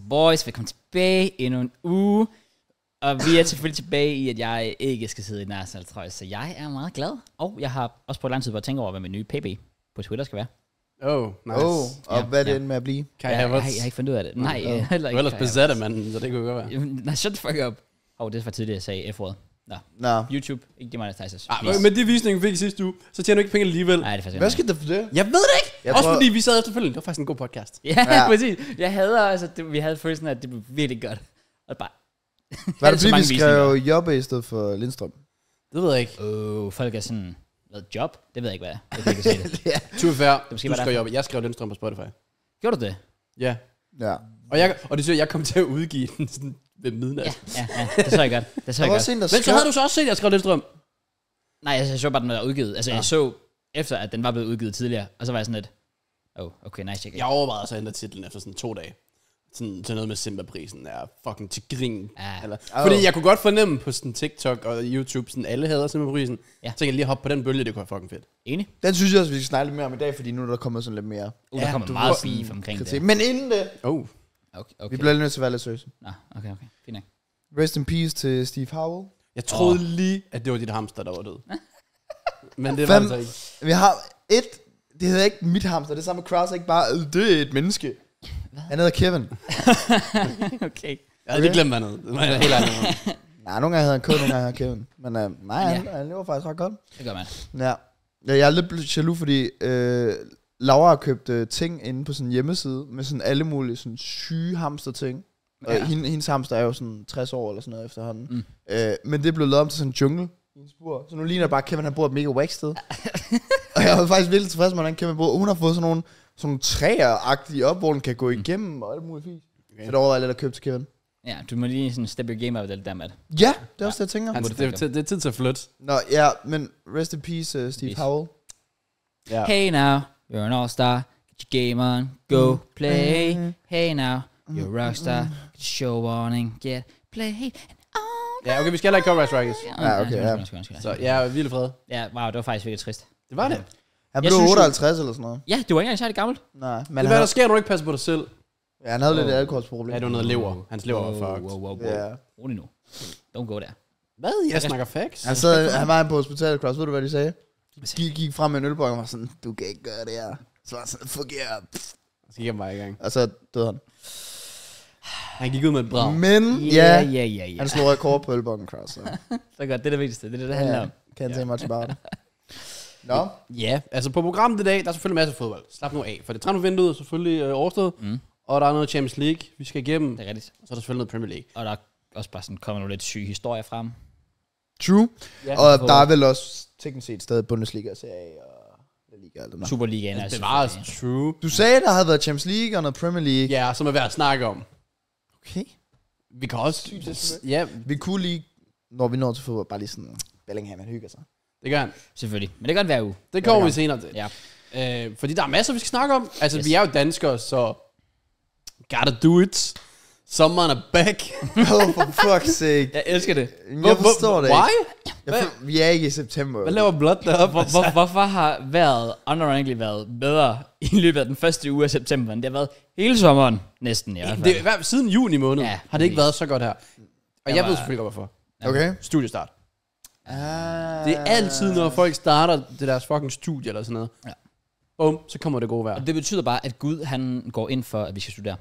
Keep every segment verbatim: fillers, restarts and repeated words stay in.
boys, velkommen tilbage endnu en uge. Og vi er selvfølgelig tilbage i, at jeg ikke skal sidde i en Arsenal-trøje, så jeg er meget glad. Og jeg har også på lang tid været at tænke over, hvad min nye P B på Twitter skal være. Oh, nice. Oh, og ja, hvad er det ja. end med at blive? Kai jeg, jeg, jeg, jeg har ikke fundet ud af det. Nej, oh. jeg, heller ikke. Du er ellers besat af manden, så det kunne godt være. Nej, shut the fuck up. Åh, oh, det var tidligere, jeg sagde F-ordet. Nå. Nå. YouTube, ikke demonetizers. Ah, men de visninger, vi fik i sidste uge, så tjener du ikke penge alligevel. Nej, det er faktisk Hvad skete der for det? Jeg ved det ikke! Jeg Også tror... fordi vi sad efterfølgende. Det var faktisk en god podcast. Ja, Ja. præcis. Jeg hader altså, det, vi havde følelsen af, at det blev virkelig godt. Og bare... Var det så fordi, mange vi skrev Jobbe i stedet for Lindstrøm? Det ved jeg ikke. Åh, oh, folk er sådan... Hvad, job? Det ved jeg ikke, hvad er. Jeg kan ikke sige det. Ja. To be fair, måske du bare skrev Jobbe. Jeg skrev Lindstrøm på Spotify. Gjorde du det? Ja. Ja. Og, jeg, og det synes jeg, jeg kom til at udgive den sådan ved midnat. Ja, ja, ja. Det så jeg godt. Det så Der jeg var godt. også en, der Men så skrev... havde du så også set, at jeg skrev Lindstrøm. Nej, altså, jeg så bare, den var udgivet. Altså, Ja. jeg så efter, at den var blevet udgivet tidligere. Og så var jeg sådan lidt... Oh, okay, nice, check. Jeg overvejede så at ændre titlen efter sådan to dage. Sådan til noget med Simba-prisen er fucking til grin. Ja. Eller, Oh. fordi jeg kunne godt fornemme på sådan TikTok og YouTube, sådan alle hader Simba-prisen. Ja. Så tænkte jeg lige at hoppe på den bølge, det kunne være fucking fedt. Enig? Den synes jeg også, vi skal snakke lidt mere om i dag, fordi nu er der kommet sådan lidt mere Uh, der Ja, kommer du meget ved- beef omkring kritik. det. Men inden det, Oh. Okay, okay. vi bliver nødt til at være lidt seriøse. Nå, okay, okay. Fint nok. Rest in peace til Steve Howell. Jeg troede Åh. lige, at det var dit hamster, der var død. Men det Fem- var altså ikke. Vi har et... Det hedder ikke mit hamster, det er samme med Kraus, ikke bare... øh, Det er et menneske. Han hedder Kevin. Okay. Jeg havde lige glemt, hvad han hed. Det var helt ærligt. Nej, nogle gange hedder han K, nogle gange hedder han Kevin. Men uh, nej, han, Ja. han lever faktisk ret godt. Det gør man. Ja. ja jeg er lidt blevet jaloux, fordi øh, Laura har købt øh, ting inde på sådan en hjemmeside med sådan alle mulige sådan syge hamster-ting. Ja. Og hende, hendes hamster er jo sådan tres år eller sådan noget efterhånden. Mm. Øh, men det er blevet lavet om til sådan en jungle i en spur. Så nu ligner det bare, at Kevin han bor et mega wack sted. Og jeg var faktisk virkelig tilfreds med, hvordan Kevin bor. Hun har fået sådan nogle, sådan nogle træer-agtige op, hvor den kan gå igennem og alt muligt fint. Okay. Så det overvejer lidt at købe til Kevin. Ja, du må lige sådan step your game up det der med. Ja, det er også det, jeg tænker. Han, Burde det, det, det er tid til at flytte. Nå, ja, men rest in peace, uh, Steve Peace. Howell. Ja. Hey now, you're an all-star. Get your game on, go play. Hey now, you're a rockstar. Get your show on and get played. Ja, okay, vi skal heller ikke Copyright Strikers. Ja, okay, ja. Så jeg er vildt fred. Ja, wow, det var faktisk virkelig trist. Det var det. Han Jeg blev synes jo- otteoghalvtreds eller sådan noget. Ja, det var ikke engang særlig gammelt. Nej, men Men det er, han, hvad der sker, når du ikke passer på dig selv. ja, han havde lidt Oh. et alkoholsproblem. Ja, det var noget lever. Hans lever var Wow, fucked. wow, wow, wow. Ja. Rolig nu. Don't go der. Hvad? Jeg snakker facts. Han, sad, han var inde på hospitalet, Cross. Ved du, hvad de sagde? De gik frem med en ølbong og var sådan, du kan ikke gøre det her. Så var han sådan, fuck yeah. Jeg skal give mig i gang. Og så døde han. Han gik ud med et brag. Men Ja, ja, ja, ja, ja. han slog rekord på ølbongen, Cross. Så. Så godt, det er det vigtigste. Det er det, det handler om. Can't say much about it. Nå, Ja, altså på programmet i dag, der er selvfølgelig masser af fodbold. Slap nu af, for det transfervinduet er selvfølgelig øh, overstået. Mm. Og der er noget Champions League, vi skal igennem. Det er rigtigt. Og så er der selvfølgelig noget Premier League. Og der er også bare sådan kommer nogle lidt syge historier frem. true. Ja. Og der er vel også teknisk set stadig Bundesliga, Serie A og La Liga og alt det der. Superligaen er Det var altså selvfølgelig- true. Du sagde, der havde været Champions League og noget Premier League. Ja, som er værd at snakke om. Okay. Vi kan også... Ja, Vi kunne lige, når vi når til fodbold, bare lige sådan, Bellingham, han hygger sig. det kan han. Selvfølgelig. Men det kan godt være uge. Det kommer Ja, vi det senere til. Ja. Øh, fordi der er masser, vi skal snakke om. Altså, Yes. vi er jo danskere, så... Gotta do it. Someone er back. Oh, for fuck's sake. Jeg elsker det. Jeg forstår det Why? ikke. Jeg for, vi er ikke i september. Hvad laver Blood deroppe? Hvor, hvor, hvorfor har vejret unironically været bedre i løbet af den første uge af september, end det har været hele sommeren næsten i hvert fald? Det er, hvad, siden juni måned Ja, har det ikke præcis. været så godt her. Og Jeg jeg, var- ved selvfølgelig godt, hvorfor. Okay. Studiestart. Ah. Det er altid, når folk starter det deres fucking studie eller sådan noget. Ja. Bum, så kommer det gode vejr. Og det betyder bare, at Gud han går ind for, at vi skal studere.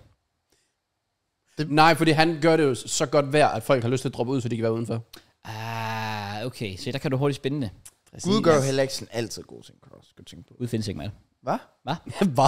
Det, nej, fordi han gør det jo så godt vejr, at folk har lyst til at droppe ud, så de kan være udenfor. Ah, okay. Så der kan du hurtigt spinde det. Gud gør jo heller ikke sådan altid gode ting, kan du også godt tænke på. Gud findes ikke, mand. Hvad? Hvad? Hvad?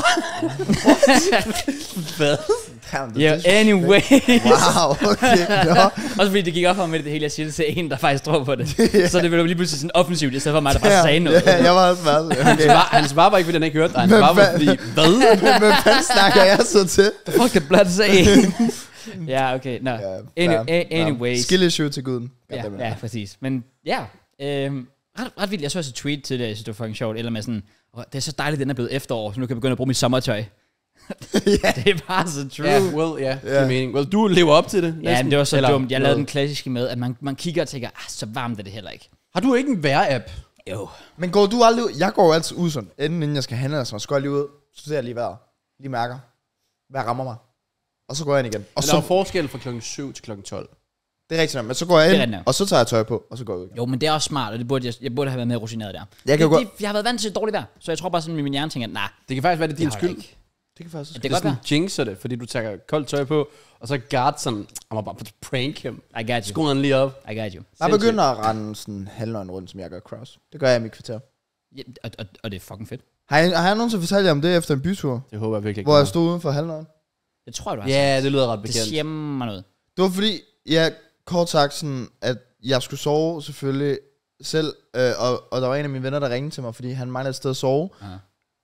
Hvad? Damn, det Yeah, er anyway. Wow, okay. Nå. Også fordi det gik op for mig, det hele, jeg siger det til en, der faktisk tror på det. Så det blev lige pludselig sådan offensivt, i stedet for mig, der bare sagde noget. Ja, jeg var også meget. Okay. Han svar, han svarer bare ikke, fordi han ikke hørte dig. Han Men svarer bare, hvad- fordi... Hvad? Men hvad fanden snakker jeg så til? Fuck the blood say. Ja, okay. Nå. Ja, Any, fair. a- anyways. Skill issue til guden. Ja, Goddammit. ja, præcis. Men ja, øhm, ret, ret vildt. Jeg så også et tweet til det, jeg synes, det var fucking sjovt. Eller med sådan, oh, det er så dejligt, den er blevet efterår, så nu kan jeg begynde at bruge mit sommertøj. Ja. Det er bare så true. Ja, well, ja, det Ja. er mening. Well, du lever op til det. Ja, næsten. men det var så Eller dumt. Jeg lavede noget. den klassiske med, at man, man kigger og tænker, ah, så varmt er det heller ikke. Har du ikke en vejr-app? Jo. Men går du aldrig ud? Jeg går jo altid ud sådan, inden inden jeg skal handle, så skal jeg lige ud, så ser jeg lige vejret. Lige mærker. Hvad rammer mig? og så går jeg ind igen. Og Men så, der er forskel fra klokken syv til klokken tolv. det er rigtigt nok, men så går jeg Det er ind, rigtigt nok. og så tager jeg tøj på, og så går jeg ud igen. Jo, men det er også smart, og det burde jeg, jeg burde have været mere rutineret der. Jeg kan det, jo det, jeg har været vant til dårligt vejr, så jeg tror bare sådan, at min hjerne tænker, nej, Det kan faktisk være, det er din det holder skyld. ikke. Det kan faktisk Det Det kan er godt være. sådan jinxer det, fordi du tager koldt tøj på, og så guard sådan, jeg må bare prank him. I got you. Skruer han lige op. I got you. Jeg begynder at rende sådan halvnøgen rundt, som jeg gør cross. Det gør jeg i mit kvarter. Ja, og, og, og det er fucking fedt. Har jeg, har jeg nogensinde fortalt jer om det efter en bytur? Det håber jeg virkelig ikke. Hvor jeg stod uden for halvnøgen? Det tror jeg, du har Ja, det lyder ret Det bekendt. siger mig noget. Det var fordi, jeg kort sagt sådan, at jeg skulle sove selvfølgelig selv, øh, og, og der var en af mine venner, der ringede til mig, fordi han manglede et sted at sove. Aha.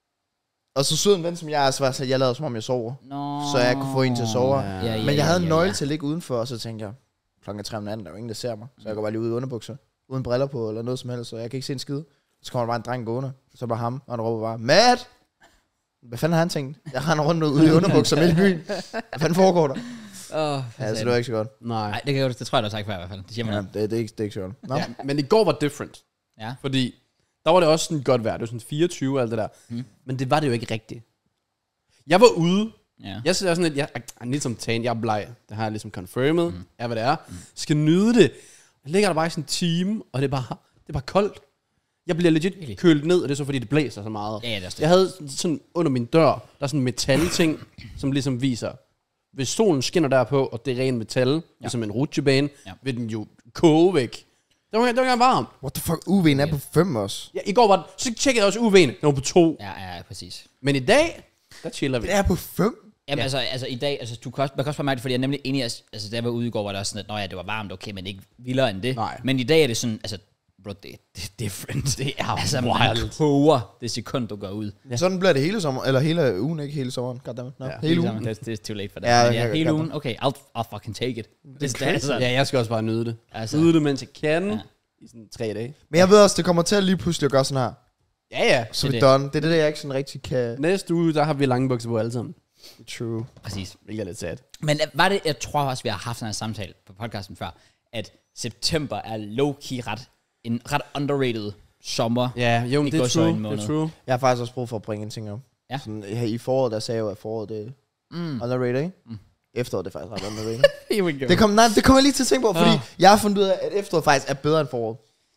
Og så sød en ven som jeg er, så var jeg, så jeg lavede som om jeg sover. Nå. Så jeg kunne få en til at sove. Ja. Ja, ja, Men jeg havde en ja, nøgle ja. til at ligge udenfor, og så tænkte jeg, klokken tre om natten, der er jo ingen, der ser mig. Så jeg går bare lige ud i underbukser, uden briller på, eller noget som helst, så jeg kan ikke se en skid. Så kommer der bare en dreng gående, så var ham, og han råber bare, Matt! Hvad fanden har han tænkt? Jeg render rundt ude i underbukser midt i byen. Hvad fanden foregår der? Åh, Ja, så det var ikke så godt. Nej. Nej, det, kan, jeg- det tror jeg, du har sagt før i hvert fald. Det siger mig Ja, noget. det, det, er ikke, det er ikke så godt. Nå. Ja, men i går var different. Ja. Fordi der var det også sådan godt vejr. Det var sådan fireogtyve og alt det der. Mm. Men det var det jo ikke rigtigt. Jeg var ude. Ja. Jeg sidder sådan lidt, jeg er ligesom tan, jeg er bleg. Det har jeg ligesom confirmed, mm. er hvad det er. Mm. Skal nyde det. Jeg ligger der bare i sådan en time, og det er bare, det er bare koldt. Jeg bliver legit Virkelig? kølet ned, og det er så fordi, det blæser så meget. Ja, ja, det er også det. Jeg havde sådan under min dør, der er sådan en metalting, som ligesom viser, hvis solen skinner derpå, og det er ren metal, ja. ligesom en rutsjebane, Ja. ja. vil den jo koge væk. Det var, det var engang varmt. What the fuck, U V'en er på fem også. Ja, i går var det, så tjekkede jeg også U V'en, den var på to. Ja, ja, præcis. Men i dag, der chiller vi. Det er på fem? Jamen ja. altså, altså i dag, altså du kan også, man kan også bare mærke det, fordi jeg er nemlig enig, altså da jeg var ude i går, var det også sådan, at nå ja, det var varmt, okay, men ikke vildere end det. Nej. Men i dag er det sådan, altså, bro, det, det er different. Det er altså, man wild. koger det sekund, du går ud. Ja. Sådan bliver det hele sommer, eller hele ugen, ikke hele sommeren. Goddammit. No, Ja, hele ugen. Sammen. Det, det er too late for dig. Ja, Ja, det ja, kan jeg hele godt. ugen, okay, I'll, I'll fucking take it. Det, det er altså, Ja, jeg skal også bare nyde det. Altså. Nyde det, mens jeg kan. Ja. Ja. I sådan tre dage. Men jeg ved også, det kommer til at lige pludselig at gøre sådan her. Ja, ja. Så Det vi er done. Det er det, der jeg ikke sådan rigtig kan... Næste uge, der har vi lange bukser på alle sammen. True. præcis. Hvilket er lidt sad. Men var det, jeg tror også, vi har haft en her samtale på podcasten før, at september er low-key ret, en ret underrated sommer. Ja, jo, men I det er går så true. en Det måned. er true. Jeg har faktisk også brug for at bringe en ting op. Ja. Sådan, her i foråret, der sagde jeg jo, at foråret det er Mm. underrated, ikke? Mm. Efteråret det er faktisk ret underrated. Here we go. det, kom, nej, det kommer jeg lige til at tænke på, fordi Ah. jeg har fundet ud af, at efteråret faktisk er bedre end foråret.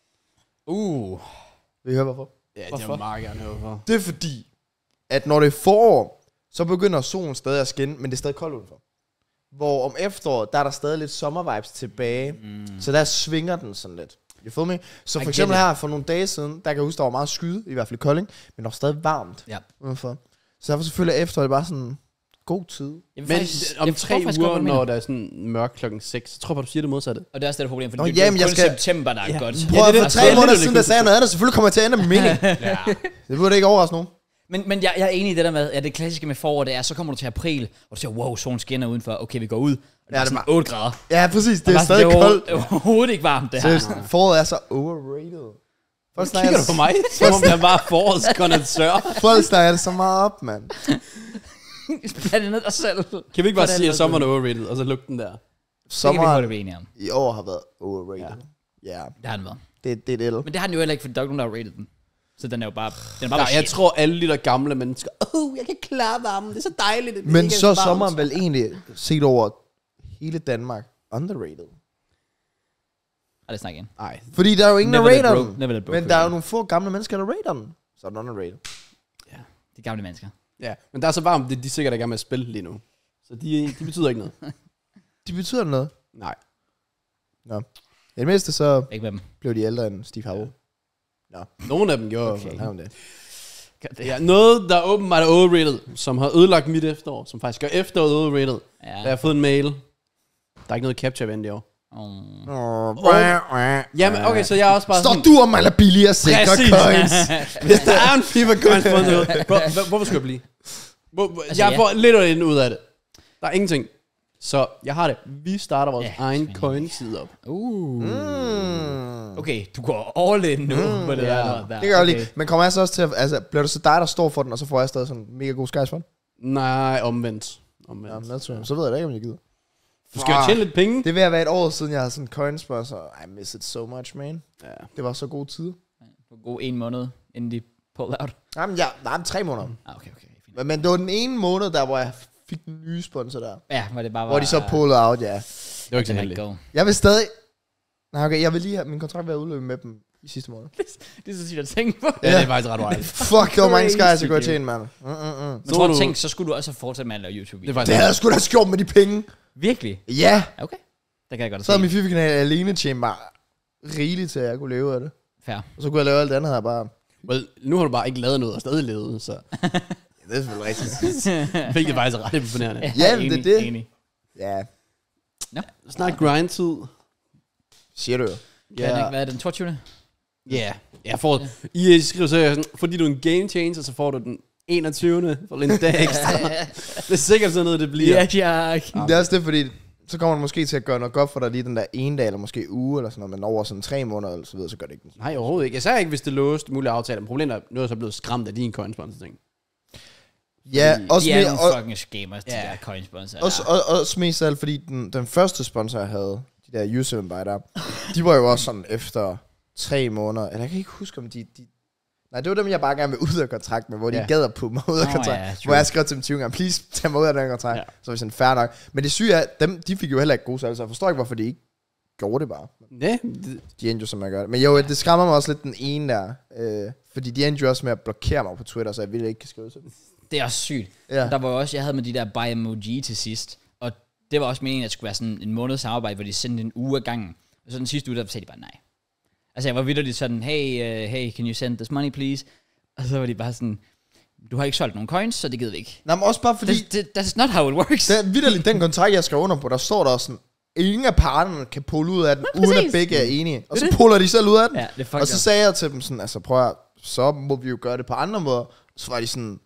Uh. Vil I høre hvorfor? Ja, det Hvorfor? er meget gerne høre for. Det er fordi, at når det er forår, så begynder solen stadig at skinne, men det er stadig koldt udenfor. Hvor om efteråret, der er der stadig lidt sommervibes tilbage. Mm. Så der svinger den sådan lidt. You feel me? Så I for get eksempel it. her for nogle dage siden, der kan jeg huske, der var meget skyde, i hvert fald i Kolding, men der var stadig varmt Ja. udenfor. Så derfor selvfølgelig er efteråret bare sådan god tid. Jeg vil Men faktisk- om jeg tre forstår faktisk godt, uger, hvad du mener. når der er sådan mørk klokken seks, så tror jeg bare, du siger det modsatte. Og det er også det der problem, for Nå, det, jamen, det er jeg kun skal- september, der er Ja. godt. Prøv at det for er tre det, måneder det er siden, der sagde jeg noget andet, selvfølgelig kommer jeg til at ændre min mening. Ja. Det burde ikke overraske nogen. Men, men jeg, jeg er enig i det der med, at det klassiske med forår, det er, så kommer du til april, og du siger, wow, solen skinner udenfor, okay, vi går ud. Og det Ja, er det sådan er otte grader. Ja, præcis. Det er Bare sådan, stadig det er koldt. overho- det er overhovedet ikke varmt, det her. Seriøst, foråret er så overrated. Folk Kigger snakker, du på mig, som om jeg var forårskondensør? folk snakker det så meget op, mand. Bland det ned dig selv. Kan vi ikke bare Hvordan sige, er at sommeren er overrated, og så lukke den der? Det kan vi Sommeren hurtigt blive enige om. i år har været overrated. Ja, Det har den været. det, det er det. Men det har den jo heller ikke, for der er ikke nogen, der har rated den. Så den er jo bare, den er bare Nej, jeg shit. tror alle de der gamle mennesker, åh, oh, jeg kan klare varmen, det er så dejligt. Det er Men ikke så er varmt." sommeren vel egentlig set over hele Danmark underrated. Ej, det snakker igen. Nej, Fordi der er jo ingen, der Never let rater broke- den. never let broke Men der er jo rated. nogle få gamle mennesker, der rater den. Så er den underrated. De gamle mennesker. ja, men der er så varmt, det de er sikkert er i gang med at spille lige nu. Så de, de betyder ikke noget. De betyder noget. Nej. Nå. I det mindste så Ikke med dem. blev de ældre end Steve Harvey. Nogle af dem gjorde Okay. okay. Han om det. Ja, noget, der åbenbart er overrated, som har ødelagt mit efterår, som faktisk gør efteråret overrated. Ja. Da jeg har fået en mail. Der er ikke noget capture event i år. Oh. Jamen, okay, så jeg er også bare Står sådan... du og maler billigere sikre Præcis. coins? Hvis der er en FIFA coins på noget. Bro, hvor- hvorfor skal jeg blive? Hvor, hvor, Altså, jeg ja. får lidt af det ud af det. Der er ingenting. Så jeg har det. Vi starter vores Ja, egen spændende. coin-side op. Uh. Mm. Okay, du går all in nu mm, på det ja. der. noget der. Det gør jeg okay. lige. Men kommer jeg så også til at... Altså, bliver det så dig, der står for den, og så får jeg stadig sådan mega god skies for den? Nej, omvendt. omvendt. Ja, naturligt. Så ved jeg da ikke, om jeg gider. Du skal jo tjene lidt penge. Det er ved at være et år siden, jeg har sådan coins på, så I miss it so much, man. Ja. Det var så god tid. Du går en måned, inden de pull out. Jamen, ja, nej, tre måneder. Ah, okay, okay. Fint. Men, men det var den ene måned, der hvor jeg fik den nye sponsor der. Ja, hvor det bare var... Hvor de så pullede out, ja. Det var ikke så det heldigt. go. Jeg vil stadig... Nej, okay, jeg vil lige have min kontrakt være udløbet med dem i sidste måned. Det er så sygt at tænke på. Ja, det er faktisk ret wild. Fuck, det var mange skies, jeg Crazy, kunne dude. tjene, mand. Mm, mm, mm. Men Så tror du- du tænk, så skulle du også have fortsat med at lave Det YouTube-videoer. var Det havde jeg sgu da gjort med de penge. Virkelig? Ja. Okay. Der kan jeg godt Så havde se. min FIFA-kanal alene tjent mig rigeligt til, at jeg kunne leve af det. Fair. Og så kunne jeg lave alt det andet her bare... Well, nu har du bare ikke lavet noget og stadig levet, så Ja, det er selvfølgelig rigtigt. fik det faktisk ret imponerende. Ja, men det er enig, det. Enig. Ja, Snart grind-tid. siger du jo. Hvad er den, hvad er den toogtyvende? Ja, yeah. jeg får... I skriver så, sådan, fordi du er en game changer, så får du den enogtyvende for en dag ekstra. Det er sikkert sådan noget, det bliver. Ja, Jack. Det er også det, fordi så kommer man måske til at gøre noget godt for dig lige den der ene dag, eller måske uge, eller sådan noget, men over sådan tre måneder, eller så videre, så gør det ikke. Nej, overhovedet ikke. Jeg sagde ikke, hvis det låste mulige aftaler. Men problemet er, nu er jeg så blevet skræmt af din coinsponsor ting. Ja, også, De er med, nogle og, fucking scammers, de Ja. der coinsponsor. også, og, også mest af alt, fordi den, den første sponsor, jeg havde, de der U syv by der, de var jo også sådan efter tre måneder, eller jeg kan ikke huske, om de... de nej, det var dem, jeg bare gerne vil ud af kontrakt med, hvor de Ja. gad at putte mig ud af Nå, kontrakt. ja, Ja, true. hvor jeg skrev til dem tyve gange, please tag mig ud af den kontrakt. Ja. Ja. Så var vi sådan, fair nok. Men det syge er, dem, de fik jo heller ikke gode salg, så jeg forstår ikke, hvorfor de ikke gjorde det bare. Ja, det, De endte jo, som jeg gør det. Men jo, det skræmmer mig også lidt den ene der. Øh, fordi de endte jo også med at blokere mig på Twitter, så jeg ville ikke kan skrive til dem. Det er også sygt. Ja. Der var jo også, jeg havde med de der buy emoji til sidst, og det var også meningen, at det skulle være sådan en måneds samarbejde, hvor de sendte en uge ad gangen. Og så den sidste uge, der sagde de bare nej. Altså jeg var vitterligt sådan, hey, uh, hey, can you send this money please? Og så var de bare sådan, du har ikke solgt nogen coins, så det gider vi ikke. Nej, men også bare fordi, That's, that, that's not how it works. det er vitterligt den kontrakt, jeg skrev under på, der står der også sådan, ingen af parterne kan pulle ud af den, Nå, uden at præcis. begge er enige. Og Det så er det. puller de selv ud af den. Ja, det er fucked Og så up. sagde jeg til dem sådan, altså prøv at, så må vi jo gøre det på andre måder. Og så var de sådan,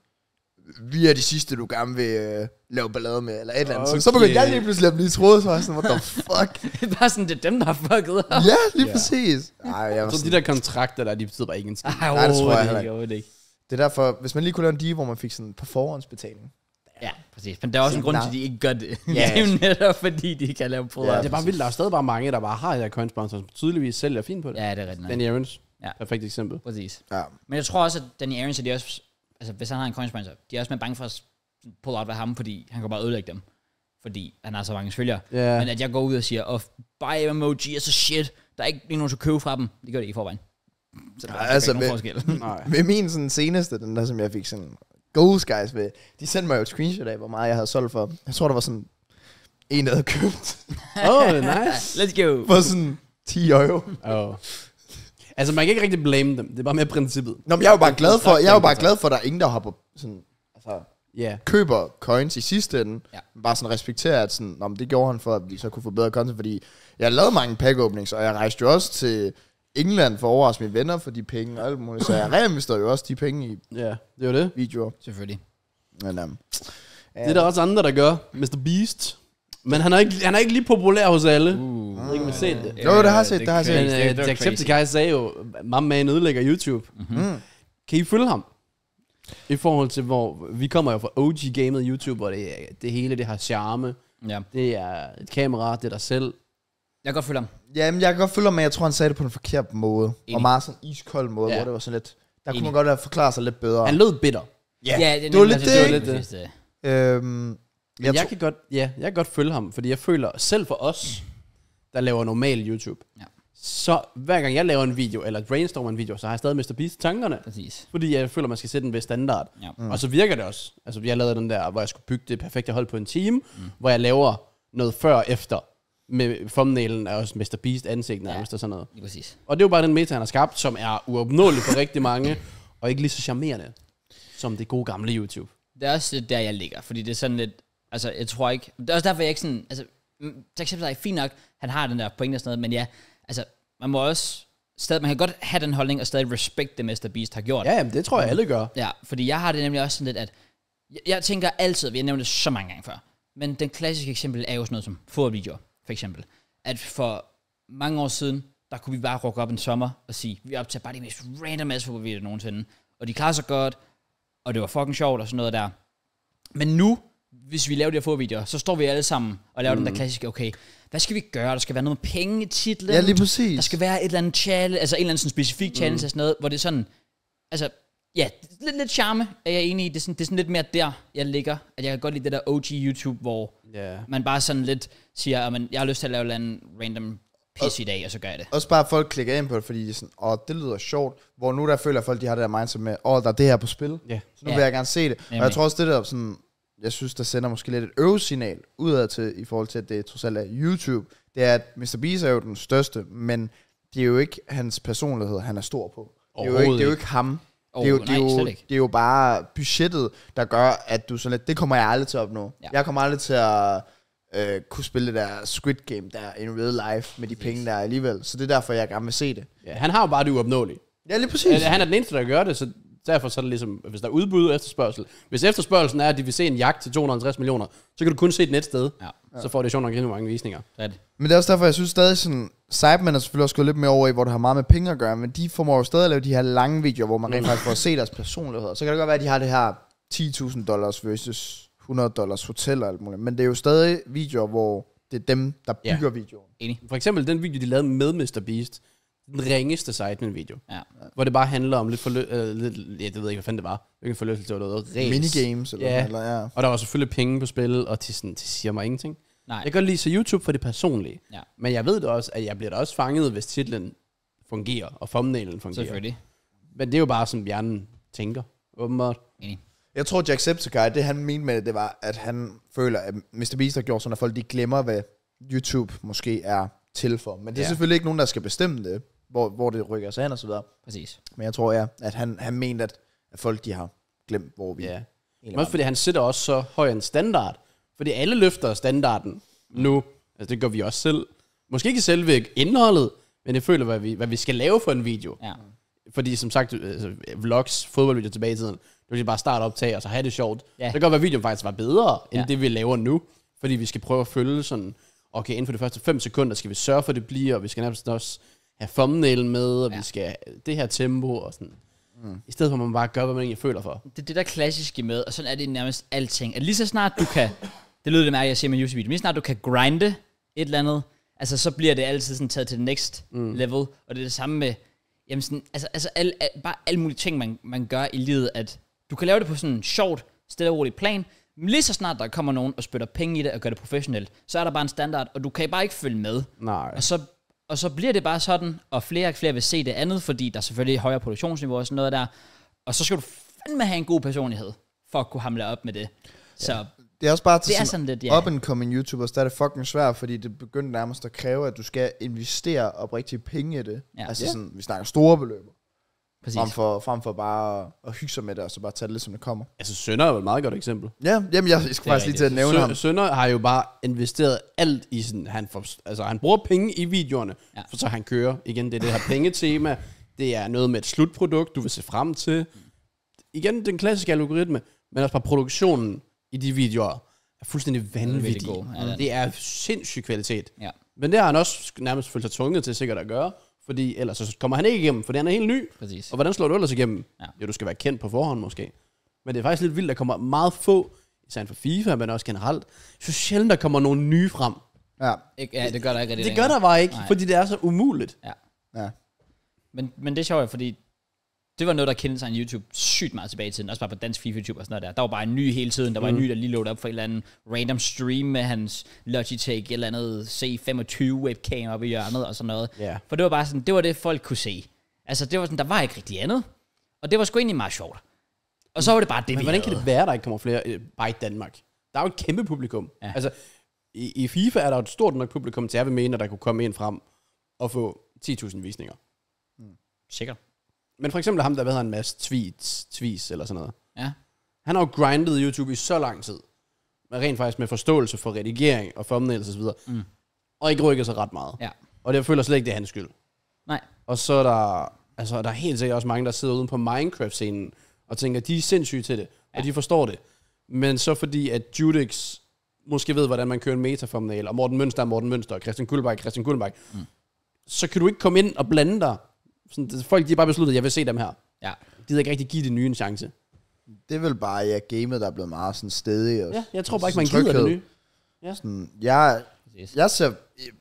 vi er de sidste, du gerne vil øh, lave ballade med, eller et eller andet. Okay. Så, så begyndte jeg lige pludselig at blive troet, så var jeg sådan, what the fuck? Det er bare sådan, det er dem, der har fucket up. Ja, lige Ja. præcis. Ej, jeg var så de sådan, der kontrakter der, de betyder bare ikke en skid. Ej, Nej, det tror jeg overhovedet heller ikke, ikke. overhovedet ikke. det er derfor, hvis man lige kunne lave en deal, hvor man fik sådan på forhåndsbetaling. Ja, præcis. Men der er også en grund til, at de ikke gør det. Ja. Det er jo netop, fordi de kan lave pull Ja, ja, Det er bare vildt, der er stadig bare mange, der bare har de her coinsponsors, som tydeligvis sælger fint på det. ja, det er rigtigt. nok. Danny Aarons, Ja. perfekt eksempel. Præcis. Ja. Men jeg tror også, at Danny Aarons, de er også, altså hvis han har en coinsponsor, de er også mere bange for at pull out ved ham, fordi han kan bare ødelægge dem. Fordi han har så mange følgere. Ja. Men at jeg går ud og siger, oh, buy emoji er så shit, der er ikke lige nogen, der købe fra dem. Det gør det ikke i forvejen. Så der Ja, er altså, ikke nogen med- forskel. Nej. Med min sådan seneste, den der, som jeg fik sådan gode guys ved, de sendte mig jo et screenshot af, hvor meget jeg havde solgt for. Jeg tror, der var sådan en, der havde købt Oh, nice. Let's go. for sådan ti euro. Oh. Altså, man kan ikke rigtig blame dem. Det er bare mere princippet. Nå, men jeg er jo bare glad for, jeg er jo bare glad for, at der er ingen, der hopper sådan, altså, Ja. Yeah. køber coins i sidste ende. Ja. Bare sådan respekterer, at sådan, nå, men det gjorde han for, at vi så kunne få bedre content, fordi jeg har lavet mange pack openings, og jeg rejste jo også til England for at overraske mine venner for de penge og alt muligt, så jeg reinvesterede jo også de penge i Ja, det var det. videoer. Selvfølgelig. Men, um, Det er der også andre, der gør. mister Beast. Men han er ikke, han er ikke lige populær hos alle. Uh. Jeg ved ikke, om I har set det. Jo, det har jeg set, det har jeg set. Men crazy. uh, Det er Jacksepticeye sagde jo, mamma man ødelægger YouTube. mm. Kan I følge ham? I forhold til, hvor vi kommer jo fra O G-gamet YouTube, hvor det, det hele det har charme. Ja. Det er et kamera, det er dig selv. Jeg kan godt følge ham. Jamen, jeg kan godt følge ham, men jeg tror, han sagde det på en forkert måde. Enig. Og meget sådan iskold måde, Ja. ja. hvor det var sådan lidt... Der Enig. kunne man godt have forklaret sig lidt bedre. Han lød bitter. Ja, det, det var lidt altså, det, var ikke? lidt det. Øhm, Men jeg, jeg, jeg tror, kan godt, ja, jeg kan godt følge ham, fordi jeg føler, selv for os, der laver normal YouTube, Ja. så hver gang jeg laver en video, eller brainstormer en video, så har jeg stadig mister Beast i tankerne. Præcis. Fordi jeg føler, man skal sætte den ved standard. Ja. Mm. Og så virker det også. Altså, jeg lavede den der, hvor jeg skulle bygge det perfekte hold på en team, mm. hvor jeg laver noget før og efter, med thumbnailen af også mister Beast ansigt nærmest og sådan noget. Lige præcis. Og det er jo bare den meta, han har skabt, som er uopnåelig for rigtig mange, og ikke lige så charmerende, som det gode gamle YouTube. Det er også der, jeg ligger, fordi det er sådan lidt, altså jeg tror ikke, det er også derfor, jeg ikke sådan, altså, mm, for eksempel er fint nok, han har den der pointe og sådan noget, men ja, altså, man må også, stadig, man kan godt have den holdning, og stadig respekt det, mister Beast har gjort. Ja, jamen, det tror jeg, alle gør. Ja, fordi jeg har det nemlig også sådan lidt, at, jeg, jeg tænker altid, vi har nævnt det så mange gange før, men den klassiske eksempel er jo sådan noget som fodboldvideoer, for eksempel. At for mange år siden, der kunne vi bare råkke op en sommer og sige, vi optager bare de mest random ass fodboldvideoer nogensinde, og de klarer sig godt, og det var fucking sjovt og sådan noget der. Men nu, hvis vi laver de her fodboldvideoer, så står vi alle sammen og laver mm. den der klassiske, okay, hvad skal vi gøre? Der skal være noget med penge i titlen. ja, lige præcis. Der skal være et eller andet challenge, altså en eller anden sådan specifik challenge mm. og sådan noget, hvor det er sådan, altså, Ja, lidt, lidt charme er jeg enig i. Det er, sådan, det er sådan lidt mere der, jeg ligger. At jeg kan godt lide det der O G YouTube, hvor Yeah. man bare sådan lidt siger, at man, jeg har lyst til at lave en random piss i dag, og så gør jeg det. Også bare folk klikker ind på det, fordi de er sådan, åh, det lyder sjovt. Hvor nu der føler folk, de har det der mindset med, åh, der er det her på spil. Ja. Så nu Ja. vil jeg gerne se det. Nemlig. Og jeg tror også, det der sådan, jeg synes, der sender måske lidt et øvesignal udad til, i forhold til, at det trods alt er YouTube. Det er, at mister Beast er jo den største, men det er jo ikke hans personlighed, han er stor på. Det er jo ikke, det er jo ikke ham. Oh, det, er jo, nej, det, er jo, slet ikke. det er jo bare budgettet, der gør, at du sådan lidt, det kommer jeg aldrig til at opnå. Ja. Jeg kommer aldrig til at øh, kunne spille det der Squid Game der in real life med de penge der alligevel. Så det er derfor, jeg gerne vil se det. Ja, han har jo bare det uopnåelige. Ja, lige præcis. Han er den eneste, der gør det, så derfor så er det ligesom, hvis der er udbud og efterspørgsel. Hvis efterspørgelsen er, at de vil se en jagt til to hundrede og halvtreds millioner, så kan du kun se den et sted. Ja. Så får det sjovt nok rigtig mange visninger. Så er det. Men det er også derfor, jeg synes stadig sådan, Cyberman er selvfølgelig også gået lidt mere over i, hvor det har meget med penge at gøre, men de formår jo stadig at lave de her lange videoer, hvor man rent faktisk får at se deres personligheder. Så kan det godt være, at de har det her ti tusind dollars versus hundrede dollars hotel og alt muligt. Men det er jo stadig videoer, hvor det er dem, der bygger Ja. videoen. Enig. For eksempel den video, de lavede med mister Beast, den ringeste Sidemen-video, Ja. hvor det bare handler om lidt forlø... Øh, lidt, ja, det ved jeg ikke, hvad fanden det var. Hvilken forløselse det var, noget race. Minigames eller Ja. yeah. eller ja. Og der var selvfølgelig penge på spil, og de, sådan, de siger mig ingenting. Nej. Jeg kan godt lide så YouTube for det personlige. Ja. Men jeg ved det også, at jeg bliver da også fanget, hvis titlen fungerer, og thumbnailen fungerer. Selvfølgelig. Men det er jo bare, som hjernen tænker, åbenbart. Enig. Jeg tror, Jacksepticeye, det han mente med det, det var, at han føler, at mister Beast har gjort sådan, at folk de glemmer, hvad YouTube måske er til for. Men det er Ja. selvfølgelig ikke nogen, der skal bestemme det, hvor, hvor det rykker sig hen og så videre. Præcis. Men jeg tror, ja, at han, han mente, at, at folk de har glemt, hvor vi... Ja. egentlig Også fordi han sætter også så høj en standard. Fordi alle løfter standarden nu. Altså det gør vi også selv. Måske ikke selve indholdet, men det føler, hvad vi, hvad vi skal lave for en video. Ja. Fordi som sagt, altså, vlogs, fodboldvideoer tilbage i tiden, du kan bare starte optag og så have det sjovt. Ja. Ja. Det kan godt være, at videoen faktisk var bedre, end Ja. ja. det vi laver nu. Fordi vi skal prøve at følge sådan, okay, inden for de første fem sekunder skal vi sørge for, at det bliver, og vi skal nærmest også have thumbnailen med, og Ja. ja. vi skal have det her tempo, og sådan. Mm. I stedet for, at man bare gør, hvad man egentlig føler for. Det er det der klassiske med, og sådan er det nærmest alting. At lige så snart du kan, det lyder det mærke, jeg siger med YouTube-video, lige så snart du kan grinde et eller andet, altså så bliver det altid sådan taget til the next mm. level, og det er det samme med, jamen sådan, altså, altså al, al, bare alle mulige ting, man, man gør i livet, at du kan lave det på sådan en sjovt, stille og roligt plan, men lige så snart der kommer nogen og spytter penge i det og gør det professionelt, så er der bare en standard, og du kan bare ikke følge med. Nej. Og så, og så bliver det bare sådan, og flere og flere vil se det andet, fordi der er selvfølgelig er højere produktionsniveau og sådan noget der, og så skal du fandme have en god personlighed, for at kunne hamle op med det. Så Det er også bare til det er sådan, sådan lidt, ja. up and coming YouTubers, der er det fucking svært, fordi det begynder nærmest at kræve, at du skal investere oprigtige penge i det. Ja. Altså Ja. sådan, vi snakker store beløb. Præcis. Frem for, frem for bare at, at hygge sig med det, og så bare tage det lidt, som det kommer. Altså Sønder er jo et meget godt eksempel. Ja, jamen jeg, jeg skulle er faktisk lige til at nævne Sø- ham. Sønder har jo bare investeret alt i sådan, han, får, altså han bruger penge i videoerne, Ja. ja. for så han kører. Igen, det er det her pengetema, det er noget med et slutprodukt, du vil se frem til. Igen, den klassiske algoritme, men også bare produktionen i de videoer er fuldstændig vanvittig. god. Ja, det er det er sindssyg kvalitet. Ja. Men det har han også nærmest følt sig tvunget til sikkert at gøre, fordi ellers så kommer han ikke igennem, for han er helt ny. Præcis. Og hvordan slår du ellers igennem? Ja. Ja, du skal være kendt på forhånd måske. Men det er faktisk lidt vildt, der kommer meget få, især for FIFA, men også generelt. Så sjældent, der kommer nogle nye frem. Ja, Ikke, ja, det gør der ikke rigtig Det gør længere. der bare ikke, Nej. fordi det er så umuligt. Ja. ja. Men, men det er sjovt, fordi det var noget, der kendte sig en YouTube sygt meget tilbage i tiden. Også bare på dansk FIFA-YouTube og sådan noget der. Der var bare en ny hele tiden. Der var mm. en ny, der lige loadede op for et eller andet random stream med hans Logitech, et eller andet C femogtyve webcam oppe i hjørnet og sådan noget. Ja. For det var bare sådan, det var det, folk kunne se. Altså, det var sådan, der var ikke rigtig andet. Og det var sgu egentlig meget sjovt. Og så var det bare det, Men vi hvordan havde. kan det være, der ikke kommer flere øh, bare i Danmark? Der er jo et kæmpe publikum. Ja. Altså, i, i FIFA er der jo et stort nok publikum til, at jeg vil mene, at der kunne komme ind frem og få ti tusind visninger. Sikkert. Men for eksempel ham, der ved en masse tweets, tweets eller sådan noget. Ja. Han har jo grindet YouTube i så lang tid. Men rent faktisk med forståelse for redigering og thumbnails og så videre. Mm. Og ikke rykker sig ret meget. Ja. Og det føler slet ikke, det er hans skyld. Nej. Og så er der, altså, der er helt sikkert også mange, der sidder uden på Minecraft-scenen og tænker, de er sindssyge til det, ja. Og de forstår det. Men så fordi, at Judix måske ved, hvordan man kører en meta-thumbnail, og Morten Mønster er Morten Mønster, og Christian Kullberg Christian Kullberg, mm. så kan du ikke komme ind og blande dig. Sådan, folk, de har bare besluttet, at jeg vil se dem her. Ja. De gider ikke rigtig give det nye en chance. Det er vel bare, ja, gamet, der er blevet meget sådan stedig. Og Ja, jeg tror bare ikke, man sådan gider det tryghed. nye. Ja. Sådan, jeg, Præcis. jeg ser,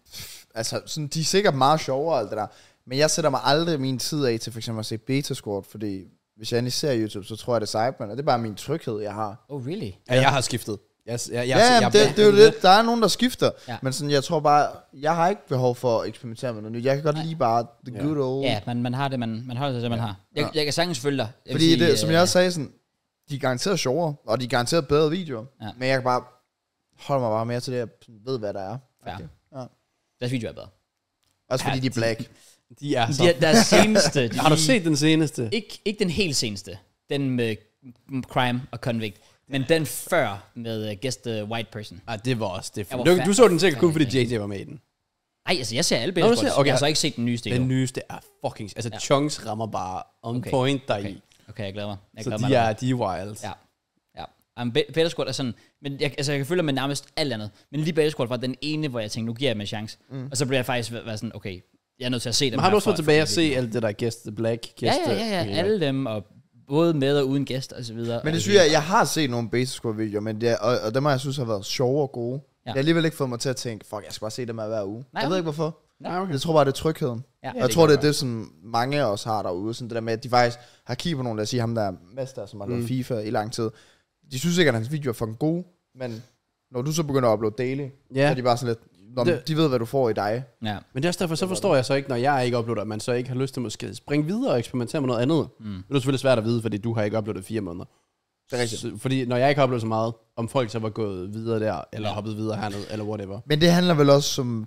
altså sådan, de er sikkert meget sjovere og alt det der, men jeg sætter mig aldrig min tid af til for eksempel at se Beta Squad, fordi hvis jeg endelig ser YouTube, så tror jeg, det er Cyberman, og det er bare min tryghed, jeg har. Oh, really? Ja, jeg har skiftet. Jeg, jeg, jeg, Ja, jeg, jamen, jeg, det, jeg, det er jo det. Der er nogen, der skifter. Ja. Men sådan, jeg tror bare, jeg har ikke behov for at eksperimentere med noget nyt. Jeg kan godt Nej. lide bare the Ja. good old. Ja, man, man har det, man, man holder sig til det, man har. Jeg, Ja. jeg kan sagtens følge dig. Jeg vil Fordi sige, det, som øh, jeg også sagde, sådan, de er garanteret sjovere, og de er garanteret bedre videoer. Ja. Men jeg kan bare holde mig bare mere til det, jeg sådan ved, hvad der er. Ja. Ja. Deres video er bedre. Også fordi Ja, de er black. de er så... De, deres seneste... De, Har du set den seneste? Ikke, ikke den helt seneste. Den med crime og convict. Men den før med uh, guest the white person. Ah, det var også det. Jeg var Du, fa- du så den sikkert kun, fordi færdig. J J var med i den. Nej, altså jeg ser alle Nå, du Beta ser- Squad. okay. Jeg har så ikke set den nyeste endnu. Den nyeste er fucking... Altså, Ja. chunks rammer bare on Okay. point deri. Okay. Okay, jeg glæder mig. Jeg Så glæder de mig er, de er wild. Ja. Ja. Um, Beta Squad er sådan... Men jeg, altså, jeg kan følge med nærmest alt andet. Men lige Beta Squad var den ene, hvor jeg tænkte, nu giver jeg dem en chance. Mm. Og så blev jeg faktisk været sådan, okay, jeg er nødt til at se dem. Men har her du også for- været tilbage for- og se alt det der Guest the Black? Ja, Guest ja, the- ja, ja. Alle dem, og både med og uden gæst og så videre. Men det Og synes jeg, jeg har set nogle Beta Squad videoer, men det er, og, og dem har jeg synes har været sjove og gode. Ja. Jeg har alligevel ikke fået mig til at tænke, fuck, jeg skal bare se dem her hver uge. Nej, Jeg ved okay. ikke hvorfor. Nej, okay. Jeg tror bare, det er trygheden. Ja, Og jeg tror, kan det er godt. det, som mange af os har derude. Sådan det der med, at de faktisk har kigget på nogen, lad os sige ham der Mester, som har lavet Mm. FIFA i lang tid. De synes ikke, at hans videoer er fucking gode, men når du så begynder at uploade daily, Ja. så er de bare sådan lidt, "Nå, men Det- de ved, hvad du får i dig. Ja. Men det er også derfor, så forstår jeg så ikke, når jeg ikke uploader, at man så ikke har lyst til måske at springe videre og eksperimentere med noget andet. Mm. Det er selvfølgelig svært at vide, fordi du har ikke uploadet fire måneder. Det er rigtigt. Så, fordi når jeg ikke har uploadet så meget, om folk så var gået videre der, eller ja. hoppet videre hernede, eller whatever. Men det handler vel også om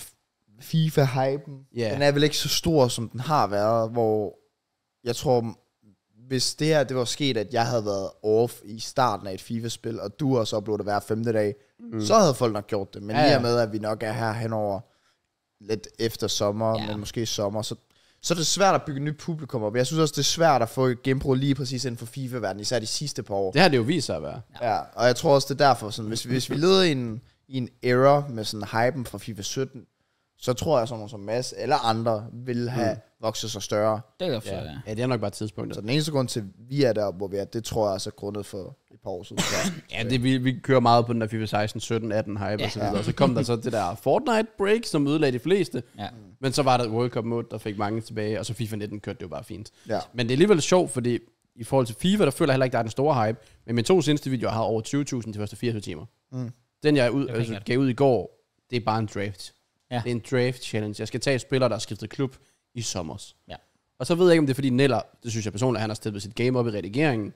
FIFA-hypen. Ja. Den er vel ikke så stor, som den har været, hvor jeg tror, hvis det her det var sket, at jeg havde været off i starten af et FIFA-spil, og du også uploader hver femte dag, mm. så havde folk nok gjort det. Men Ja, lige ja. med, at vi nok er her henover lidt efter sommer, Ja. men måske sommer, så, så er det svært at bygge et nyt publikum op. Jeg synes også, det er svært at få et gennembrud lige præcis inden for FIFA-verdenen, især de sidste par år. Det har det jo vist sig at være. Ja, og jeg tror også, det er derfor, sådan, hvis, hvis vi leder i en, i en era med sådan hypen fra FIFA sytten, så tror jeg, sådan nogle som Mads eller andre vil have mm. vokset sig større. Det kan jeg forstå, Ja. ja. ja, det er nok bare tidspunktet. Så den eneste grund til, at vi er der, hvor vi er, det tror jeg også er grundet for et par år siden. Så. Ja, det, vi, vi kører meget på den der FIFA seksten, sytten, atten hype Ja. og så videre. Og så kom der så det der Fortnite break, som ødelagde de fleste. Ja. Men så var der et World Cup mode, der fik mange tilbage, og så FIFA nitten kørte det jo bare fint. Ja. Men det er alligevel sjovt, fordi i forhold til FIFA, der føler jeg heller ikke, der er den store hype. Men mine to seneste videoer har over tyve tusind de første fireogtyve timer. Mm. Den, jeg ud, Det er altså, godt. gav ud i går, det er bare en draft. Ja. Det er en draft challenge. Jeg skal tage et spiller, der har skiftet klub i sommer. Ja. Og så ved jeg ikke, om det er fordi Neller, det synes jeg personligt, at han har steppet sit game op i redigeringen,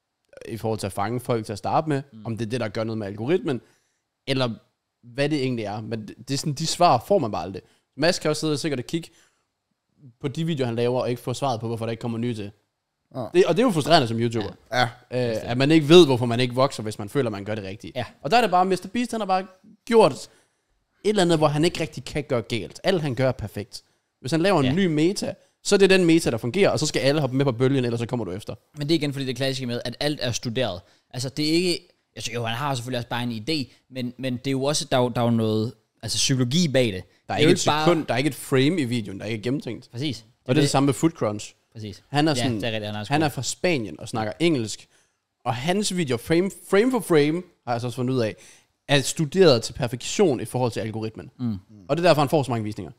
i forhold til at fange folk til at starte med, mm. om det er det, der gør noget med algoritmen, eller hvad det egentlig er. Men det, det er sådan, de svar får man bare aldrig. Mads kan også sidde og sikkert og kigge på de videoer, han laver, og ikke få svaret på, hvorfor der ikke kommer nye til. Ja. Det, og det er jo frustrerende som YouTuber. Ja. Øh, at man ikke ved, hvorfor man ikke vokser, hvis man føler, man gør det rigtigt. Ja. Og der er det bare, mister Beast, han har bare gjort et eller andet, hvor han ikke rigtig kan gøre galt. Alt han gør er perfekt. Hvis han laver en Ja. ny meta, så er det den meta, der fungerer, og så skal alle hoppe med på bølgen, ellers så kommer du efter. Men det er igen fordi det klassiske med, at alt er studeret. Altså det er ikke... Altså, jo, han har selvfølgelig også bare en idé, men, men det er jo også, der er jo, der er jo noget altså, psykologi bag det. Der er, det ikke et sekund, der er ikke et frame i videoen, der er ikke gennemtænkt. Præcis. Og det er det samme med Foot Crunch. Præcis. Han er, Ja, sådan, det er rigtigt, han er han er fra Spanien og snakker engelsk. Og hans video, frame, frame for frame, har jeg så også fundet ud af, er studeret til perfektion i forhold til algoritmen. Mm. Og det er derfor, han får så mange visninger.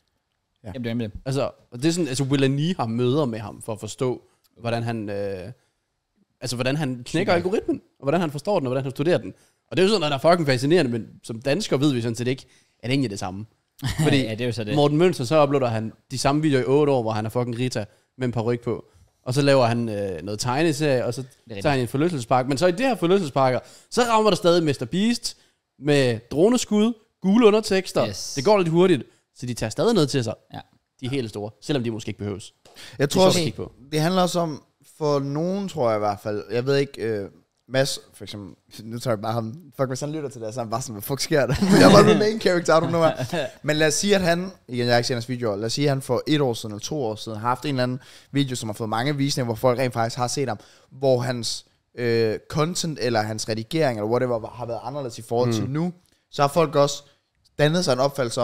Ja. Jamen, det er med det. Altså, og det er sådan, altså Willani har møder med ham for at forstå, hvordan han, øh, altså hvordan han knækker algoritmen, og hvordan han forstår den, og hvordan han studerer den. Og det er jo sådan noget, der er fucking fascinerende, men som dansker ved vi sådan set ikke, at det egentlig er det samme. Fordi Ja, det er jo så det. Morten Mønster, så uploader han de samme videoer i otte år, hvor han er fucking Rita med en par ryg på. Og så laver han øh, noget tegneserie, og så rigtigt. tager han en forlystelsespark. Men så i det her forlystelsesparker, så rammer der stadig mister Beast med droneskud, gule undertekster. Yes. Det går lidt hurtigt, så de tager stadig noget til sig. Ja. De er helt store, selvom de måske ikke behøves. Jeg Det tror er også, sjovt at kigge på. det handler også om, for nogen tror jeg i hvert fald, jeg ved ikke, øh, Mads, for eksempel, nu tager jeg bare ham, fuck, hvis han lytter til det, så er han bare sådan, hvad fuck sker der? Jeg var den main character, du nu er. Men lad os sige, at han, igen, jeg har ikke set hans videoer, lad os sige, at han for et år siden eller to år siden har haft en eller anden video, som har fået mange visninger, hvor folk rent faktisk har set ham, hvor hans øh, content eller hans redigering eller whatever har været anderledes i forhold til Mm. nu, så har folk også dannet sig en opfattelse om,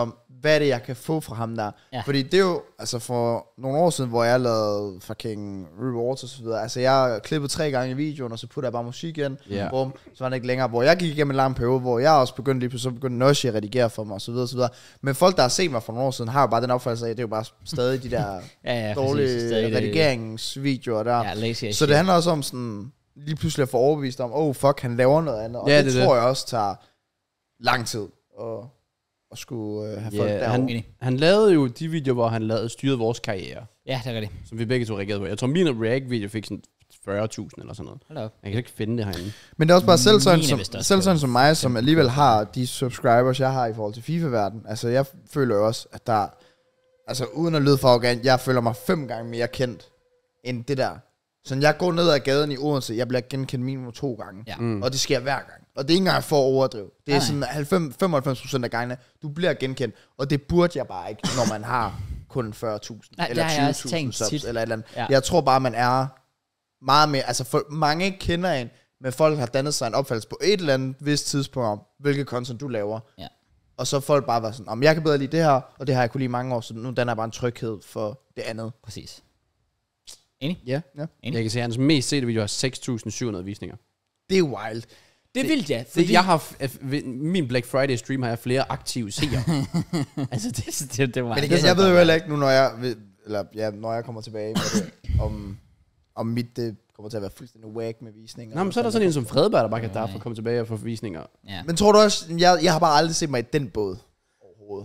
hvad er det, jeg kan få fra ham der? Ja. Fordi det er jo, altså for nogle år siden, hvor jeg lavede fucking rewards og så videre, altså jeg klippede tre gange i videoen, og så puttede jeg bare musik ind, Ja. bum, så var det ikke længere, hvor jeg gik igennem en lang periode, hvor jeg også begyndte lige pludselig, så begyndte Noshi at redigere for mig, og så videre, og så videre. Men folk, der har set mig for nogle år siden, har jo bare den opfattelse af, at det er jo bare stadig de der Ja, ja, dårlige præcis. Stadig det- redigeringsvideoer der. Ja, lazy as Så det shit. handler også om sådan, lige pludselig at få overbevist om, oh fuck, han laver noget andet, og Ja, det, det det er tror det. jeg også tager lang tid, og at skulle øh, have folk Ja, derovre. han, Enig. han lavede jo de videoer, hvor han lavede styrede vores karriere, Ja, det er rigtigt. som vi begge to reagerede på. Jeg tror, min React-video fik sådan fyrre tusind eller sådan noget. Hold da op. Jeg kan ikke finde det herinde. Men det er også bare selv sådan, Mine er som, vist også selv sådan på som mig, som alligevel har de subscribers, jeg har i forhold til FIFA-verden. Altså, jeg føler jo også, at der... Altså, uden at lyde for arrogant, jeg føler mig fem gange mere kendt, end det der. Så jeg går ned ad gaden i Odense, jeg bliver genkendt minimum to gange. Ja. Mm. Og det sker hver gang. Og det er ikke engang for at overdrive. Det er Nej, sådan halvfems, femoghalvfems procent af gangene, du bliver genkendt. Og det burde jeg bare ikke, når man har kun fyrre tusind Nej, eller det har jeg også tyve tusind tænkt subs, tit. eller et eller andet. Ja. Jeg tror bare, man er meget mere... Altså, for mange kender en, men folk har dannet sig en opfattelse på et eller andet vist tidspunkt om, hvilket content du laver. Ja. Og så folk bare var sådan, om jeg kan bedre lide det her, og det har jeg kunne lide mange år, så nu danner jeg bare en tryghed for det andet. Præcis. Enig? Ja. Ja. Enig. Jeg kan se, at hans mest sete video har seks tusind syv hundrede visninger. Det er wild. Det er vildt, ja. Fordi Fordi jeg har, f- f- ved min Black Friday stream har jeg flere aktive seere. altså, det, det, det var... Men igen, jeg ved jo heller ikke nu, når jeg, vil- eller, ja, når jeg kommer tilbage med det, om, om mit det kommer til at være fuldstændig whack med visninger. Nå, men så er der sådan en som Fredberg, der bare kan derfor komme tilbage og få visninger. Ja. Men tror du også, jeg, jeg har bare aldrig set mig i den båd overhovedet.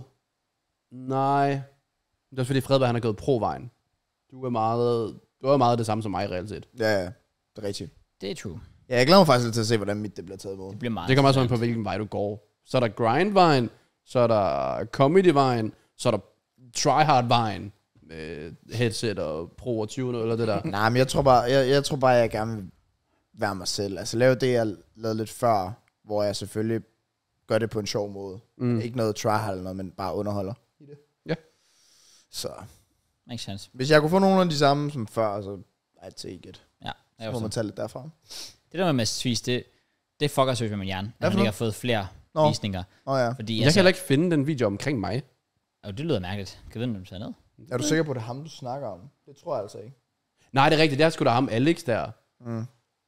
Nej. Det er også fordi Fredberg, han har gået pro-vejen. Du er meget, du er meget det samme som mig reelt set. Ja, ja, det er rigtigt. Det er true. Ja, jeg glæder mig faktisk lidt til at se, hvordan mit det bliver taget imod. Det bliver meget... Det kommer også an på, hvilken vej du går. Så er der grind-vejen, så er der comedy-vejen, så er der tryhard-vejen. Med headset og pro og tyve eller det der. Nej, men jeg tror bare, jeg, jeg tror bare, jeg gerne vil være mig selv. Altså lave det, jeg lavede lidt før, hvor jeg selvfølgelig gør det på en sjov måde. Mm. Ikke noget tryhard eller noget, men bare underholder i det. Ja. Så Makes sense. hvis jeg kunne få nogle af de samme som før, så I'd take it. Ja, Så jeg må også. man tage lidt derfra. Det der med Mads Tvis, det, det fucker sødt med min hjerne. Hvad At for han ikke noget? har fået flere Nå. visninger. Åh oh, ja. Fordi, Jeg kan heller ikke finde den video omkring mig. Oh, det lyder mærkeligt. Kan vi vide, om du tager ned? Er du sikker på, at det er ham, du snakker om? Det tror jeg altså ikke. Nej, det er rigtigt. Det er sgu da ham, Alex der. Mm.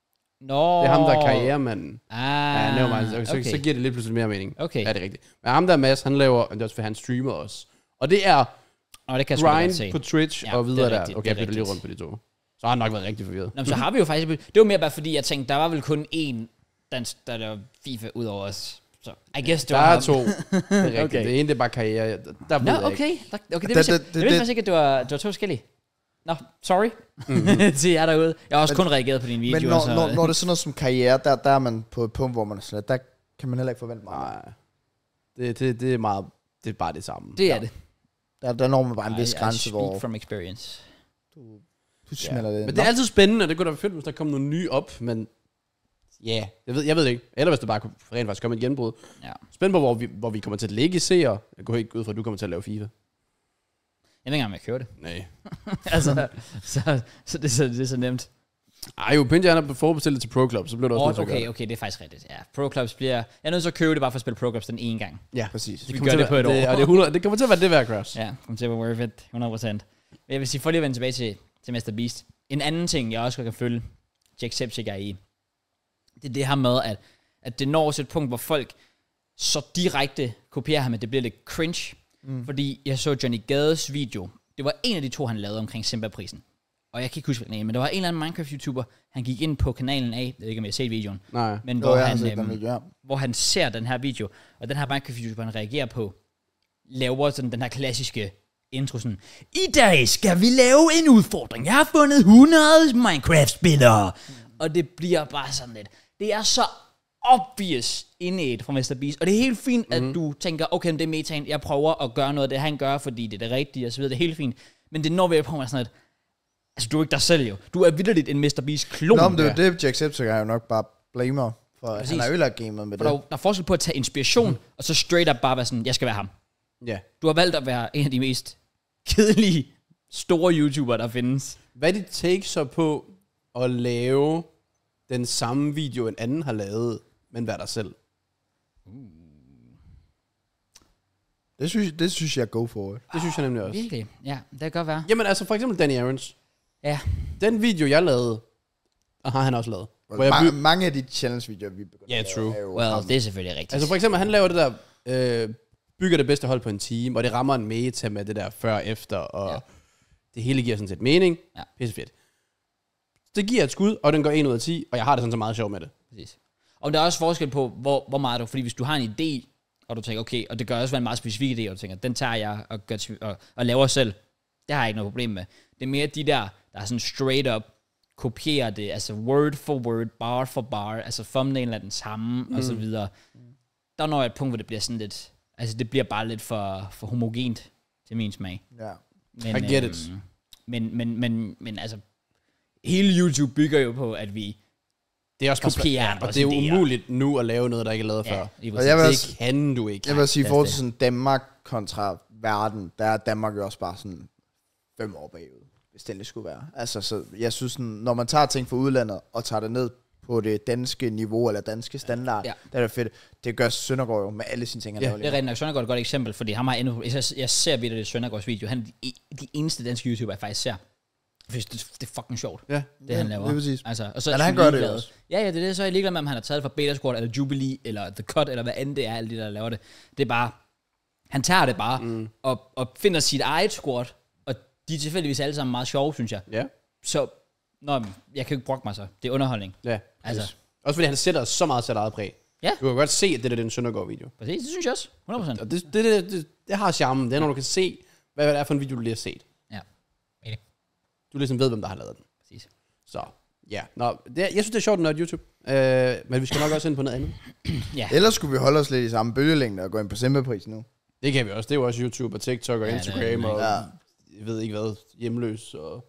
Nå. Det er ham, der er karrieremanden. Ah, Ja, nevermind. Så, okay. så, så giver det lidt pludselig mere mening. Okay. Ja, det er rigtigt. Men ham der Mads, han laver, det er også for han streamer også. Og det er Nå, det kan jeg sgu da godt grind se. på Twitch Ja, og det er videre der. rigtigt, Okay, det jeg er bytter lige rigtigt. rundt på de to. Så har han nok været rigtig forvirret. Nå, men så har vi jo faktisk... Det var mere bare fordi, jeg tænkte, der var vel kun én, der, der laver FIFA ud over os. Så I guess det Der var er ham. to. Det er rigtigt. Okay. Det ene, det er bare karriere. Der, der ved Nå, jeg ikke. okay. Der, okay, det Det- vidste jeg, det- det, det- det vidste det- faktisk ikke, at det var, det var to forskellige. Nå, sorry. Mm-hmm. til jer derude. Jeg har også kun reageret på din video. Men når, så, når, når det er sådan noget som karriere, der, der er man på et punkt, hvor man er sådan, at der kan man heller ikke forvente meget. Nej. Det, det, det er meget, det er bare det samme. det er det. Der, der når man bare en vis I, grænse, I hvor speak from experience. du, du smelter det. Men det er altid spændende, og det kunne da være fedt, hvis der kom nogle nye op, men ja, yeah, jeg ved, jeg ved det ikke. Eller hvis der bare kunne rent faktisk komme et genbrud. Ja. Spændende på, hvor vi, hvor vi kommer til at ligge i seere. Jeg går ikke ud fra, at du kommer til at lave FIFA. Jeg ved ikke engang, om jeg kører det. Nej. altså, så, så, det, er så det er så nemt. Ej jo, Pinja han er forudbestilt det til Pro Club, så bliver det også Oh, nødt til at okay, gøre okay, det er faktisk rigtigt. Ja, Pro Clubs bliver... Jeg er nødt til at købe det bare for at spille Pro Clubs den ene gang. Ja, præcis. Vi kommer gør til det at på et være- år. Det, og det, er hundrede, det kommer til at være det værd, Crash. Ja, kommer til at være worth it. hundrede procent. Jeg vil sige, for lige at vende tilbage til, til mister Beast. En anden ting, jeg også godt kan følge Jacksepticeye i, det er det her med, at, at det når til et punkt, hvor folk så direkte kopierer ham, at det bliver lidt cringe. Mm. Fordi jeg så Johnny Gades video. Det var en af de to, han lavede omkring Simba-prisen. Og jeg kan ikke huske, hvad den er, men der var en eller anden Minecraft-YouTuber, han gik ind på kanalen af, jeg ved ikke, om jeg har set videoen, Nej. men Jo, hvor, jeg har han, set den øhm, video, ja. hvor han ser den her video, og den her Minecraft-YouTuber, han reagerer på, laver sådan den her klassiske intro sådan, i dag skal vi lave en udfordring. Jeg har fundet hundrede Minecraft-spillere. Mm. Og det bliver bare sådan lidt, det er så obvious innate fra mister Beast, og det er helt fint, mm. at du tænker, okay, det er metaen, jeg prøver at gøre noget af det, han gør, fordi det er det rigtige, og så videre, det er helt fint. Men det når vi på mig sådan lidt, altså du er ikke dig selv jo, du er vitterligt en mister Beast-klon. Nå, men det er jo det, Jacksepticeye er jo nok bare blamer, for at Præcis. han har ødelagt gamet med For det. der, er- der er forskel på at tage inspiration, mm. og så straight up bare være sådan, jeg skal være ham. Ja. Du har valgt at være en af de mest kedelige, store YouTubere, der findes. Hvad er dit take så på at lave den samme video, en anden har lavet, men være dig selv? Det synes, det synes jeg go for it. Det synes jeg nemlig også. Virkelig? Ja, det kan godt være. Jamen altså, for eksempel Danny Aarons. Ja. Den video, jeg lavede, og har han også lavet. Hvor jeg Ma- by- mange af de challenge-videoer, vi begynder Ja, at true. lave, er jo Well, ham. det er selvfølgelig rigtigt. Altså for eksempel, han laver det der, øh, bygger det bedste hold på en team, og det rammer en meta med det der før og efter, og Ja. det hele giver sådan set mening. Ja. Pisse fedt. Det giver et skud, og den går en ud af ti, og jeg har det sådan så meget sjov med det. Præcis. Og der er også forskel på, hvor, hvor meget du... Fordi hvis du har en idé, og du tænker, okay, og det gør også være en meget specifik idé, og du tænker, den tager jeg og, gør til, og, og laver selv. Det har jeg ikke noget problem med. Det er mere de der, der er sådan straight up, kopierer det, altså word for word, bar for bar, altså thumbnail er den samme, mm. og så videre. Der når jeg et punkt, hvor det bliver sådan lidt... Altså, det bliver bare lidt for, for homogent til min smag. Ja. Men, I get it. Men, men, men, men altså, hele YouTube bygger jo på, at vi Det er også kopierer ja, andres og det er jo idéer. umuligt nu at lave noget, der ikke er lavet Ja, før. lige Og præcis. jeg vil Det også, kan du ikke. jeg vil sige, i det er forhold til det. sådan Danmark kontra verden, der er Danmark jo også bare sådan fem år bagud, hvis det endelig skulle være. Altså, så jeg synes, sådan, når man tager ting fra udlandet og tager det ned på det danske niveau, eller danske standard, Ja. der er det fedt. Det gør Søndergaard jo med alle sine ting, han Ja, laver Det lige er rigtig nok. Søndergaard er et godt eksempel, fordi ham har endnu... Jeg, jeg ser vidt af det Søndergaards video. Han er de, de eneste danske YouTuber, jeg faktisk ser. Fordi det, det er fucking sjovt, Ja. det han laver. det er præcis. Altså, og så Men er han jeg gør det ligeglad. jo også. Ja, ja, det er det. Så er jeg ligeglad med, om han har taget det fra Beta Squad, eller Jubilee, eller The Cut, eller hvad end det er, alle de der laver det. Det er bare... Han tager det bare, mm. og, og finder sit eget squad, og de er tilfældigvis alle sammen meget sjove, synes jeg. Ja. Så, nå, jeg kan jo ikke brokke mig så. Det er underholdning. Ja. Altså, Også fordi han sætter så meget sit eget præg. Ja. Du kan godt se, at det er den Søndergaard-video. præcis, det synes jeg også. hundrede procent. Og det, det, det, det, det har charmen. Det er, når du kan se, hvad det er for en video, du lige har set. Ja. Enig. Du ligesom ved, hvem der har lavet den. Præcis. Så, ja. Nå, det, jeg synes, det er sjovt, når YouTube. Øh, men vi skal nok også ind på noget andet. Ja. Ellers skulle vi holde os lidt i samme bølgelængde og gå ind på Simba-pris nu. Det kan vi også. Det er jo også YouTube og TikTok og Ja, Instagram det er- og Ja. jeg ved ikke hvad, hjemløs og...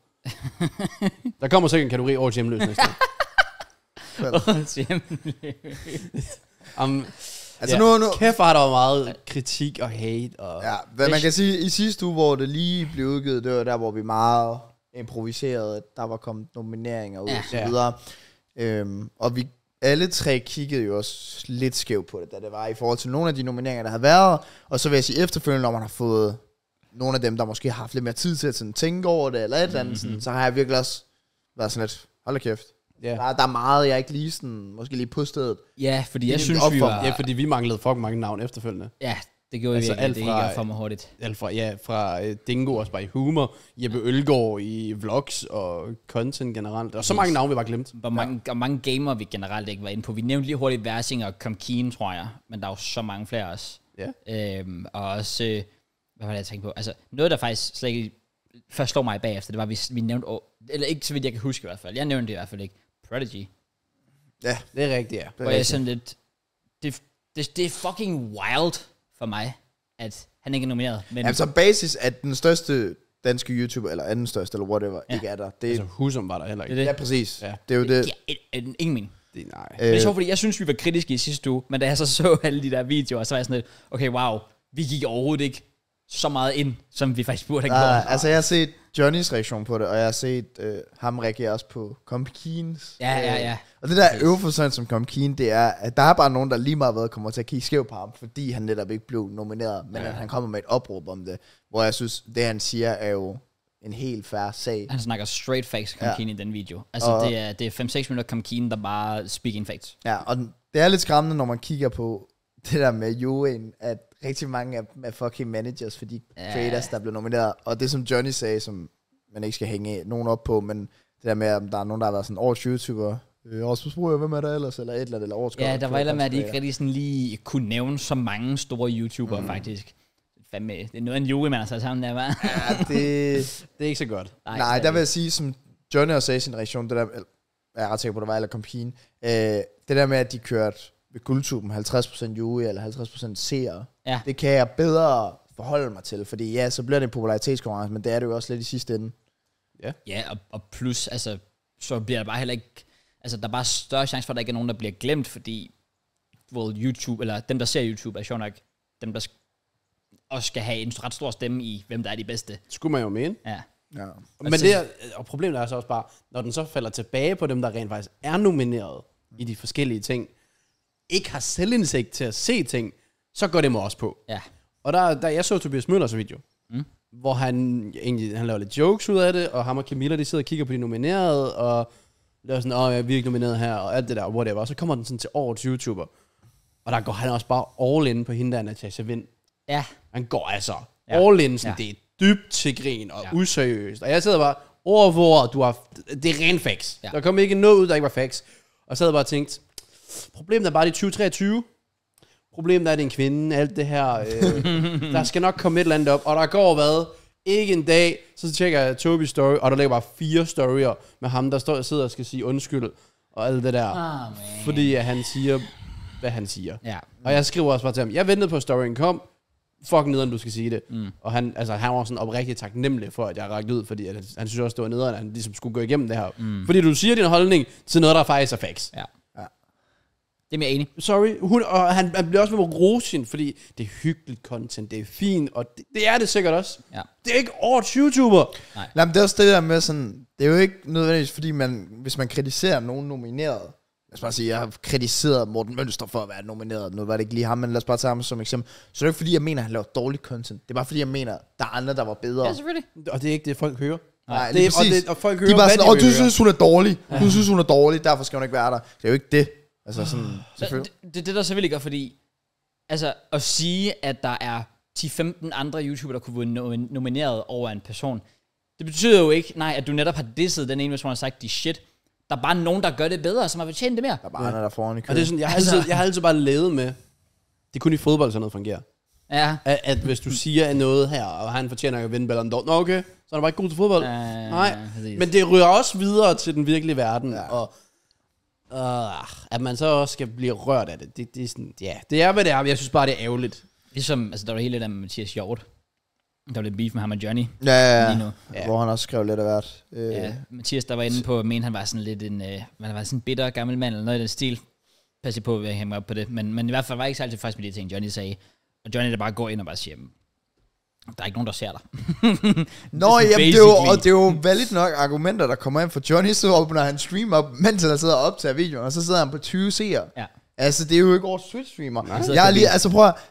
Der kommer sikkert en kategori over hjemløs næste år. Um, Altså ja. nu, nu, Kæft, har der var meget kritik og hate. Og ja, hvad man kan sige, i sidste uge, hvor det lige blev udgivet, det var der, hvor vi meget improviserede, der var kommet nomineringer ud Ja. og så videre. Øhm, og vi alle tre kiggede jo også lidt skævt på det, da det var i forhold til nogle af de nomineringer, der havde været. Og så vil jeg sige efterfølgende, når man har fået nogle af dem, der måske har haft lidt mere tid til at sådan tænke over det, eller et eller andet, sådan, så har jeg virkelig også været sådan lidt, hold da kæft. Ja. Der, der er meget, jeg ikke lige sådan, måske lige på stedet. Ja, fordi jeg Det er synes, op vi for var... Ja, fordi vi manglede fucking mange navn efterfølgende. Ja, det gjorde Altså, vi virkelig. alt Det fra- gik for mig hurtigt. Alt fra, ja, fra uh, Dingo også bare i humor, Jeppe Ølgaard i vlogs og content generelt. Og så mange navne, vi bare glemt. Hvor mange, og mange gamer, vi generelt ikke var inde på. Vi nævnte lige hurtigt Versing og Comkeen, tror jeg. Men der er jo så mange flere også. Ja. Øhm, og også... Øh, hvad var det, jeg tænkte på? Altså, noget, der faktisk slet ikke først slog mig bagefter, det var, vi, vi nævnte... Oh, eller ikke så vidt, jeg kan huske i hvert fald. Jeg nævnte det i hvert fald ikke. Prodigy. Ja, Det er rigtigt, ja. det Hvor er jeg er rigtigt. sådan lidt... Det, det, det er fucking wild for mig, at han ikke er nomineret. Men Altså basis, at den største danske YouTuber, eller anden største, eller whatever, Ja. ja. ikke er der. Det, Altså, Husum var der heller ikke. Det er ja, præcis. Ja. Ja. Det er jo det. det giver et- et- ingen mening. Det, nej. Øh. Det er Øh, sjovt, fordi jeg synes, vi var kritiske i sidste uge, men da jeg så så alle de der videoer, så var jeg sådan lidt, okay, wow, vi gik overhovedet ikke så meget ind, som vi faktisk burde have nej, gjort. altså jeg har set Johnnys reaktion på det, og jeg har set øh, ham reagere også på Comkeens. Ja, ja, ja. Og det der øvforstand som Comkeen, det er, at der er bare nogen, der lige meget ved kommer til at kigge skævt på ham, fordi han netop ikke blev nomineret, men ja. at han kommer med et opråb om det, hvor jeg synes, det han siger er jo en helt fair sag. Han snakker straight facts Comkeen ja. i den video. Altså, Og- det er, det er fem seks minutter Comkeen, der bare speaking facts. Ja, og den- det er lidt skræmmende, når man kigger på det der med juryen, at rigtig mange af dem er fucking managers for de Ja. creators, der blev nomineret. Og det som Johnny sagde, som man ikke skal hænge nogen op på, men det der med, at der er nogen, der har været sådan årets YouTuber, øh, Rasmus Bruger, hvem er der ellers, eller et eller andet, eller årets Ja, der var et eller andet med, at de ikke creator. rigtig sådan lige kunne nævne så mange store YouTubere, mm. faktisk. Fandme, det er noget af en jury, man har sat sammen der, var. Ja, det... Det er ikke så godt. Nej, Nej der vil jeg sige, som Johnny også sagde i sin reaktion, det der, eller, jeg er ret sikker på, det var, eller Compine, øh, det der med, at de kørte ved guldtuben halvtreds procent jury, eller halvtreds procent seere, Ja. det kan jeg bedre forholde mig til, fordi ja, så bliver det en popularitetskonkurrence, men det er det jo også lidt i sidste ende. Ja, og, og plus, altså, så bliver der bare heller ikke... Altså, der er bare større chance for, at der ikke er nogen, der bliver glemt, fordi well, YouTube, eller dem, der ser YouTube, er sjovt nok dem, der sk- også skal have en ret stor stemme i, hvem der er de bedste. Det skulle man jo mene. Ja. Ja. Men det er, og problemet er så også bare, når den så falder tilbage på dem, der rent faktisk er nomineret i de forskellige ting, ikke har selvindsigt til at se ting, så går det mig også på. Ja. Og der, der jeg så Tobias Møllers video, Mm. hvor han egentlig han laver lidt jokes ud af det, og ham og Camilla, de sidder og kigger på de nominerede, og laver sådan, åh, jeg er virkelig nomineret her, og alt det der, whatever. Og så kommer den sådan til årets YouTuber, og der går han også bare all in på hende der, Natasha Vind. Ja. Han går altså Ja. all in, sådan, Ja. det er dybt til grin og Ja. useriøst. Og jeg sidder bare, ord for ord, du har, det er ren facts. Ja. Der kom ikke noget ud, der ikke var facts. Og så havde jeg bare tænkt, problemet er bare det tyve treogtyve. Problemet er, at det er en kvinde, alt det her. Øh, der skal nok komme et eller andet op. Og der går hvad? Ikke en dag, så tjekker jeg Tobis story, og der ligger bare fire storyer med ham, der står, sidder og skal sige undskyld, og alt det der. Ah, man. Fordi at han siger, hvad han siger. Ja. Og jeg skriver også bare til ham, jeg ventede på, at storyen kom. Fuck nederen, du skal sige det. Mm. Og han, altså, han var sådan oprigtigt taknemmelig for, at jeg rakte ud, fordi at, han synes også, det var nederen, at han ligesom skulle gå igennem det her. Mm. Fordi du siger din holdning til noget, der faktisk er facts. Ja. Det er jeg enig. Sorry. Hun, og han, han bliver også med at rose hende, fordi det er hyggeligt content, det er fint, og det, det er det sikkert også. Ja. Det er ikke årets YouTuber. Nej, men det er også det der med sådan, det er jo ikke nødvendigvis, fordi man, hvis man kritiserer nogen nomineret, lad os bare sige, jeg har kritiseret Morten Mønster for at være nomineret, nu var det ikke lige ham, men lad os bare tage ham som eksempel, så det er ikke fordi, jeg mener, at han laver dårlig content, det er bare fordi, jeg mener, der er andre, der var bedre. Ja, selvfølgelig. Og det er ikke det, folk hører. Nej, det, lige og, præcis. det, og folk De hører, er bare hvad sådan, de åh, vil du høre. synes, hun er dårlig, du synes, hun er dårlig, derfor skal hun ikke være der. Det er jo ikke det. Altså sådan, Så selvfølgelig. det, det, det der selvfølgelig gør, fordi altså at sige, at der er ti femten andre YouTubere, der kunne være no- nomineret over en person, det betyder jo ikke, nej, at du netop har disset den ene, hvis man har sagt, de shit. Der er bare nogen, der gør det bedre, som har fortjent det mere. Der er bare andre, der foran i Og det er køen. sådan, jeg har, altid, jeg har altid bare levet med, det er kun i fodbold, sådan noget fungerer. Ja. At, at hvis du siger noget her, og han fortjener at vinde Ballon d'Or, nå okay, så er han bare ikke god til fodbold. Uh, Nej, men det ryger også videre til den virkelige verden, ja. og uh, at man så også skal blive rørt af det, det, det er sådan, ja, det er hvad det er, men jeg synes bare, det er ærgerligt. Ligesom, altså der var hele det der med Mathias Hjort. Der var lidt beef med ham og Johnny. Ja, ja, Lige ja. nu. Ja. Hvor han også skrev lidt af hvert. Øh, Ja, Mathias, der var inde på, men han var sådan lidt en, øh, han var sådan en bitter gammel mand, eller noget i den stil. Pas på, at jeg hænge mig op på det. Men, men i hvert fald var jeg ikke så altid faktisk med de ting, Johnny sagde. Og Johnny, der bare går ind og bare siger, der er ikke nogen, der ser dig. Nå, Det er jamen, det er, jo, basically- og det er jo valid nok argumenter, der kommer ind for Johnny, så åbner han stream op, mens han sidder og optager videoen, og så sidder han på tyve seere. Ja. Altså, det er jo ikke vores Twitch-streamer. Nej, så Jeg er er det lige, vildt. altså prøv at,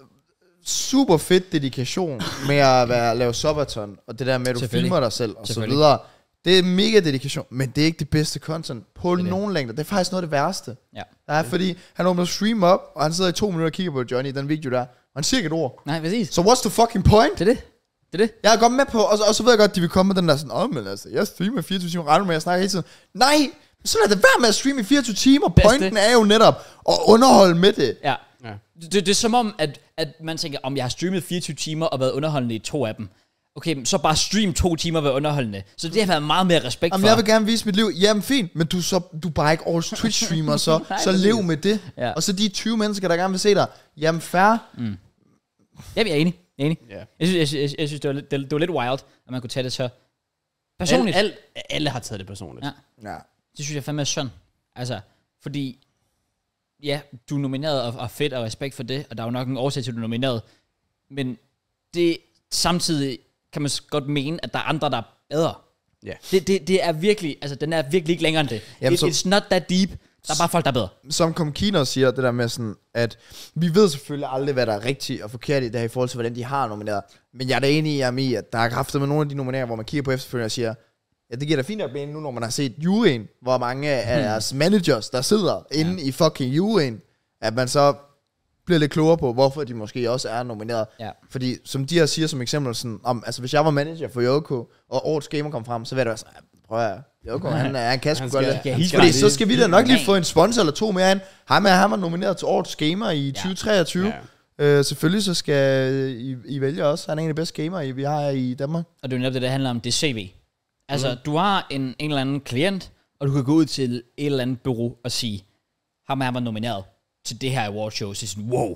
super fedt dedikation med at være, lave subathon, og det der med, at du Selvfølgelig. filmer dig selv, og så Selvfølgelig. videre. Det er mega dedikation, men det er ikke det bedste content på det. nogen længder. Det er faktisk noget af det værste. Ja. Der er, fordi han åbner stream op, og han sidder i to minutter og kigger på Johnny i den video der, og han siger ikke et ord. Nej, præcis. Så what's the fucking point? Det er det. Det er det. Jeg er godt med på, og så, og så ved jeg godt, at de vil komme med den der sådan, åh, men altså, jeg streamer fireogtyve timer, regner med, at jeg snakker hele tiden. Nej, så lad det være med at streame i fireogtyve timer. Bedste. Pointen er jo netop at underholde med det. Ja. Ja. Det, det er som om, at, at man tænker, om jeg har streamet fireogtyve timer og været underholdende i to af dem. Okay, så bare stream to timer og være underholdende. Så det har været meget mere respekt Jamen, for. jeg vil gerne vise mit liv. Jamen, fint, men du er, så, du er bare ikke all Twitch-streamer, så, Nej, så præcis. lev med det. Ja. Og så de tyve mennesker, der gerne vil se dig. Jamen, fair. Jamen, jeg er enig. Jeg er enig. Ja. Jeg synes, jeg, synes- jeg, jeg synes det, var lidt, det, det var lidt wild, at man kunne tage det så personligt. Alle, alle, alle har taget det personligt. Ja. Ja. Det synes jeg fandme er synd. Altså, fordi, ja, du er nomineret og, og fedt og respekt for det, og der er jo nok en årsag til, at du er nomineret. Men det samtidig kan man s- godt mene, at der er andre, der er bedre. Ja. Det, det, det er virkelig, altså den er virkelig ikke længere end det. Jamen, It, så- it's not that deep. Der er bare folk, der er bedre. Som Komkino siger, det der med sådan, at vi ved selvfølgelig aldrig, hvad der er rigtigt og forkert i det her, i forhold til, hvordan de har nomineret. Men jeg er da enig i, ham i, at der er kraftet med nogle af de nomineringer, hvor man kigger på efterfølgende og siger, ja, det giver da fint nok mening nu, når man har set juryen, hvor mange af deres managers, der sidder inde i fucking juryen, at man så bliver lidt klogere på, hvorfor de måske også er nomineret. Ja. Fordi, som de her siger som eksempel, sådan, om, altså hvis jeg var manager for Yoko, og årets gamer kom frem, så vil det være sådan, prøv at høre, Yoko, han, er- han kan sgu Han godt skal- lidt. Ja, helt Fordi klart. så skal vi da nok lige Ja. få en sponsor eller to mere ind. Ham er, ham er nomineret til årets gamer i tyve treogtyve. Ja. Øh, selvfølgelig så skal I, I vælge også. Han er en af de bedste gamere, vi har i Danmark. Og det er jo netop det, der handler om, det er C V. Altså, mm. du har en, en eller anden klient, og du kan gå ud til et eller andet bureau og sige, ham er han var nomineret til det her awardshow. Så er sådan, wow.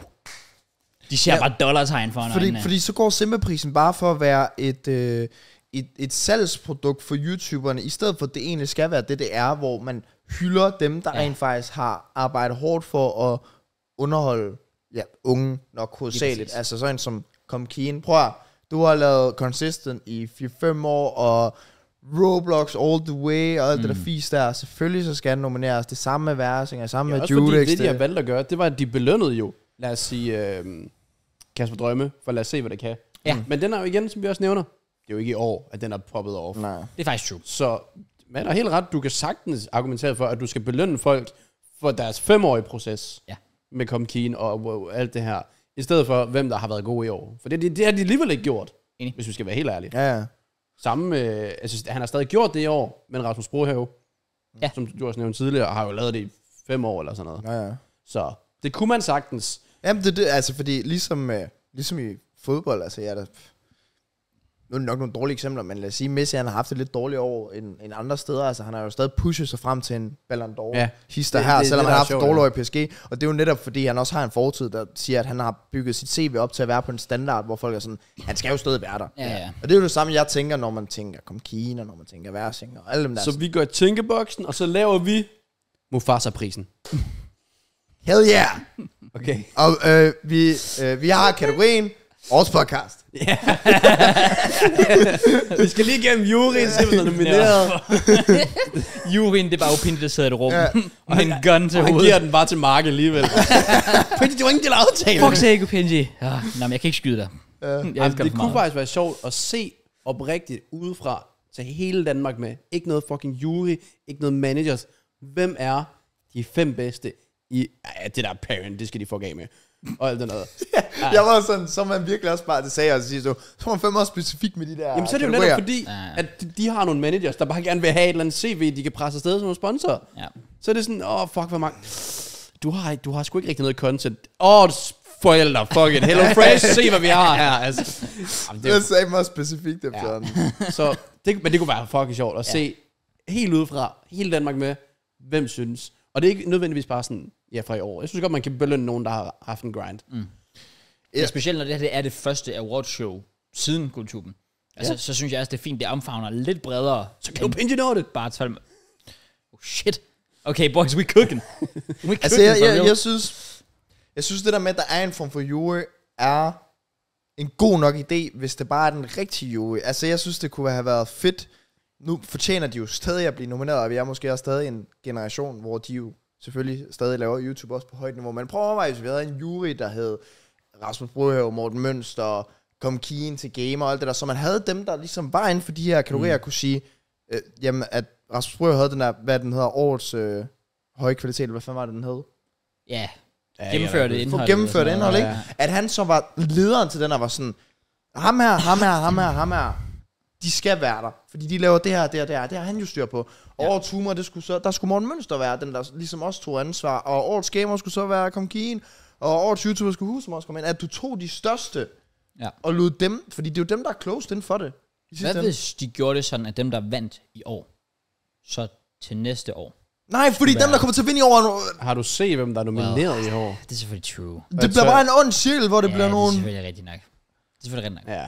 De ser Ja. ja. bare dollartegn for Fordi, øjnene. fordi så går Simba-prisen bare for at være et, øh, et, et salgsprodukt for YouTuberne, i stedet for at det egentlig skal være det, det er, hvor man hylder dem, der Ja. ja. rent faktisk har arbejdet hårdt for at underholde ja, unge nok hovedsageligt. præcis. Altså sådan en som Komkien. Prøv at, du har lavet Consistent i fire fem år, og Roblox all the way, og alt mm. det der fis der. Selvfølgelig så skal han nomineres. Det samme med Versing, og samme Ja, med også fordi Judex. det, de har valgt at gøre, det var, at de belønnede jo, lad os sige, øh, Kasper Drømme, for lad os se, hvad det kan. Ja. Men den er jo igen, som vi også nævner, det er jo ikke i år, at den er poppet off. Nej. Det er faktisk true. Så man er helt ret, du kan sagtens argumentere for, at du skal belønne folk for deres femårige proces Ja. med Comkeen og wow, alt det her, i stedet for, hvem der har været gode i år. For det, det, det har de alligevel ikke gjort, Enig. hvis vi skal være helt ærlige. Ja, ja. Samme med, altså, han har stadig gjort det i år, men Rasmus Brohave, Ja. som du også nævnte tidligere, har jo lavet det i fem år eller sådan noget. Ja, ja. Så det kunne man sagtens. Jamen, det, det, altså, fordi ligesom, øh, ligesom i fodbold, altså, jeg er der, nu er det nok nogle dårlige eksempler, men lad os sige, Messi, han har haft et lidt dårligt år end, end andre steder, altså, han har jo stadig pushet sig frem til en Ballon d'Or Ja. hister Det- her, det- selvom det, han der har er haft et sjovt, dårligt ja. år i P S G, og det er jo netop, fordi han også har en fortid, der siger, at han har bygget sit C V op til at være på en standard, hvor folk er sådan, han skal jo stadig være der. Ja, ja. Og det er jo det samme, jeg tænker, når man tænker Comkeen, og når man tænker Versing, og alle dem der. Så vi går i tænkeboksen, og så laver vi Mufasa-prisen. Hell yeah! Okay. Og øh, vi, øh, vi har kategorien Årets podcast. Vi skal lige gennem juryen, så vi er nomineret. Juryen, det er bare opinion, der sidder i et rum. Ja. Med en gun til Og han hovedet. giver den bare til Mark alligevel. Fordi du har ingen del af aftalen. Fuck sake, Opinji. Ja, nej, men jeg kan ikke skyde dig. Ja. Jeg Jamen, elsker det for kunne meget. faktisk være sjovt at se oprigtigt udefra til hele Danmark med. Ikke noget fucking jury, ikke noget managers. Hvem er de fem bedste i... Ja, det der parent, det skal de få af med. Og alt det noget. Jeg var sådan, så er man virkelig også bare, det sagde jeg, og så siger så, så er man fandme også specifik med de der Jamen så er det jo kategorier. netop fordi, Ja. at de, de har nogle managers, der bare gerne vil have et eller andet C V, de kan presse afsted som nogle sponsorer. Ja. Så er det sådan, åh, oh, fuck, hvor mange... Du har, du har sgu ikke rigtig noget content. Åh, oh, forældre, fuck it. Hello Fresh, se hvad vi har her. Altså, jamen, det er Det jo, sagde mig også specifikt efter Ja. den. så det, men det kunne være fucking sjovt at se helt udefra, hele Danmark med, hvem synes. Og det er ikke nødvendigvis bare sådan, ja, fra i år. Jeg synes godt, man kan belønne nogen, der har haft en grind. Mm. Ja. Specielt når det her det er det første awardshow siden Guldtuben. Altså, Ja. så synes jeg også, det er fint, det omfavner lidt bredere. Så kan du pinge nå det. Bare tolv... Oh shit. Okay, boys, we cooking. We cooking Altså, jeg, for jeg, real. jeg, synes, jeg synes, det der med, at der er en form for jury, er en god nok idé, hvis det bare er den rigtige jury. Altså, jeg synes, det kunne have været fedt. Nu fortjener de jo stadig at blive nomineret, og vi er måske også stadig en generation, hvor de jo selvfølgelig stadig laver YouTube også på højt niveau. Men prøv at overveje, hvis vi havde en jury, der hed Rasmus Brohave, Morten Mønster, Comkeen til Gamer og alt det der, så man havde dem, der ligesom var inden for de her kategorier, mm. kunne sige, øh, jamen, at Rasmus Brohave havde den der, hvad den hedder, årets øh, høje kvalitet, hvad fanden var det, den hed? Ja, Ja, gennemførte ja, indhold. For gennemført og sådan noget. indhold, ikke? At han så var lederen til den, og var sådan, ham her, ham her, ham her, ham her, de skal være der, fordi de laver det her, det her, det her, det har han jo styr på. Ja. Årets humor, det skulle så, der skulle Morten Mønster være, den der ligesom også tog ansvar, og årets gamer skulle så være Comkeen, og årets YouTuber skulle Husum også komme ind, at du tog de største, Ja. og lod dem, fordi det er jo dem, der er closed inden for det. I sidste Hvad ende. hvis de gjorde det sådan, at dem, der vandt i år, så til næste år? Nej, fordi dem, der kommer til at vinde i år, er no- Har du set, hvem der er nomineret Well. i år? Det er selvfølgelig true. det bliver bare en ond cirkel, hvor det ja, bliver det er nogen... selvfølgelig rigtigt nok. Det er selvfølgelig rigtigt nok. Ja.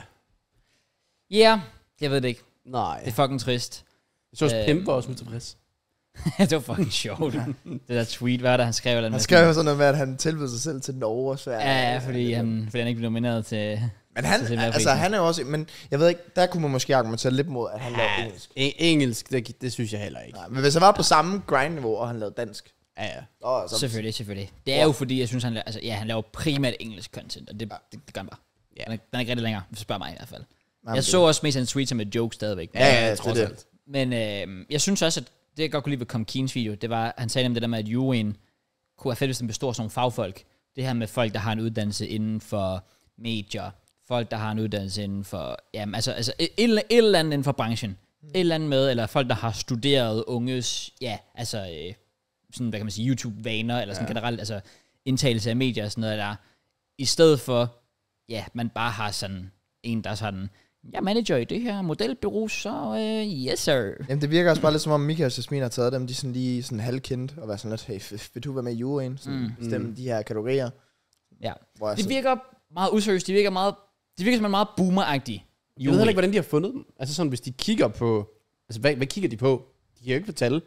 Ja, yeah, jeg ved det ikke. Nej. Det er fucking trist. Jeg så også Øh, Pimp var også utilfreds. Det var fucking sjovt. Det der tweet, hvad er der, han skrev? Eller Han skrev jo sådan noget med, at han tilbød sig selv til Norge. Så Ja, ja, fordi han, fordi han ikke blev nomineret til... Men han, til altså prisen. han er jo også, men jeg ved ikke, der kunne man måske argumentere lidt mod, at han lavede engelsk. En- engelsk, det, det synes jeg heller ikke. Nej, men hvis han var på samme grind-niveau, og han lavede dansk. Ja, ja. Åh, så, Selvfølgelig, selvfølgelig. Det er jo fordi, jeg synes, han, la- altså, ja, han laver primært engelsk content, og det, det, det gør han bare. Ja. Den, er, den er ikke rigtig længere, hvis du spørger mig i hvert fald. Jamen, Jeg det- så også mest hans tweets med joke stadigvæk. Ja, ja, Ja, det er trods det. alt. Men øh, jeg synes også, at det jeg godt kunne lide ved Comkeens video, det var, han sagde nemlig det der med, at juryen kunne være fedt, hvis den består af sådan nogle fagfolk. Det her med folk, der har en uddannelse inden for medier, folk, der har en uddannelse inden for, jamen, altså, altså et, et, et eller andet inden for branchen. Et eller andet med, eller folk, der har studeret unges, ja, altså, øh, sådan, hvad kan man sige, YouTube-vaner, eller sådan ja. generelt, altså, indtagelse af medier og sådan noget der. I stedet for, ja, man bare har sådan en, der er sådan, jeg manager i det her modelbureau, så øh, yes sir. Jamen, det virker også bare lidt som om, Michael og Jasmin har taget dem, de er sådan lige sådan halvkendt, og være sådan lidt, hey, f- vil du være med i juryen? Sådan Mm. bestemme de her kategorier. Ja. Hvor jeg Det så, virker meget useriøst, det virker meget, det virker som en meget boomer-agtig. Jeg ved heller ikke, hvordan de har fundet dem. Altså sådan, hvis de kigger på... Altså, hvad, hvad kigger de på? De kigger jo ikke på tal.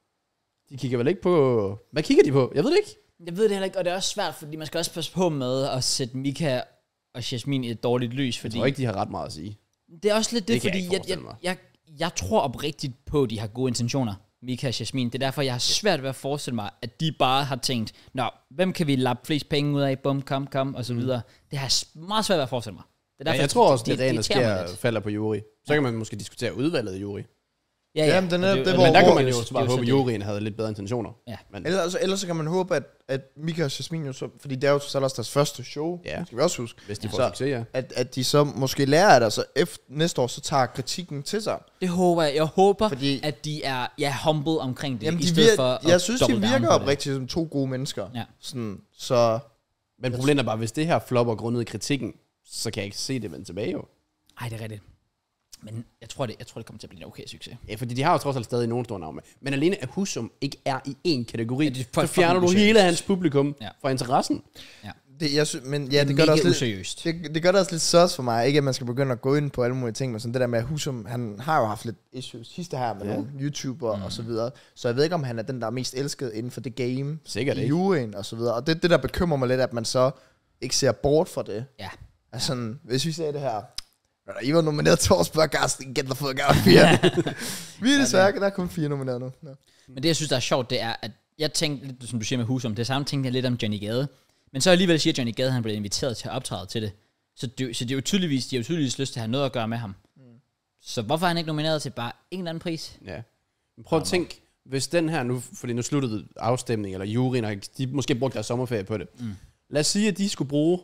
De kigger vel ikke på... Hvad kigger de på? Jeg ved det ikke. Jeg ved det heller ikke, og det er også svært, fordi man skal også passe på med at sætte Mika og Jasmin i et dårligt lys, Jeg fordi tror ikke, de har ret meget at sige. det er også lidt det, Det kan jeg fordi ikke jeg, jeg, forestille mig. jeg, jeg tror oprigtigt på, at de har gode intentioner Mika og Jasmin. Det er derfor, jeg har svært ved at forestille mig, at de bare har tænkt, nå, hvem kan vi lappe flest penge ud af, bum, kom, kom, og så videre. Mm. Det har jeg meget svært ved at forestille mig. Det er derfor, ja, jeg tror også, det, det, det rent det sker falder på jury. Så kan man måske diskutere udvalget i jury. Ja, ja. Jamen, den er, Og det, det, det, Men der hvor, kunne man jo det- bare det er jo håbe, så at det. juryen havde lidt bedre intentioner. Ja. Men, ellers, ellers så kan man håbe, at, at Mika og Jasmin jo så, fordi det er jo så også deres første show, Ja. skal vi også huske, hvis de får Så- succes, ja. at, at de så måske lærer af det, og så efter næste år, så tager kritikken til sig. det håber jeg. Jeg håber, Fordi- at de er ja, humble omkring det, Jamen, i de stedet vir- for at jeg synes, de double down virker på det. oprigtigt som to gode mennesker. Ja. Sådan, så Men problemet er bare, hvis det her flopper grundet i kritikken, så kan jeg ikke se det vende tilbage jo. Ej, det er rigtigt. Men jeg tror, det, jeg tror, det kommer til at blive en okay succes. Ja, fordi de har jo trods alt stadig nogen store navne med. Men alene at Husum ikke er i én kategori, Ja, det er så fucking fjerner du useriøst. hele hans publikum Ja. fra interessen. det, jeg synes, men Det ja, er det gør det mega også lidt, useriøst. det, det gør det også lidt søs for mig. Ikke at man skal begynde at gå ind på alle mulige ting, men sådan det der med, at Husum, han har jo haft lidt issues sidste her med Ja. ja. nogle YouTuber mm. og så videre. Så jeg ved ikke, om han er den, der er mest elsket inden for det game. Sikkert i ikke. juryen og så videre. Og det det, der bekymrer mig lidt, at man så ikke ser bort fra det. Ja. Altså sådan, hvis vi sagde det her, "Brother, I var nomineret til årets podcast, get the fuck out here." Vi er desværre, der er kun fire nomineret nu. Ja. Men det, jeg synes, der er sjovt, det er, at jeg tænkte lidt, som du siger med Husum, det samme tænkte jeg lidt om Johnny Gade. Men så alligevel siger Johnny Gade, at han blev inviteret til at optræde til det. Så det, så det er jo tydeligvis, de har jo tydeligvis lyst til at have noget at gøre med ham. Mm. Så hvorfor er han ikke nomineret til bare en eller anden pris? Ja. Men prøv at tænk, hvis den her nu, fordi nu sluttede afstemning, eller juryen, og de måske brugte deres sommerferie på det. Mm. Lad os sige, at de skulle bruge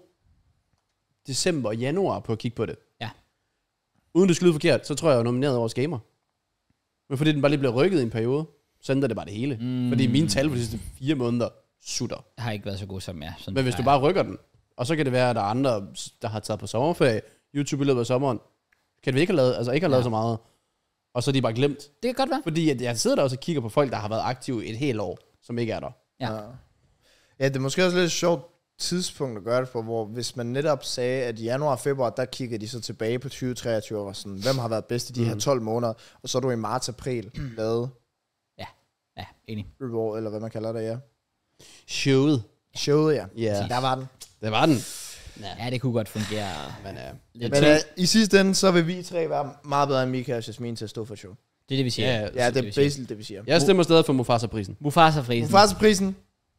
december og januar på at kigge på det. Ja. Uden det skulle lyde forkert, så tror jeg, jeg er nomineret årets gamer. Men fordi den bare lige blev rykket i en periode, så ændrer det bare det hele. Mm. Fordi mine tal for de sidste fire måneder sutter. Jeg har ikke været så god som jeg. Sådan Men hvis du bare rykker den, og så kan det være, at der er andre, der har taget på sommerferie, YouTube i løbet af sommeren, kan vi ikke have lavet, altså ikke have lavet Ja. så meget, og så er de bare glemt. Det kan godt være. Fordi at jeg sidder der også og kigger på folk, der har været aktive et helt år, som ikke er der. Ja. Ja, det er måske også lidt et sjovt tidspunkt at gøre det på, hvor hvis man netop sagde, at i januar og februar, der kigger de så tilbage på tyve treogtyve og var sådan, hvem har været bedst i de her tolv måneder, og så er du i marts april lavet Ja, ja, enig. reward, eller hvad man kalder det, ja. Showet. Showet, ja. Ja. Der var den. Det var den. Ja, det kunne godt fungere. Men, uh, Lidt Men ting. uh, i sidste ende, så vil vi tre være meget bedre end Mika og Jasmin til at stå for show. Det er det, vi siger. Ja, Ja, Så det er vi siger. basically det, vi siger. jeg stemmer stadig for Mufasa-prisen. Mufasa-frisen. Mufasa-prisen.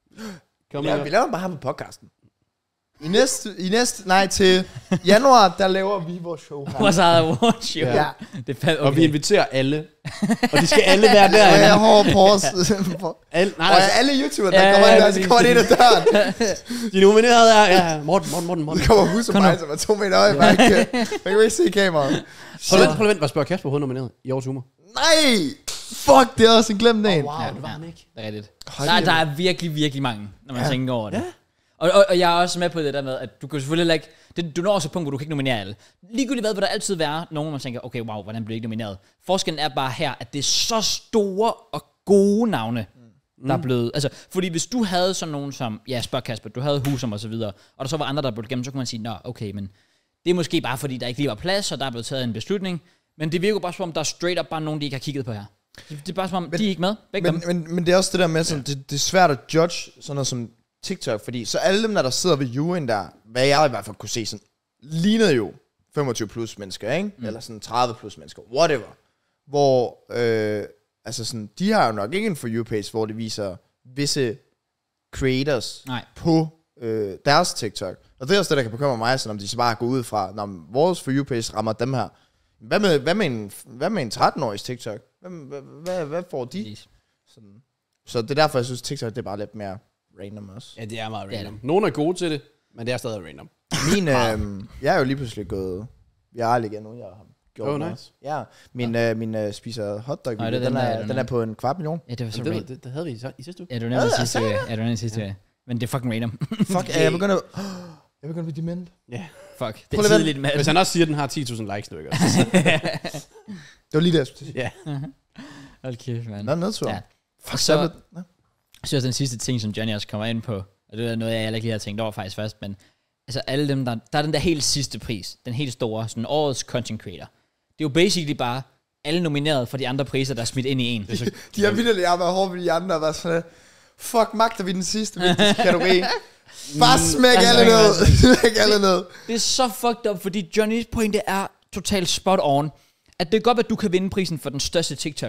Kom Ja, ja, vi laver den bare her på podcasten. I næste, i næste, nej, til januar, der laver vi vores show her. Mufasa Award Show. Ja. Det er fandme Og vi okay. inviterer alle. Og de skal alle være Og jeg der. har pause. Alle, nej, Og altså, alle YouTubere, der Ja, kommer ja, ind, ja, der, så kommer de ind ad døren. de nominerede er, ja, Morten, Morten, Morten, Morten. Så kommer Hus og mig, som er to meter høj. Man kan, man kan jo ikke se kameraet. Prøv at vent, prøv at vent, hvad spørger Kasper hovednomineret i årets humor? Nej! Fuck, det er også en glemt en. Wow, Ja, det var han ikke. Det er rigtigt. Hold Der, da. der er virkelig, virkelig mange, når man ja. tænker over det. Ja. Og, og, og jeg er også med på det der med, at du kan selvfølgelig heller ikke... Det, du når også et punkt, hvor du kan ikke nominere alle. Ligegyldigt hvad, vil der altid være nogen, man tænker, okay, wow, hvordan blev ikke nomineret? Forskellen er bare her, at det er så store og gode navne, mm. der er blevet... Altså, fordi hvis du havde sådan nogen som... Ja, spørg Kasper, du havde Husum og så videre, og der så var andre, der blev igennem, så kunne man sige, nå, okay, men... Det er måske bare, fordi der ikke lige var plads, og der er blevet taget en beslutning. Men det virker bare som om, der er straight up bare nogen, de ikke har kigget på her. Det det er bare som om, men, de er ikke med. Begge Men, dem. men, men det er også det der med, sådan, det, det er svært at judge sådan noget som TikTok, fordi så alle dem, der, der sidder ved juryen der, hvad jeg i hvert fald kunne se, sådan, lignede jo femogtyve plus mennesker, ikke? Mm. Eller sådan tredive plus mennesker, whatever. Hvor, øh, altså sådan, de har jo nok ikke en For You-page, hvor det viser visse creators Nej. på øh, deres TikTok. Og det er også det, der kan bekymre mig, sådan, om de så bare går ud fra, når vores For You-page rammer dem her. Hvad med, hvad med en, hvad med en tretten-årigs TikTok? Hvad, hvad, hvad, hvad får de? Præcis. Sådan. Så det er derfor, jeg synes, TikTok det er bare lidt mere random også. Ja, det er meget Det er random. Nogle er gode til det, men det er stadig random. Min, øh, jeg er jo lige pludselig gået viral igen nu, jeg har gjort Oh, noget. nice. Ja, min, øh, min øh, spiser hotdog, Nå, den, det er den, den der, er, den den er. er på en kvart million. Ja, det var så Jamen, det, random. det, det havde vi i, så- i sidste uge. Ja, du nævnte Ja, det sidste altså. uge. Ja, du nævnte det sidste uge. Men det er fucking random. Fuck, er jeg begynder at... Jeg begynder at blive dement. Ja. Fuck. Det Prøv er lige at tidligt med. Hvis han også siger, at den har ti tusind likes nu, ikke? Det var lige det, jeg skulle sige. Ja. Hold kæft, mand. Nå, nedtur. Ja. Ja. Og Fuck, så, så... jeg synes den sidste ting, som Johnny også kommer ind på, og det er noget, jeg heller ikke lige har tænkt over faktisk først, men altså alle dem, der, der er den der helt sidste pris, den helt store, sådan årets content creator. Det er jo basically bare alle nomineret for de andre priser, der er smidt ind i en. De har vildt, jeg har været hårdt ved de andre, og været sådan, fuck, magter vi den sidste vigtigste kategori. Bare smæk alle ned. Smæk alle ned. Det er så fucked up, fordi Johnnys pointe er totalt spot on, at det er godt, at du kan vinde prisen for den største TikTok,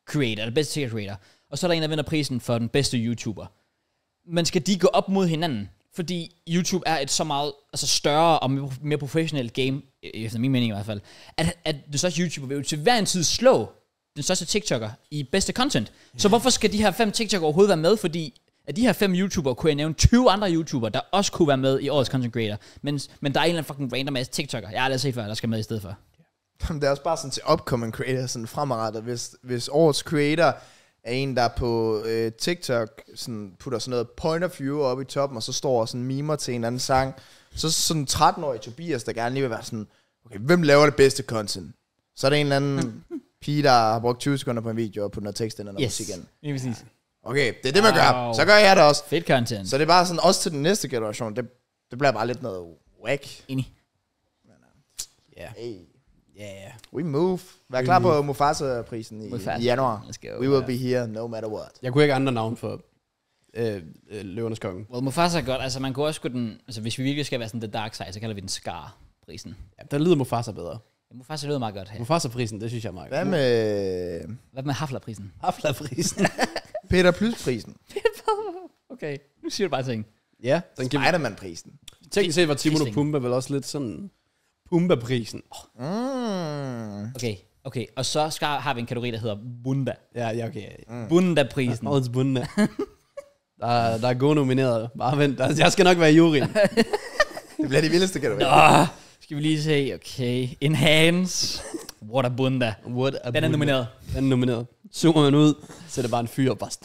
creator, eller bedste TikTok creator. Og så er der en, der vinder prisen for den bedste YouTuber. Men skal de gå op mod hinanden? Fordi YouTube er et så meget altså større og mere, mere professionelt game, efter min mening i hvert fald, at, at den største YouTuber vil jo til hver en tid slå den største TikToker i bedste content. Yeah. Så hvorfor skal de her fem TikTokere overhovedet være med? Fordi af de her fem YouTubere kunne jeg nævne tyve andre YouTubere, der også kunne være med i årets content creator. Men, men der er en eller anden fucking random ass TikToker, jeg har aldrig set før, der skal med i stedet for. Det er også bare sådan til upcoming creator, sådan fremadrettet. Hvis, hvis årets creator er en, der på øh, TikTok sådan, putter sådan noget point of view op i toppen, og så står sådan mimer til en anden sang, så sådan tretten-årig Tobias, der gerne lige vil være sådan, okay, hvem laver det bedste content? Så er det en eller anden pige, der har brugt tyve sekunder på en video, og putter noget tekst ind og noget Yes, musik ind. lige præcis. Okay, det er det, man Wow. gør. Så gør jeg det også. Fedt content. Så det er bare sådan, også til den næste generation, det, det bliver bare lidt noget whack. Enig. Ja. Hey, Ja. we move. Vær klar på Mufasa-prisen i, Mufasa. i januar. Let's go. We will be here no matter what. Jeg kunne ikke andre navn for øh, øh, Løvernes Konge. Well, Mufasa er godt. Altså, man kunne også gå den... Altså, hvis vi virkelig skal være sådan the dark side, så kalder vi den Scar-prisen. Ja, der lyder Mufasa bedre. Ja, Mufasa lyder meget godt her. Mufasa-prisen, det synes jeg er meget Hvad godt. med Hvad med Hafler-prisen? Hafla-prisen. Peter Plus-prisen? Okay, nu siger du bare ting. Ja, den kan vi... Spider-Man-prisen? Tænk set, var Timon og Pisling. Pumba vel også lidt sådan... Pumba-prisen. Mm. Okay, okay. Og så skal, har vi en kategori, der hedder Bunda. Ja, ja, okay. Mm. Bunda-prisen. Årets bunde. Der, er- der er gode nomineret. Bare vent. Der, jeg skal nok være i juryen. Det bliver de vildeste, kan du være. Nå, skal vi lige se. Okay. Enhance. What a Bunda. What a Den er bunde. nomineret. Den er nomineret. Zoomer man ud, så er det bare en fyr. Bare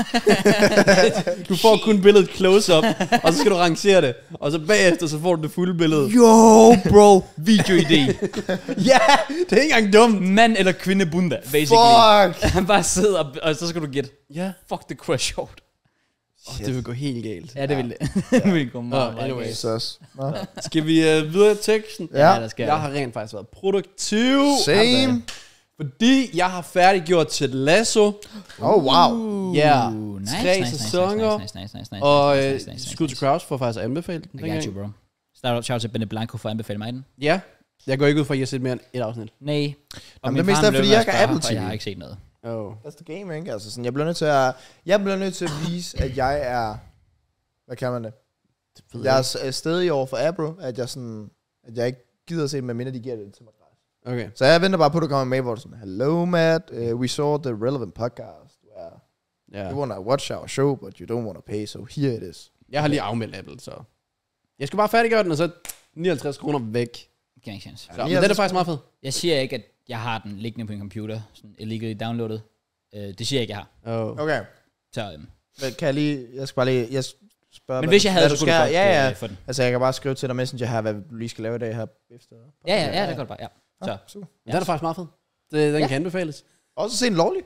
du får kun billedet close-up, og så skal du rangere det. Og så bagefter, så får du det fulde billede. Yo, bro. Videoidé. Ja, det er ikke engang dumt. Mand eller kvinde Bunda, basically. Fuck! Han bare sidder, og, og så skal du gætte. Ja. Fuck, det kunne være sjovt. Oh, det vil gå helt galt. Ja, det ville det. Det ville gå meget, Nå, meget anyway. galt. Jesus. Nå. Skal vi uh, videre i teksten? Ja. Ja, der skal Jeg har rent faktisk været produktiv. Same. Fordi jeg har færdiggjort til Lasso. Oh, wow. Ja, Uh, nice, tre nice, nice, sæsoner. Nice, nice, nice, nice, Og nice, øh, nice, nice, nice, skud til nice. Kraus for faktisk at anbefale den. I got you, bro. Shout out, shout out til Benne Blanco for at anbefale mig den. Ja, jeg går ikke ud fra, at I har set mere end et afsnit. Nej. Jamen, Og det er min mest far, han derfor, blev fordi ved jeg at ikke har spørge, Apple og T V. jeg har ikke set noget. Oh. That's the game, ikke? Altså sådan, jeg bliver nødt til at... Jeg bliver nødt til at vise, at jeg er... Hvad kan man det? Jeg er s- er stedig over for Apple, at jeg sådan... At jeg ikke gider at se det, medmindre de giver det til mig gratis. Okay. Så jeg venter bare på, at du kommer med, hvor du sådan... Hello, Matt. Uh, we saw the relevant podcast. Where Ja. you want to watch our show, but you don't want to pay, so here it is. Jeg har lige afmeldt Apple, så... Jeg skal bare færdiggøre den, og så nioghalvtreds kroner væk. Giver ikke chance. Så, men det er da faktisk meget fedt. Jeg siger ikke, at jeg har den liggende på en computer, sådan illegally downloadet. Uh, det siger jeg ikke, jeg har. Oh. Okay. Så, um, Men kan jeg lige... Jeg skal bare lige... Jeg spørger, men hvad hvis du- jeg havde, hvad så du skulle du skal- godt Ja, ja. øh, få den. Altså, jeg kan bare skrive til dig Messenger her, hvad du lige skal lave i dag her efter. Ja, ja, ja, det går bare, ja. Så. Ah, super. Men det er da faktisk meget fedt. Det, den Ja. kan anbefales. Også se en lovlig.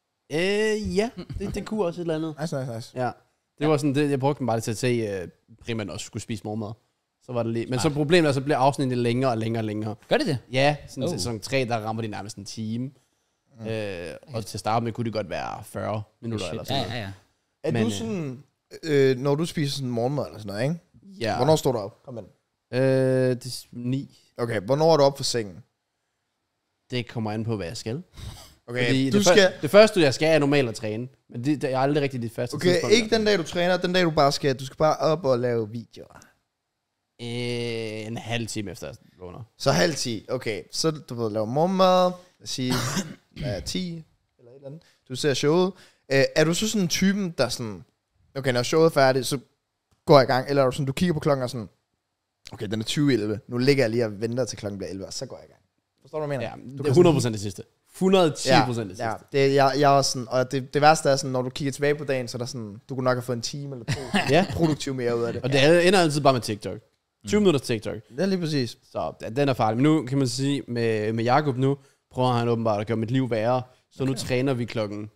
Øh, ja. Det, det kunne også et eller andet. Nice, nice, nice. Ja. Det var sådan, det, jeg brugte den bare til at se, uh, primært også skulle spise morgenmad. Så var det lige. Men så problemet er, så bliver afsnittet længere og længere og længere. Gør det det? Ja, sådan Oh. oh. sæson tre, der rammer de nærmest en time. Mm. Øh, og til at starte med kunne det godt være fyrre minutter eller Shit. sådan Ja, ja, noget. ja. Er Men, du øh, sådan, øh, når du spiser sådan morgenmad eller sådan noget, ikke? Ja. Hvornår står du op? Kom ind. Øh, det er ni. Okay, hvornår er du op for sengen? Det kommer an på, hvad jeg skal. Okay, Fordi du det, skal... før, det første, jeg skal, er normalt at træne. Men det, det er aldrig rigtig det første Okay, tidspunkt. ikke den dag, du træner, den dag, du bare skal... Du skal bare op og lave videoer. Øh, en halv time efter jeg vågner. Så halv ti. Okay, så du ved, lave morgenmad. Lad os sige, hvad er ti? Eller et eller andet. Du ser showet. Øh, er du så sådan en typen, der sådan... Okay, når showet er færdigt, så går jeg i gang. Eller er du sådan, du kigger på klokken og sådan... Okay, den er tyve elleve. Nu ligger jeg lige og venter til klokken bliver elleve, og så går jeg i gang. Forstår du, hvad jeg Ja, mener? det Du er kan hundrede procent det sidste. hundrede og ti procent det sidste. Ja, det, jeg, jeg er også sådan, og det, det værste er sådan, når du kigger tilbage på dagen, så er der sådan, du kunne nok have fået en time eller to Ja. produktiv mere ud af det. Og det ender altid bare med TikTok. tyve minutter TikTok. Det er lige præcis. Så ja, den er farlig. Men nu kan man sige, med, med Jakob nu, prøver han åbenbart at gøre mit liv værre. Så okay. Nu træner vi klokken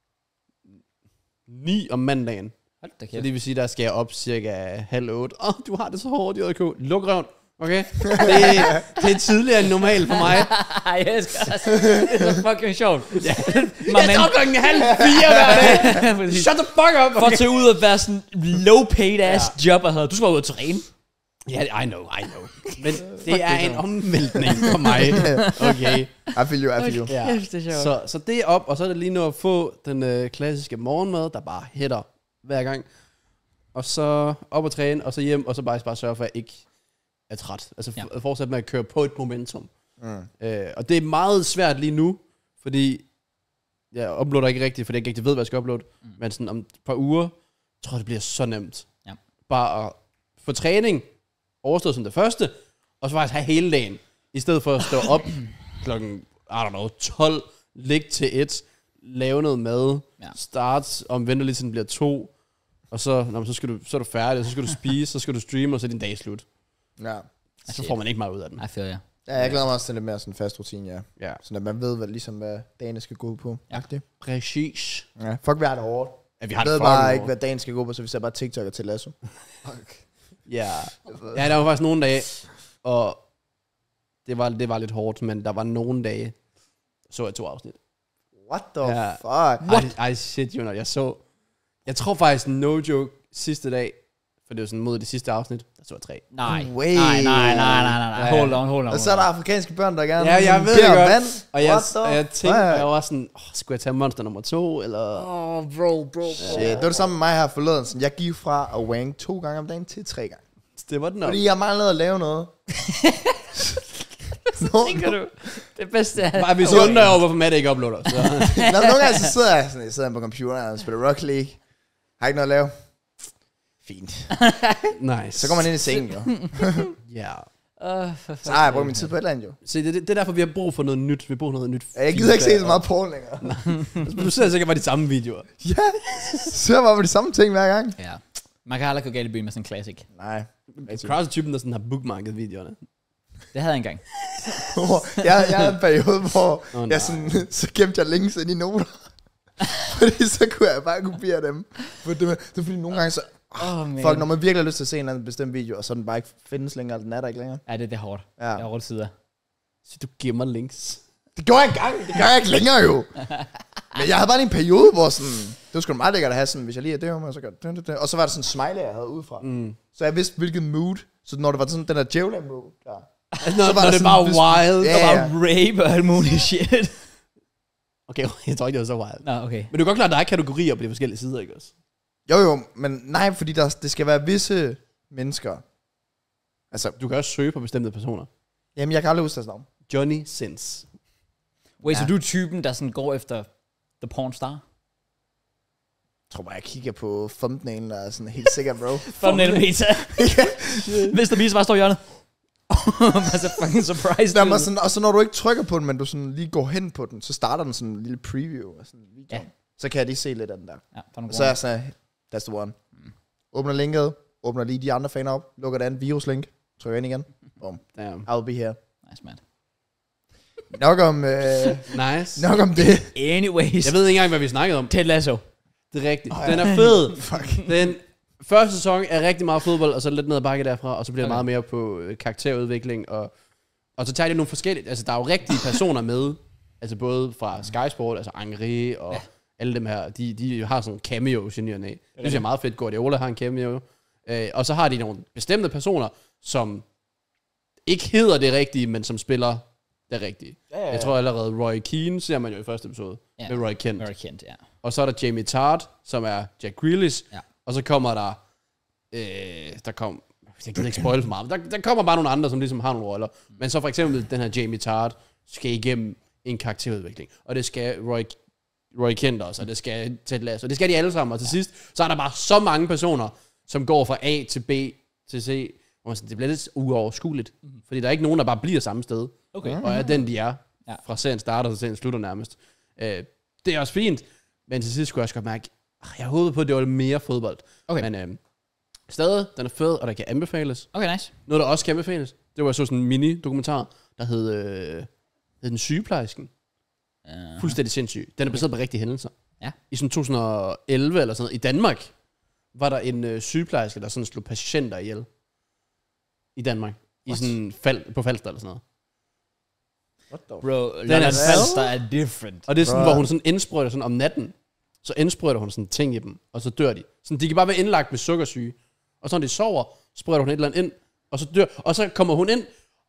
ni om mandagen. Hold da Så kæft. det vil sige, der skal jeg op cirka halv otte. Åh, oh, du har det så hårdt i J K. Luk røven. Okay? Det, det er tidligere end normalt for mig. Ej, jeg elsker også. Det er så fucking sjovt. Ja. My Jeg står klokken halv fire hver dag. Præcis. Shut the fuck up. For at tage ud og være sådan low paid ass ja. job, og sådan noget. Du skal bare ud og træne. Ja, yeah, I know, I know. Men det er en omvæltning for mig. Okay. I feel you, I feel you. Ja. det er sjovt. Så, så det er op, og så er det lige nu at få den øh, klassiske morgenmad, der bare hætter hver gang. Og så op og træne, og så hjem, og så bare, bare sørge for, at jeg ikke er træt. Altså Ja. ja. fortsætte med at køre på et momentum. Mm. Øh, og det er meget svært lige nu, fordi jeg uploader ikke rigtigt, fordi jeg ikke rigtig ved, hvad jeg skal uploade. Mm. Men sådan om et par uger, tror jeg, det bliver så nemt. Ja. Bare at få træning overstået som det første, og så faktisk have hele dagen, i stedet for at stå op klokken, I don't know, tolv, ligge til et, lave noget mad, Ja. start, om venter lige til den bliver to, og så, nå, så, skal du, så er du færdig, og så skal du spise, så skal du streame, og så er din dag slut. Ja. Så får man ikke meget ud af den. I feel, ja. Ja, jeg glæder mig også til lidt mere sådan fast rutine, ja. Ja, Sådan at man ved, hvad, ligesom, hvad dagen skal gå på. Ja. Ja. præcis. Ja. Fuck, vi har det hårdt. Ja, vi Jeg har det ved fucking bare hårdt. ikke, hvad dagen skal gå på, så vi ser bare TikTok og til Lasso. Ja. Ja, der var faktisk nogle dage, og det var, det var lidt hårdt, men der var nogle dage, så jeg to afsnit. What the Ja. fuck? What? Ej, shit, you know, jeg så, jeg tror faktisk, no joke, sidste dag, for det var sådan mod det sidste afsnit, der så jeg tre. Nej. Way. Nej, nej, nej, nej, nej, nej. Hold on, hold on. Og så er der afrikanske børn, der gerne Ja, jeg ved beder det om godt. vand. Og jeg, What the og jeg tænkte, fuck? jeg var sådan, oh, skulle jeg tage monster nummer to, eller... Åh, oh, bro, bro, bro. Shit, det var det samme med mig her forleden. Sådan, jeg gik fra at wank to gange om dagen til tre gange. Det var den nok. Fordi jeg manglede at lave noget. Nå, Tænker du? Det bedste er... Bare hvis jeg undrer over, hvorfor Matt ikke uploader. Så. Nå, nogle gange så sidder jeg sådan, jeg sidder på computeren og spiller Rocket League. Har ikke noget at lave. Fint. Nice. Så går man ind i sengen, jo. Ja. Åh, for Så har jeg brugt min tid på et eller andet, jo. Se, det, det, det er derfor, vi har brug for noget nyt. Vi har brug for noget nyt. Ja, jeg gider ikke se så meget porn længere. meget. Du ser sikkert bare de samme videoer. Ja, så var vi de samme ting hver gang. Ja. Man kan aldrig gå galt i byen med sådan en classic. Nej. Kraus er typen, der sådan har bookmarket videoerne. Det havde jeg engang. jeg, jeg havde en periode, hvor oh, oh, jeg sådan, så gemte jeg links ind i noter. Fordi så kunne jeg bare kopiere dem. For det, det er fordi nogle gange så... Åh, oh, man. Fuck, når man virkelig har lyst til at se en eller anden bestemt video, og så den bare ikke findes længere, den er der ikke længere. Ja, det, det er hårdt. Ja. Det er hårdt sider. Så du gemmer links. Det gjorde jeg engang. Det gør jeg ikke længere jo. Men jeg havde bare en periode, hvor sådan... Det var sgu da meget lækkert at have sådan, hvis jeg lige er det, så gør det, det, det. Og så var der sådan en smiley, jeg havde udefra. Mm. Så jeg vidste, hvilket mood. Så når det var sådan den der djævla mood, der... Altså, når, Så var når der det sådan bare en vis- wild. Ja, Der var... Bare rape og alt muligt shit. Okay, jeg tror ikke, det var så wild. Nå, okay. Men du kan godt klare, at der er kategorier på de forskellige sider, ikke også? Jo jo, men nej, fordi der, det skal være visse mennesker. Altså, Du kan også søge på bestemte personer. jamen jeg kan aldrig huske deres navn. Johnny Sins. Wait, Ja. så du er typen, der sådan går efter the porn star? Jeg tror bare, jeg kigger på thumbnailen, og er sådan helt sikker, bro. Thumbnail pizza. mister Beast bare står i hjørnet. Bare så fucking surprised. Der er sådan, og så når du ikke trykker på den, men du sådan lige går hen på den, så starter den sådan en lille preview af sådan en video. Ja. Så kan jeg lige se lidt af den der. Ja, der er nogle Og så er jeg sådan, that's the one. Mm. Åbner linket, åbner lige de andre faner op, lukker det andet viruslink, trykker ind igen. Boom. Damn. I'll be here. Nice, man. Nok om, øh, Nice. nok om det. Anyways. Jeg ved ikke engang, hvad vi snakkede om. Ted Lasso. Det er rigtigt. Oh, ja. Den er fed. Fuck. Den første sæson er rigtig meget fodbold, og så lidt ned ad bakke derfra, og så bliver det Okay. meget mere på øh, karakterudvikling, og, og så tager de nogle forskellige, altså der er jo rigtige personer med, altså både fra Sky Sport, altså Angri og ja. alle dem her, de, de har sådan en cameo, generne af. Det synes jeg er meget fedt. Guardiola har en cameo. Øh, og så har de nogle bestemte personer, som ikke hedder det rigtige, men som spiller det rigtige. Ja, ja, ja. Jeg tror allerede, Roy Keane ser man jo i første episode, Ja. med Roy Kent. Very kendt, ja. Og så er der Jamie Tart, som er Jack Grealish. Ja. Og så kommer der... Øh, der kom... Jeg gider ikke spoil for meget, men der, der kommer bare nogle andre, som ligesom har nogle roller. Men så for eksempel den her Jamie Tart skal igennem en karakterudvikling. Og det skal Roy, Roy Kent også, og det skal Ted Lasso. Og det skal de alle sammen. Og til ja. sidst, så er der bare så mange personer, som går fra A til B til C. Og det bliver lidt uoverskueligt. Mm-hmm. Fordi der er ikke nogen, der bare bliver samme sted. Okay. Og er den, de er. Ja. Fra serien starter til serien slutter nærmest. Øh, det er også fint. Men til sidst skulle jeg også godt mærke, ah, jeg håbede på, at det var lidt mere fodbold. Okay. Men øh, stadig, den er fed, og der kan anbefales. Okay, nice. Noget, der også kan anbefales, det var så sådan en mini-dokumentar, der hed, øh, hed Den Sygeplejersken. Uh, Fuldstændig sindssyg. Den er baseret på rigtige hændelser. Ja. I sådan to tusind og elleve eller sådan noget, i Danmark, var der en øh, sygeplejerske, der sådan slog patienter ihjel. I Danmark. I What? sådan fald, på Falster eller sådan noget. What the bro, Den er Lolland sad. Falster er different. Og det er sådan, Bro. hvor hun sådan indsprøjter sådan om natten. Så indsprøjter hun sådan ting i dem, og så dør de. Sådan, de kan bare være indlagt med sukkersyge. Og så når de sover, sprøjter hun et eller andet ind, og så dør. Og så kommer hun ind,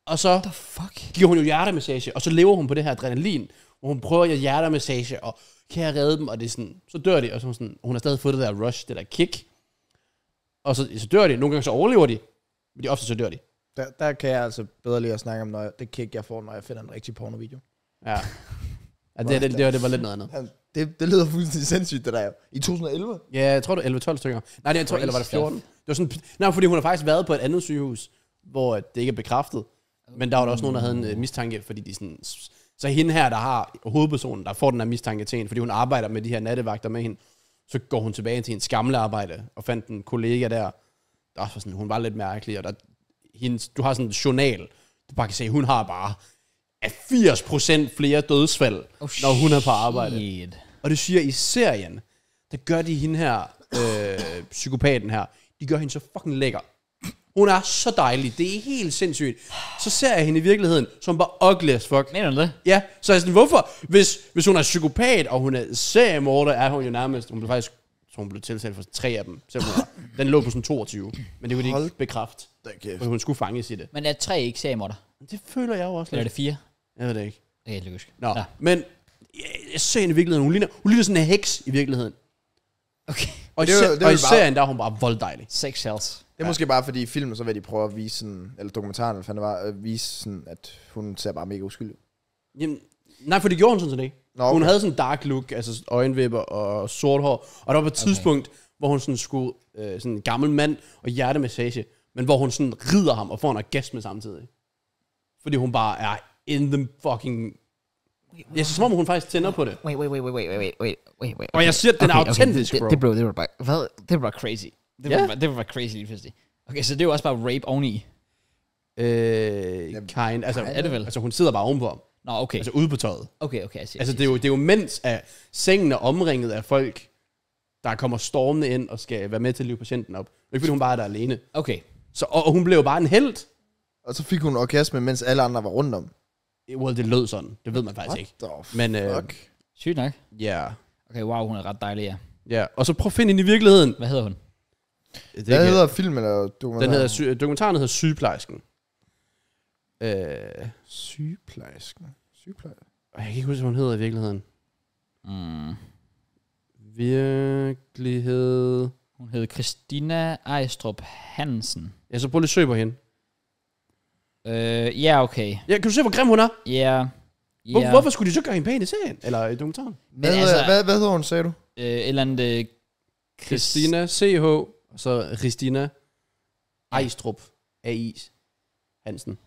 Og så the fuck? giver hun jo hjertemassage, og så lever hun på det her adrenalin, hvor hun prøver at give hjertemassage, og kan jeg redde dem, og det er sådan, så dør de, og så er hun sådan, hun har stadig fået det der rush, det der kick, og så, så dør de, nogle gange så overlever de, men de ofte så dør de. Der, der kan jeg altså bedre lige at snakke om, når jeg, det kick, jeg får, når jeg finder en rigtig pornovideo. Ja. Ja, det, det, det, var, det var lidt noget andet. Han, det, det lyder fuldstændig sindssygt, det der. I to tusind og elleve? Ja, jeg tror det var elleve tolv stykker. Nej, det, jeg tror, eller var det fjorten? Det var sådan, nej, fordi hun har faktisk været på et andet sygehus, hvor det ikke er bekræftet. Men der var der også nogen, der havde en uh, mistanke, fordi de sådan... Så hende her, der har hovedpersonen, der får den her mistanke til hende, fordi hun arbejder med de her nattevagter med hende, så går hun tilbage til hendes gamle arbejde, og fandt en kollega der, der var sådan, hun var lidt mærkelig, og der, hendes, du har sådan en journal, du bare kan se, hun har bare af firs procent flere dødsfald, oh, når hun er på arbejde. Shit. Og det siger i serien, der gør de hende her, øh, psykopaten her, de gør hende så fucking lækker. Hun er så dejlig. Det er helt sindssygt. Så ser jeg hende i virkeligheden, som bare ugly as fuck. Mener du det? Ja, så er jeg sådan, hvorfor? Hvis, hvis hun er psykopat, og hun er seriemorder, er hun jo nærmest, hun blev faktisk, så hun blev tiltalt for tre af dem. Så hun var, den lå på sådan toogtyve, men det kunne de ikke bekræfte, for hun skulle fanges i det. Men er tre ikke seriemorder? Det føler jeg jo også Eller er lidt. det fire? Jeg ved det ikke. Det er helt lykkes. Nå, ja. Men jeg, jeg ser hende i virkeligheden, hun ligner, hun ligner sådan en heks i virkeligheden. Okay. Og, Det er jo- i, ser, det er og jo i bare- serien, der er hun bare volddejlig. Sex sells. Det er måske bare fordi i filmen, så vil de prøve at vise sådan, eller dokumentaren, eller hvad det var, at vise sådan, at hun ser bare mega uskyldig. Jamen, nej, for det gjorde hun sådan set ikke. Nå, Okay. Hun okay. havde sådan en dark look, altså øjenvipper og sort hår. Og der var på et tidspunkt, okay. hvor hun sådan skulle, øh, sådan en gammel mand og hjertemassage, men hvor hun sådan rider ham og får en orgasme samtidig. Fordi hun bare er in the fucking... Ja, så som om hun faktisk tænder på det. Wait, wait, wait, wait, wait, wait, wait, wait, wait. Og jeg siger, at den er autentisk, det, bro. det, bro, det var bare, hvad? Det var bare crazy. Det var, Ja. bare, det var bare crazy lige pludselig. Okay, så det er jo også bare rape oveni. Øh, kind. Altså, Er det vel? altså, hun sidder bare ovenpå ham. Nå, okay. Altså ude på tøjet. Okay, okay, jeg siger. Altså, det er jo, det er jo mens at sengen er omringet af folk, der kommer stormende ind og skal være med til at live patienten op. Det er ikke, fordi hun bare er der alene. Okay. Så, og, og hun blev jo bare en helt. Og så fik hun orgasme, mens alle andre var rundt om. Well, det lød sådan. Det ved man faktisk What ikke. the Men, øh, fuck? Sygt nok. ja. Okay, wow, hun er ret dejlig, ja. Ja, og så prøv at finde hende i virkeligheden. Hvad hedder hun? Det Hvad kan- hedder filmen eller dokumentaren? Den hedder, sy- dokumentaren hedder Sygeplejersken. Øh, Sygeplejersken. Sygeplejersken. jeg kan ikke huske, hvad hun hedder i virkeligheden. Mm. Virkelighed... Hun hed Christina Ejstrup Hansen. Ja, så prøv lige at søge på hende. Øh, ja, okay. Ja, kan du se, hvor grim hun er? Ja. Hvor, Ja. Hvorfor skulle de så gøre hende pæn i serien? Eller i dokumentaren? Hvad, Men hedder, altså- hvad, hvad hedder hun, sagde du? Øh, et eller andet... Øh, Chris- Christina, C H, og så Christina Ejstrup, A I Hansen.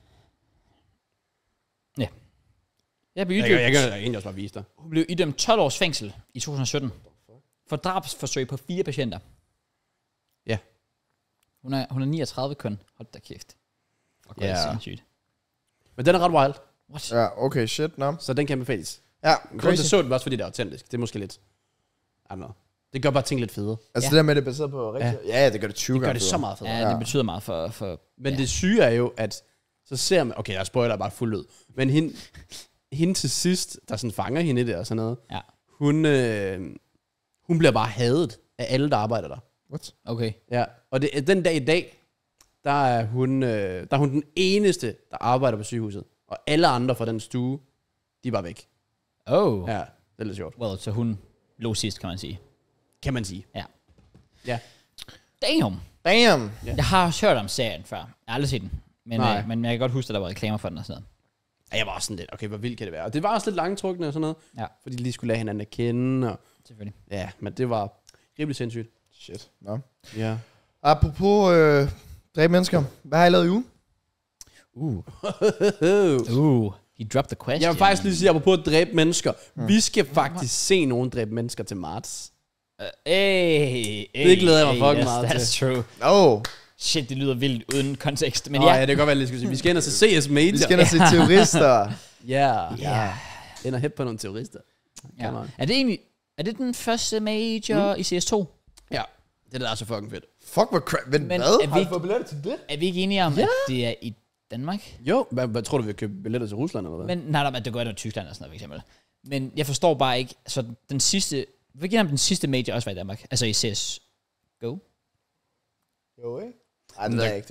Jeg blev Jeg, idømt, jeg, jeg kan egentlig også bare vise dig. hun blev idømt tolv års fængsel i to tusind og sytten. For drabsforsøg på fire patienter. Ja. Hun er, hun er niogtredive køn. Hold da kæft. Og Ja. det er sindssygt. Men den er ret wild, What? Ja, okay, shit, nå. så den kan anbefales. Ja, Grunden crazy. til så den også, fordi det er autentisk. Det er måske lidt... I don't know. Det gør bare ting lidt federe. Altså Ja. det der med, det er baseret på rigtigt. Ja, ja, det gør det tyve Det gør gange det så federe. meget federe. Ja, det betyder meget for... for Men ja. det syge er jo, at så ser man... Okay, jeg spoiler bare fuldt ud. Men hende, hende til sidst, der sådan fanger hende i det og sådan noget, Ja. hun, øh, hun bliver bare hadet af alle, der arbejder der. What? Okay. Ja, og det, den dag i dag, der er, hun, øh, der er hun den eneste, der arbejder på sygehuset. Og alle andre fra den stue, de er bare væk. Oh. Ja, det er lidt sjovt. Well, så hun lå sidst, kan man sige. Kan man sige. Ja. Ja. Damn. Damn. Ja. Jeg Jeg har også hørt om serien før. Jeg har aldrig set den. Men, Nej. øh, men jeg kan godt huske, at der var reklamer for den og sådan noget. Ja, jeg var også sådan lidt, okay, hvor vildt kan det være? Og det var også lidt langtrukne og sådan noget. Ja. Fordi de lige skulle lade hinanden at kende. Og, Selvfølgelig. ja, men det var rimelig sindssygt. Shit, nå. Ja. Apropos øh, dræbe mennesker. Hvad har I lavet i ugen? Uh. Uh. He dropped the question. Jeg vil faktisk lige sige, apropos at dræbe mennesker. Mm. Vi skal faktisk se nogen dræbe mennesker til marts. Uh, hey, hey, Det glæder jeg mig hey, fucking yes, meget that's true. Oh, Shit, det lyder vildt uden kontekst. Men Nå, ja. ja, det kan godt være, at jeg skulle sige. Vi skal ind og se C S Major. vi skal ind og se terrorister. Ja. Ja. Ind og hæppe på nogle terrorister. Ja. Come on. Er det egentlig... Er det den første major mm. i C S to? Ja. Det er da så fucking fedt. Fuck, hvor crap. Men, Men hvad? er Har vi- I fået billetter til det? Er vi ikke enige om, Ja. at det er i Danmark? Jo. Hvad, hvad tror du, vi købe billetter til Rusland eller hvad? Men nej, nej, det går ind i Tyskland og sådan noget, for eksempel. Men jeg forstår bare ikke... Så den sidste... Hvilken om den sidste major også var i Danmark? Altså i C S Go? Jo, ikke? Ej, det ved jeg ikke, det ved jeg ikke.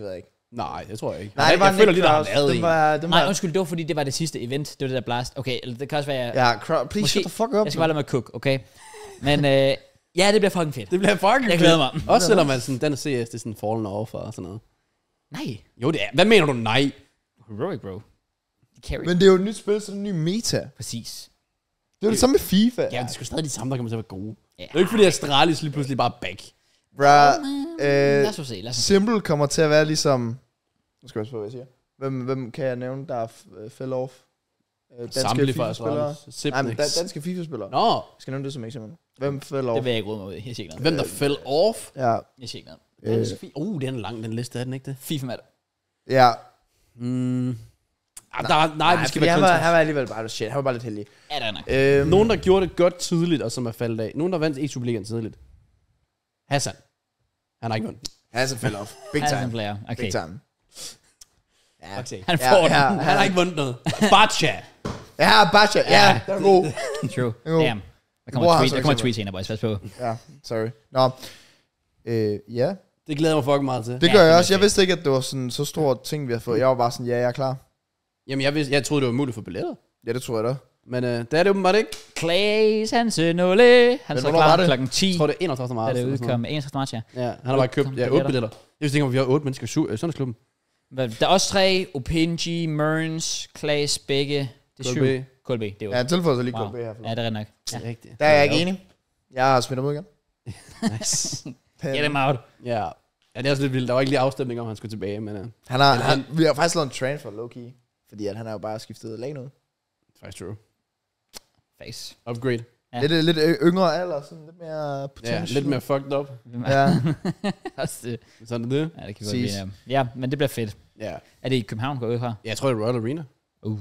Nej, det tror jeg ikke. Nej, jeg, det var jeg føler Nick lige, der har Krause. lavet Den en. var, den Nej, var, undskyld, det var fordi, det var det sidste event. Det var det der blast. Okay, eller det kan også være... ja, Krause, please Måske- shut the fuck up. Jeg skal bare lade mig cook, okay? Men øh, ja, det bliver fucking fedt. Det bliver fucking Jeg glæder mig. fedt. Også selvom man sådan, den C S, det er sådan fallen off og sådan noget. Nej. Jo, det er. Hvad mener du nej? Heroic, bro. De carry. Men det er jo et nyt spil, så det er en ny meta. Præcis. Det er jo det samme med FIFA. Ja, det er sgu stadig de samme, der kommer til at være gode. Ja. Det er jo ikke fordi, Astralis lige pludselig bare er back. Bra, Lad øh, os så se, lad os så se. Simple kommer til at være ligesom... Nu skal jeg også på, hvad jeg siger. Hvem, hvem kan jeg nævne, der er f- fell off? Øh, danske Samtlige for FIFA-spillere. Astralis. Nej, men da, Sipnix. danske FIFA-spillere. Nå, Jeg skal nævne det som eksempel. Hvem fell off? Det vil jeg ikke råde mig ud. Jeg siger ikke noget. hvem der fell off? Ja, Jeg siger ikke noget. øh, Uh, den er lang, den liste, er den ikke det? FIFA med det. ja. Mm. Ah, der, nej, nej, vi skal fordi være han var, kontekst. han var alligevel bare shit. Han var bare lidt heldig. Ja, det er nok. Øhm, Nogen, der gjorde det godt tidligt, og som er faldet af. Nogen, der vandt E-Superligaen tidligt. Hassan. Han har ikke vundet. Han er så fell off. Big Han er en time. player. Okay. Big time. Ja, Okay. Han Ja, får ja, den. Han har ikke vundet noget. Bacha. ja Basha. Ja, den er god. True. Jo. Damn. Der kommer Hvor et har tweet, så der kommer et eksempel? tweet senere, boys. Pas på. Ja, sorry. Nå. Øh, ja, Det glæder jeg mig fucking meget til. det Ja, gør det jeg er også. Jeg fedt. vidste ikke, at det var sådan så stor ting, vi har fået. Jeg var bare sådan, ja, jeg er klar. Jamen, jeg, vidste, jeg troede, det var muligt for billetter. Ja, det tror jeg da. Men øh, det er det åbenbart ikke. Claes Hansen Ole. Han Men står hvornår var klar det? klokken ti. Jeg tror, det er enogtredivte Da marts. det eller sådan udkom enogtredivte marts, ja. noget. Ja, han har bare købt Kom, ja, otte billetter. billetter. Jeg vidste ikke, om vi har otte mennesker i su- øh, Søndagsklubben. Hvad- Der er også tre. Opinji, Mørns, Claes, begge. Det er syv. K B. K L B, det er Ja, jo. han tilføjer sig lige Wow. K B her. Ja, det er ret nok. Ja. Det er rigtigt. Der er jeg ikke enig. Jeg har smidt ham ud igen. Nice. Get him out. Ja. Ja, det er også lidt vildt. Der var ikke lige afstemning om, han skulle tilbage, men uh, Han har, Eller han, vi har faktisk lavet en transfer, low-key. Fordi at han har jo bare skiftet lag nu. det er faktisk true. Face. Upgrade. Ja. Ja. Lidt, lidt y- yngre alder, sådan lidt mere Ja, potential. lidt mere fucked up. Ja. Også det. Sådan er det. Ja, det kan vi godt Præcis. blive. Ja, men det bliver fedt. Ja. Er det i København, går ud fra? Jeg tror, det er Royal Arena. Uh.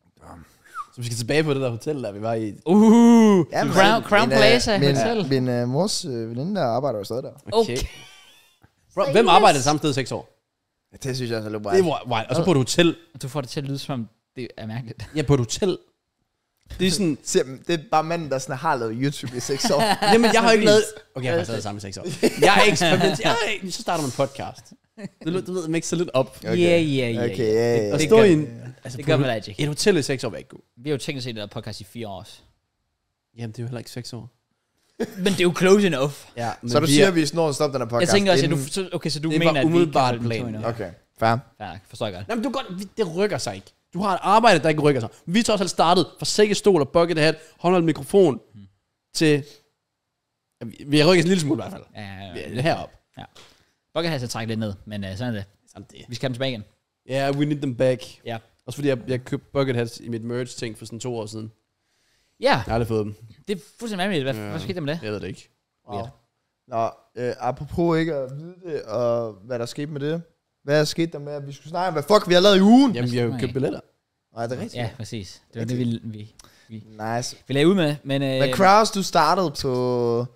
Så vi skal tilbage på det der hotel, der vi var i. Uh. Ja, men- Crown, Crown min, øh, Plaza min, Hotel. Min uh, mors uh, veninde, der arbejder jo stadig der. Okay. Bro, hvem arbejdede samme sted i seks år? Ja, det synes jeg altså er lidt Det wild. var wild. Og så på et hotel. Du får det til at lyde som om, det er mærkeligt. Ja, på et hotel. Det er sådan... Se, det er bare manden, der sådan har lavet YouTube i seks år. Jamen, jeg har ikke lavet... Okay, jeg har faktisk lavet sammen i seks år. Jeg er eksperimenteret. Jeg er ikke... Så starter man en podcast. Du, du ved, mixer lidt op. Ja, ja, ja. Okay, ja, ja. Og Det stå gør- i en... Altså, Det på gør et- man Magic. Et hotel i seks år var ikke god. Vi har jo tænkt os at se det der podcast i fire år. også. Jamen, det er jo heller ikke seks år. Men det er jo close enough. Ja, men Så du vi siger, er- at vi snor at stoppe den her podcast? Jeg tænker også, at du, inden- så- okay, så du Det var mener, at vi ikke umiddelbart kan holde den planen, to ja. endnu. Okay, fair. Ja, forstår jeg godt. Jamen, du kan godt... Det rykker sig ikke. Du har et arbejde, der ikke rykker sig. Vi har også selv startet fra sækkestol og bucket hat, håndholdt mikrofon, Hmm. til... Ja, vi- Vi har rykket en lille smule i hvert fald. Ja, ja, Vi ja. er herop. Bucket har så trækket lidt ned, men uh, sådan er det. Sådan det. Vi skal have dem tilbage igen. Ja, yeah, we need them back. Ja. Også fordi jeg, jeg købte bucket hats i mit merch-ting for sådan to år siden. Ja, Jeg har aldrig fået dem. det er fuldstændig vanvittigt. Hvad, Ja. hvad skete der med det? Jeg ved det ikke. Wow. Nå, øh, apropos ikke at vide det, og hvad der skete med det. Hvad er sket der med, at vi skulle snakke om, hvad fuck vi har lavet i ugen? Jamen, vi har jo Nej. købt billetter. Nej, det er rigtigt. Ja, præcis. Det var det, vi, vi, Nice. vi lagde ud med. Men, øh, Men Kraus, du startede på...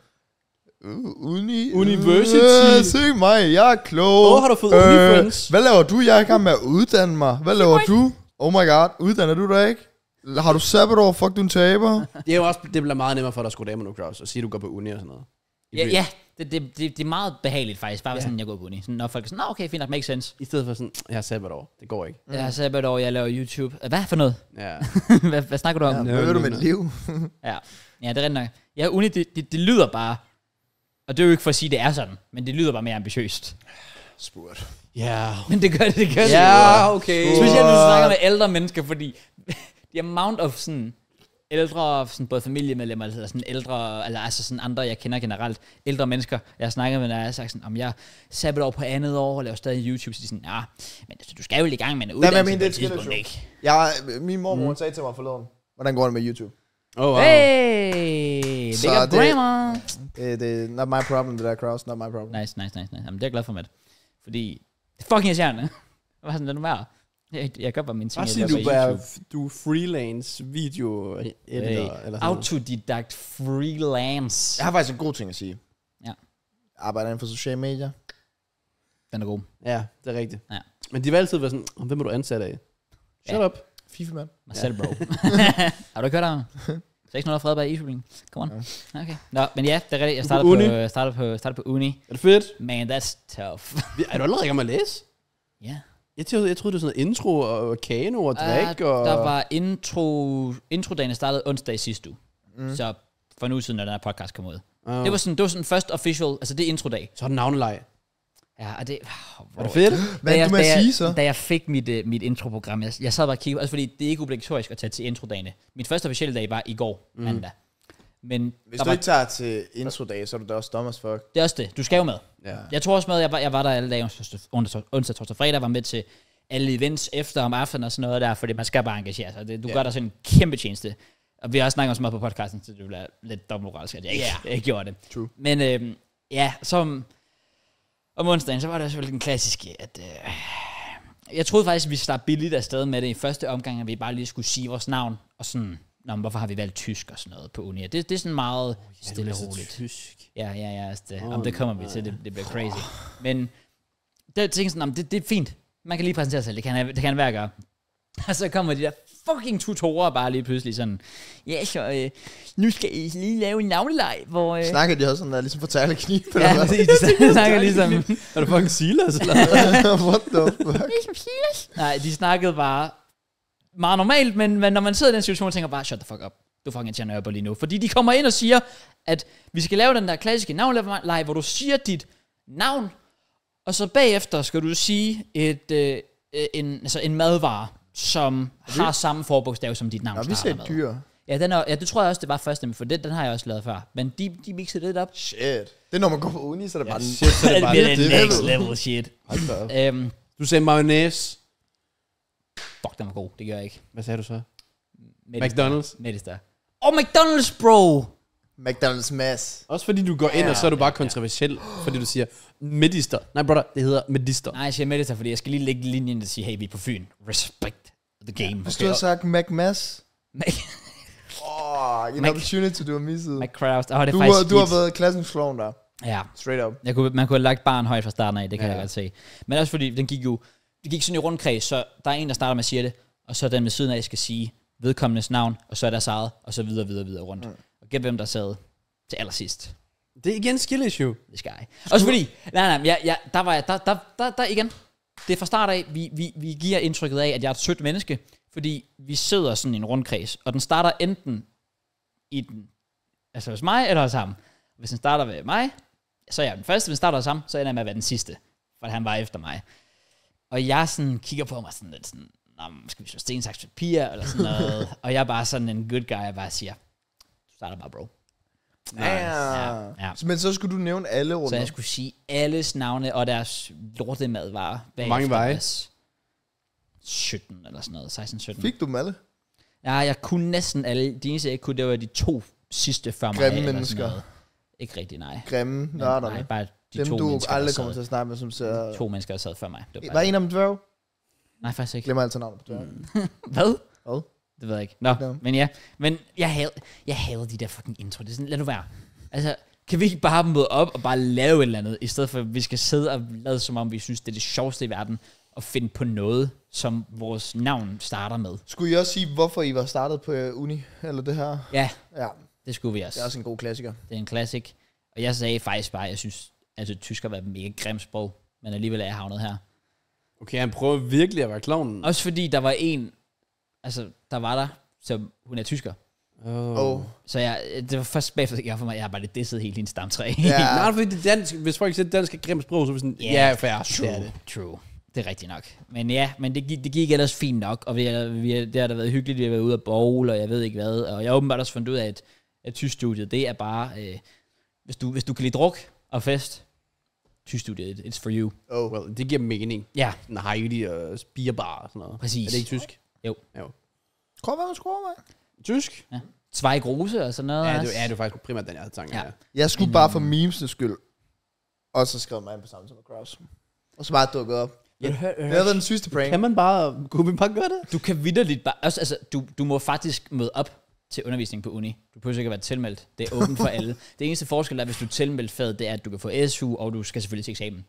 Uh, uni... University. Øh, se mig, jeg er klog. Åh, har du fået uni-friends? Hvad laver du? Jeg er i gang med at uddanne mig. Hvad laver du? Oh my god, uddanner du dig ikke? Har du sabbatår? Fuck, du er en taber. Det er jo også, det bliver meget nemmere for dig at skrue damer nu, Kraus, og sige, at du går på uni og sådan noget. I ja, byen. ja det, det, det, det er meget behageligt faktisk. Bare Ja. yeah. sådan, jeg går på uni. Sådan, når folk er sådan, nå okay, fint nok, makes sense. I stedet for sådan, jeg har sabbatår. Det går ikke. Mm. Jeg har sabbatår, jeg laver YouTube. Hvad for noget? Ja. hvad, hvad snakker du om? Ja, Ja, hvad ved du no, med no. dit liv? ja. ja det er rigtig nok. Ja, uni, det, det, det lyder bare, og det er jo ikke for at sige, det er sådan, men det lyder bare mere ambitiøst. Spurgt. Ja. Men det gør det, det gør det. Ja, okay. Specielt når du snakker med ældre mennesker, fordi the amount of sådan ældre, sådan både familiemedlemmer, eller sådan ældre, eller altså sådan andre, jeg kender generelt, ældre mennesker, jeg har snakket med, når jeg har sagt sådan, om jeg sabbatår på andet år, og laver stadig YouTube, så de er sådan, ja, men altså, du skal jo i gang med en men uddannelse jeg på mener, et det er et tidspunkt, skillshop. ikke? Jeg, min mormor mm. sagde til mig forleden, hvordan går det med YouTube? Oh, wow. Hey, Så big up det- grandma. Det, det er not my problem, det der, Kraus. Not my problem. Nice, nice, nice, nice. Jamen, det er jeg glad for, Matt. Fordi, det er fucking irriterende. Hvad var sådan, det nu værd? Jeg, jeg gør bare mine ting, Bare jeg sig, laver du på er, YouTube. du er freelance video editor, Hey, eller sådan noget. autodidakt freelance. Jeg har faktisk en god ting at sige. Ja. Jeg arbejder inden for sociale medier. Den er god. Ja, det er rigtigt. Ja. Men de vil altid være sådan, "Om, hvem er du ansat af? Shut Ja. up. FIFA, mand. Mig selv, bro. Har du ikke hørt om? seks hundrede Fredberg i e-shooting. Come on. Okay. Nå, men ja, det er rigtigt. Jeg Du er startede på på, uni? startede på, startede på uni. Er det fedt? Man, that's tough. Er du allerede i gang med at læse? Ja. Jeg troede, jeg troede det var sådan noget intro og kano og drik. Uh, og... Der var intro... Introdagen startede onsdag sidste uge. Mm. Så for nu siden, når den her podcast kom ud. Uh. Det var sådan, det var sådan først official, altså det er introdag. Så er det navneleg. Ja, og det... Oh, var det fedt? Hvad da du med jeg, at da sige jeg, så? Da jeg fik mit, uh, mit introprogram, jeg, jeg sad bare og kiggede, også fordi det er ikke obligatorisk at tage til introdagene. Min første officielle dag var i går, mm. mandag. Men Hvis der du var, ikke tager til introdag, så er du da også dommer fuck. det er også det, du skal jo med. Ja. Jeg tror også med, jeg var, jeg var der alle dage, onsdag, onsdag, onsdag torsdag, fredag, var med til alle events efter om aftenen og sådan noget der, fordi man skal bare engagere sig. Det, du yeah. gør der sådan en kæmpe tjeneste. Og vi har også snakket så meget på podcasten, så det bliver lidt dobbeltmoralsk, at jeg ikke, yeah. ikke gjorde det. True. Men øhm, ja, som om onsdagen, så var det selvfølgelig den klassiske, at øh, jeg troede faktisk, at vi startede billigt afsted med det i første omgang, at vi bare lige skulle sige vores navn, og sådan, nå, hvorfor har vi valgt tysk og sådan noget på uni. Det, det er sådan meget oh, ja, stille og roligt. Tysk. Ja, ja, ja. Altså det, oh, om det kommer vi til, det, det bliver crazy. Men det tænker sådan, det, det er fint. Man kan lige præsentere sig selv, det kan, det kan være gøre. Og så kommer de der fucking tutorer bare lige pludselig sådan, ja, så øh, nu skal I lige lave en navneleg, hvor... Øh, Snakker de også sådan der, ligesom fortæller knib? ja, eller de, de snakker ligesom... Er du fucking Silas, eller? What the fuck? Ligesom Silas. Nej, de snakkede bare meget normalt, men, men når man sidder i den situation, tænker bare, shut the fuck up. Du fucking tjener op lige nu. Fordi de kommer ind og siger, at vi skal lave den der klassiske navnleg, hvor du siger dit navn, og så bagefter skal du sige et, øh, en, altså en madvare, som har samme forbogstav som dit navn. Nå, vi ser et dyr. Ja, den er, ja, det tror jeg også, det var første, for det, den har jeg også lavet før. Men de, de mixede lidt op. Shit. Det er når man går på uni, så er det Ja, bare... shit, så er det bare det, det. det er next level shit. øhm, Du sagde mayonnaise. fuck, den var god. Det gør jeg ikke. Hvad sagde du så? Medister. McDonald's. Medister. Oh, McDonald's, bro! McDonald's mass. Også fordi du går ind, Ja, og så er du bare ja, ja. kontroversiel, fordi du siger medister. Nej, brother, det hedder medister. Nej, jeg siger Medister, fordi jeg skal lige lægge linjen og sige, hey, vi er på Fyn. Respect the game. Hvis du har sagt McMass. Mac, Åh, oh, en Mac- opportunity, du har misset. McCraft. Åh, det er Du, faktisk har, du har skidt. været klassens klovn der. Ja, Straight up. jeg kunne, man kunne have lagt barn højt fra starten af, det kan Ja. jeg godt se. Men også fordi, den gik jo, det gik sådan i rundkreds, så der er en, der starter med at sige det, og så er den ved siden af, skal sige vedkommendes navn, og så er deres eget, og så videre, videre, videre rundt. Mm. Og gæt hvem der sad til allersidst. Det er igen skill issue. Det skal jeg. Også fordi, nej, nej, ja, ja, der var jeg, der, der, der, der igen, det er fra start af, vi, vi, vi giver indtrykket af, at jeg er et sødt menneske, fordi vi sidder sådan i en rundkreds, og den starter enten i den, altså hos mig, eller hos ham. Hvis den starter ved mig, så er jeg den første. Hvis den starter hos ham, så ender jeg med at være den sidste, for han var efter mig. Og jeg sådan kigger på mig sådan lidt sådan, nå, skal vi slå sten, saks, papir, eller sådan noget. Og jeg er bare sådan en good guy, jeg bare siger, du starter bare, bro. Nice. Ja. Ja, ja. Men så skulle du nævne alle runder. Så jeg skulle sige alles navne og deres lortemadvarer. Hvor mange var I? sytten eller sådan noget, seksten sytten. Fik du dem alle? Ja, jeg kunne næsten alle. De eneste, jeg ikke kunne, det var de to sidste før mig. Grimme eller sådan mennesker. noget. Ikke rigtig, nej. Grimme Men, nørderne. nej, bare de Dem to du mennesker, aldrig der kommer sad- til at snakke med, som ser... To mennesker, der sad før mig. Det var, Var bare en af dem dværg? Nej, faktisk ikke. Glemmer altid navnet på dværg. Hvad? Hvad? Det ved jeg ikke. Nå, Nå. men ja. Men jeg havde, jeg havde de der fucking intro. Det er sådan, lad nu være. Altså, kan vi ikke bare møde op og bare lave et eller andet, i stedet for at vi skal sidde og lade som om, vi synes, det er det sjoveste i verden, og finde på noget, som vores navn starter med. Skulle I også sige, hvorfor I var startet på øh, uni? Eller det her? Ja, Ja, det skulle vi også. det er også en god klassiker. Det er en classic. Og jeg sagde faktisk bare, at jeg synes, altså tysk har været et mega grimt sprog, men alligevel er jeg havnet her. Okay, han prøver virkelig at være klovnen. Også fordi der var en, altså der var der, som hun er tysker. Oh. Oh. Så jeg, det var først bagefter, det gjorde for mig, jeg har bare lidt disset helt hendes stamtræ. Ja. Nej, fordi det dansk, hvis folk siger, at dansk er grimt sprog, så er vi sådan, Ja, ja, fair, True, det er det. true. Det er rigtigt nok. Men ja, men det, gik- det gik ellers fint nok, og vi, er- vi, er- det har da været hyggeligt, vi har været ude at bowl, og jeg ved ikke hvad, og jeg har åbenbart også fundet ud af, at, at tyskstudiet, det er bare, øh, hvis, du, hvis du kan lide druk og fest, tyskstudiet, it's for you. Oh. Well, det giver mening. Ja, Sådan Heidi og Spierbar og sådan noget. præcis. Er det ikke tysk? Jo. Jo. Kom, hvad skruer, mand? Tysk? Ja. Zweig og sådan noget. Ja, det, også. ja, det var faktisk primært den, jeg havde tanken. Ja. Ja. Jeg skulle Men, bare for øhm, memes' skyld. Og så skrev mig ind på samme som Kraus. Og så bare dukket op. Ja. Det har været den sygeste prank. Kan man bare, kunne vi bare gøre det? Du kan vitterligt bare, altså, altså du, du må faktisk møde op til undervisning på uni. Du behøver ikke at være tilmeldt. Det er åbent for alle. Det eneste forskel er, hvis du er tilmeldt faget, det er, at du kan få S U, og du skal selvfølgelig til eksamen.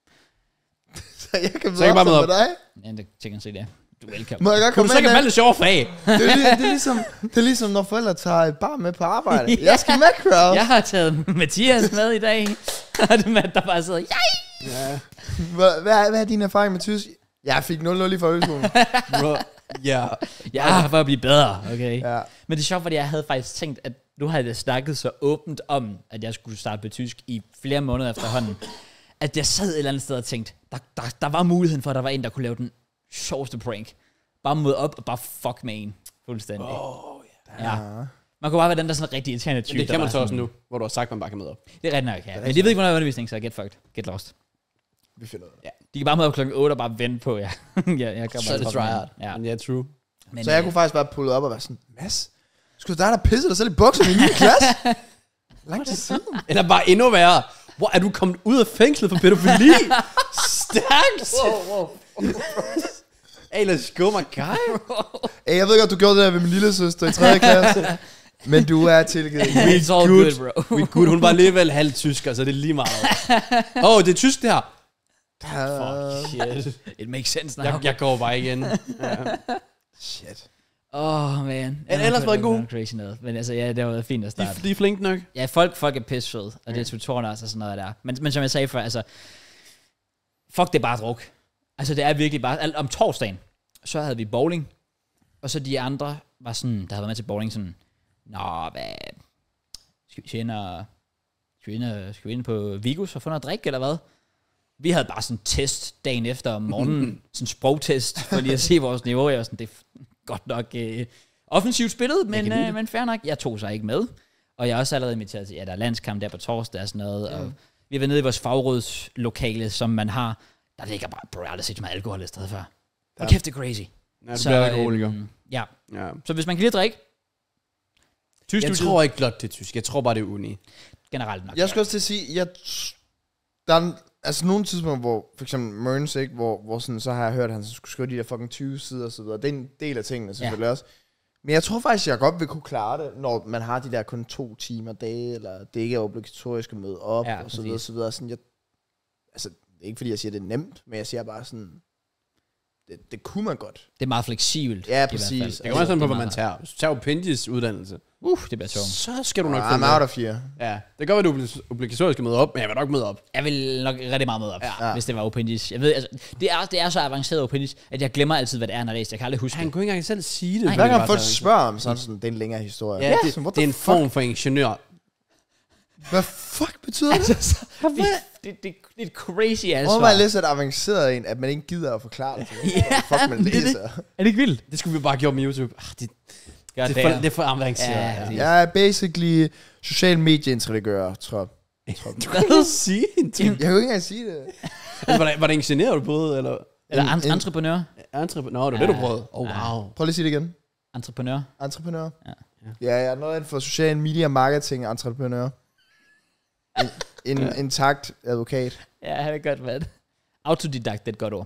Så jeg kan Så jeg kan bare møde møde op med dig. Ja, det tænker jeg se det. Du er velkommen. Må jeg godt Kunne komme du så ikke med? have valgt et sjovt fag? Det er, li- det, er ligesom, det er ligesom, når forældre tager et barn med på arbejde. Jeg skal med, Kraus. Jeg har taget Mathias med i dag. Og det med, der bare sidder, jeg. Ja. Hvad, hvad, er- hvad er din erfaring med tysk? Jeg fik nul nul i folkeskolen. Bro, ja. Jeg er for at blive bedre, okay? Ja. Men det er sjovt, fordi jeg havde faktisk tænkt, at nu havde jeg snakket så åbent om, at jeg skulle starte på tysk i flere måneder efterhånden, at jeg sad et eller andet sted og tænkte, der, der, der var muligheden for, at der var en, der kunne lave den sjoveste prank. Bare møde op og bare fuck med en. Fuldstændig. Oh, ja. ja. Man kunne bare være den, der sådan rigtig irriterende type. Det kan man så også sådan, nu, hvor du har sagt, at man bare kan møde op. Det er ret nok, ja. Men de ved ikke, hvornår er undervisning, så get fucked. Get lost. Vi finder det. Ja. De kan bare møde op klokken otte og bare vente på, ja. ja jeg så er det tryhard. Ja, men ja, true. Men, så jeg øh, kunne faktisk bare pulle op og være sådan, Mads, skulle du dig, der pissede dig selv i bukser i min klasse? Langt til siden. Eller bare endnu værre. Hvor er du kommet ud af fængslet for pædofili? Stærkt! Wow, wow. Hey, let's go, my guy. Hey, jeg ved godt, du gjorde det der ved min lille søster i tredje klasse. Men du er tilgivet. It's all good, good bro. We good. Hun var alligevel halv tysker, så det er lige meget. Åh, oh, det er tysk, det her. Fuck, shit. It makes sense now. Jeg, jeg går bare igen. Ja. Shit. Åh, oh, man. Er det ellers været god? Crazy noget. Men altså, ja, det har været fint at starte. De, de er flinke nok. Ja, folk, folk er pissefede, og okay. Det er tutoren også og sådan noget der. Men, men som jeg sagde før, altså, fuck, det er bare druk. Altså, det er virkelig bare, al- om torsdagen, så havde vi bowling, og så de andre var sådan, der havde været med til bowling, sådan, nå, hvad, skal vi ind og, skal vi ind, og, skal vi ind på Vigos og få noget drik, eller hvad? Vi havde bare sådan en test dagen efter om morgenen, sådan en sprogtest, for lige at se vores niveau. Jeg var sådan, det er godt nok øh, offensivt spillet, men, øh, men fair nok. Jeg tog så ikke med. Og jeg er også allerede inviteret til, ja, der er landskamp der på torsdag og sådan noget. Ja. Og vi var nede i vores fagrådslokale, som man har. Der ligger bare, bro, jeg har aldrig set så meget alkohol i stedet før. Og kæft, det er crazy. Ja, det bliver alkoholiker. Øhm, ja. ja. Så hvis man kan lide at drikke. Tysk, jeg tror ikke blot det er tysk. Jeg tror bare, det er uni. Generelt nok. Jeg skal også til at sige, jeg, der er altså nogle tidspunkter, hvor for eksempel Mørns, ikke, hvor, hvor sådan, så har jeg hørt, at han skulle skrive de der fucking tyve sider og så videre. Det er en del af tingene selvfølgelig ja. Også. Men jeg tror faktisk, jeg godt vil kunne klare det, når man har de der kun to timer dage, eller det ikke er obligatorisk at møde op, ja, og så videre, så videre. Sådan, jeg, altså, det er ikke fordi, jeg siger, det er nemt, men jeg siger bare sådan, det, det kunne man godt. Det er meget fleksibelt. Ja, præcis. Det kommer altså, sådan på, hvad man tager. Hvis du tager Opindis uddannelse, uh, det bliver tungt. Så skal du nok finde I'm out of fire. Ja, det kan godt være, du er obligatorisk at møde op, men jeg vil nok møde op. Jeg vil nok rigtig meget møde op, ja. Hvis det var Opindis. Jeg ved, altså, det er, det er så avanceret Opindis, at jeg glemmer altid, hvad det er, når jeg læser. Jeg kan aldrig huske Han det. kunne ikke engang selv sige det. Hver gang folk spørger om sådan, sådan, det er en længere historie. Ja, ja. Det, det er en form for ingeniør. Hvad fuck betyder det? Altså, det, det, det, det er crazy altså. Hvor man læser et avanceret en, at man ikke gider at forklare det til. Ja, fuck man læser. Det, det. Er det ikke vildt? Det skulle vi bare gjort med YouTube. Arh, det, det, er for, det er for avanceret. Ja, ja. Jeg er basically social medie-intelligør, tror jeg. Du kan ikke sige en ting. Jeg kan jo ikke engang sige det. Altså, var, det var det ingeniør, du prøvede? Eller, eller en, entreprenør? Entreprenør. Nå, det var det, du prøvede. Oh, wow. Prøv lige at sige det igen. Entreprenør. Entreprenør. Ja, ja jeg er noget inden for social media marketing entreprenør. En, en ja. intakt advokat. Ja, det er godt, hvad? Autodidakt, det er et godt ord.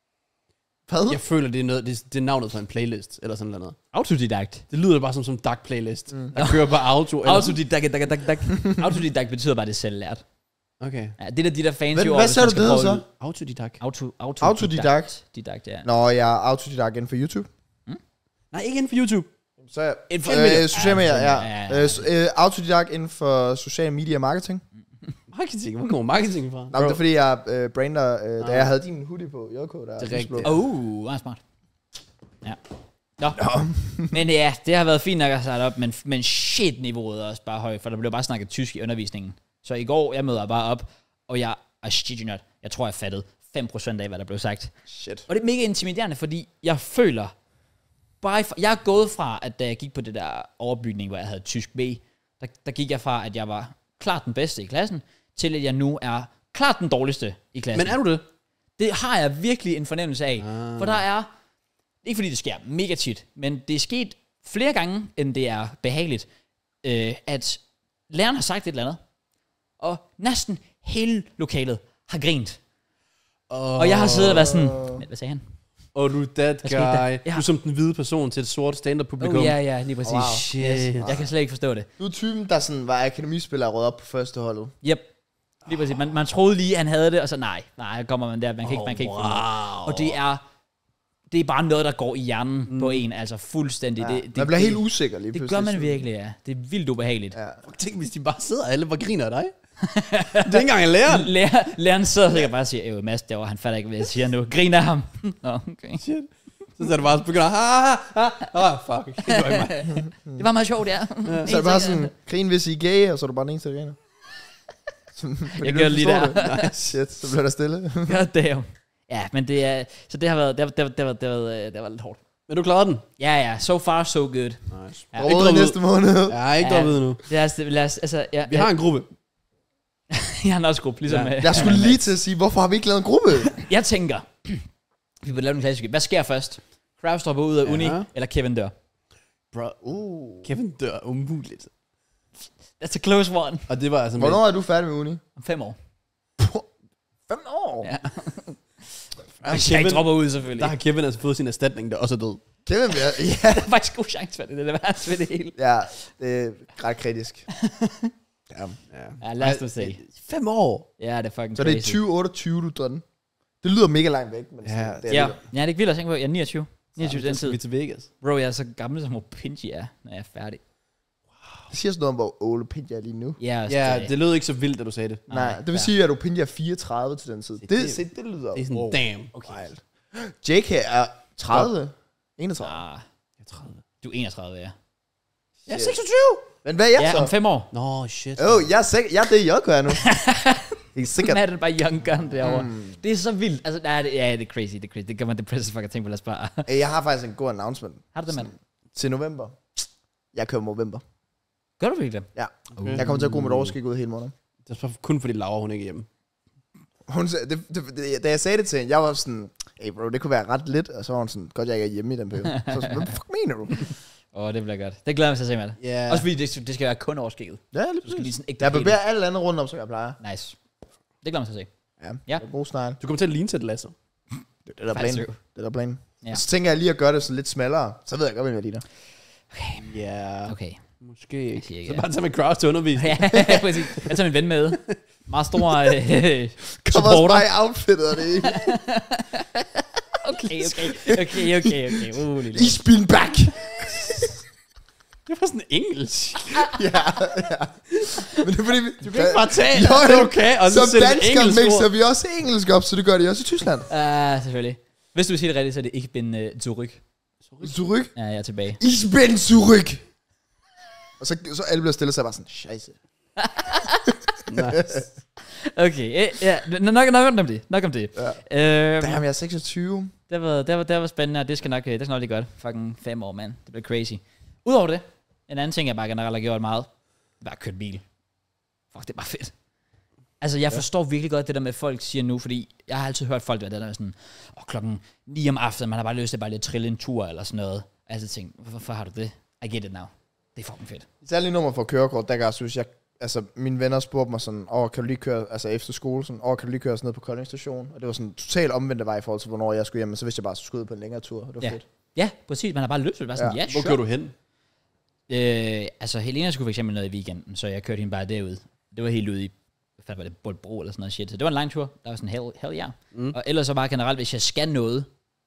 Hvad? Jeg føler, det er, noget, det, er, det er navnet på en playlist, eller sådan noget. Autodidakt? Det lyder bare som som D A C-playlist. Mm. Der kører på auto. Autodidakt, dak, dak, dak. Autodidakt betyder bare, det er selv lært. Okay. Ja, det er de der fancy Hvad, ord, hvad sagde du, det hedder så? Autodidakt. Auto, autodidakt. Autodidakt? Didakt, ja. Nå, jeg er autodidakt inden for YouTube. Mm? Nej, ikke inden for YouTube. Så er jeg... Øh, social media, ja. ja. ja, ja. Øh, autodidakt inden for social media marketing. Marketing? Hvor kommer marketing fra? Nej, det er fordi, jeg øh, brander, øh, da jeg havde din hoodie på, J K, der det er rigtigt. Oh, meget smart. Ja. Nå. Men ja, det har været fint nok at starte op, men, men shit, niveauet er også bare højt, for der blev bare snakket tysk i undervisningen. Så i går, jeg møder bare op, og jeg er shit not, jeg tror, jeg fattede fem procent af, hvad der blev sagt. Shit. Og det er mega intimiderende, fordi jeg føler, bare fra, jeg er gået fra, at da jeg gik på det der overbygning, hvor jeg havde tysk B, der, der gik jeg fra, at jeg var klart den bedste i klassen, til at jeg nu er klart den dårligste i klassen. Men er du det? Det har jeg virkelig en fornemmelse af. Ah. For der er, ikke fordi det sker mega tit, men det er sket flere gange, end det er behageligt, øh, at læreren har sagt et eller andet, og næsten hele lokalet har grint. Oh. Og jeg har siddet og været sådan, hvad sagde han? Og du er that guy. Ja. Du er som den hvide person til et sort stand-up-publikum. Oh, ja, ja, lige præcis. Wow. Shit. Yes. Jeg kan slet ikke forstå det. Du er typen, der sådan var akademispiller og rød op på første holdet. Yep. Lige præcis. Man, man troede lige, han havde det, og så nej, nej, kommer man der, man kan oh, ikke, man kan wow. ikke finde det. Og det er, det er bare noget, der går i hjernen mm. på en, altså fuldstændig. Ja. Det, det, man bliver det, helt usikker lige det pludselig. Det gør man virkelig, ja. Det er vildt ubehageligt. Ja. Tænk, hvis de bare sidder alle, hvor griner af dig. Det er ikke engang en lærer. Lærer, læreren sidder sikkert bare og siger, øh, Mads derovre, han fatter ikke, hvad jeg siger nu. Griner af ham. Nå, okay. Shit. Så er det bare begynder, ha, ha, ha, ah, fuck, det var ikke mig. Det var meget sjovt, ja. Så er det bare sådan, grin hvis I er gay, og så er du bare den eneste, der griner. Jeg gør lige der. Nice. Shit, så bliver der stille. God damn. Ja, men det er, så det har været, det har, det har, det har, det har, det har været lidt hårdt. Men du klarede den? Ja, ja, so far so good. Nice. Ja, Råd i næste måned. Jeg har ikke Ja. droppet nu. lad os, lad os, altså, ja, Vi har en gruppe. jeg har en også gruppe, ligesom Ja. ja. Jeg skulle lige til at sige, hvorfor har vi ikke lavet en gruppe? Jeg tænker, vi vil lave en klassiker. Hvad sker først? Kraus dropper ud af uni, Ja. eller Kevin dør? Bro, uh. Kevin dør umuligt. That's a close one. Og det var altså... Hvornår er du færdig med uni? Om fem år. Fem år? Ja. Ja, Hvis jeg ikke Kevin, dropper ud, selvfølgelig. der har Kevin altså fået sin erstatning, der også er død. Kevin bliver... Ja, Der er faktisk god chance for det. Det er det værste ved det hele. ja, det er ret kritisk. Ja. Ja, lad os nu se. Fem år. Ja, det er fucking Så det er crazy. tyve otteogtyve, du er done. Det lyder mega langt væk, men Ja. sådan, det er Ja, det. ja, det er ikke vildt at tænke på. Jeg er niogtyve. niogtyve den Så skal tid. vi til Vegas. Bro, jeg er så gammel, som Opinji er, når jeg er færdig. Det siger sådan noget om, hvor Ole Pinja er lige nu. Ja, også Ja, det. det lød ikke så vildt, da du sagde det. Nej, Nej, det vil ja. sige, at Opinja er fireogtredive til den tid. Se, Det, det- se, det lyder... Det er sådan, wow. damn. Okay. J K er tredive. enogtredive. Ah, Jeg er tredive. du er enogtredive, ja. Jeg er seksogtyve. Men hvad er jeg Ja, så? om fem år. Nå, shit. Åh, oh, jeg er sikker. Jeg er det, jeg gør nu. Helt sikkert. Matt er bare young gun derovre. Mm. Det er så vildt. Altså, nej, det, ja, det er crazy, det er crazy. Det gør mig depressive, for at tænke på, lad os bare... Øh, Jeg har faktisk en god announcement. Har du det, Matt? Til november. Jeg kører november. Gør du virkelig det? Ja. Okay. Jeg kommer til at gå med et overskæg ud hele måneden. Det er bare kun fordi Laura, hun ikke er hjemme. Hun sagde, det, det, det, da jeg sagde det til hende, jeg var sådan, hey bro, det kunne være ret lidt. Og så var hun sådan, godt jeg ikke er hjemme i den periode. Så sådan, hvad fuck mener du? Åh, oh, det bliver godt. Det glæder jeg mig til at se, Matt. Ja. Også fordi det, det skal være kun overskægget. Ja, lige Du skal lige sådan ikke Jeg bevæger alt andet rundt om, som jeg plejer. Nice. Det glæder jeg mig til at se. Ja, Ja. det er god snegle. Du kommer til at ligne til et lasso. Det er det, der er Faktisk planen. true. Det er der er planen. Ja. Ja. Så tænker jeg lige at gøre det sådan lidt smallere. Så ved jeg godt, hvem jeg ligner. Ja, Okay. måske Jeg ikke. siger ikke, Så ja. bare tage med Kraus til undervisning. Ja, præcis. Jeg tager min ven med. Meget stor øh, Kom også supporter. bare i outfittet og det hele. Okay, okay, okay, okay, okay. Uh, lille. He's been back. Det var sådan engelsk. ja, ja. Men det er fordi, vi, Du kan ikke bare tage, Jo, det er okay, og så som sætte et danskere engelsk mixer ord. vi også engelsk op, så det gør de også i Tyskland. Ah, selvfølgelig. Hvis du vil sige det rigtigt, så er det ikke bin uh, zurück. Zurück. Ja, jeg er tilbage. Ich bin zurück. Og så, så alle bliver stille, så er jeg bare sådan, scheisse. Nice. Okay, øh, ja, n- nok, nok om det. Nok om det. Ja. Øhm, Damn, jeg er seksogtyve. det, var, det, var, det var spændende, og det skal nok, øh, det skal nok lige godt. Fucking fem år, mand. Det bliver crazy. Udover det, en anden ting, jeg bare generelt har gjort meget, det er bare at køre bil. Fuck, det er bare fedt. Altså, jeg forstår virkelig godt det der med, at folk siger nu, fordi jeg har altid hørt folk, der er sådan, åh, klokken ni om aftenen, man har bare lyst til bare lige at trille en tur eller sådan noget. Og jeg altid tænkt, hvorfor har du det? I get it now. Det er fucking fedt. Særlig nummer for kørekort, der gør jeg synes, jeg, altså mine venner spurgte mig sådan, åh, kan du lige køre, altså efter skole, sådan, åh, kan du lige køre os ned på Kolding station? Og det var sådan totalt omvendt vej i forhold til, hvornår jeg skulle hjem, men så vidste jeg bare, at jeg skulle ud på en længere tur, og det var Ja. fedt. Ja, præcis. Man har bare lyst til det. Bare sådan, ja, Ja. ja Hvor sure. kører du hen? Øh, altså, Helena skulle for eksempel noget i weekenden, så jeg kørte hende bare derud. Det var helt ude i, hvad var det, Bolbro eller sådan noget shit. Så det var en lang tur. Der var sådan, hell, hell yeah. Mm. Og ellers så bare generelt, hvis jeg skal noget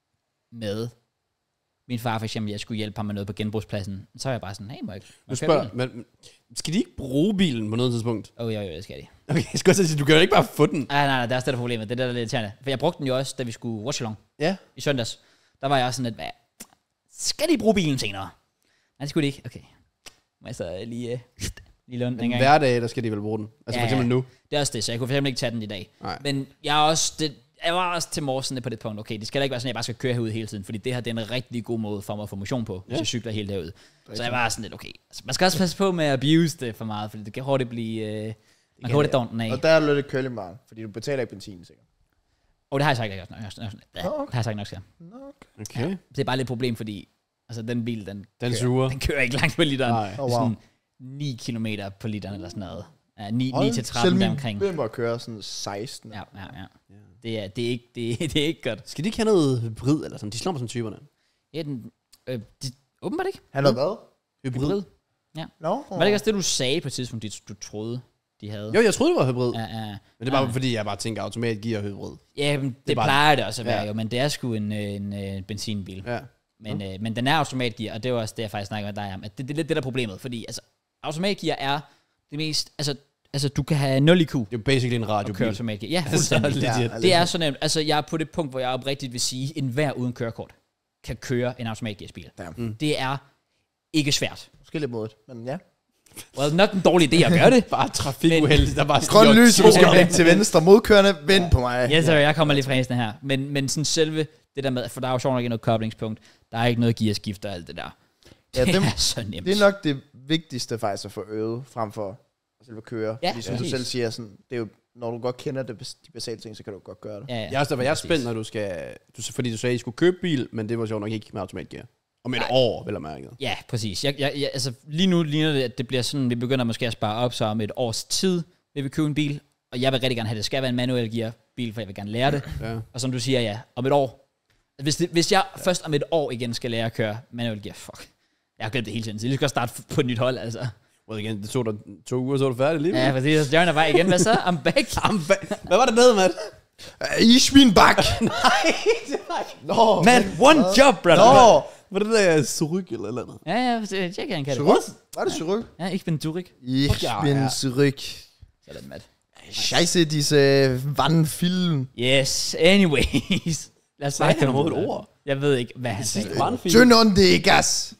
med min far for eksempel, jeg skulle hjælpe ham med noget på genbrugspladsen, så er jeg bare sådan, hey, må jeg, må Du jeg køre spørger, bilen? men skal de ikke bruge bilen på noget tidspunkt? Åh, oh, jo, jo, det skal de. Okay, jeg skulle også sige, du kan jo ikke bare få den. Nej, nej, nej, det er også det, der er problemet. Det er det, der er lidt irriterende. For jeg brugte den jo også, da vi skulle watch along Ja. i søndags. Der var jeg også sådan lidt, hvad? Skal de bruge bilen senere? Nej, det skulle de ikke. Okay. Må jeg så lige, uh, lige låne den Men en gang? hverdag, der skal de vel bruge den. Altså Ja, for eksempel ja. nu. Det er også det, så jeg kunne for eksempel ikke tage den i dag. Nej. Men jeg er også, det, jeg var også til morgen på det punkt, okay, det skal da ikke være sådan, at jeg bare skal køre herud hele tiden, fordi det her det er en rigtig god måde for mig at få motion på, hvis Ja. jeg cykler helt herud. Så jeg var sådan lidt, okay, altså, man skal også passe på med at abuse det for meget, fordi det kan hurtigt blive, øh, man kan hurtigt dårne den af. Og der er lidt et curlingbarn, fordi du betaler ikke benzin, sikkert. Og det har jeg sagt ikke også nok. Ja, det Nå, okay. har jeg sagt nok skal. Nå, okay. Okay. Det er bare lidt et problem, fordi altså, den bil, den, Den kører, suger. den kører ikke langt på literen. Nej. Det Oh, er wow. sådan ni kilometer på literen eller sådan noget. Ja, ni til Selv tretten min deromkring. Bimber kører sådan seksten. Ja, ja, ja. Det er, det er, ikke, det, er, det er ikke godt. Skal de ikke have noget hybrid eller sådan? De slår mig som typerne. Ja, den, øh, de, åbenbart ikke. Han har hvad? Hybrid? Hybrid. Nå, Var det ikke også det, du sagde på et tidspunkt, det du troede, de havde? Jo, jeg troede, det var hybrid. Ja, ja. Men det er bare Ja. fordi, jeg bare tænker automatgear og hybrid. Ja, men det, det bare- plejer det også at være Ja. jo, men det er sgu en, øh, en, en benzinbil. Ja. Men, øh, men den er automatgear, og det er også det, jeg faktisk snakker med dig om, at det, det er lidt det der er problemet, fordi altså, automatgear er det mest, altså, altså, du kan have nul I Q Det er jo basically en og køre radiobil. automatgear. Ja, fuldstændig. legit. Ja, Det er sådan, altså jeg er på det punkt, hvor jeg oprigtigt vil sige, at enhver uden kørekort kan køre en automatgearsbil. Ja. Mm. Det er ikke svært. Måske lidt modigt, men ja. Well, nok en dårlig idé at gøre det. Bare trafikuheld, der bare Grøn lys, og du skal Ja. væk til venstre. Modkørende, vend på mig. Ja, så jeg kommer lidt fra her. Men, men sådan selve det der med, for der er jo sjovt nok ikke noget koblingspunkt. Der er ikke noget gearskift og alt det der. Ja, Det dem, er så nemt. det er nok det vigtigste faktisk at få øvet, frem for at selve køre. Ja, Fordi som du præcis. selv siger, sådan, det er jo, når du godt kender det, de basale ting, så kan du godt gøre det. Ja, ja. Jeg er også derfor, jeg er Præcis. spændt, når du skal... Du, fordi du sagde, at I skulle købe bil, men det var sjovt nok ikke med automatgear. Om et Nej. år, vil jeg mærke. Ja, præcis. Jeg, jeg, jeg, altså, lige nu ligner det, at det bliver sådan, vi begynder måske at spare op, så om et års tid vil vi købe en bil, og jeg vil rigtig gerne have, det skal være en manuel gear bil, for jeg vil gerne lære det. Ja. Og som du siger, ja, om et år. Hvis, det, hvis jeg ja. først om et år igen skal lære at køre manuel gear, fuck. Jeg har glemt det hele tiden, så jeg skal starte på et nyt hold, altså. Well, igen, det tog dig to uger, så var du færdig lige. Ja, præcis. Jørgen er bare igen. Hvad så? I'm back. I'm back. Hvad var det med, Matt? Ich bin back! Nej, det var ikke. Nå, Man, one job, brother. Nå! Var det der Suryk eller eller andet? Ja, ja, det- tjek, han kan det. Zurück? Var det Zurück? Ja, ich bin Zurich. Ich ja, bin ja. zurück. Sådan, Matt. Scheiße, disse vandfilm. Yes, anyways. Lad os snakke han om overhovedet det. et ord? Jeg ved ikke, hvad han sagde. Vandfilm. Tøn on the gas.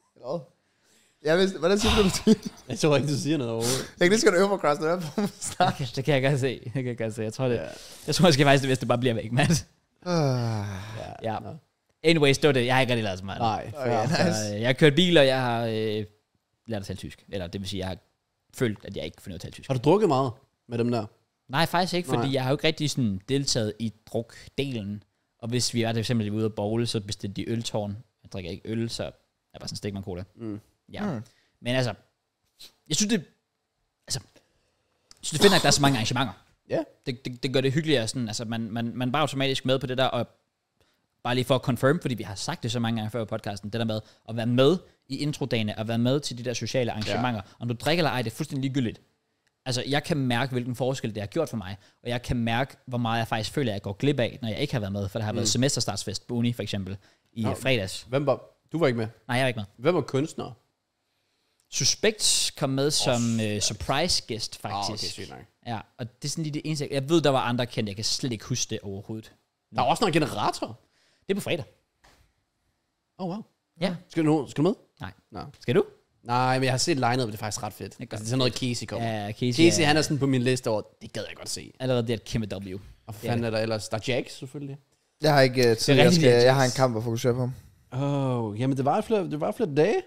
Jeg vidste, hvordan siger du det? Jeg tror ikke, du siger noget overhovedet. Jeg kan lige skal øve på cross, når jeg er på start. Okay, det kan jeg godt se. Det kan jeg godt se. Jeg tror, det, Ja. jeg tror måske faktisk, det hvis det bare bliver væk, Matt. Ah, Ja. Nå. Anyways, det var det. Jeg har ikke rigtig lavet så meget. Nej. Okay, fair. nice. Så, øh, jeg har kørt bil, og jeg har øh, lært at tale tysk. Eller det vil sige, jeg har følt, at jeg ikke finder ud af at tale tysk. Har du drukket meget med dem der? Nej, faktisk ikke, fordi Nej. jeg har jo ikke rigtig sådan deltaget i drukdelen. Og hvis vi er for eksempel ude at bowle, så bestilte de øltårn. Jeg drikker ikke øl, så er bare sådan en stik med cola. Mm. Ja. Mm. Men altså, jeg synes det, altså, jeg synes det finder, at der er så mange arrangementer. Ja. Det, det, det gør det hyggeligere sådan, altså man, man, man er bare automatisk med på det der, og bare lige for at confirm, fordi vi har sagt det så mange gange før i podcasten, det der med at være med i introdagene, og være med til de der sociale arrangementer. Ja. Om du drikker eller ej, det er fuldstændig ligegyldigt. Altså, jeg kan mærke, hvilken forskel det har gjort for mig, og jeg kan mærke, hvor meget jeg faktisk føler, at jeg går glip af, når jeg ikke har været med, for der har mm. været semesterstartsfest på uni, for eksempel, i Nå. fredags. Hvem var... Du var ikke med. Nej, jeg er ikke med. Hvem var kunstner? Suspect kom med som uh, surprise guest, faktisk. Ah, okay, sygt nok. Ja, og det er sådan lige det eneste. Jeg ved, der var andre kendte, jeg kan slet ikke huske det overhovedet. Der er også noget generator. Det er på fredag. Oh, wow. Ja. Skal du, skal du med? Nej. Nå. Skal du? Nej, men jeg har set lineup, det er faktisk ret fedt. Det er godt. Altså, det er sådan noget Casey kommer. Ja, Casey, Casey, er, han er sådan på min liste over, det gad jeg godt se. allerede det er et kæmpe W. Og for fanden er der ellers? Der er Jack, selvfølgelig. Jeg har ikke uh, tid, jeg, rigtig skal, lidt. jeg har en kamp at fokusere på. Åh, oh, jamen det var flere, det var flere dage.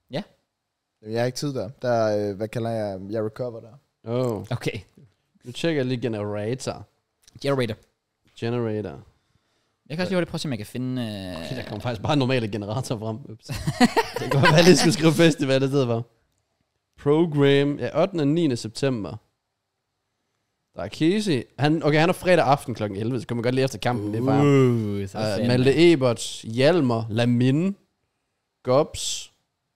Jeg har ikke tid der. Der er, øh, hvad kalder jeg, jeg recover der. Åh, oh. Okay. nu tjekker jeg lige generator. Generator. Generator. Jeg kan også lige hurtigt prøve at se, om jeg kan finde... Uh... Okay, der kommer faktisk bare normale generator frem. Ups. Det kan godt være, at jeg skulle skrive festival, det stedet var. Program, ja, ottende og niende september. Der er Casey. Han, okay, han er fredag aften klokken elleve, så kan man godt lige efter kampen. Det er bare Uh, så uh, fanden. Malte Ebert, Hjalmar, Lamin, Gobs.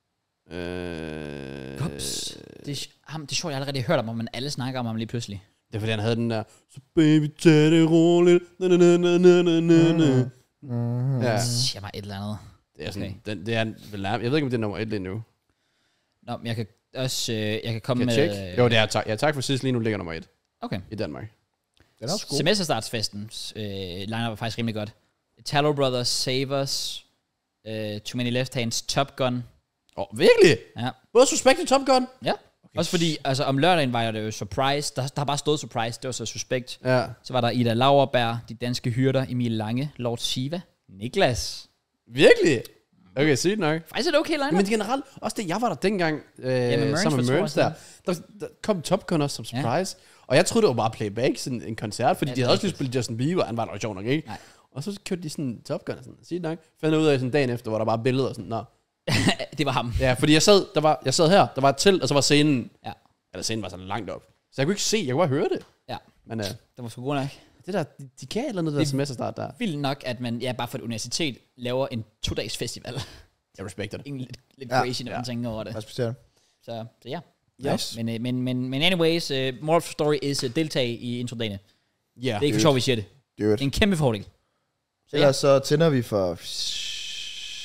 Øh, Gops. Det er, ham, det er sjovt, jeg har allerede hørt om ham, men alle snakker om ham lige pludselig. Det er fordi, han havde den der, så baby, tag det roligt. Na, na, na, na, na, na, na, na. Mm. Ja, Det siger mig et eller andet. det er sådan, Okay. den, det er, vel nærmest- jeg ved ikke, om det er nummer et lige nu. Nå, men jeg kan også... Øh, jeg kan komme Kan jeg med... tjekke? Jo, det er tak. Ja, tak for sidst lige nu ligger nummer et Okay. i Danmark. Den er også god. Semesterstartsfestens øh, line var faktisk rimelig godt. Italo Brothers, Savers, øh, Too Many Left Hands, Top Gun. Åh, oh, virkelig? Ja. Både Suspect og Top Gun? Ja. Okay. Også fordi, altså om lørdagen var det jo surprise. Der, der har bare stået surprise, det var så Suspect. Ja. Så var der Ida Lauerberg, de danske hyrder, Emil Lange, Lord Shiva, Niklas. Virkelig? Okay, sygt nok. Faktisk er det okay line Men generelt, også det, jeg var der dengang, øh, med Mørns sammen for med to Mørns år der, der, der kom Top Gun også som surprise. Ja. Og jeg troede, det var bare playback, sådan en koncert, fordi Ja, ja, de havde også lige rigtigt. spillet Justin Bieber, han var der jo sjov nok, ikke? Nej. Og så kørte de sådan Top Gun og sådan, sygt nok. Fandt jeg ud af sådan dagen efter, hvor der bare billeder og sådan, nå. Det var ham. Ja, fordi jeg sad, der var, jeg sad her, der var et telt, og så var scenen, Ja. eller scenen var sådan langt op. Så jeg kunne ikke se, jeg kunne bare høre det. Ja. Men øh, Det var sgu god nok. det der, de, de kan et eller andet, der Det- semesterstart der. Vildt nok, at man ja, bare for et universitet laver en to-dages festival. Jeg respekter det. Egentlig lidt, lidt Ja. crazy, når man tænker over det. Respekterer. Så, så ja. Nice. Men, øh, men, men, men anyways, uh, moral of the story is uh, deltag i introdagene. Ja. Det er ikke for dude. sjovt, vi siger det. Dude. Det er en kæmpe fordel. Så ja. Ellers så tænder vi for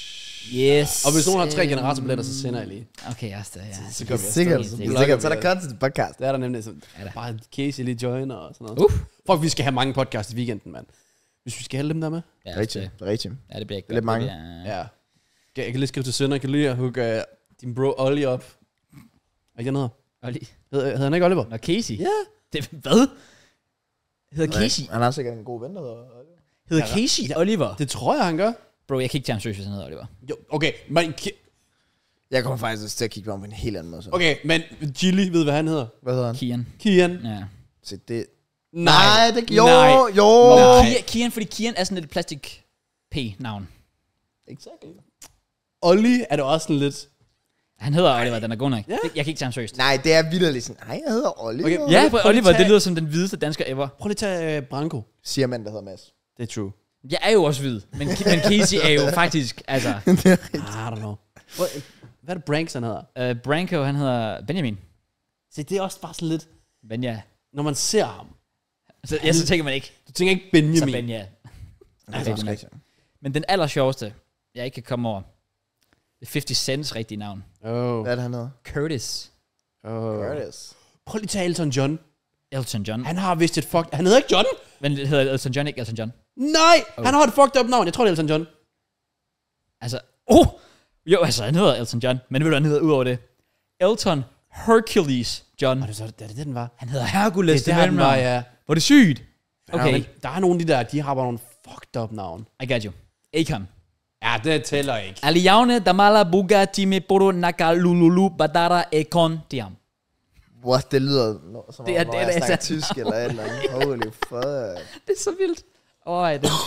Yes. Og hvis nogen har tre generatorpilletter, så sender jeg lige. Okay, ja, det, ja. Så kommer jeg Sikkert, afsted. sikkert. sikkert. Så er der content til podcast. Det er der nemlig sådan. Er der? Bare Casey lige joiner og sådan noget. Uff. Fuck, vi skal have mange podcasts i weekenden, mand. Hvis vi skal have dem der med. Ja, Det er rigtigt, det, det er rigtigt. ja, det bliver ikke Det er lidt godt. mange. bliver- Ja. Jeg kan lige skrive til Sønder, kan lige hugge uh, din bro Ollie op. Er ikke den hedder? Olli. Hedder, hedder han ikke Oliver? Nå, Casey. Ja. Det, hvad? Hedder Casey? Han har sikkert en god ven, der hedder Oliver. Hedder Casey Oliver? Det tror jeg, han gør. Bro, jeg kan ikke tage ham seriøst, hvis han hedder Oliver. Jo, okay, men, Jeg kommer faktisk også til at kigge på ham på en helt anden måde. Så. okay, men Gilly ved, hvad han hedder. Hvad hedder han? Kian. Kian. Ja. Se, det... Nej. det... Jo, Nej. jo. Nej. Kian, Kian, fordi Kian er sådan et plastik P-navn. Exactly. Ollie er det også sådan lidt... Han hedder Oliver, den er god nok. Ja. Det- Jeg kan ikke tage ham seriøst. Nej, det er vildt sådan. Nej, jeg hedder Oliver. Okay, Okay. Ja, Prøv for lige Oliver, tage- det lyder som den hvideste dansker ever. Prøv lige at tage uh, Branko. Siger man, der hedder Mads. Det er true. Jeg er jo også hvid, men, men Casey er jo faktisk, altså... I don't know. Hvad, hvad er det Branks, han hedder? Uh, Branko, han hedder Benjamin. Se, det er også bare sådan lidt... Benja. Når man ser ham. Så, ja, så tænker man ikke, Du tænker ikke Benjamin. så Benja. Nej, det er også rigtigt. Men den aller sjoveste, jeg ikke kan komme over, det er halvtreds Cents rigtige navn. Oh. Hvad er det, han hedder? Curtis. oh. Curtis. Prøv lige at tage Elton John. Elton John. Han har vist et fuck... Han hedder ikke John. Men det hedder Elton John, ikke Elton John. Nej, Oh. han har et fucked up navn. Jeg tror, det er Elton John. Altså, oh! Jo, altså, han hedder Elton John, men ved du, hvad han hedder ud over det? Elton Hercules John. Og det, så, er det det, den var? Han hedder Hercules, Det er der, den var, ja. Hvor er det sygt? Okay. Okay, Men der er nogle af de der, de har bare nogle fucked up navn. I got you. Akon. Ja, det tæller ikke. Aliaune, Damala, Buga, Time, Bodo, Naka, Lululu, Badara, Akon, Diam. What, det lyder no, som Det er- om, det er- når jeg det er snakker sandt. tysk eller et eller andet. Holy fuck. Det er så vildt. Åh, oh, det.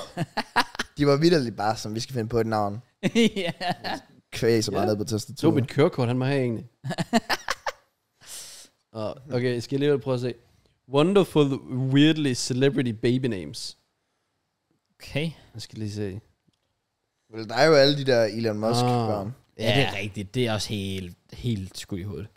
De var vitterligt bare, som vi skal finde på et navn. ja. Kvæg så meget Ja. ned på Så tastaturet. mit kørekort, han må have egentlig. uh, okay, jeg skal lige prøve at se. Wonderful, weirdly celebrity baby names. Okay. Jeg skal lige se. Vel, der er jo alle de der Elon Musk-børn. Ja, det er rigtigt. Det er også helt, helt skud i hovedet.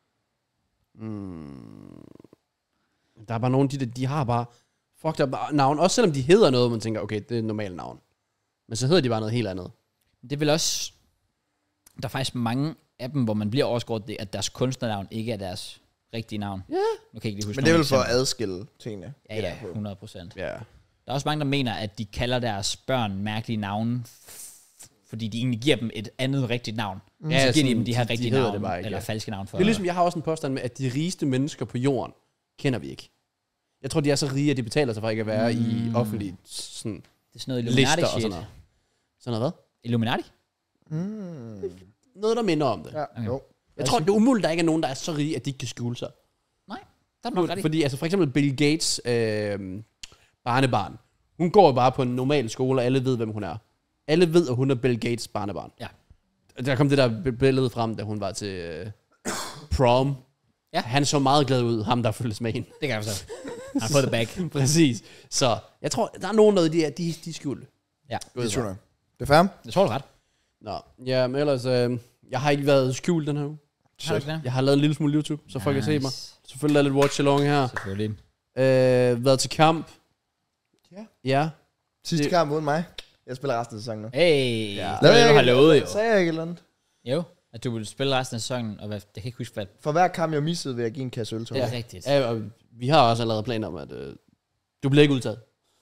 Mm. Der er bare nogle af de der, de har bare fucked up navn. Også selvom de hedder noget, man tænker, okay, det er et normalt navn. Men så hedder de bare noget helt andet. Det er vel også... Der er faktisk mange af dem, hvor man bliver overskåret det, at deres kunstnernavn ikke er deres rigtige navn. Ja. Nu kan jeg ikke lige huske Men det er nogle vel for at eksempler. adskille tingene. Ja, ja, hundrede procent. Ja. Der er også mange, der mener, at de kalder deres børn mærkelige navne, f- fordi de egentlig giver dem et andet rigtigt navn. Mm. Ja, Så giver de sådan, dem de her de- de rigtige hedder navn, det bare ikke, eller ja. falske navn for. Det er ligesom, jeg har også en påstand med, at de rigeste mennesker på jorden kender vi ikke. Jeg tror, de er så rige, at de betaler sig for ikke at være mm. i offentlige sådan, det er sådan noget lister Illuminati og shit. sådan noget. Sådan noget hvad? Illuminati? Mm. Noget, der minder om det. Ja, Okay. jo. Jeg tror, det er umuligt, at der ikke er nogen, der er så rige, at de ikke kan skjule sig. Nej, der er du nok ret i. Fordi altså for eksempel Bill Gates øh, barnebarn. Hun går bare på en normal skole, og alle ved, hvem hun er. Alle ved, at hun er Bill Gates barnebarn. Ja. Der kom det der b- billede frem, da hun var til øh, prom. Ja. Han så meget glad ud, ham der følges med hende. Det kan jeg forstå. I put the back. Præcis. Så jeg tror, der er nogen af de er, de, de er skjult. Ja, Det tror jeg. Det er fair. jeg tror du er ret. Nå, ja, men ellers, øh, jeg har ikke været skjult den her uge. Har du ikke det? Jeg har lavet en lille smule YouTube, så folk kan se mig. Selvfølgelig er lidt watch along her. Selvfølgelig. Øh, været til kamp. Ja. Ja. Sidste Det- kamp uden mig. Jeg spiller resten af sæsonen nu. Hey, Ja. ja. det er, du har lovet jo. Sagde jeg ikke et eller andet? Jo, at du vil spille resten af sæsonen, og hvad, jeg kan ikke huske, hvad For hver kamp, jeg missede, vil jeg give en kasse øl til. det Ja. er rigtigt. Ja, og vi har også allerede planer om, at øh, du bliver ikke udtaget.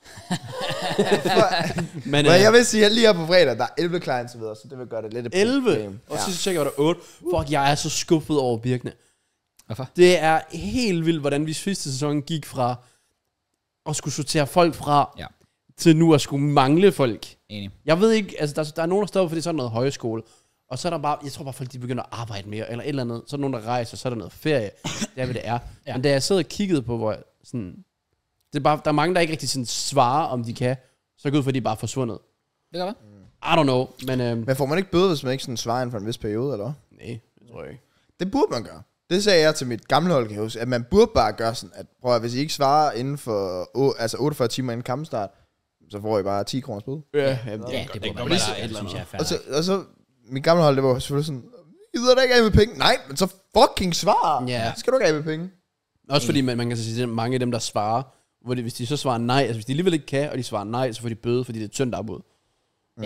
Men Men øh, jeg vil sige, at lige her på fredag, der er elleve clients videre, så det vil gøre det lidt et elleve, problem. og Ja. så tjekker jeg, var der otte. Fuck, jeg er så skuffet over Birkene. Hvorfor? Det er helt vildt, hvordan vi sidste sæson gik fra at skulle sortere folk fra, Ja. til nu at skulle mangle folk. Enig. Jeg ved ikke, altså der, der er nogen, der står for det er sådan noget højskole, og så er der bare, jeg tror bare, folk de begynder at arbejde mere, eller et eller andet. Så er der nogen, der rejser, så er der noget ferie. Det er, hvad det er. Ja. Men da jeg sidder og kiggede på, hvor jeg, sådan, det er bare, der er mange, der ikke rigtig sådan svarer, om de kan, så går ud for, at de er bare forsvundet. Det kan være. I don't know, men øhm, Men får man ikke bøde, hvis man ikke sådan svarer inden for en vis periode, eller hvad? nej, det tror jeg ikke. Det burde man gøre. Det sagde jeg til mit gamle hold, kan jeg huske, at man burde bare gøre sådan, at prøv at, hvis I ikke svarer inden for o- altså otteogfyrre timer inden kampstart, så får I bare ti kroners bøde. Ja, Ja, det burde man godt gøre. være, Det synes jeg er fair. Og så, og så, mit gamle hold, det var selvfølgelig sådan, I gider da ikke af med penge. Nej, men så fucking svar. Ja. Så skal du ikke af med penge. Også fordi man, man kan så sige, at mange af dem, der svarer, hvor det, hvis de så svarer nej, altså hvis de alligevel ikke kan, og de svarer nej, så får de bøde, fordi det er et tyndt afbud. Ja.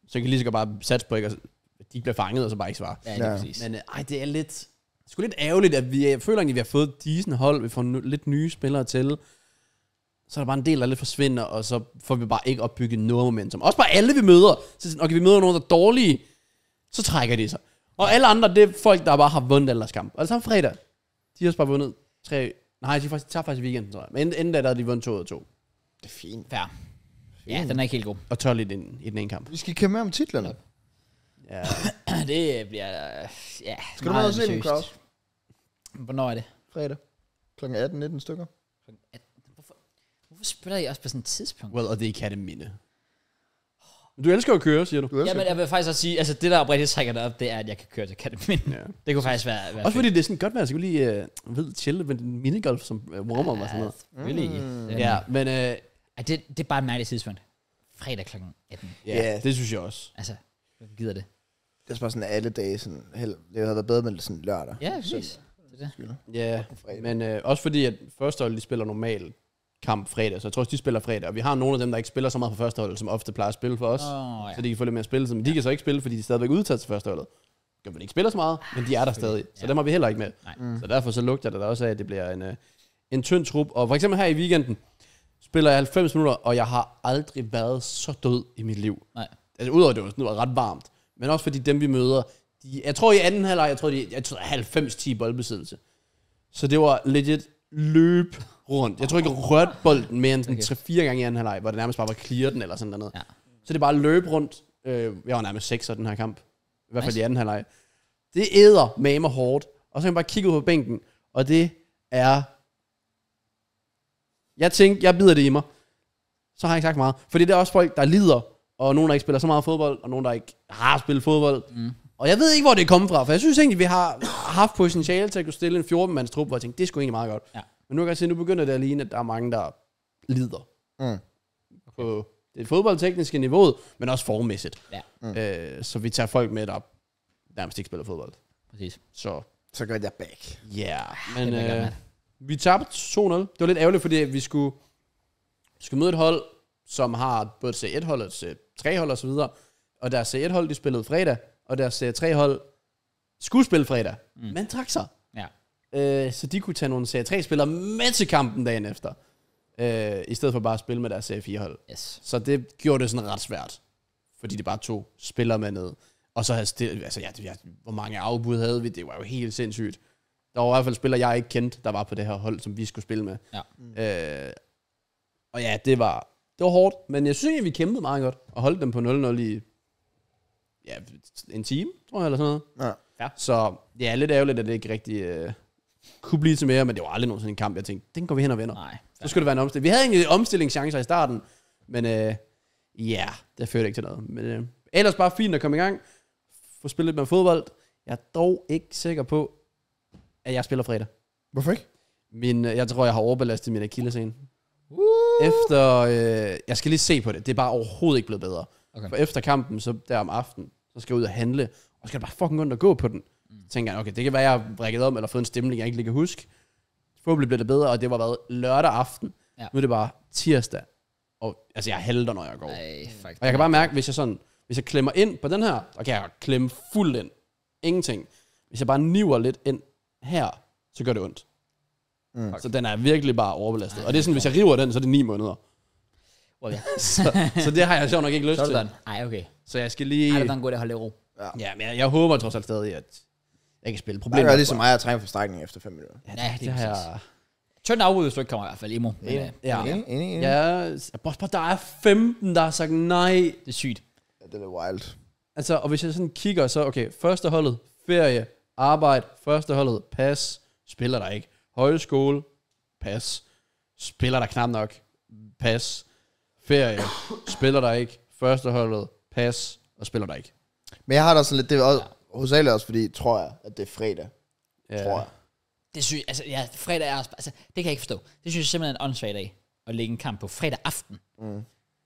Så kan I lige så godt bare satse på, ikke, at de ikke bliver fanget, og så bare ikke svare. Ja, det er Ja. præcis. Men øh, ej, det er lidt... Sgu lidt ærgerligt, at vi jeg føler egentlig, at vi har fået et decent hold. Vi får nu, lidt nye spillere til. Så er der bare en del, der lidt forsvinder, og så får vi bare ikke opbygget noget momentum. Også bare alle, vi møder. Så sådan, okay, vi møder nogen, der er dårlige, så trækker de sig. Og alle andre, det er folk, der bare har vundet alle deres kamp. Og det samme fredag. De har også bare vundet tre... Nej, de faktisk, tager faktisk i weekenden, tror jeg. Men inden da, der havde de vundet to ud af to. Det er fint. Fair. Ja, den er ikke helt god. Og tolv i den, i den ene kamp. Vi skal kæmpe med om titlerne. Ja. Det bliver... Ja, Skal du med og se dem, Kraus? Hvornår er det? Fredag. klokken atten nitten stykker. Hvorfor, hvorfor spiller I også på sådan et tidspunkt? Well, og det er ikke minde. Du elsker at køre, siger du. Du Ja, men jeg vil faktisk også sige, altså det der oprigtigt trækker det op, det er, at jeg kan køre til Katamin. Ja. Det kunne faktisk være, være Også fordi det er sådan godt være, at jeg skulle lige uh, ved, chille med en minigolf som uh, warm-up og sådan noget. Selvfølgelig. Mm. Mm. Ja, men uh, Ja, det, det er bare et mærkeligt tidspunkt. Fredag klokken atten. ja, Ja. det synes jeg også. Altså, hvem gider det? Det er bare sådan alle dage. Sådan, held, det havde været bedre med sådan lørdag. Ja, præcis. Det er det. Ja, fredag. men uh, også fordi, at første hold, de spiller normal kamp fredag, så jeg tror også, de spiller fredag. Og vi har nogle af dem, der ikke spiller så meget på første hold, som ofte plejer at spille for os. Åh, ja. Så de kan få lidt mere spilletid. Men de kan så ikke spille, fordi de er stadigvæk udtaget til første holdet. Gør man ikke spiller så meget, men de er der stadig. Så Ja. dem har vi heller ikke med. Nej. Mm. Så derfor så lugter det da også af, at det bliver en, uh, en tynd trup. Og for eksempel her i weekenden, spiller jeg halvfems minutter, og jeg har aldrig været så død i mit liv. Nej. Altså udover det var, det var ret varmt. Men også fordi dem vi møder, de, jeg tror i anden halvleg, jeg tror de, jeg tror halvfems ti boldbesiddelse. Så det var legit løb rundt. Jeg tror ikke, jeg rørte bolden mere end sådan Okay. tre fire gange i anden halvleg, hvor det nærmest bare var clear den eller sådan noget. Ja. Så det er bare løb rundt. Øh, jeg var nærmest sekser den her kamp. I hvert fald Nice. i anden halvleg. Det æder mamer hårdt. Og så kan jeg bare kigge ud på bænken, og det er... Jeg tænkte, jeg bider det i mig. Så har jeg ikke sagt meget. Fordi det er også folk, der lider, og nogen, der ikke spiller så meget fodbold, og nogen, der ikke har spillet fodbold. Mm. Og jeg ved ikke, hvor det er kommet fra, for jeg synes egentlig, vi har haft potentiale til at kunne stille en fjorten-mands trup, hvor jeg tænkte, det er sgu egentlig meget godt. Ja. Men nu kan jeg se, nu begynder det at ligne, at der er mange, der lider Mm. på det fodboldtekniske niveau, men også formmæssigt. Ja. Mm. Øh, så vi tager folk med, der nærmest ikke spiller fodbold. Præcis. Så Så gør jeg back. ja, yeah. det men vil jeg gerne øh, have. vi tabte to nul. Det var lidt ærgerligt, fordi vi skulle, vi skulle møde et hold, som har både C et hold og C tre hold og så videre. Og deres C et hold, de spillede fredag, og deres C tre hold skulle spille fredag, mm. men trak sig. Ja. Øh, så de kunne tage nogle C tre spillere med til kampen dagen efter, øh, i stedet for bare at spille med deres C fire hold. Yes. Så det gjorde det sådan ret svært, fordi de bare tog spillere med ned. Og så havde stil, altså ja, det, hvor mange afbud havde vi, det var jo helt sindssygt. Der var i hvert fald spillere, jeg ikke kendte, der var på det her hold, som vi skulle spille med. Ja. Øh, og ja, det var, det var hårdt, men jeg synes egentlig, vi kæmpede meget godt, og holdt dem på nul nul i ja, en time, tror jeg, eller sådan noget. Ja. Så ja, lidt ærgerligt, at det ikke rigtig øh, kunne blive til mere, men det var aldrig nogensinde en kamp, jeg tænkte, den går vi hen og vinder. Nej. Så skulle det være en omstilling. Vi havde egentlig omstillingschancer i starten, men øh, ja, det førte ikke til noget. Men øh, ellers bare fint at komme i gang, få spillet lidt med fodbold. Jeg er dog ikke sikker på, at jeg spiller fredag. Hvorfor ikke? Min, øh, jeg tror, jeg har overbelastet min akillescene. Uh. Efter, øh, jeg skal lige se på det, det er bare overhovedet ikke blevet bedre. Okay. For efter kampen, så der om aftenen, så skal jeg ud og handle, og så skal jeg bare fucking gå og gå på den. Mm. Så tænker jeg, okay, det kan være, jeg har brækket om, eller fået en stemning, jeg ikke lige kan huske. Forhåbentlig bliver det bedre, og det var været lørdag aften. Ja. Nu er det bare tirsdag. Og altså, jeg halter, når jeg går. Ej, fuck. Og jeg kan bare mærke, hvis jeg sådan, hvis jeg klemmer ind på den her, så kan jeg klemme fuldt ind. Ingenting. Hvis jeg bare niver lidt ind her, så gør det ondt. Mm. Så den er virkelig bare overbelastet. Og det er sådan, hvis jeg river den, så er det ni måneder. Well, ja. så, så det har jeg sjovt nok ikke lyst Så er til. det done. Ej, okay. Så jeg skal lige... Ej, det er en god idé at holde det i ro. Ja, men jeg, jeg håber trods alt stadig, at jeg kan spille. Det Problemet gør er ligesom bare- mig at træne for strækning efter fem minutter. Ja, det er det har jeg... præcis. Tynd afbud, hvis du ikke kommer i hvert fald, Imo. Men, Enig. øh, Ja. Enig, enig, enig. Ja, jeg- bare, der er femten, der har sagt nej. det er sygt. Ja, det er lidt wild. Altså, og hvis jeg sådan kigger, så okay, første holdet, ferie, arbejde, første holdet, pas, spiller der ikke. Højskole, pas, spiller der knap nok, pas, ferie, spiller der ikke, første holdet, pas, og spiller der ikke. Men jeg har da sådan lidt, det er også, hos alle også, fordi tror jeg, at det er fredag. Ja. Tror jeg. Det er sygt. Altså, ja, fredag er også... Altså, det kan jeg ikke forstå. Det synes jeg simpelthen er en åndssvag dag. At lægge en kamp på fredag aften. Mm.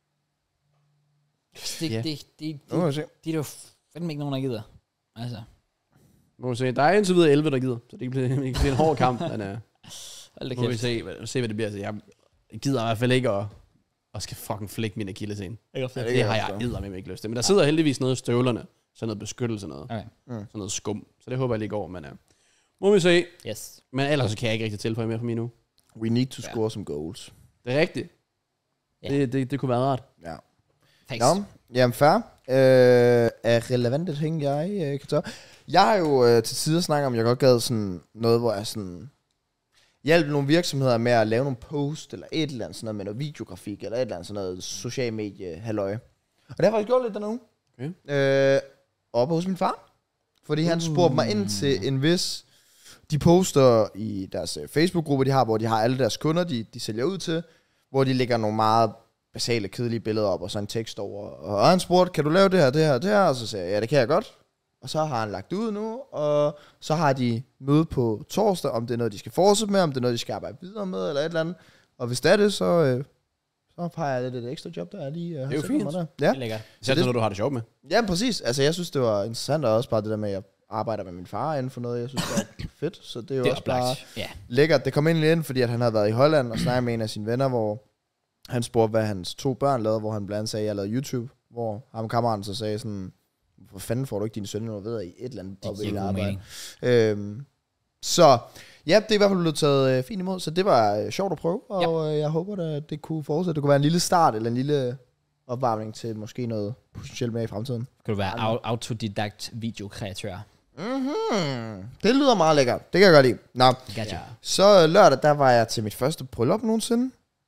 Det, Ja. det, det, det, Nu må vi det, se. det er jo fandme ikke nogen, der gider. Altså, Må vi se, der er indtil videre elleve, der gider, så det kan blive, det kan blive en hård kamp, men uh, hold da må vi kæft. se, hvad, se, hvad det bliver. Så jeg gider i hvert fald ikke at og skal fucking flække min akillescene. Ikke Det, det har jeg eddermame ikke lyst til. Men der sidder heldigvis noget i støvlerne. Sådan noget beskyttelse noget. Okay. Mm. Sådan noget skum. Så det håber jeg lige går, men uh, må vi se. Yes. Men ellers så kan jeg ikke rigtig tilføje mere for mig nu. We need to score some goals. Det er rigtigt. Ja. Det, det, det kunne være rart. Ja. Thanks. Nå, jamen fair. Øh, er relevante ting, jeg øh, kan tage. Jeg har jo øh, til tider snakket om, jeg godt gad sådan noget, hvor jeg sådan hjælpe nogle virksomheder med at lave nogle post, eller et eller andet sådan noget med noget videografik, eller et eller andet sådan noget social medie halløj. Og det har jeg faktisk gjort lidt dernede. Okay. Øh, oppe hos min far. Fordi han spurgte mig ind til en vis... De poster i deres øh, Facebook-gruppe, de har, hvor de har alle deres kunder, de, de sælger ud til, hvor de lægger nogle meget basale, kedelige billeder op, og så en tekst over. Og han spurgte, kan du lave det her, det her, det her? Og så sagde jeg, ja, det kan jeg godt. Og så har han lagt det ud nu, og så har de møde på torsdag, om det er noget, de skal fortsætte med, om det er noget, de skal arbejde videre med, eller et eller andet. Og hvis det er det, så, øh, så har jeg lidt et ekstra job, der er lige... Øh, det er jo fint. Der. Ja. Det er lækkert. Så det er noget, du har det sjovt med. Ja, præcis. Altså, jeg synes, det var interessant, og også bare det der med, at jeg arbejder med min far inden for noget, jeg synes, det er fedt. Så det er jo Det er også bare ja. lækkert. Det kom egentlig ind, fordi at han havde været i Holland og snakket med en af sine venner, hvor han spurgte, hvad hans to børn lavede, hvor han blandt andet sagde, at jeg lavede YouTube, hvor ham kammeraten så sagde sådan, hvor fanden får du ikke dine sønner ved i et eller andet Det giver god arbejde. mening. Øhm, så ja, det er i hvert fald blevet taget øh, fint imod, så det var øh, sjovt at prøve, og øh, jeg håber, at det kunne fortsætte. Det kunne være en lille start, eller en lille opvarmning til måske noget potentielt mere i fremtiden. Kan du være au- autodidakt videokreatør? Mm-hmm. Det lyder meget lækkert. Det kan jeg godt lide. Nå, Gotcha. så lørdag, der var jeg til mit første bryllup nogensinde.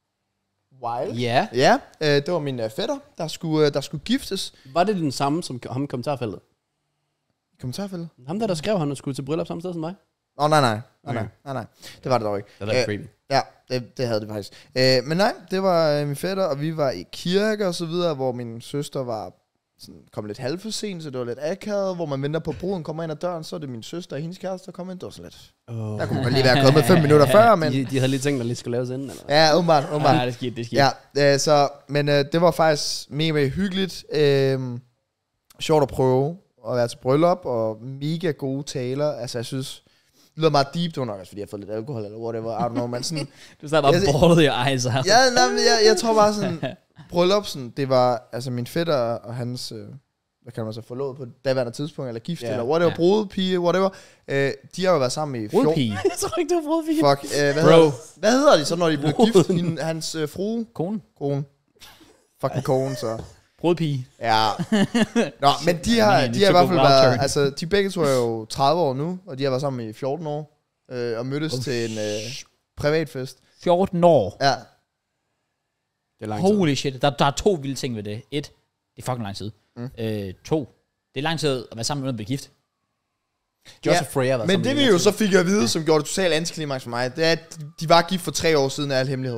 Wild. Ja. Ja, øh, det var min øh, fætter, der skulle, øh, der skulle giftes. Var det den samme som ham i kommentarfeltet? Kommentarfælde? Ham der, der skrev, han skulle til bryllup samme sted som mig? Åh, oh, nej, nej. Nej, Okay. nej, nej, nej. Det var det dog ikke. Det er da Øh, creepy. Ja, det, det havde det faktisk. Øh, men nej, det var øh, min fætter, og vi var i kirke og så videre, hvor min søster var sådan, kom lidt halv for sent, så det var lidt akavet, hvor man venter på, at bruden kommer ind ad døren, så er det min søster og hendes kæreste, der kommer ind. Det var så lidt. Oh. Der kunne man lige være kommet fem minutter før, men... De, de havde lige tænkt, at lige skulle laves inden, eller? Ja, åbenbart, åbenbart. Ja, det er skidt, det er skidt. Ja, øh, så, men øh, det var faktisk mega, mega hyggeligt. Øh, sjovt at prøve at være til bryllup, og mega gode taler. Altså, jeg synes, det lyder meget deep, det var nok også, fordi jeg har fået lidt alkohol, eller whatever, I don't know, men sådan... Du starter bare Jeg- balled your eyes out. ja, nej, men jeg, jeg tror bare sådan, bryllup, sådan, det var, altså min fætter og hans, øh, hvad kan man så, forlovet på daværende tidspunkt, eller gift, Ja, eller whatever, ja. brudepige, whatever. Øh, de har jo været sammen i fjorten... Brudpige. Jeg tror ikke, du har prøvet det. Fuck, øh, hvad, Bro. hedder, hvad hedder de så, når de bliver Bruden. gift? Hende, hans øh, frue? Kone. Kone. Fucking kone, så... Brudpige. Ja. Nå, men de har, Man, de it har i took hvert a fald wild været, turn. altså de begge to er jo tredive år nu, og de har været sammen i fjorten år, øh, og mødtes Oh, til en øh, privatfest. fjorten år. Ja, Det er lang tid. Holy shit. Der, der er to vilde ting ved det. Et, det er fucking lang tid. Mm. Øh, to, det er lang tid at være sammen med uden at blive gift. Just Ja, a Freya, der men det vi jo så fik at vide, som gjorde det totalt antiklimaks for mig, det er, at de var gift for tre år siden af al hemmelighed.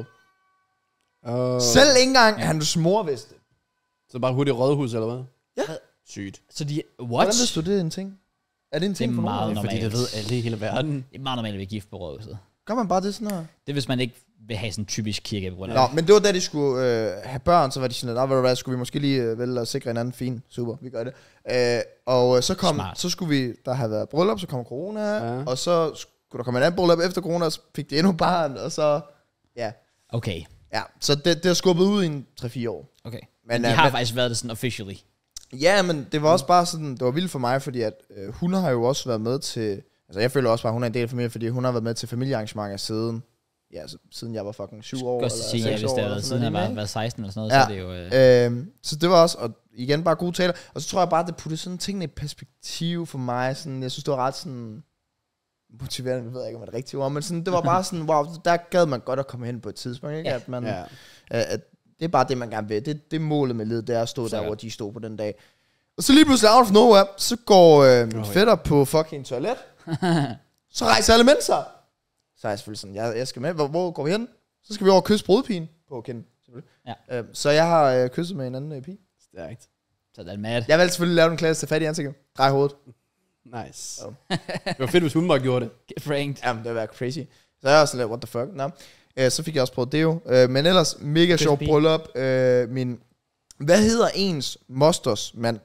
Uh, Selv ikke engang Ja. hans mor vidste det. Så bare hurtigt rådhus, eller hvad? Ja. Sygt. Så de, what? Hvordan vidste du, det er en ting? Er det en ting Det er for meget nogen? normalt. Fordi det ved alle i hele verden. Det er meget normalt at være gift på rådhuset. Gør man bare det sådan her? Det er, hvis man ikke vil have sådan en typisk kirkebryllup. Nå, men det var da de skulle øh, have børn, så var de sådan, nå, ved du hvad, skulle vi måske lige øh, vælge at sikre hinanden. Fint, super, vi gør det. Øh, og øh, så kom, Smart. så skulle vi, der havde været bryllup, så kom corona, Ja. og så skulle der komme en anden bryllup efter corona, og så fik de endnu barn, og så, ja. Okay, Ja, så det, det har skubbet ud i en tre fire år. okay. Men, Men de øh, har men- faktisk været det sådan officially. Ja, men det var også bare sådan, det var vildt for mig, fordi at øh, hun har jo også været med til, altså jeg føler også bare, at hun er en del af familien, fordi hun har været med til familiearrangementer siden, ja, altså, siden jeg var fucking syv år. Godt at sige, ja, seks hvis år det har eller været sådan siden jeg noget var, lignende, var seksten eller sådan noget, Ja. så er det jo... Øh, Øhm, så det var også, og igen bare gode taler. Og så tror jeg bare, det puttede sådan tingene i perspektiv for mig. Sådan, jeg synes, det var ret sådan motiverende, jeg ved ikke, om det er det rigtige ord, men sådan, det var bare sådan, wow, der gad man godt at komme hen på et tidspunkt, ikke? Ja. At man, Ja. at, at det er bare det, man gerne vil. Det, det er målet med livet, det er at stå Så der, godt. hvor de stod på den dag. Og så lige pludselig out of nowhere, så går øh, min Oh, ja. fætter på fucking toilet. Så rejser alle mænd sig. Så er jeg selvfølgelig sådan, jeg, jeg skal med. Hvor, hvor går vi hen? Så skal vi over og kysse brudpigen på kinden, selvfølgelig. Ja. Øhm, så jeg har øh, kysset med en anden øh, pige. Stærkt. så er det mad. Jeg valgte selvfølgelig lave den klasse til fat i ansigtet. Drej hovedet. Nice. Oh. Det var fedt, hvis hun bare gjorde det. Get franked. Jamen, det var crazy. Så jeg var sådan lidt, what the fuck? Nå. Øh, så fik jeg også prøvet det jo. Øh, men ellers, mega sjov pige. bryllup. Øh, min, hvad hedder ens mosters mand?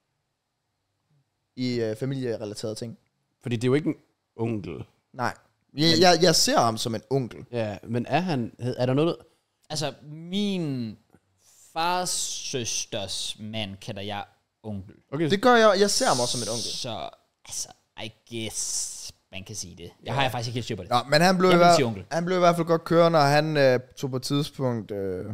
I øh, familierelaterede ting. Fordi det er jo ikke en onkel. Nej. Jeg, jeg, jeg ser ham som en onkel. Ja, men er han... Er der noget... Altså, min fars søsters mand kalder jeg onkel. Okay. Det gør jeg, jeg ser ham også som et onkel. Så, altså, I guess, man kan sige det. Jeg har jeg faktisk ikke helt styr på det. Nå, men han blev, Jeg i vil hver, sige onkel. han blev i hvert fald godt kørende, og han øh, tog på et tidspunkt, øh,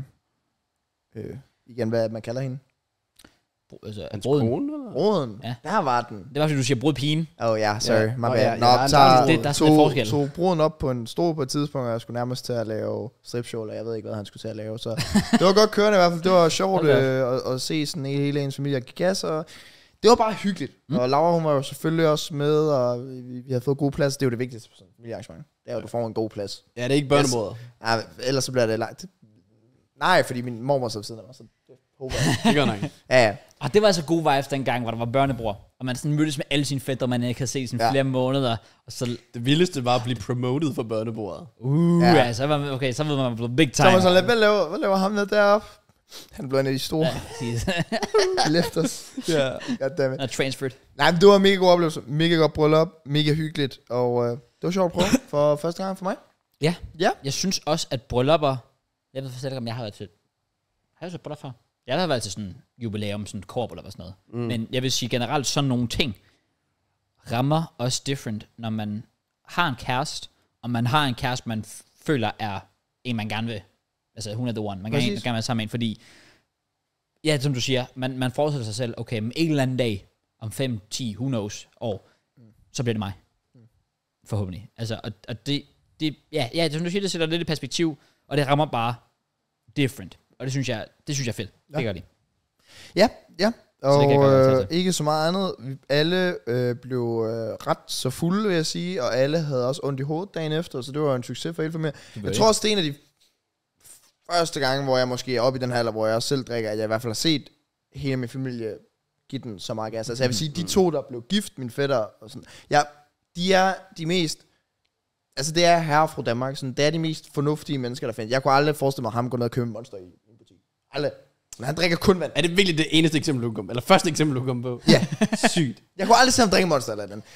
øh, igen, hvad man kalder hende? Bro, altså, Hans bruden. kone, eller? Broden. Ja. Der var den. Det var, fordi du siger brudpigen. Åh oh, ja, sorry, Ja. ja. my Nå, bad. ja, Nå, ja, tager, der- det- der er sådan lidt tog, forskel. tog broden op på en stol på et tidspunkt, og jeg skulle nærmest til at lave stripshow, eller jeg ved ikke, hvad han skulle til at lave. Så det var godt kørende i hvert fald. Det var sjovt øh, at, at se sådan hele ens familie give gas, og det var bare hyggeligt. Mm. Og Laura, hun var jo selvfølgelig også med, og vi, vi havde fået gode plads. Det er jo det vigtigste på sådan et familiearrangement. Det er jo, at du får en god plads. Ja, det er ikke børnebrødre. Ja, ellers så bliver det langt. Nej, fordi min mormor så ved siden af mig, så det håber jeg. Det gør nok ikke. Ja, ja. Og det var altså gode vibes dengang, hvor der var børnebror. Og man sådan mødtes med alle sine fætter, man ikke havde set i sådan Ja. flere måneder. Og så, Det vildeste var at blive promoted for børnebordet. uh, Ja. ja. så var man, okay, så ved man, man blev big Så time. var man sådan lidt, hvad laver, hvad laver ham med deroppe? Han blev en af de store. Ja, præcis. Lefters. Ja. Goddammit. Nå, transferred. Nej, men det var en mega god oplevelse. Mega godt bryllup. Mega hyggeligt. Og øh, det var sjovt at prøve for første gang for mig. Ja. Ja. Jeg synes også, at bryllupper... Jeg ved faktisk ikke, om jeg har været til... Har jeg været til bryllup før? Jeg har været til sådan jubilæum, sådan korbryllup og sådan noget. Mm. Men jeg vil sige generelt, sådan nogle ting rammer også different, når man har en kæreste, og man har en kæreste, man f- føler er en, man gerne vil. Altså, hun er the one. Man kan Præcis. gerne være sammen med en, fordi... Ja, som du siger, man, man forestiller sig selv, okay, men en eller anden dag, om fem, ti, who knows, år, mm. så bliver det mig. Mm. Forhåbentlig. Altså, og, og det, det, ja, ja, som du siger, det sætter lidt i perspektiv, og det rammer bare different. Og det synes jeg, det synes jeg er fedt. Ja. Det gør de. Ja, ja. Og det kan jeg godt relatere øh, ikke så meget andet. Vi alle øh, blev øh, ret så fulde, vil jeg sige, og alle havde også ondt i hovedet dagen efter, så det var en succes for hele familien. Jeg tror også, det er en af de første gange, hvor jeg måske er oppe i den her alder, hvor jeg også selv drikker, at jeg i hvert fald har set hele min familie give den så meget gas. Altså jeg vil sige, de to, der blev gift, mine fætter og sådan, ja, de er de mest, altså det er herre fra Danmark, sådan, det er de mest fornuftige mennesker, der findes. Jeg kunne aldrig forestille mig, at ham gå ned og købe en Monster i en butik. Aldrig. Men han drikker kun vand. Er det virkelig det eneste eksempel, du kom Eller første eksempel, du kom på? Ja. Sygt. Jeg kunne aldrig se ham drikke Monster eller andet.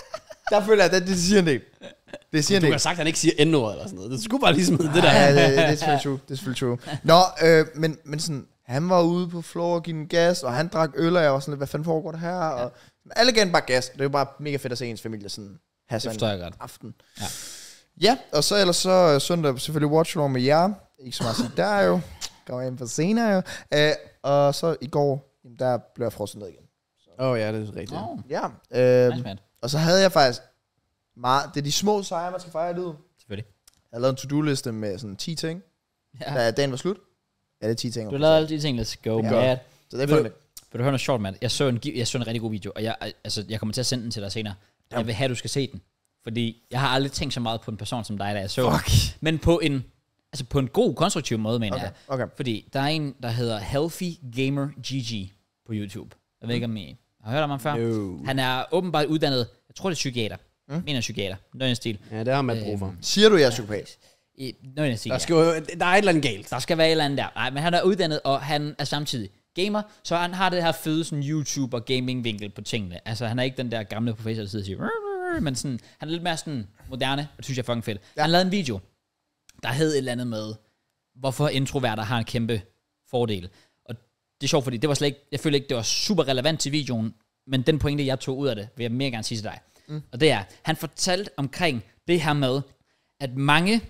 Der føler jeg, at det, det siger en del. Det siger en Du del. har sagt, at han ikke siger n-ord eller sådan noget. Det skulle bare lige smide det der. Ja, det, det er selvfølgelig true. Det er selvfølgelig true. Nå, øh, men, men sådan, han var ude på floor og give den gas, og han drak øl, og jeg var sådan lidt, hvad fanden foregår der her? Og alle gav den bare gas. Det er jo bare mega fedt at se ens familie sådan have Det sådan forstår jeg en godt. aften. Ja. Ja, og så ellers så uh, søndag selvfølgelig watch along med jer. Ikke så meget at sige der jo. Går ind på senere jo. Uh, og så i går, jamen, der blev jeg frosset ned igen. Åh oh, ja, det er rigtigt. Oh, Ja. Uh, nice man. og så havde jeg faktisk meget, det er de små sejre, man skal fejre i livet. Selvfølgelig. Jeg havde lavet en to-do-liste med sådan ti ting. Ja. Da dagen var slut. Ja, det er ti ting. Du har lavet alle de ting, let's go, Ja. man. Så det er Vil for du, vil du høre noget sjovt, Matt? Jeg så en, gi- jeg så en rigtig god video, og jeg, altså, jeg kommer til at sende den til dig senere. Ja. Jeg vil have, at du skal se den. Fordi jeg har aldrig tænkt så meget på en person som dig, da jeg så Fuck. den. Men på en, altså på en god, konstruktiv måde, mener Okay, jeg. okay. Fordi der er en, der hedder Healthy Gamer G G på YouTube. Jeg ved ikke, om I har hørt om ham før. No. Han er åbenbart uddannet, jeg tror det er psykiater. Mm. Mener psykiater. Noget i den stil. Ja, det har man brug for. Siger du, jeg er psykopat? I, noget i den stil, Der, ja. skal jo, der er et eller andet galt. Der skal være et eller andet der. Nej, men han er uddannet, og han er samtidig gamer, så han har det her fede sådan YouTube- og gaming-vinkel på tingene. Altså, han er ikke den der gamle professor, der sidder og siger, "Rrr", men sådan, han er lidt mere sådan moderne, og det synes jeg er fucking fedt. Ja. Han lavede en video, der hed et eller andet med, hvorfor introverter har en kæmpe fordel. Og det er sjovt, fordi det var slet ikke, jeg føler ikke, det var super relevant til videoen, men den pointe, jeg tog ud af det, vil jeg mere gerne sige til dig. Mm. Og det er, han fortalte omkring det her med, at mange,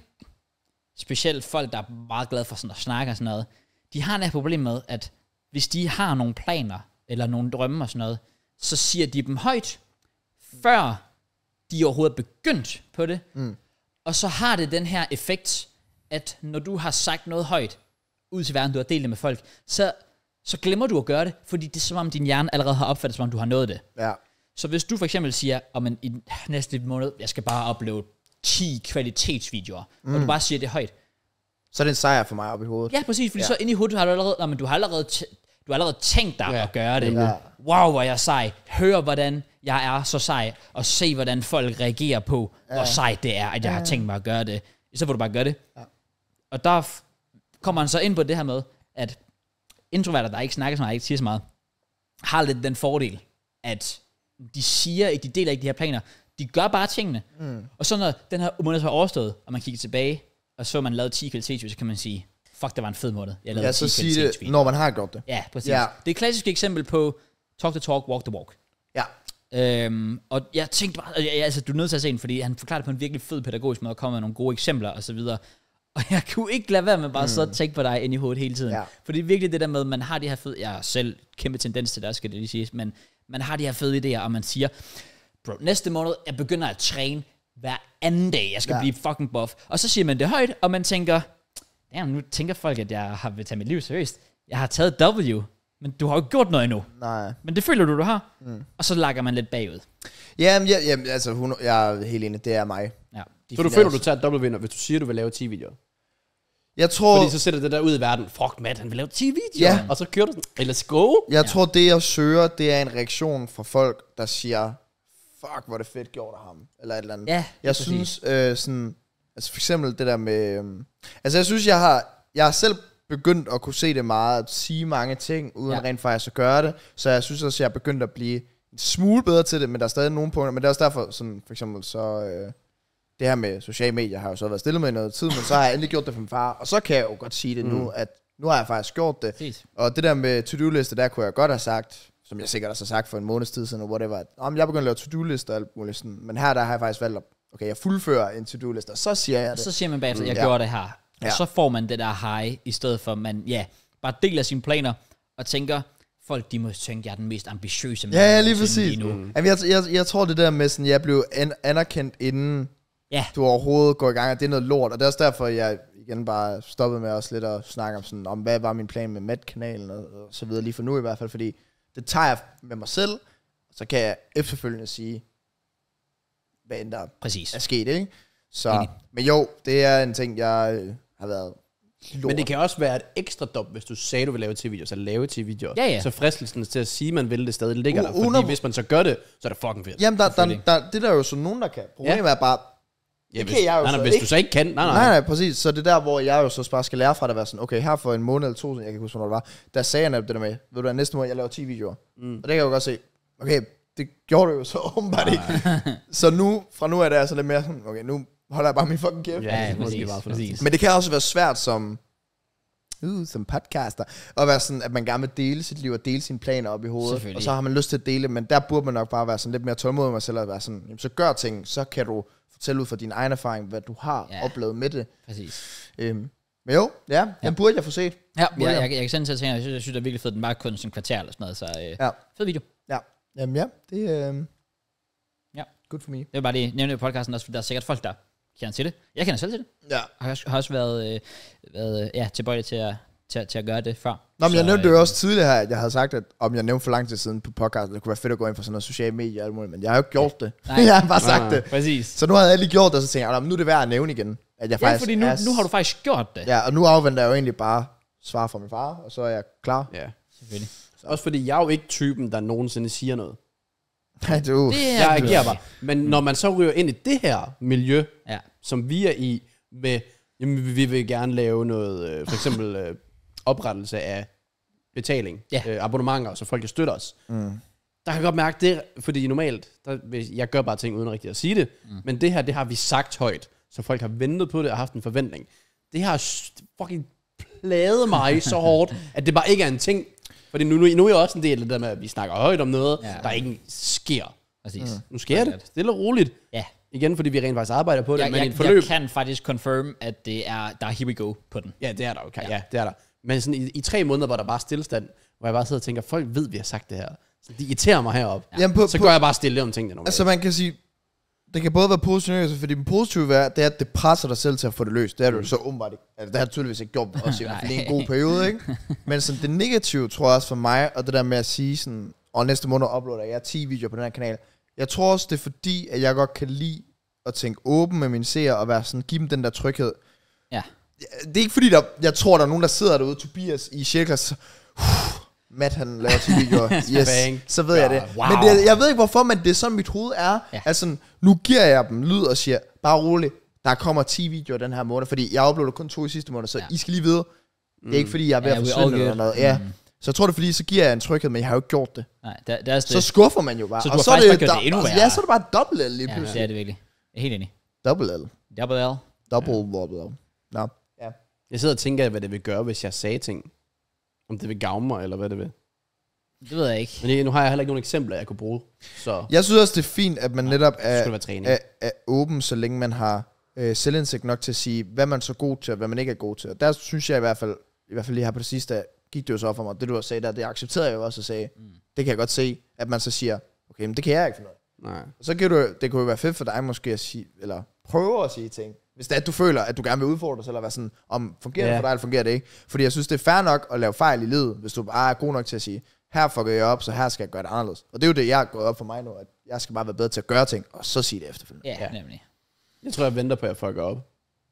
specielt folk, der er meget glade for sådan at snakke og sådan noget, de har et problem med, at hvis de har nogle planer, eller nogle drømme og sådan noget, så siger de dem højt, før de overhovedet er begyndt på det. Mm. Og så har det den her effekt, at når du har sagt noget højt ud til verden, du har delt det med folk, så, så glemmer du at gøre det, fordi det er som om din hjerne allerede har opfattet, som om du har nået det. Ja. Så hvis du for eksempel siger, om en, i næste måned, jeg skal bare uploade ti kvalitetsvideoer, mm. og du bare siger det højt. Så er det en sejr for mig op i hovedet. Ja, præcis, fordi Ja. ja. så inde i hovedet har du allerede, nej, men du har allerede, t- du har allerede tænkt dig Ja. at gøre det. Ja. Wow, hvor jeg er sej. Hør, hvordan jeg er så sej, og se, hvordan folk reagerer på, ja. hvor sejt det er, at jeg har tænkt mig at gøre det. Så får du bare gøre det. Ja. Og der f- kommer han så ind på det her med, at introverter, der ikke snakker så meget, ikke siger så meget, har lidt den fordel, at de siger ikke, de deler ikke de her planer, de gør bare tingene. Mm. Og så når den her måned så er overstået, og man kigger tilbage, og så man lavet ti kvalitetsvideoer, så kan man sige, fuck, det var en fed måned. Jeg lavede Ja, så ti sig det, kvalitetsvideoer. når man har gjort det. Ja, præcis. Ja. Det er et klassisk eksempel på talk the talk, walk the walk. Ja. Øhm, og jeg tænkte bare, ja, altså du er nødt til at se den, fordi han forklarer det på en virkelig fed pædagogisk måde, og kommer med nogle gode eksempler og så videre. Og jeg kunne ikke lade være med bare mm. så at tænke på dig ind i hovedet hele tiden. Ja. Fordi virkelig det der med, man har de her fede, jeg har selv kæmpe tendens til det, skal det lige siges, men man har de her fede idéer, og man siger, bro, næste måned, jeg begynder at træne hver anden dag, jeg skal ja. blive fucking buff. Og så siger man det højt, og man tænker, damn, nu tænker folk, at jeg har vil tage mit liv seriøst. Jeg har taget W, men du har jo ikke gjort noget endnu. Nej. Men det føler du, du har. Mm. Og så lakker man lidt bagud. Jamen, ja, jamen altså, hun, jeg er helt enig, det er mig. Ja. Så du føler, du tager et W-vinder, hvis du siger, du vil lave ti videoer? Jeg tror... Fordi så sætter det der ud i verden. Fuck, Matt, han vil lave ti videoer. Ja. Og så kører du sådan, hey, let's go. Jeg ja. tror, det jeg søger, det er en reaktion fra folk, der siger, fuck, hvor er det fedt gjort af ham. Eller et eller andet. Ja, jeg synes, øh, sådan... Altså for eksempel det der med... Øh, altså jeg synes, jeg har... Jeg har selv begyndt at kunne se det meget, at sige mange ting, uden ja. rent faktisk at gøre det. Så jeg synes også, jeg er begyndt at blive en smule bedre til det, men der er stadig nogle punkter. Men det er også derfor, sådan for eksempel så... Øh, det her med sociale medier har jo så været stille med i noget tid, men så har jeg endelig gjort det for min far, og så kan jeg jo godt sige det mm. nu, at nu har jeg faktisk gjort det. Præcis. Og det der med to-do-liste, der kunne jeg godt have sagt, som jeg sikkert også har sagt for en måneds tid siden, og whatever, at om jeg begynder at lave to-do-lister og alt muligt sådan, men her der har jeg faktisk valgt at, okay, jeg fuldfører en to-do-liste, og så siger jeg det. Så siger man bagefter, jeg ja. gjorde det her. Og ja. så får man det der high, i stedet for, man ja, bare deler sine planer, og tænker, folk de må tænke, jeg er den mest ambitiøse ja, ja, lige præcis. lige nu. Mm. Jeg, jeg, jeg tror det der med, sådan, jeg blev an- anerkendt inden, ja. du overhovedet går i gang, og det er noget lort, og det er også derfor, jeg igen bare stoppede med også lidt at snakke om sådan, om hvad var min plan med Met-kanalen, og, og så videre, lige for nu i hvert fald, fordi det tager jeg med mig selv, og så kan jeg efterfølgende sige, hvad end der Præcis. er sket, ikke? Så, men jo, det er en ting, jeg øh, har været lort. Men det kan også være et ekstra dop, hvis du sagde, du vil lave ti-videoer, så lave ti-videoer. Ja, ja. Så fristelsen til at sige, at man vil det stadig ligger U- der, fordi under... hvis man så gør det, så er det fucking fedt. Jamen, der, der, der, det der er jo så nogen, der kan. Problemet ja. er bare, ja, det hvis, kan jeg jo nej, nej, så hvis ikke. du så ikke kan, nej, nej. Nej, nej, præcis. Så det der, hvor jeg jo så bare skal lære fra det, at være sådan, okay, her for en måned eller to, jeg kan ikke huske, hvornår det var, der sagde jeg netop det der med, ved du hvad, næste måned, jeg laver ti videoer. Mm. Og det kan jeg jo godt se, okay, det gjorde du jo så åbenbart ikke. Så nu, fra nu af det er så lidt mere sådan, okay, nu holder jeg bare min fucking kæft. Ja, ja, præcis, præcis. Men det kan også være svært som, uh, som podcaster, at være sådan, at man gerne vil dele sit liv og dele sine planer op i hovedet, og så har man lyst til at dele, men der burde man nok bare være sådan lidt mere tålmodig med mig selv, at være sådan, jamen, så gør ting, så kan du fortælle ud fra din egen erfaring, hvad du har ja. oplevet med det. Præcis. Øhm, men jo, ja, den ja. burde jeg få set. Ja, ja jeg, jeg, jeg kan sende til at tænke, jeg synes, jeg synes, det er virkelig fedt, den var kun sådan en kvarter eller sådan noget, så øh, ja. fed video. Ja, jamen ja, det er øh, ja. good for me. Det var bare det, nævne i podcasten også, for der er sikkert folk, der kender til det. Jeg kender selv til det. Ja. Og har også, har også været, øh, været ja, tilbøjelig til at, til, til at gøre det før. Nå, men så, jeg nævnte det jo øh, også tidligere her, at jeg havde sagt, at om jeg nævnte for lang tid siden på podcasten, det kunne være fedt at gå ind for sådan noget sociale medier og alt muligt, men jeg har jo ikke gjort det. Nej. Jeg har bare sagt ah, det. Præcis. Så nu havde jeg lige gjort det, og så tænkte jeg, nu er det værd at nævne igen. At jeg Ja, faktisk fordi nu, er, nu har du faktisk gjort det. Ja, og nu afventer jeg jo egentlig bare svar fra min far, og så er jeg klar. Ja. Selvfølgelig. Også fordi jeg er jo ikke typen, der nogensinde siger noget. Nej, du. Det er Jeg du agerer ikke. bare. Men når man så ryger ind i det her miljø, Ja. som vi er i, med, jamen, vi vil gerne lave noget, øh, for eksempel øh, oprettelse af betaling, Ja. øh, abonnementer, så folk kan støtte os. Mm. Der kan jeg godt mærke det, fordi normalt, der, jeg gør bare ting uden rigtig at sige det, mm. men det her, det har vi sagt højt, så folk har ventet på det og haft en forventning. Det har fucking plaget mig så hårdt, at det bare ikke er en ting. Fordi nu, nu, nu er jeg også en del af det der med, at vi snakker højt om noget, ja. der ikke sker. Præcis. Mm. Nu sker det. Stille og roligt. Ja. Igen, fordi vi rent faktisk arbejder på det, Jeg, men i jeg, et forløb... jeg kan faktisk confirm, at det er, der er here we go på den. Ja, det er der jo. Ja. Ja. ja, det er der. Men sådan i, i tre måneder, hvor der bare er stillestand, hvor jeg bare sidder og tænker, folk ved, vi har sagt det her. Så de irriterer mig heroppe. Ja. Jamen på, Så på, gør jeg bare stille om tingene nogle altså man kan sige, det kan både være positivt og negativt, fordi den positive er, det er, at det presser dig selv til at få det løst. Det er du mm. så åbenbart ikke. Altså, det har du tydeligvis ikke gjort, også i hvert fald i en god periode, ikke? Men sådan, det negative, tror jeg også for mig, og det der med at sige sådan, og næste måned uploader jeg ti videoer på den her kanal. Jeg tror også, det er fordi, at jeg godt kan lide at tænke åben med mine seere, og være sådan, give dem den der tryghed. Ja. Det er ikke fordi, der, jeg tror, der er nogen, der sidder derude, Tobias i sjette klasse, Matt han laver ti videoer, yes, så ved ja, jeg det. Wow. Men det, jeg ved ikke hvorfor, men det er sådan mit hoved er. Ja. Altså, nu giver jeg dem lyd og siger, bare roligt, der kommer ti videoer den her måned, fordi jeg uploader kun to i sidste måned, så ja. I skal lige vide, det er ikke fordi, jeg er ved yeah, at forsvinde eller noget. Ja. Mm. Så jeg tror det er fordi, så giver jeg en tryghed, men jeg har jo ikke gjort det. Nej, der, der er det. Så skuffer man jo bare. Så du og har så faktisk er det, bare gjort det endnu værre. Ja, så er det bare dobbelt L lige Ja, pludselig. det er det virkelig. Jeg er helt enig. Double L. Double L. Double ja. L. Nå, ja. Jeg sidder og tænker, hvad det vil gøre, hvis jeg sagde ting. Om det vil gavne mig, eller hvad det vil. Det ved jeg ikke. Men det, nu har jeg heller ikke nogen eksempler, jeg kunne bruge. Så Jeg synes også, det er fint, at man netop det er, skulle være træning. er, er åben, så længe man har øh, selvindsigt nok til at sige, hvad man er så god til, og hvad man ikke er god til. Og der synes jeg i hvert fald, i hvert fald lige her på det sidste, gik det jo så op for mig. Det du har sagt der, det accepterede jeg jo også at sige. Mm. Det kan jeg godt se, at man så siger, okay, men det kan jeg ikke finde ud af. Nej. Og så kan du, det kunne jo være fedt for dig måske at sige, eller prøve at sige ting. Hvis det er, at du føler, at du gerne vil udfordre dig selv, eller være sådan, om fungerer det Ja. for dig, eller fungerer det ikke. Fordi jeg synes, det er fair nok at lave fejl i livet, hvis du bare er god nok til at sige, her fucker jeg op, så her skal jeg gøre det anderledes. Og det er jo det, jeg er gået op for mig nu, at jeg skal bare være bedre til at gøre ting, og så sige det efterfølgende. Ja, Ja. nemlig. Jeg tror, jeg venter på, at jeg fucker op.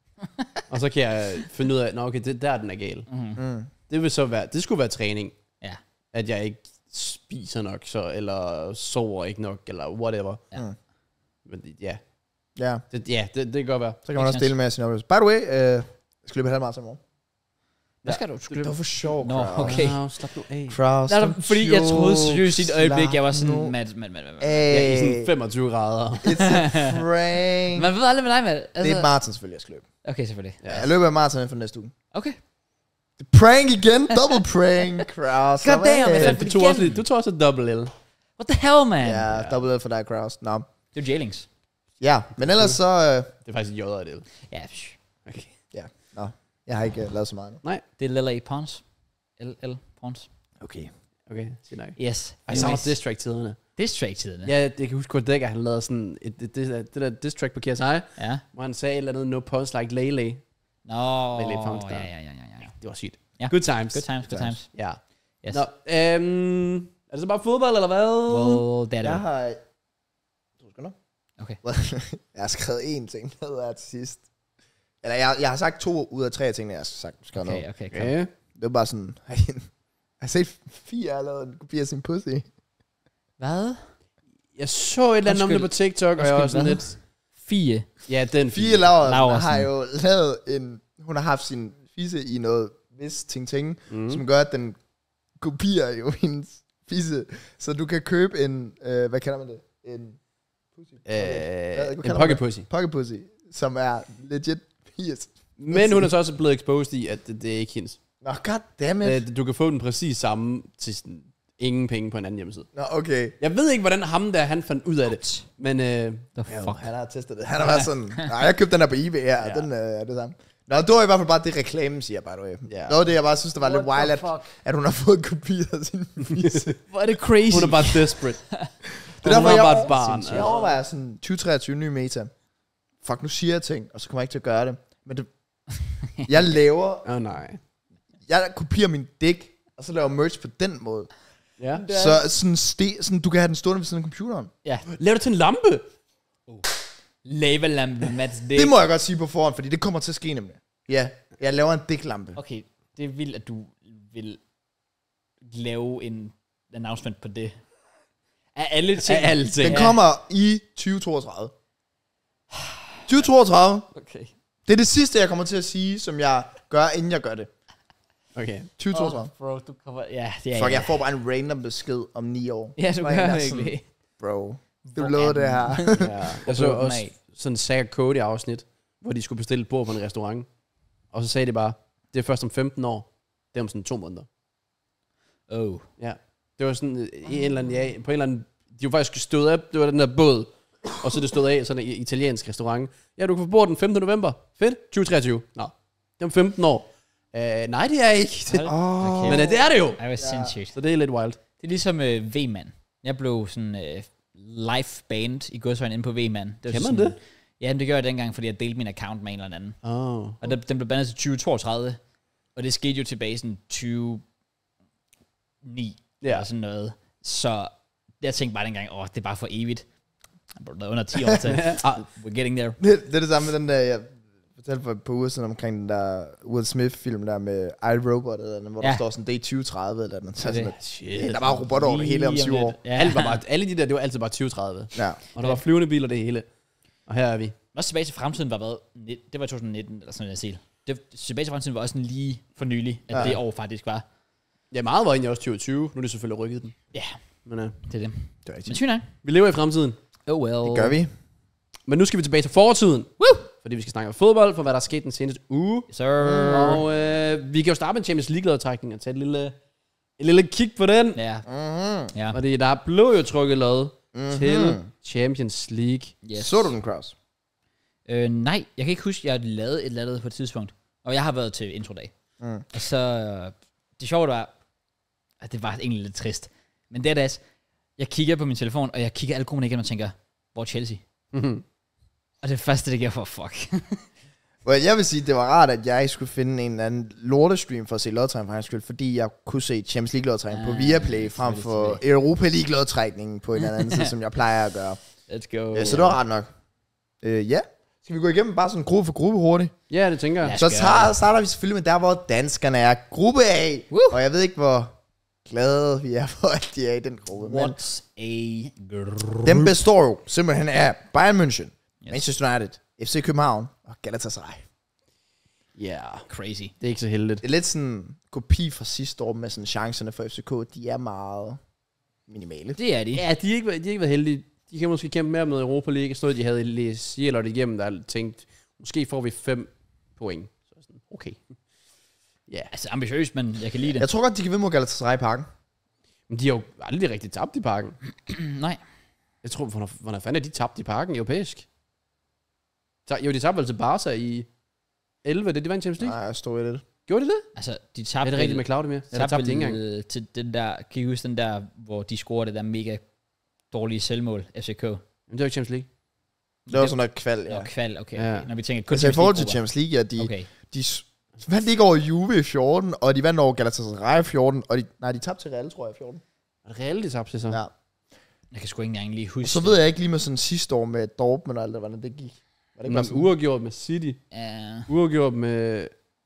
Og så kan jeg finde ud af, nå okay, det der den er gal. Mm-hmm. Mm. Det vil så være, det skulle være træning. Ja. At jeg ikke spiser nok, så, eller sover ikke nok, eller whatever. Ja. Mm. Men det- ja, Ja, det, ja, det, det kan godt være. så kan man også dele med sin oplevelse. By the way, øh, jeg skal løbe halvmarathon i morgen. Hvad skal du? Skal Det du? var for sjov, Nå, Kraus. okay. Wow, slap nu af. Kraus, Nej, fordi jeg troede seriøst i et øjeblik, jeg var sådan, nu Matt, Matt, Matt, Matt. Ja, i sådan af. femogtyve grader. It's a prank. Man ved aldrig med dig, Matt. Det er et maraton selvfølgelig, jeg skal løbe. Okay, selvfølgelig. Ja. Jeg løber et maraton inden for næste uge. Okay. Prank igen, double prank, Kraus. God damn, Hey. man. Du tog også, lidt- du tog også et double L. What the hell, man? Ja, double L for dig, Kraus. Nå. Det er jo jailings. Ja, men ellers så... Øh, Det er faktisk et J og et L. Ja, psh. Okay. ja, nå. Jeg har ikke uh, lavet så meget nu. Nej. Det er Lilla i Pons. L L Pons. Okay. Okay, sig nej. Yes. Jeg savner diss track-tiderne. Diss track-tiderne. Ja, det kan huske, at Dækker, han lavede sådan et, et, det, det, det der diss track på K S I, Ja. hvor han sagde et eller andet, no pause like Lele. Nå. Lille Pons der. Ja, ja, ja, ja, ja. Det var sygt. Ja. Good times. Good times, good times. Ja. Yes. Nå, øhm, er det så bare fodbold, eller hvad? Well, det er det. Jeg jo. har... To sekunder. Okay. jeg har skrevet én ting ned her til sidst. Eller jeg, jeg har sagt to ud af tre ting, jeg har sagt, skrevet ned. Okay, okay, kom. Okay. Det var bare sådan... Har I, har I set Fie har lavet en kopi af sin pussy? Hvad? Jeg så et eller andet om det på TikTok, og jeg var Undskyld, sådan hvad? lidt... Fie. Ja, den Fie Laursen Laursen. har jo lavet en... Hun har haft sin fisse i noget vis ting-ting, Mm. mm. som gør, at den kopierer jo hendes fisse. Så du kan købe en... Øh, hvad kalder man det? En pussy? Øh, Hvad en kalder man pocket det? pussy. Pocket pussy, som er legit Fies. Men hun er så også blevet exposed i, at det, det er ikke hendes. Nå, goddammit. Øh, Du kan få den præcis samme til sådan, ingen penge på en anden hjemmeside. Nå, okay. Jeg ved ikke, hvordan ham der, han fandt ud af det. Men øh, The Ja, fuck? han har testet det. Han har været sådan, nej, jeg købte den her på eBay her, ja. Den øh, er det samme. Nå, det var i hvert fald bare det, reklamen siger, by the way. Ja. Noget af det, jeg bare synes, det var lidt What wild, the at, fuck? at hun har fået kopier af sin fisse. Hvor er det crazy. hun er bare desperate. Det er hun derfor, er jeg, bare et barn. jeg Altså. overvejer sådan tyve treogtyve ny meta. Fuck, nu siger jeg ting, og så kommer jeg ikke til at gøre det. Men det, jeg laver, Åh oh, nej. jeg kopierer min dæk, og så laver merch på den måde. Ja. Så sådan, ste, sådan, du kan have den stående ved siden af computeren. Ja. Lav det til en lampe. Lavalampe, Mats Dick. Det må jeg godt sige på forhånd, fordi det kommer til at ske nemlig. Ja, jeg laver en dæklampe. Okay, det er vildt, at du vil lave en announcement på det. Af alle ting. Af alle ting. Den kommer i tyve toogtredive. tyve toogtredive. Okay. Det er det sidste, jeg kommer til at sige, som jeg gør, inden jeg gør det. Okay. tyve toogtredive. Oh, bro, du kommer... Ja, det er... Fuck, jeg får bare en random besked om ni år. Ja, du Hvor en, der gør er sådan, virkelig. Bro, du Hvor lovede er det den? her. Ja. Jeg så Åbn også af. sådan en Zack Cody afsnit, hvor de skulle bestille et bord på en restaurant. Og så sagde de bare, det er først om femten år. Det er om sådan to måneder. Oh. Ja. Det var sådan øh, i en eller anden, ja, på en eller anden, de var faktisk stået af, det var den der båd, og så det stod af, sådan en italiensk restaurant. Ja, du kan få bord den femte november. Fedt. tyve treogtyve. Nå. Det er om femten år. Uh, nej, det er ikke. Det, Åh. men uh, det er det jo. Ej, hvor sindssygt. Så det er lidt wild. Det er ligesom øh, V-man. Jeg blev sådan øh, live band i godsøjne inde på V-man. Det Kan sådan, man det? Ja, men det gør jeg dengang, fordi jeg delte min account med en eller anden. Oh. Og den, den blev bandet til tyve toogtredive. Og det skete jo tilbage i sådan tyve ni. Ja. Eller sådan noget. Så jeg tænkte bare dengang, åh, det er bare for evigt. Bro, der er under ti år til. Ah, we're getting there. Det, det er det samme med den der, jeg fortalte for et par uger siden omkring den der Will Smith-film der med iRobot, eller den, hvor Ja. der står sådan, det er tyve tredive, eller den. Så Okay. sådan, Shit. der var robotter over det hele om Lige syv lidt. år. Ja. Alt var bare, alle de der, det var altid bare tyve tredive. Ja. Og der var flyvende biler det hele. Og her er vi. Også tilbage til fremtiden var hvad? Ni- Det var to tusind nitten, eller sådan noget, jeg siger. Det, tilbage til fremtiden var også sådan lige for nylig, at Ja. det år faktisk var. Ja, meget var egentlig også tyve tyve. Nu er det selvfølgelig rykket den. Ja, Men uh, det er det. Det er Men rigtigt. sygt nok. vi lever i fremtiden. Oh well. Det gør vi. Men nu skal vi tilbage til fortiden. Woo! fordi vi skal snakke om fodbold, for hvad der er sket den seneste uge. Sir. Og øh, vi kan jo starte med en Champions League-lodtrækning og tage et lille, et lille kig på den. Ja. Mm-hmm. Ja. Fordi der blev jo trukket lod Mm-hmm. til Champions League. Yes. Så du den, Kraus? Øh, nej, jeg kan ikke huske, at jeg lavede et eller andet på et tidspunkt. Og jeg har været til introdag. Mm. Og så, det sjove var, at det var egentlig lidt trist. Men det er det, jeg kigger på min telefon, og jeg kigger alle grupperne igen og tænker, hvor er Chelsea? Mm-hmm. Og det første, det gør for fuck. Well, jeg vil sige, det var rart, at jeg skulle finde en eller anden lortestream for at se lodtrækning for hans skyld, fordi jeg kunne se Champions League lodtrækning Ah, på Viaplay frem for Europa League lodtrækningen på en eller anden side, som jeg plejer at gøre. Let's go. Ja, så det var ret nok. Øh, ja. Skal vi gå igennem bare sådan gruppe for gruppe hurtigt? Ja, det tænker jeg. Ja. Så skal tager, starter vi selvfølgelig med der, hvor danskerne er gruppe A. Woo! Og jeg ved ikke, hvor glade vi er for, at de er i den gruppe. Men What's a girl? dem består jo simpelthen af Bayern München, Yes. Manchester United, F C København og Galatasaray. Ja, yeah. Crazy. Det er ikke så heldigt. Det er lidt sådan en kopi fra sidste år med sådan chancerne for F C K. De er meget minimale. Det er de. Ja, de har ikke, været- de har ikke været heldige. De kan måske kæmpe mere med Europa League. Stod, de havde læst Jelert igennem, der tænkt, måske får vi fem point. Så sådan, okay. Ja, Altså ambitiøst, men jeg kan lide det. Jeg tror godt, de kan vinde mod Galatasaray i parken. men de har jo aldrig rigtig tabt i parken. Nej. Jeg tror, hvornår, hvornår fanden er de tabt i parken europæisk? Så, jo, de tabte vel til Barca i elleve, det de vandt Champions League. Nej, jeg står i det. Gjorde de det? Altså, de Er tabte det rigtigt med Claudio mere? Eller tabte de ikke engang? vel til den der, kan I huske den der, hvor de scorede det der mega dårlige selvmål, F C K? Men det var ikke Champions League. Det var sådan noget kval, ja. Ja. Kval, okay. Ja. okay. Når vi tænker kun Altså i forhold til League-grupper. Champions League, ja, de, Okay. de s- vandt ikke over Juve i fjorten, og de vandt over Galatasaray i fjorten, og de, nej, de tabte til Real, tror jeg, i fjorten. Var det reelt, de tabte til så? Ja. Jeg kan sgu ikke engang lige huske. Og så ved jeg ikke lige med sådan sidste år med Dortmund og alt det, hvordan det gik. Var det ikke Men bare sådan? uafgjort med City. Ja. Uafgjort med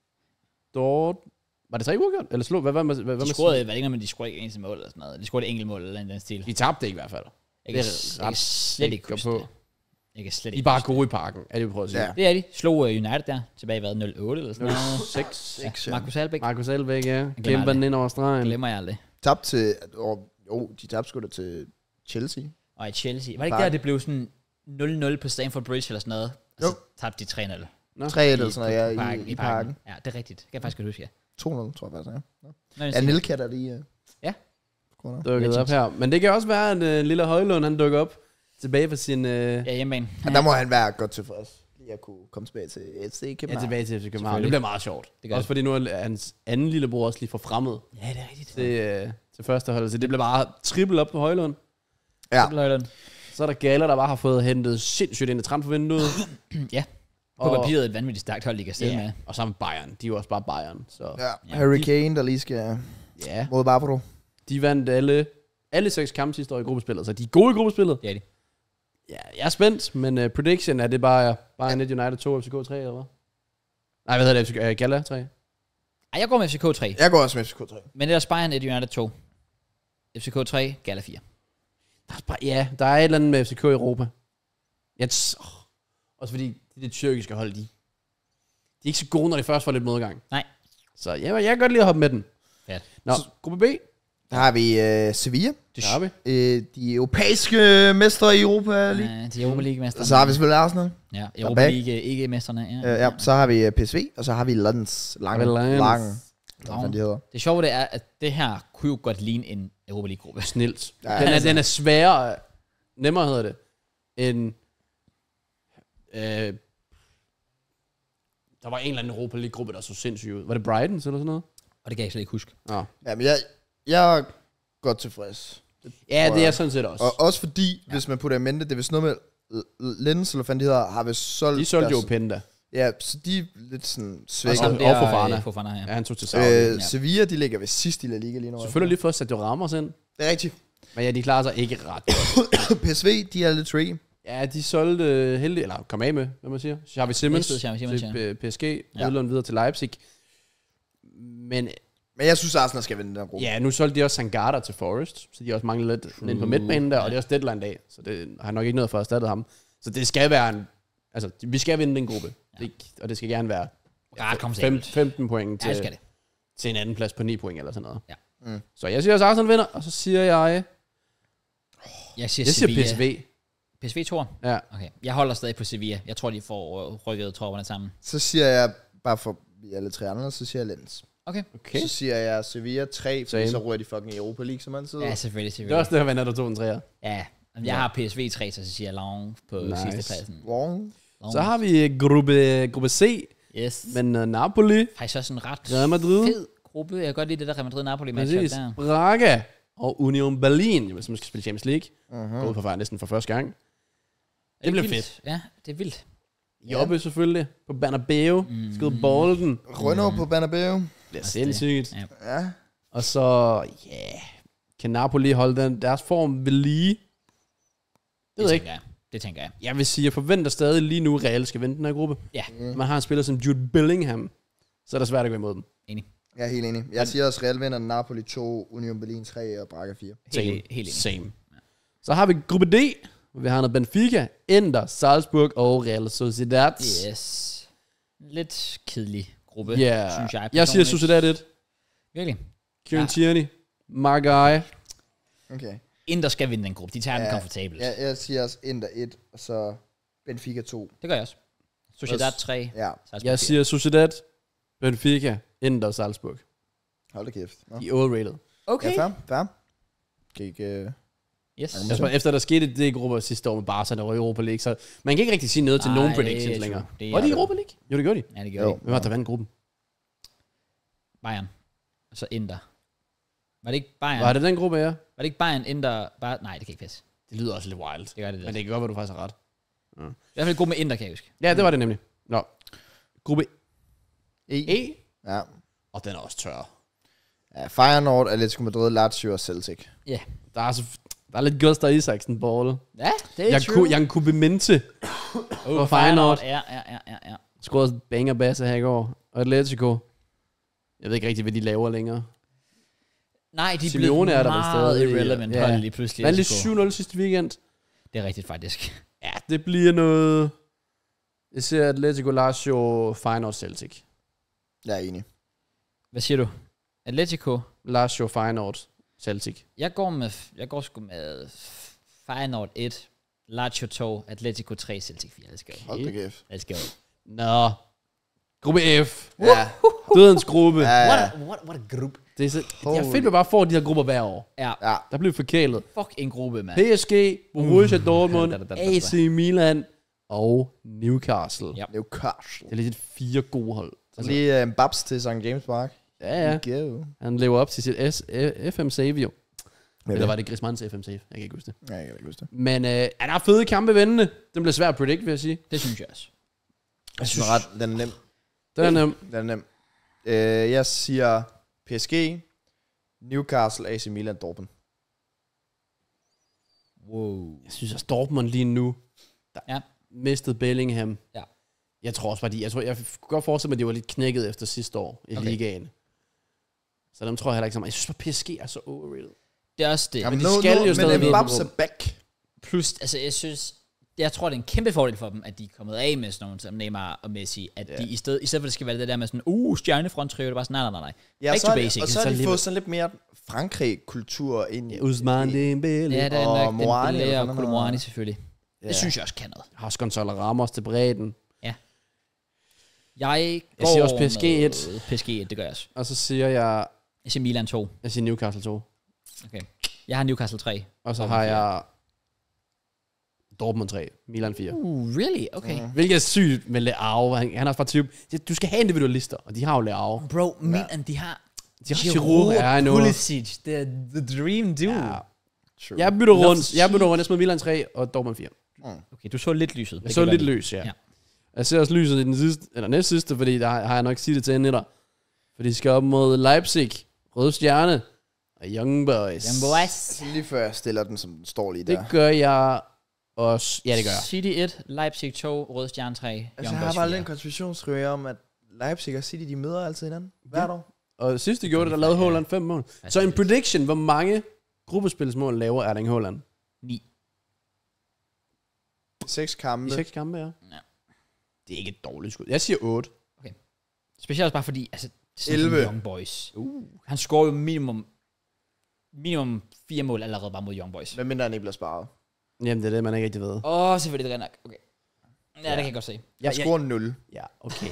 Dort. Var det tre uafgjort? Eller slå? Hvad var med, hvad, hvad De med scorede, City? hvad det ikke, men de scorede ikke eneste mål eller sådan noget. De scorede et enkelt mål eller en den stil. De tabte ikke i hvert fald. Jeg kan, det er jeg kan ret slet ikke sikker huske på. det. Jeg kan slet De ikke er bare huske gode i parken, er det vi prøver at sige. Ja. det. Det er de. Slog uh, United der, tilbage i hvad, nul otte eller sådan noget. seks. Ja. Seks, ja. Markus Albeck, Markus Elbæk, ja. glemmer Kæmper den aldrig. ind over stregen. glemmer jeg aldrig. Tabt til, og, jo, de tabte sgu da til Chelsea. Og i Chelsea. Var det ikke Park. der, det blev sådan nul nul på Stamford Bridge eller sådan noget? Og så Jo. tabte de tre nul. Nå. tre et I- eller sådan noget, ja, på parken- i, i parken. Ja, det er rigtigt. Det kan jeg faktisk godt huske, ja. to nul, tror jeg faktisk, ja. Nå, Ja, Nilka der lige. Uh, Ja. corner. Dukket op her. Men det kan også være, at uh, lille Højlund, han dukker op tilbage fra sin... Uh, Ja, hjemmebane. Og der må han være godt tilfreds. Lige at kunne komme tilbage til F C ja, København. tilbage til F C København. Selvfølgelig. Det bliver meget sjovt. Det gør Også det. fordi nu er hans anden lillebror også lige forfremmet Ja, det er rigtigt. til, uh, til første hold. Så det bliver bare trippel op på Højlund. Ja. Løjlen. Så er der Galler, der bare har fået hentet sindssygt ind i transfervinduet. Ja. På Og- papiret et vanvittigt stærkt hold, de kan stille Ja, med. og sammen Bayern. De er jo også bare Bayern. Så Ja, Ja. Harry Kane, der lige skal ja, mod Barbaro. de vandt alle, alle seks kampe sidste år i gruppespillet. Så de er gode i gruppespillet. Det er de. Ja, jeg er spændt, men uh, prediction er det bare Bayern et United to, F C K tre, eller hvad? Nej, hvad hedder det? F C K, uh, Gala tre? Ej, jeg går med F C K tre. Jeg går også med F C K tre. Men det er Bayern et United to. F C K tre, Gala fire. Der er bare, ja, der er et eller andet med F C K i Europa. Jeg t- oh, også fordi det, det tyrkiske hold, de, de er ikke så gode, når de først får lidt modgang. Nej. Så ja, jeg kan godt lide at hoppe med den. Fedt. Nå, Så- gruppe B, Der har vi uh, Sevilla. Det der har vi. Uh, de europæiske mestre i Europa League. Ja, de Europa League-mesterne. Og så har vi selvfølgelig Arsenal. Ja, er Europa bag. League ikke mesterne. Ja. Uh, ja, så har vi uh, P S V, og så har vi Londons lange, Lions. lange, hvad fanden de hedder. Det sjove det er, at det her kunne jo godt ligne en Europa League-gruppe. Snilt. Ja, Den er, altså. den er sværere, nemmere hedder det, end... Øh, der var en eller anden Europa League-gruppe, der så sindssygt ud. Var det Brighton eller sådan noget? Og det kan jeg slet ikke huske. Ja, Ja, men jeg, jeg er godt tilfreds. ja tror det er jeg. sådan set også. Og også fordi, ja. hvis man putter i mente, det er vist noget med L- Lens, eller hvad fanden de hedder, har vist solgt... De solgte jo deres- Penta. Ja, så de er lidt sådan Og svækket. så Og- der, og Fofana. øh, Fofana, ja. Ja, han tog til Saudi. Øh, ja. Sevilla, de ligger ved sidst i La Liga lige nu. Selvfølgelig lige først sat Ramos ind. Det er rigtigt. Men ja, de klarer sig ikke ret godt. P S V, de er lidt tricky. Ja, de solgte øh, heldig, eller kom af med, hvad man siger. Xavi Simmons Mistede Xavi Simons, til øh, P S G, ja. Ja. udlånt videre til Leipzig. Men Men jeg synes, Arsenal skal vinde den her gruppe. ja, nu solgte de også Sangata til Forest, så de også mangler lidt ind på midtbanen der, og det er også deadline dag, så det har nok ikke noget for at erstatte ham. Så det skal være en, altså vi skal vinde den gruppe, ja. det, og det skal gerne være Ret fem, komfortabelt. femten point Ja, det til, skal det. til en anden plads på ni point eller sådan noget. Ja. Mm. Så jeg siger også Arsenal vinder, og så siger jeg, Jeg siger, jeg siger Sevilla. P S V. P S V to. Ja. Okay. Jeg holder stadig på Sevilla. Jeg tror, de får øh, rykket tropperne sammen. Så siger jeg, bare for vi alle tre andre, så siger jeg Lens. Okay. Okay. Så siger jeg Sevilla tre, Same. fordi så ryger de fucking i Europa League, som altid. Ja, selvfølgelig, Det er selvfølgelig. også det, at der tog en træer. Ja, jeg Ja. har P S V tre, så siger jeg Long på Nice. sidste pladsen. Wrong. Long. Så har vi gruppe, gruppe C, Yes. men uh, Napoli, Faktisk også en ret Real Madrid. fed gruppe. Jeg kan godt lide det der Real Madrid-Napoli matchup præcis, der. Braga og Union Berlin, hvis man skal spille Champions League. Uh-huh. Gået på far næsten for første gang. Er Det bliver vildt? fedt. Ja, det er vildt. Jobbe selvfølgelig på Bernabeu, Mm. skide bolden. Renault på Bernabeu. Det er Også sindssygt. det. Ja. Ja. Og så, ja, yeah, kan Napoli holde den, deres form ved lige? Det ved Det jeg ikke. tænker jeg. Det tænker jeg. Jeg vil sige, jeg forventer stadig lige nu, at Real skal vinde den her gruppe. Ja, Mm. Man har en spiller som Jude Bellingham, så er det svært at gå imod dem. enig. Jeg er helt enig. Jeg siger også Real vinder, Napoli to, Union Berlin tre og Braga fire. Helt, helt enig. Same. Så har vi gruppe D, hvor vi har noget Benfica, Inter, Salzburg og Real Sociedad. Yes. Lidt kedelig gruppe, Yeah. synes jeg. Jeg siger personligt. Sociedad et. Virkelig. Kieran Ja. Tierney, Margai. Okay. Inter skal vinde den gruppe. De tager den Ja, komfortabelt. Jeg, jeg siger også Inter et, og så Benfica to. Det gør jeg også. Sociedad Også- tre. Ja, Salzburg Jeg fire. siger Sociedad, Benfica, Inter og Salzburg. hold da kæft. Nå. De er overrated. Okay. Ja, fair, fair. Kan ikke... Uh... Yes. Altså, efter der skete det i grupper sidste år med Barca, der var i Europa League, så man kan ikke rigtig sige noget til Ej, nogen det er predictions true. længere. Det er Var de i det. Europa League? Jo, det gør de. Ja, det gør Jo. de. Hvem var der vandt gruppen? Bayern. Og så Inter. Var det ikke Bayern? Var det den gruppe, ja? Var det ikke Bayern, Inter... Bare... Nej, det kan ikke passe. Det lyder også lidt wild. Det gør det lidt. Men det kan godt være, du faktisk har ret. I hvert fald god med Inter, kan jeg huske. Ja, det var det nemlig. Nå. Gruppe E. E. Ja. Og den er også tør. Ja, Feyenoord, Atletico Madrid, Lazio og Celtic. Der er, så, der er lidt Gustav Isaksen ball. Ja, det er Jeg true. kunne, jeg kunne bemente oh, for Feyenoord. Ja, ja, ja, ja, ja. Skåret banger basse her i går. Og Atletico. Jeg ved ikke rigtig, hvad de laver længere. Nej, de er Simeone blevet er der vel meget stadig. irrelevant Ja. hold lige pludselig. Vandt lige Atletico. syv nul sidste weekend. Det er rigtigt, faktisk. Ja, det bliver noget... Jeg ser Atletico, Lazio, Feyenoord, Celtic. Jeg er enig. Hvad siger du? Atletico. Lazio, Feyenoord, Celtic. Jeg går med, jeg går sgu med Feyenoord et, Lazio to, Atletico tre, Celtic fire. Let's go. Hold da kæft. Let's go. Nå. Gruppe F. Ja. Dødens gruppe. Ja, ja. What a, what, what a group. Det er, så, Holy. jeg fedt, at bare får de her grupper hver år. Ja, Ja. Der bliver forkælet. fuck en gruppe, mand. P S G, Borussia Dortmund, Da, da, da, da, da. A C Milan og Newcastle. Ja. Newcastle. Det er lidt fire gode hold. Så lige uh, Babs til Sankt James Park. Ja, ja. Go. Han lever op til sit S- F M save jo. Ja, Eller var det Griezmanns F M save? Jeg kan ikke huske det. Ja, jeg kan ikke huske det. Men øh, er der fede kampe ventende? Den bliver svær at predict, vil jeg sige. Det synes jeg også. Jeg synes, ret, den er nem. Den er nem. Den er nem. Uh, jeg siger P S G, Newcastle, A C Milan, Dortmund. Wow. Jeg synes også Dortmund lige nu, der Ja. mistede Bellingham. Ja. Jeg tror også bare, de, jeg, tror, jeg kunne godt forestille mig, at de var lidt knækket efter sidste år i Okay. ligaen. Så dem tror jeg heller ikke så meget. Jeg synes bare, P S G er så overrated. Det er også det. Jamen, de skal jo stadig men videre på Babs er gruppen. back. Plus, altså jeg synes, jeg tror, det er en kæmpe fordel for dem, at de er kommet af med sådan nogle som Neymar og Messi, at Ja. de i stedet, i stedet for, at det skal være det der med sådan, uh, stjernefronttrio, det er bare sådan, nej, nej, nej. Ja, Back så to er det, basics. og så Så har de alligevel- fået sådan lidt mere Frankrig-kultur ind i. Ja, Usman Dembele. Ja, det er Og nok den Moani, Belé eller og hvad Koulibaly han selvfølgelig. Ja. Det synes jeg også kan noget. Har Gonzalo Ramos til bredden. Jeg går siger også P S G med et. P S G et, det gør jeg også. Og så siger jeg, Jeg siger Milan to. jeg siger Newcastle to. Okay. Jeg har Newcastle tre. Og så Dortmund har fire. jeg Dortmund tre, Milan fire. Uh, really? Okay. Mhm. Hvilket er sygt med Leao. Han, han er fra type. Du skal have individualister, og de har jo Leao. Bro, Milan, de har De har Giroud, er og nu. Pulisic. Det er the dream duo. Ja. True. Jeg bytter Love rundt. to Jeg see. bytter rundt. Jeg smed Milan tre og Dortmund fire. Okay, du så lidt lyset. Jeg Det så kan lidt være løs, ja. Ja. Jeg ser også lyset i den sidste, eller næst sidste, fordi der har jeg nok sige det til en etter. For de skal op mod Leipzig, Røde Stjerne og Young Boys. Young boys. Så lige før jeg stiller den, som den står lige Det der. gør jeg også. Ja, det gør jeg. City et, Leipzig to, Røde Stjerne tre, Altså, Young jeg har Boys bare fire. lidt en konspirationsteori om, at Leipzig og City, de møder altid hinanden. Hvert år. Og sidst de gjorde det, der lavede Haaland fem mål. Så en prediction, hvor mange gruppespilsmål laver Erling Haaland? ni. Seks I kampe. seks kampe, ja. Ja. Det er ikke et dårligt skud. Jeg siger otte. Specielt også bare fordi, altså, det er sådan elleve. nogle Young Boys. Uh. Han scorer jo minimum, minimum fire mål allerede bare mod Young Boys. Hvad mindre han ikke bliver sparet. Jamen, det er det, man ikke rigtig ved. Åh, oh, selvfølgelig, det er nok. Okay. Ja, ja, det kan jeg godt se. Jeg scorer nul. Ja, okay.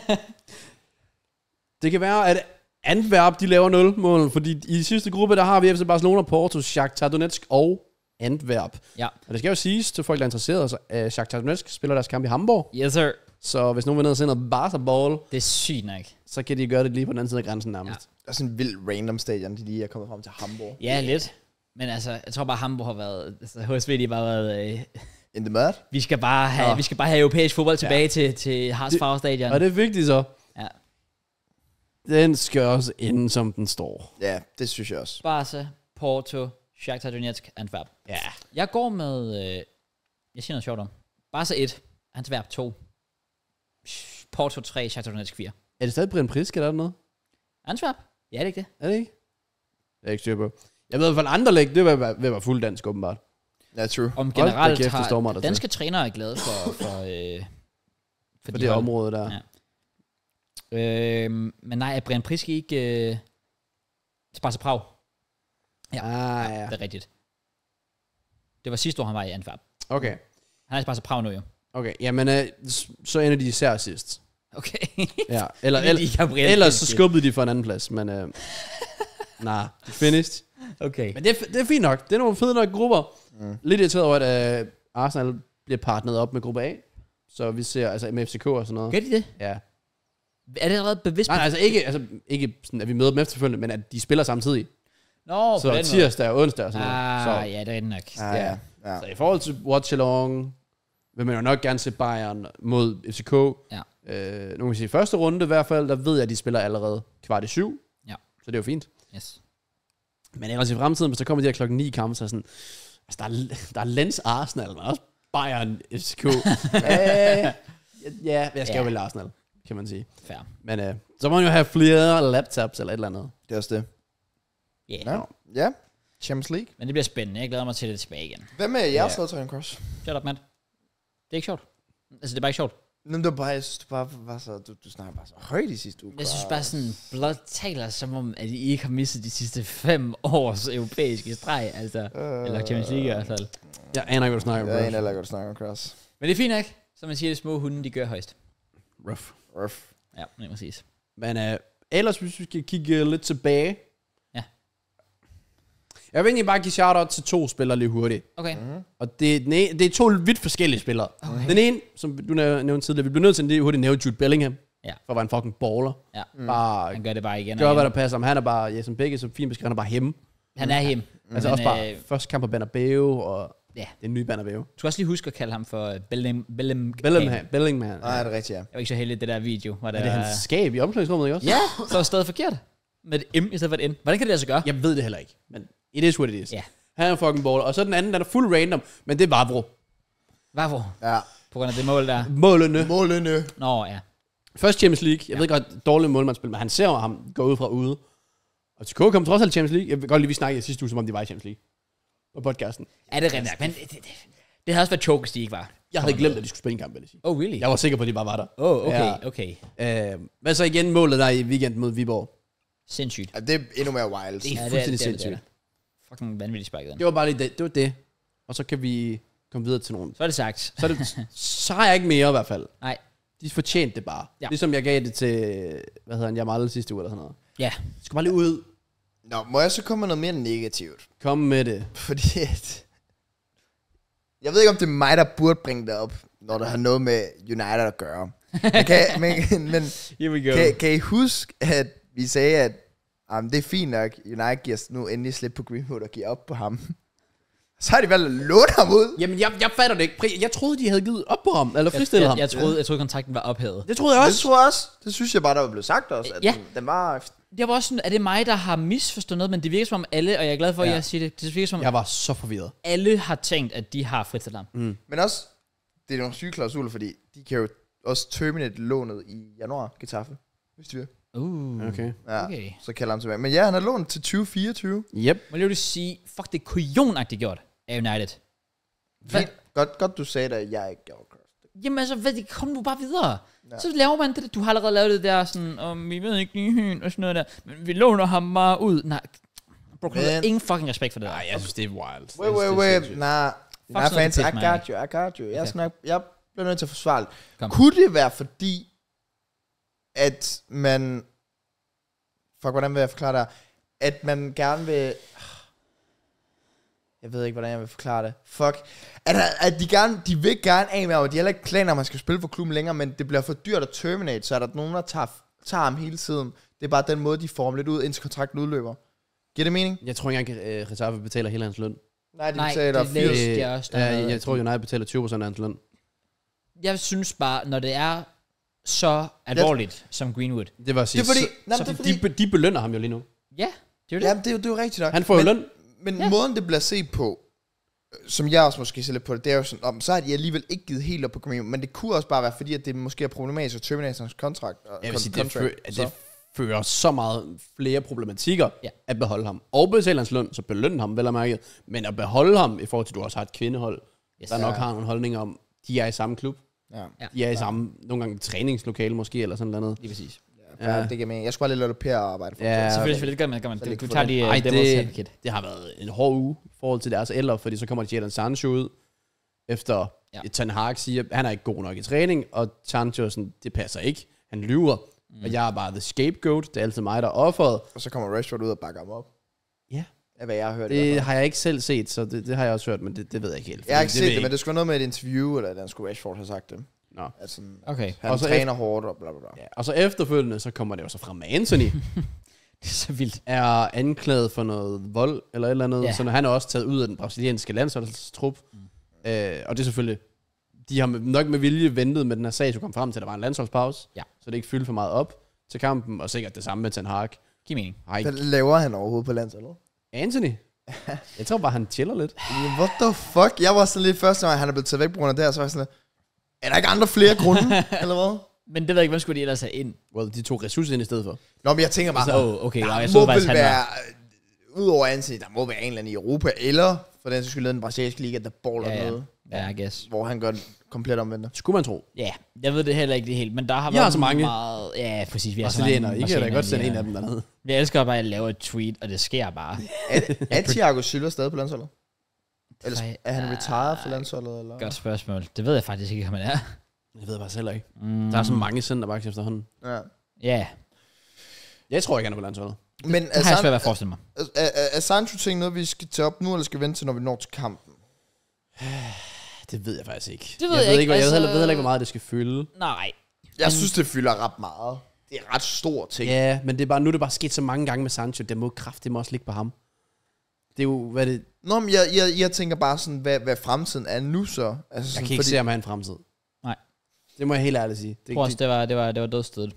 Det kan være, at Antwerp, de laver nul mål, fordi i sidste gruppe, der har vi F C Barcelona, Porto, Shakhtar Donetsk og Antwerp. Ja. Og det skal jo siges til folk, der er interesseret, så uh, Shakhtar Donetsk spiller deres kamp i Hamburg. Yes, sir. Så hvis nogen vil ned og se noget Barca-ball, Det er sygt nok. så kan de gøre det lige på den anden side af grænsen nærmest. Der er sådan en vild random stadion, de lige er kommet frem til Hamburg. Ja, lidt. Men altså, jeg tror bare, Hamburg har været... Altså, H S V, de har bare været... Øh, In the mud? vi, skal bare have, Ja. vi skal bare have europæisk fodbold tilbage ja. til, til Harsfarve Stadion. Og det er vigtigt så. Ja. Den skal også ende, som den står. Ja, det synes jeg også. Barca, Porto, Shakhtar Donetsk, Antwerp. Ja. Jeg går med... Øh, jeg siger noget sjovt om. Barca et, Antwerp to, Porto tre, Shakhtar Donetsk fire. Er det stadig Brian Prisk, eller er der noget? Antwerp? Ja, det er ikke det. Er det ikke? Det er ikke styr på. Jeg ved, at andre læg, det vil være, vil være fuld dansk, åbenbart. Ja, true. Om Hold da generelt kæft, det står mig har der danske trænere er glade for, for, øh, For de det hold. område der. Ja. Øh, men nej, er Brian Priske ikke øh, Sparta Prag? Ja. Ah, ja. Det er rigtigt. Det var sidste år, han var i Antwerp. Okay. Han er i Sparta Prag nu jo. Okay, jamen, øh, s- så ender de især sidst. Okay. Ja, eller, Fordi eller, de har Brian ellers så Priske. skubbede de for en anden plads, men øh, nej, de finished. Okay. Men det er, det er fint nok. Det er nogle fede nok grupper. Mm. Lidt irriteret over, at øh, Arsenal bliver partneret op med gruppe A. Så vi ser, altså med F C K og sådan noget. Gør de det? Ja. Er det allerede bevidst? Nej, altså ikke, altså ikke sådan, at vi møder dem efterfølgende, men at de spiller samtidig. Nå, på Så den måde. tirsdag og onsdag og sådan noget. Ah, Så, ja, det er nok. Ja, ja. ja. så i forhold til Watch Along, vil man jo nok gerne se Bayern mod F C K. Ja. Øh, nu kan vi sige, første runde i hvert fald, der ved jeg, at de spiller allerede kvart i syv. Ja. Så det er jo fint. Yes. Men ellers i fremtiden, hvis der kommer de her klokken ni kampe, så er sådan, altså der er, der er Lens Arsenal, men også Bayern F C K. ja, ja, jeg skal Ja. jo vælge Arsenal, kan man sige. Fair. Men øh, så må man jo have flere laptops eller et eller andet. Det er også det. Yeah. Ja. Ja. Champions League. Men det bliver spændende. Jeg glæder mig til det tilbage igen. Hvem er jeres Ja. hold, Tony Cross? Shut up, Matt. Det er ikke sjovt. Altså, det er bare ikke sjovt. Nå, det var bare, jeg synes, du bare var så, du, du snakker bare så højt i sidste uge. Jeg synes bare sådan, Blood taler som om, at I ikke har misset de sidste fem års europæiske streg, altså. Øh, Eller Champions League i hvert fald. Jeg aner ikke, hvad du snakker om. Jeg er en Ruff. eller godt snakke om Cross. Men det er fint nok. Som man siger, de små hunde, de gør højst. Ruff. Ruff. Ja, det må siges. Men øh, ellers, hvis vi skal kigge lidt tilbage. Ja. Jeg vil egentlig bare give shout-out til to spillere lige hurtigt. Okay. Mm-hmm. Og det er, den ene, det er to vidt forskellige spillere. Okay. Den ene, som du næv- nævnte tidligere, vi bliver nødt til at lige hurtigt nævne Jude Bellingham. Ja. For at være en fucking baller. Ja. Mm. Bare Han gør det bare igen. og gør, hvad igen. der passer ham. Han er bare, ja, som begge så fint beskrevet, han er bare hjemme. Han er hjemme. Altså Men, også bare øh, første kamp på Bernabeu, og Ja. det er en ny Bernabeu. Du skal også lige huske at kalde ham for Bellingham. Bellingham. Bellingham. Bellingham. Nej, det er rigtigt, ja. Jeg var ikke så heldig, det der video. Hvor der Er det hans skab i omklædningsrummet, ikke også? Ja, så var stadig forkert. Med et M i stedet for et N. Hvordan kan det altså gøre? Jeg ved det heller ikke, men it is what it is. Ja. Han er en fucking baller. Og så den anden, den er fuld random, men det er Vavro. Hvorfor? Ja. På grund af det mål der. Målene. Målene. Nå, ja. Først Champions League. Jeg ved godt, dårlig målmandsspil, men han ser jo ham gå ud fra ude. Og til K kom trods alt i Champions League. Jeg vil godt lige, vi snakkede sidste uge, som om de var i Champions League. På podcasten. Er det rent nok? Men det, det, det, det havde også været choke, hvis de ikke var. Jeg havde glemt, at de skulle spille en kamp, vil jeg sige. Oh, really? Jeg var sikker på, at de bare var der. Oh, okay, Ja. okay. Øh, men så igen målet der i weekend mod Viborg. Sindssygt. Ja, det er endnu mere wild. Det er Ja, det er- fuldstændig det er- det er sindssygt. det. Fucking vanvittigt sparket den. Det var bare lige det. Det var det. Og så kan vi komme videre til nogen. Så er det sagt. Så, er det, så har jeg ikke mere i hvert fald. Nej. De fortjente det bare. Ja. Ligesom jeg gav det til, hvad hedder han, Jamal sidste uge eller sådan noget. Ja. Det skal bare lige ud. Nå, må jeg så komme med noget mere negativt? Kom med det. Fordi at... Jeg ved ikke, om det er mig, der burde bringe det op, når det har noget med United at gøre. Men, kan, men, men Here we go. kan, kan I huske, at vi sagde, at um, det er fint nok, United giver nu endelig slip på Greenwood og giver op på ham. Så har de valgt at låne ham ud. Jamen, jeg, jeg fatter det ikke. Jeg troede, de havde givet op på ham, eller jeg, fristillet jeg, ham. jeg, troede, jeg troede, kontrakten var ophævet. Det troede jeg Det også. tror jeg også. Det synes jeg bare, der var blevet sagt også. At Ja. den, den var... Jeg var også sådan, er det mig, der har misforstået noget, men det virker som om alle, og jeg er glad for, at Ja. jeg siger det, det virker som om Jeg var så forvirret. alle har tænkt, at de har fristillet ham. Mm. Men også, det er nogle syge klausuler, fordi de kan jo også terminate lånet i januar, Getafe. Hvis de vil. Uh, Okay. Ja, okay. så kalder han tilbage. Men ja, han er lånt til tyve fireogtyve. Yep. Må jeg lige sige, fuck, det er kujonagtigt gjort af United. Hvad? Fint. Godt, godt, du sagde det, at jeg ikke gjorde cross. Jamen altså, hvad, kom nu bare videre. Ja. Ja. Så laver man det, du har allerede lavet det der, sådan, om vi ved ikke lige hyn, og sådan noget der, men vi låner ham bare ud. Nej, bro, Men- ingen fucking respekt for det der. Nej, jeg synes, det er wild. Wait, wait, Det er wait. sindssygt. Nej, Jeg er sådan noget, fans, I det pisser mig got you, I got you. Jeg, Okay. snak, jeg bliver nødt til at forsvare det. Kom. Kunne det være fordi, at man... Fuck, hvordan vil jeg forklare det her? At man gerne vil... Jeg ved ikke, hvordan jeg vil forklare det. Fuck. At, at de, gerne, de vil gerne af med, og de heller ikke planer, at man skal spille for klubben længere, men det bliver for dyrt at terminate, så er der nogen, der tager, tager ham hele tiden. Det er bare den måde, de får ham lidt ud, indtil kontrakten udløber. Giver det mening? Jeg tror ikke engang, at uh, Reserve betaler hele hans løn. Nej, de Nej, betaler det firs. læste jeg også. Der Ja, er noget- jeg tror, United betaler tyve procent af hans løn. Jeg synes bare, når det er så alvorligt som Greenwood. Det var sidst. Det er fordi- Så, nej, så det er de, fordi- be- de belønner ham jo lige nu. Ja, det er jo det. Ja, det er, jo, det er jo rigtigt nok. Han får jo men, løn. Men Ja. ja. måden, det bliver set på, øh, som jeg også måske ser lidt på det, det er jo sådan, om, så har de alligevel ikke givet helt op på Greenwood, men det kunne også bare være, fordi at det måske er problematisk at terminate hans kontrakt. Jeg vil sige, det, contract, fø- at det fører så meget flere problematikker Ja. at beholde ham. Og betale hans løn, så belønne ham, vel og mærket. Men at beholde ham, i forhold til, at du også har et kvindehold, Yes. der nok Ja. har nogle holdninger om, de er i samme klub. Ja. Ja. De er i samme, nogle gange træningslokale måske, eller sådan noget. Lige præcis. Ja, det giver mening. Jeg skulle bare lidt lade det Per arbejde for. Ja. det. Selvfølgelig, selvfølgelig. Det gør man, det gør man. Så Du, det du kan tager få lige Ej, uh, devil's det, advocate. det har været en hård uge i forhold til deres ældre, fordi så kommer Jadon Sancho ud, efter Ja. ja. Ten Hag siger, at han er ikke god nok i træning, og Sancho sådan, det passer ikke. Han lyver, mm. og jeg er bare the scapegoat. Det er altid mig, der er offeret. Og så kommer Rashford ud og bakker ham op. Ja. Af hvad jeg har hørt. i hvert Det fald. har jeg ikke selv set, så det, det har jeg også hørt, men det, det ved jeg ikke helt. Jeg har ikke Fordi set ved det, men det skulle være noget med et interview, eller den skulle Rashford have sagt det. Nå. At sådan, Okay. han Og så træner hårdt og bla bla bla. Ja, og så efterfølgende, så kommer det jo så frem med Anthony, Det er så vildt. er anklaget for noget vold, eller et eller andet, Ja. ja. så når han er også taget ud af den brasilianske landsholdstrup, mm. øh, og det er selvfølgelig, de har nok med vilje ventet med den her sag, så kom frem til, at der var en landsholdspause, Ja. så det ikke fyldte for meget op til kampen, og sikkert det samme med Ten Hag. Giv mening. Hej. Hvad laver han overhovedet på landsholdet? Anthony? Jeg tror bare, han chiller lidt. What the fuck? Jeg var sådan lidt første gang, han er blevet taget væk på grund af det, og så var jeg sådan lidt, er der ikke andre flere grunde, eller hvad? Men det ved jeg ikke, hvem skulle de ellers have ind? Well, de tog ressourcer ind i stedet for. Nå, men jeg tænker bare, Så, oh, okay, der nej, jeg må så faktisk, vel han var... være, udover Anthony, der må være en eller anden i Europa, eller for den skulle lede den brasilianske liga, der baller Ja, ja. noget, Ja, I guess. hvor han gør det komplet omvendt. Skulle man tro. Ja, jeg ved det heller ikke det helt, men der har Vi har været så mange. meget... Ja, præcis. Vi har så mange Brasilianere, I kan da godt sende en af brasilianere, dem dernede. vi- Jeg elsker bare, at jeg laver et tweet, og det sker bare. Er, er Thiago Silva stadig på landsholdet? Eller Nej, er han ah, retired for landsholdet? Eller? Godt spørgsmål. Det ved jeg faktisk ikke, om han er. Jeg ved bare selv ikke. Mm. Der er så mange centerbacks efterhånden. Ja. Ja, Jeg tror ikke, han er på landsholdet. Men det er, har jeg svært San- ved at forestille mig. er, er, er Sancho-ting noget, vi skal tage op nu, eller skal vi vente til, når vi når til kampen? Det ved jeg faktisk ikke. Det ved jeg jeg ved ikke, jeg altså- ved heller, ved heller ikke, hvor meget det skal fylde. Nej. Jeg Men- synes, det fylder ret meget. Det er ret stor ting. Ja, men det er bare, nu er det bare sket så mange gange med Sancho. Det må kraft, det må også ligge på ham. Det er jo, hvad det... Nå, men jeg, jeg, jeg tænker bare sådan, hvad, hvad fremtiden er nu så. Altså Jeg sådan, kan ikke se, om han er en fremtid. Nej. Det må jeg helt ærligt sige. Det, Jeg tror også, det, det var, det var, det var dødstødet.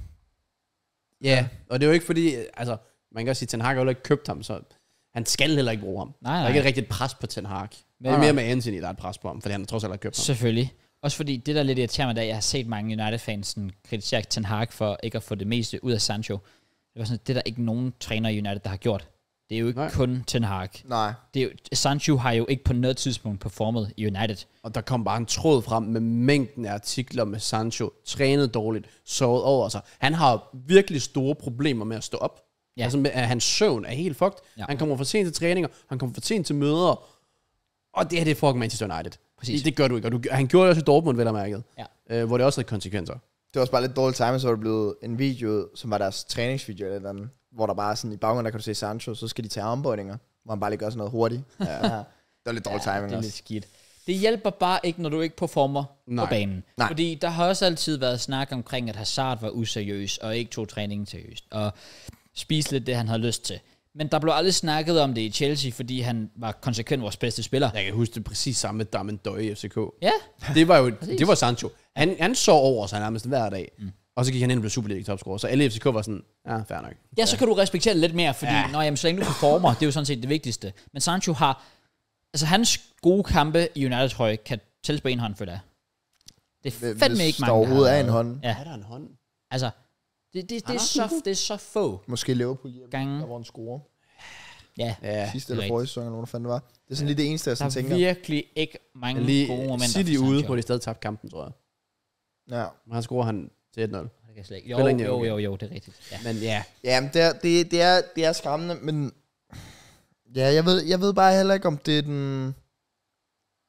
ja, og det er jo ikke fordi, altså, man kan også sige, Ten Hag har jo ikke købt ham, så han skal heller ikke bruge ham. Nej, Der er nej. ikke et rigtigt pres på Ten Hag. Men det er mere med Anthony, der er et pres på ham, fordi han har trods alt ikke købt ham. Selvfølgelig. Også fordi det, der lidt irriterer mig, da jeg har set mange United-fans sådan kritisere Ten Hag for ikke at få det meste ud af Sancho. Det var sådan, det er der ikke nogen træner i United, der har gjort. Det er jo ikke Nej. kun Ten Hag. Nej. Det er jo, Sancho har jo ikke på noget tidspunkt performet i United. Og der kom bare en tråd frem med mængden af artikler med Sancho, trænet dårligt, sovet over sig. Han har virkelig store problemer med at stå op. Ja. Ja. Altså, med, at hans søvn er helt fucked. Ja. Ja. Han kommer for sent til træninger, han kommer for sent til møder, og det her, det er fucking Manchester United. Præcis. Det, det gør du ikke, og du, han gjorde det også i Dortmund, vel og mærket, Ja. øh, hvor det også havde konsekvenser. Det var også bare lidt dårligt timing, så var det blevet en video, som var deres træningsvideo eller andet, hvor der bare sådan i baggrunden, der kan du se Sancho, så skal de tage armbøjninger, hvor han bare lige gør sådan noget hurtigt. Ja. ja. Det var lidt dårligt timing det er også. lidt skidt. Det hjælper bare ikke, når du ikke performer Nej. på banen. Nej. Fordi der har også altid været snak omkring, at Hazard var useriøs, og ikke tog træningen seriøst, og spiste lidt det, han havde lyst til. Men der blev aldrig snakket om det i Chelsea, fordi han var konsekvent vores bedste spiller. Jeg kan huske det præcis samme med Darmen Døje i F C K. Ja, Det var jo, det var Sancho. Han, han så over sig nærmest hver dag. Mm. Og så gik han ind og blev Superliga-topscorer. Så alle i F C K var sådan, ja, fair nok. ja, så kan du respektere det lidt mere, fordi ja. Nå, jamen, så længe du performer, det er jo sådan set det vigtigste. Men Sancho har, altså hans gode kampe i United, tror jeg, kan tælles på en hånd for det. Det er Hvis fandme ikke der mange. overhovedet der er har en været. hånd. Ja, Er der en hånd? altså, det, det, det, Han er, har så, sådan det er så få Måske Liverpool hjemme, gange. der var en score. Ja, Ja. Sidste det er eller forrige sæson, eller hvad fanden det var. Det er sådan lige det eneste, jeg der sådan er tænker. virkelig ikke mange Lige gode momenter City for ude, Sancho. hvor de stadig tabte kampen, tror jeg. Ja. Men han scorer han til et nul. Det kan jeg slet ikke. Jo, Spiller ingen jo, okay. jo, jo, det er rigtigt. Ja. Men ja, Ja, men det er, det, det, er, det er skræmmende, men ja, jeg ved, jeg ved bare heller ikke, om det er den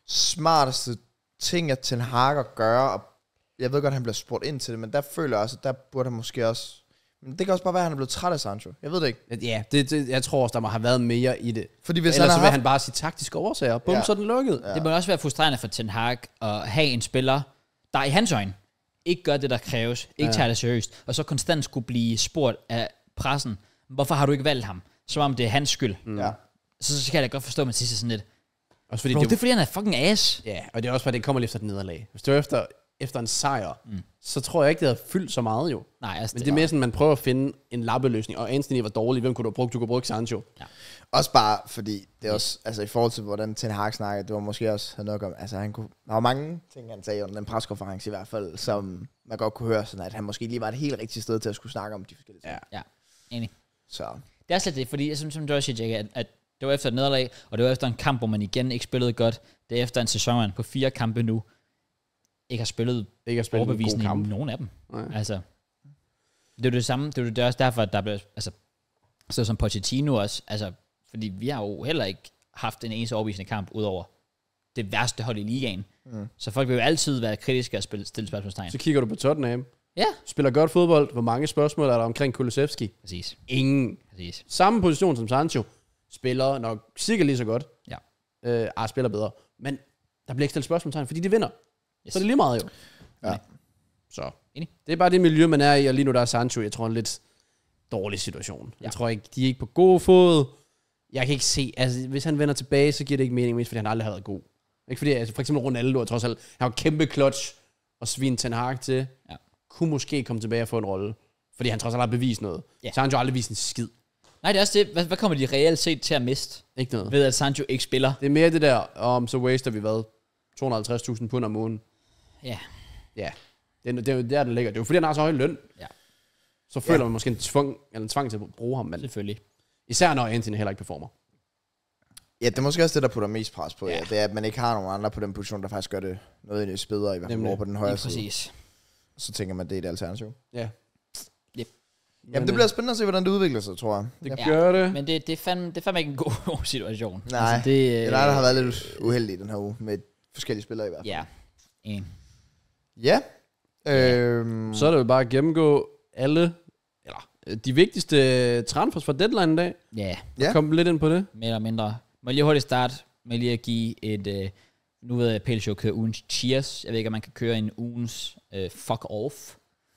smarteste ting, at Ten Hag at gøre, og jeg ved godt, at han bliver spurgt ind til det, men der føler jeg også, at der burde han måske også... Men det kan også bare være, at han er blevet træt af Sancho. Jeg ved det ikke. Ja, det, det, jeg tror også, der må have været mere i det. Fordi hvis Ellers han så vil haft... han bare sige taktiske årsager. Bum, Ja. så er den lukket. Ja. Det må også være frustrerende for Ten Hag at have en spiller, der i hans øjne ikke gør det, der kræves, ikke Ja. tager det seriøst, og så konstant skulle blive spurgt af pressen, hvorfor har du ikke valgt ham? Som om det er hans skyld. Mm. Ja. Så, så kan jeg da godt forstå, at man siger sådan lidt, Også fordi bro, det, det er fordi, han er fucking ass. ja, og det er også fordi, det kommer lige efter et nederlag. Hvis det var efter, efter en sejr, mm. så tror jeg ikke, det havde fyldt så meget jo. Nej, altså, Men det er mere sådan, man prøver at finde en lappeløsning, og Anthony var dårlig. Hvem kunne du have brugt? Du kunne bruge Sancho. Ja. Også bare, fordi det er også, altså i forhold til, hvordan Ten Hag snakkede, det var måske også nok om, altså han kunne, der var mange ting, han sagde under den preskonference i hvert fald, som man godt kunne høre, sådan at han måske lige var et helt rigtigt sted til at skulle snakke om de forskellige ting. Ja. Ja, enig. Så, Det er slet det, fordi som, som du også siger, Jack, at, at det var efter et nederlag, og det var efter en kamp, hvor man igen ikke spillede godt. Det er efter en sæson på fire kampe nu, ikke har spillet Ikke at spille en god overbevisende i kamp. nogen af dem. Nej. Altså, det er jo det samme, det er jo det er også derfor, at der blev, altså, så som Pochettino også, altså, fordi vi har jo heller ikke haft en eneste overbevisende kamp, udover det værste hold i ligaen. Mm. Så folk vil jo altid være kritiske og spille, stille spørgsmålstegn. Så kigger du på Tottenham. Ja, Spiller godt fodbold. Hvor mange spørgsmål er der omkring Kulusevski? præcis. Ingen. præcis. Samme position som Sancho. Spiller nok cirka lige så godt. Ja. Øh, ah, spiller bedre. Men der bliver ikke stillet spørgsmålstegn, fordi de vinder. Yes. Så er det lige meget jo. ja. Så. Enig. Det er bare det miljø, man er i, og lige nu der er Sancho, jeg tror, en lidt dårlig situation. Ja. Ja. Jeg tror ikke, de er ikke på god fod. Jeg kan ikke se, altså hvis han vender tilbage, så giver det ikke mening, mest fordi han aldrig har været god. Ikke fordi, altså for eksempel Ronaldo, og trods alt, han har kæmpe clutch og svin Ten Hag til. Ja. Kunne måske komme tilbage og få en rolle. Fordi han trods alt har bevist noget. Ja. Så har han jo aldrig vist en skid. Nej, det er også det. Hvad, hvad kommer de reelt set til at miste, Ikke noget. ved at Sancho ikke spiller? Det er mere det der, om så waster vi hvad? to hundrede og halvtreds tusind pund om måneden. Ja. Ja. Det er, det er jo der, den ligger. Det er jo fordi, han har så høj løn. Ja. Så føler Ja. man måske en tvang, eller en tvang til at bruge ham. Men Selvfølgelig. især når Anthony heller ikke performer. Ja, det er måske også det, der putter mest pres på, ja. Ja. Ja. Det er, at man ikke har nogen andre på den position, der faktisk gør det noget i bedre, i hvert fald Nemlig. over på den Lige højre side. præcis. Så tænker man, det er et alternativ. Ja. Yep. Jamen, det bliver spændende at se, hvordan det udvikler sig, tror jeg. Det Ja. gør det. Men det, det, er fandme, det er fandme ikke en god situation. Nej, altså, det, Det er dig, der har været lidt uheldig i den her uge, med forskellige spillere i hvert fald. Ja, enig. Ja. Øhm, Så er det jo bare at gennemgå alle, eller øh, de vigtigste transfers fra deadline i dag. Ja, Ja. Kom lidt ind på det. mere eller mindre. Må jeg lige hurtigt starte med lige at give et... Øh, nu ved jeg, at Pale Show kører ugens cheers. Jeg ved ikke, om man kan køre en ugens øh, fuck off.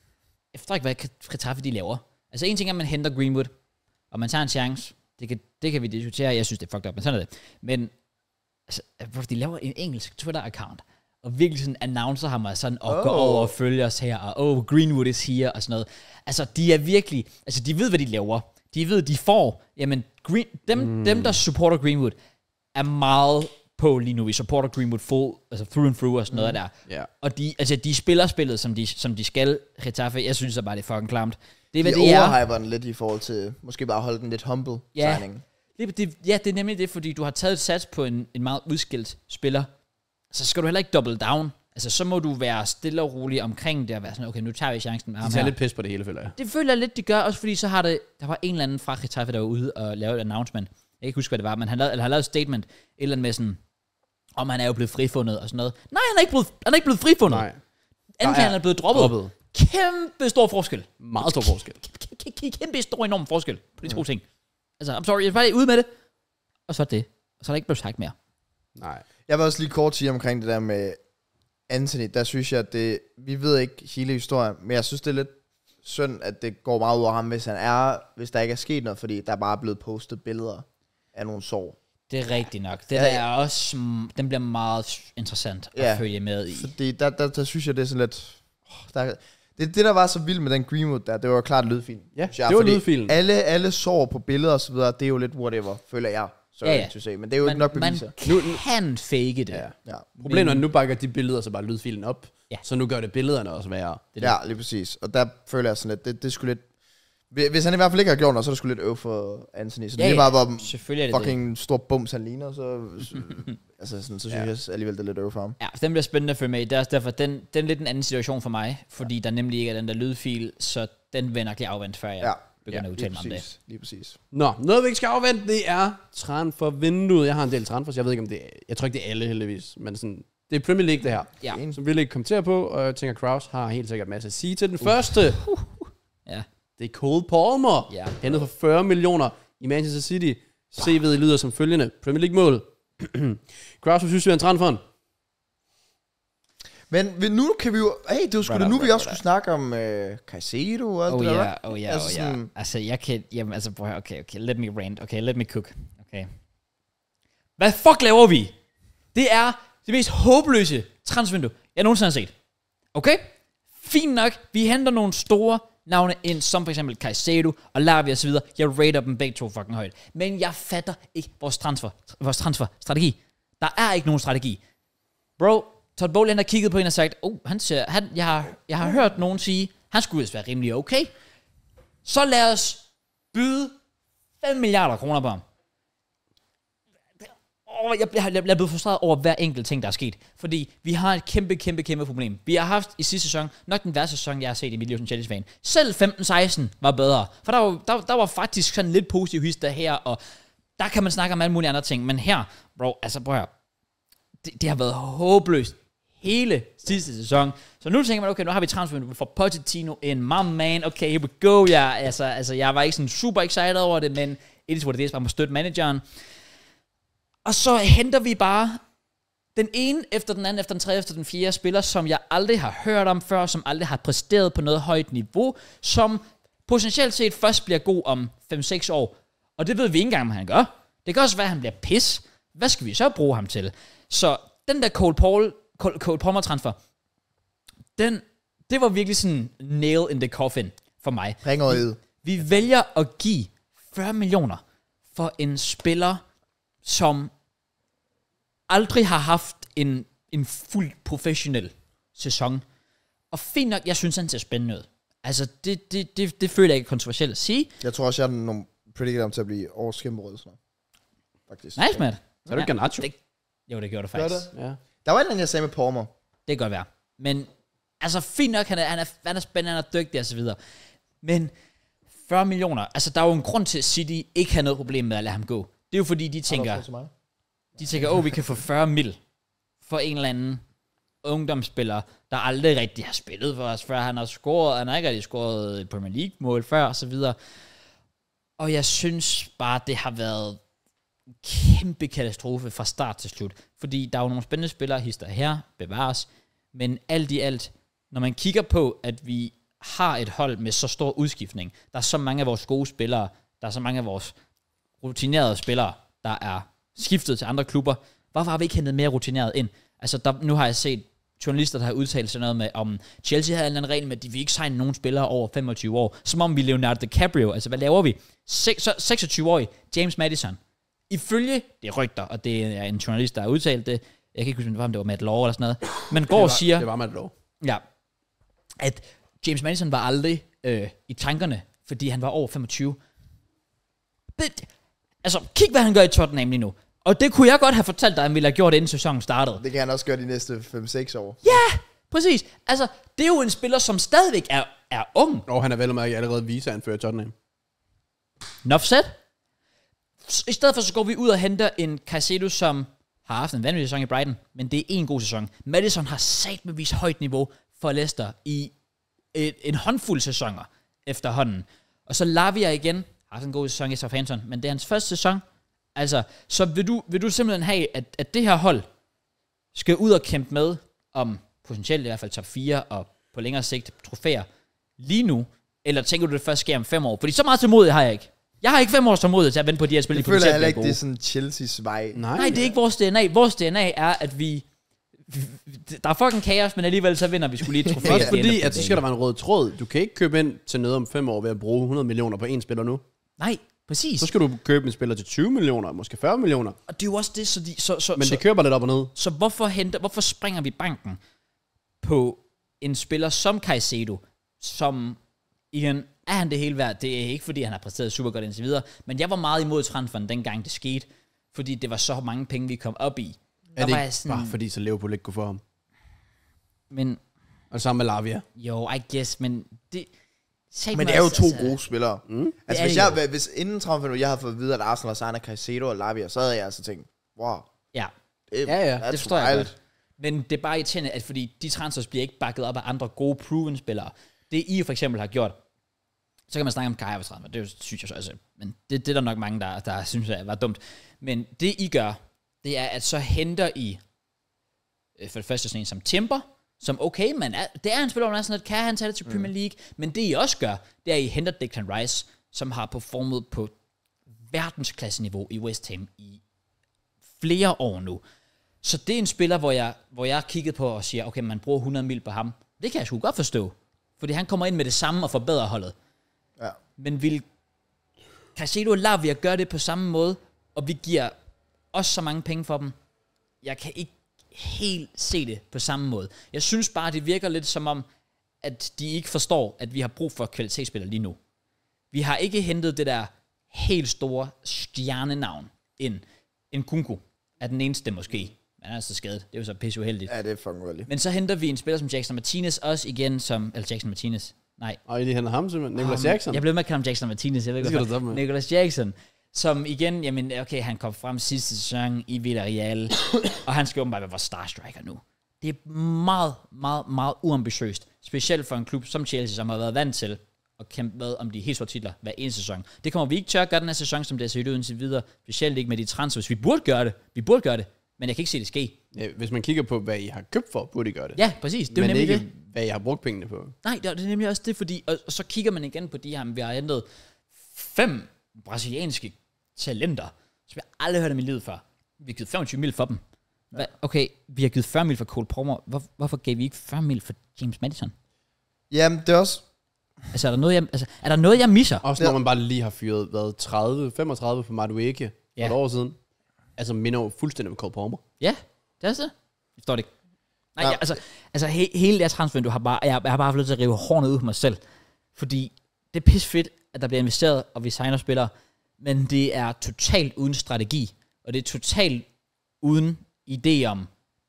Jeg forstår ikke, hvad Getafe de laver. Altså en ting er, at man henter Greenwood, og man tager en chance. Det kan, det kan vi diskutere. Jeg synes, det er fucked up, men sådan er det. Men altså, hvorfor de laver en engelsk Twitter-account, og virkelig sådan announcer ham og sådan, og oh. går Oh. over og følger os her, og oh, Greenwood is here, og sådan noget. Altså, de er virkelig, altså de ved, hvad de laver. De ved, de får, jamen, Green, dem, mm. dem, der supporter Greenwood, er meget på lige nu. Vi supporter Greenwood full, altså through and through og sådan noget der. Ja. Og de, altså, de spiller spillet, som de, som de skal, Getafe. Jeg synes så bare, det er fucking klamt. Det er, hvad de det er. overhyper den lidt i forhold til, måske bare holde den lidt humble Ja. signing. Det, det, ja, det er nemlig det, fordi du har taget et sats på en, en meget udskilt spiller. Så skal du heller ikke double down. Altså, så må du være stille og rolig omkring det, og være sådan, okay, nu tager vi chancen med De ham tager her. lidt pis på det hele, føler jeg. Det føler jeg lidt, de gør, også fordi så har det, der var en eller anden fra Getafe, der var ude og lavede et announcement. Jeg kan ikke huske, hvad det var, men han lavede, eller han lavede et statement, et eller andet med sådan, om han er jo blevet frifundet og sådan noget. Nej, han er ikke blevet, han er ikke blevet frifundet. Nej. Enten Der er han er blevet droppet. droppet. Kæmpe stor forskel. Meget stor forskel. Kæmpe, kæmpe stor enorm forskel på de to ting. Altså, I'm sorry, jeg var ude med det. Og så er det. Og så er der ikke blevet sagt mere. Nej. Jeg vil også lige kort sige omkring det der med Anthony. Der synes jeg, at det, vi ved ikke hele historien, men jeg synes, det er lidt synd, at det går meget ud af ham, hvis han er, hvis der ikke er sket noget, fordi der er bare blevet postet billeder af nogle sår. Det er rigtigt nok. Det Ja, der ja. er også, mm, den bliver meget interessant at Ja. følge med i. Fordi der, der, der synes jeg, det er sådan lidt... Oh, der, det, det, der var så vildt med den Greenwood der, det var jo klart lydfilen. Ja, synes jeg, det var fordi lydfilen. Alle, alle sår på billeder og så videre, det er jo lidt whatever, føler jeg. Sorry Ja, ja. to say, men det er jo man, ikke nok man beviser. kan fake det. Ja. Ja. Problemet er, at nu bakker de billeder så bare lydfilen op. Ja. Så nu gør det billederne også værre. Det er Ja, lige præcis. Og der føler jeg sådan lidt, det, det skulle lidt... Hvis han i hvert fald ikke har gjort noget, så er det sgu lidt øv for Anthony. Så Ja, det er ja. bare, hvor Selvfølgelig er det det. fucking stor bums han ligner, så, altså sådan, så synes Ja. jeg alligevel, det er lidt øv for ham. Ja, den bliver spændende at følge med i. Det er også derfor, den, den er lidt en anden situation for mig, fordi der nemlig ikke er den der lydfil, så den vender jeg afvendt før jeg Ja. begynder ja, at udtale mig om det. Lige præcis. Nå, noget vi ikke skal afvente, det er transfervinduet. Jeg har en del transfers, jeg ved ikke om det er, jeg tror ikke det er alle heldigvis, men sådan, det er Premier League det her. Ja. Som vi ikke kommentere på, og jeg tænker, Kraus har helt sikkert en masse at sige til den uh. første. Uh. Ja. Det er Cole Palmer, ja. hentet for fyrre millioner i Manchester City. C V'et lyder som følgende. Premier League mål. Kraus, hvad synes vi er en transferen? Men nu kan vi jo... Hey, det var sgu da nu, vi også skulle snakke om uh, Caicedo og alt oh, det yeah, der. Oh ja, altså, oh ja. Sådan... Altså, jeg kan... Jamen, altså, prøv okay, okay. Let me rant. Okay, let me cook. Okay. Hvad fuck laver vi? Det er det mest håbløse transfervindue, jeg nogensinde har set. Okay? Fint nok. Vi henter nogle store navne ind, som for eksempel Caicedo og Lavia og så videre. Jeg rater dem begge to fucking højt. Men jeg fatter ikke vores transfer, vores transferstrategi. Der er ikke nogen strategi. Bro, Todd Bowley har kigget på en og sagt, oh, han ser, han, jeg, har, jeg har hørt nogen sige, han skulle vist være rimelig okay. Så lad os byde fem milliarder kroner på ham. Oh, jeg, jeg, jeg er blevet frustreret over hver enkelt ting, der er sket. Fordi vi har et kæmpe, kæmpe, kæmpe problem. Vi har haft i sidste sæson, nok den værste sæson, jeg har set i mit liv som Chelsea-fan. Selv femten seksten var bedre. For der var, der, der var faktisk sådan lidt positiv hister her, og der kan man snakke om alle mulige andre ting. Men her, bro, altså prøv at det, det har været håbløst hele sidste sæson. Så nu tænker man, okay, nu har vi transfer for Pochettino in, my man, okay, here we go. Jeg, altså, altså, jeg var ikke sådan super excited over det, men it is what it is, man må støtte manageren. Og så henter vi bare den ene efter den anden, efter den tredje, efter den fjerde spiller, som jeg aldrig har hørt om før, som aldrig har præsteret på noget højt niveau, som potentielt set først bliver god om fem seks år. Og det ved vi ikke engang, hvad han gør. Det kan også være, at han bliver pis. Hvad skal vi så bruge ham til? Så den der Cole, Paul, Cole, Cole Palmer transfer, den, det var virkelig sådan nail in the coffin for mig. Vi, vi vælger at give fyrre millioner for en spiller, som aldrig har haft en, en fuldt professionel sæson. Og fint nok, jeg synes, han ser spændende ud. Altså, det, det, det, det føler jeg ikke kontroversielt at sige. Jeg tror også, jeg har nogle predicted om til at blive årets kæmperød. Faktisk. Nice, man. Så er det Garnacho. Det, jo, det gjorde det faktisk. Det? Ja. Der var et eller andet, jeg sagde med Palmer. Det kan godt være. Men, altså, fint nok, han er, han er, han er spændende, han er dygtig og så videre. Men fyrre millioner, altså, der er jo en grund til, at City ikke har noget problem med at lade ham gå. Det er jo fordi, de tænker, de tænker, åh, oh, vi kan få fyrre mil for en eller anden ungdomsspiller, der aldrig rigtig har spillet for os, før han har scoret, han har ikke rigtig scoret Premier League-mål før, og så videre. Og jeg synes bare, det har været en kæmpe katastrofe fra start til slut, fordi der er jo nogle spændende spillere, hister her, bevares, men alt i alt, når man kigger på, at vi har et hold med så stor udskiftning, der er så mange af vores gode spillere, der er så mange af vores rutinerede spillere, der er skiftet til andre klubber. Hvorfor har vi ikke hentet mere rutineret ind? Altså, der, nu har jeg set journalister, der har udtalt sig noget med, om Chelsea har en eller anden regel med, at de vil ikke signe nogen spillere over femogtyve år. Som om vi Leonardo DiCaprio. Altså, hvad laver vi? seksogtyve-årig James Maddison. Ifølge, det er rygter, og det er en journalist, der har udtalt det. Jeg kan ikke huske, om det var Matt Law eller sådan noget. Men går og siger... Det var Matt Law. Ja. At James Maddison var aldrig øh, i tankerne, fordi han var over femogtyve. But, altså, kig hvad han gør i Tottenham lige nu. Og det kunne jeg godt have fortalt dig, at han ville have gjort, inden sæsonen startede. Det kan han også gøre de næste fem seks år. Ja, præcis. Altså, det er jo en spiller, som stadigvæk er, er ung. Og han er vel med at allerede vise anfører Tottenham. Enough said. I stedet for, så går vi ud og henter en Caicedo, som har haft en vanvittig sæson i Brighton, men det er en god sæson. Maddison har sat med vist højt niveau for Leicester i et, en håndfuld sæsoner efterhånden. Og så Lavia igen, har haft en god sæson i Southampton, men det er hans første sæson. Altså, så vil du, vil du simpelthen have, at, at det her hold skal ud og kæmpe med om potentielt i hvert fald top fire og på længere sigt trofæer lige nu, eller tænker du det først sker om fem år? Fordi så meget tålmodighed har jeg ikke. Jeg har ikke fem års tålmodighed til at vente på de her spil. Jeg føler heller ikke, det er sådan Chelsea's vej. Nej, Nej, det er ikke vores D N A. Vores D N A er, at vi... Der er fucking kaos, men alligevel så vinder vi skulle lige et trofæ. Også fordi, at så skal der være en rød tråd. Du kan ikke købe ind til noget om fem år ved at bruge hundrede millioner på en spiller nu. Nej, præcis. Så skal du købe en spiller til tyve millioner, måske fyrre millioner. Og det er jo også det, så... De, så, så men så, det køber lidt op og ned. Så hvorfor, henter, hvorfor springer vi banken på en spiller som Caicedo, som igen... Er han det hele værd? Det er ikke, fordi han har præsteret super godt indtil videre, men jeg var meget imod transferen, dengang det skete, fordi det var så mange penge, vi kom op i. Er det ikke sådan, bare fordi, så Liverpool ikke kunne få ham? Men... Og sammen med Lavia? Jo, I guess, men det... Sæt Men mig det er jo altså- to altså- gode spillere. Mm. Altså, er hvis, det jeg, hvis inden transfervinduet, jeg havde fået at vide, at Arsenal har signet Caicedo og Lavia, så havde jeg altså tænkt, wow. Ja, Det, Ja, ja, that's det forstår jeg wild. godt. Men det er bare irriterende, at fordi de transfers bliver ikke bakket op af andre gode proven-spillere. Det I for eksempel har gjort, så kan man snakke om Kai Havertz, det er jo, synes jeg så også, men det, det er der nok mange, der, der synes, jeg var dumt. Men det I gør, det er, at så henter I, øh, for det første sådan en som Timber, som okay, men er, det er en spiller, der er sådan, at kan han tage det til Premier League, mm. men det I også gør, det er, at I henter Declan Rice, som har performet på verdensklasseniveau i West Ham i flere år nu. Så det er en spiller, hvor jeg, hvor jeg har kigget på og siger, okay, man bruger hundrede mil på ham. Det kan jeg sgu godt forstå. Fordi han kommer ind med det samme og forbedrer holdet. Ja. Men vil Caicedo og Lavia gøre det på samme måde, og vi giver også så mange penge for dem? Jeg kan ikke helt se det på samme måde. Jeg synes bare, det virker lidt som om, at de ikke forstår, at vi har brug for kvalitetsspillere lige nu. Vi har ikke hentet det der helt store stjernenavn ind. En Kunku er den eneste måske. Han er så skadet. Det er jo så pisse uheldigt. Ja, det er fucking uheldigt. Men så henter vi en spiller som Jackson Martinez også igen som... Eller Jackson Martinez. Nej. Og de henter ham simpelthen. Nicholas Ham- Jackson. Jeg blev med at kalde ham Jackson Martinez. Jeg ved Det ikke, skal du hvorfor. stoppe med. Nicholas Jackson. Som igen, jamen okay, han kom frem sidste sæson i Villarreal. Og han skal åbenbart være vores starstriker nu. Det er meget, meget, meget uambitiøst. Specielt for en klub som Chelsea, som har været vant til at kæmpe med om de helt store titler hver eneste sæson. Det kommer vi ikke til at gøre den her sæson, som det er set ud indtil videre. Specielt ikke med de transfers. Vi burde gøre det. Vi burde gøre det. Men jeg kan ikke se det ske. Ja, hvis man kigger på, hvad I har købt for, burde I gøre det. Ja, præcis. Det er jo Men nemlig ikke, det. hvad I har brugt pengene på. Nej, det er det er nemlig også det, fordi... Og, og så kigger man igen på de her, vi har hentet fem brasilianske talenter, som jeg aldrig hørt om i livet før. Vi har givet femogtyve mil for dem. Hva? Okay, vi har givet fyrre mil for Cole Palmer. Hvor, hvorfor gav vi ikke fyrre mil for James Madison? Jamen, det er også... Altså, er der noget, jeg, altså, er der noget, jeg misser? Også når man bare lige har fyret, hvad, tredive, femogtredive på Madueke for Ja. et år siden. Altså, minder jo fuldstændig om Cole Palmer. Ja, det er også det. Jeg forstår det ikke. Nej, Ja. ja. altså, altså he, hele det her transfer, du har bare, jeg, jeg har bare haft lyst til at rive hårene ud på mig selv. Fordi det er pisse fedt, at der bliver investeret, og vi signer spillere, men det er totalt uden strategi, og det er totalt uden idé om,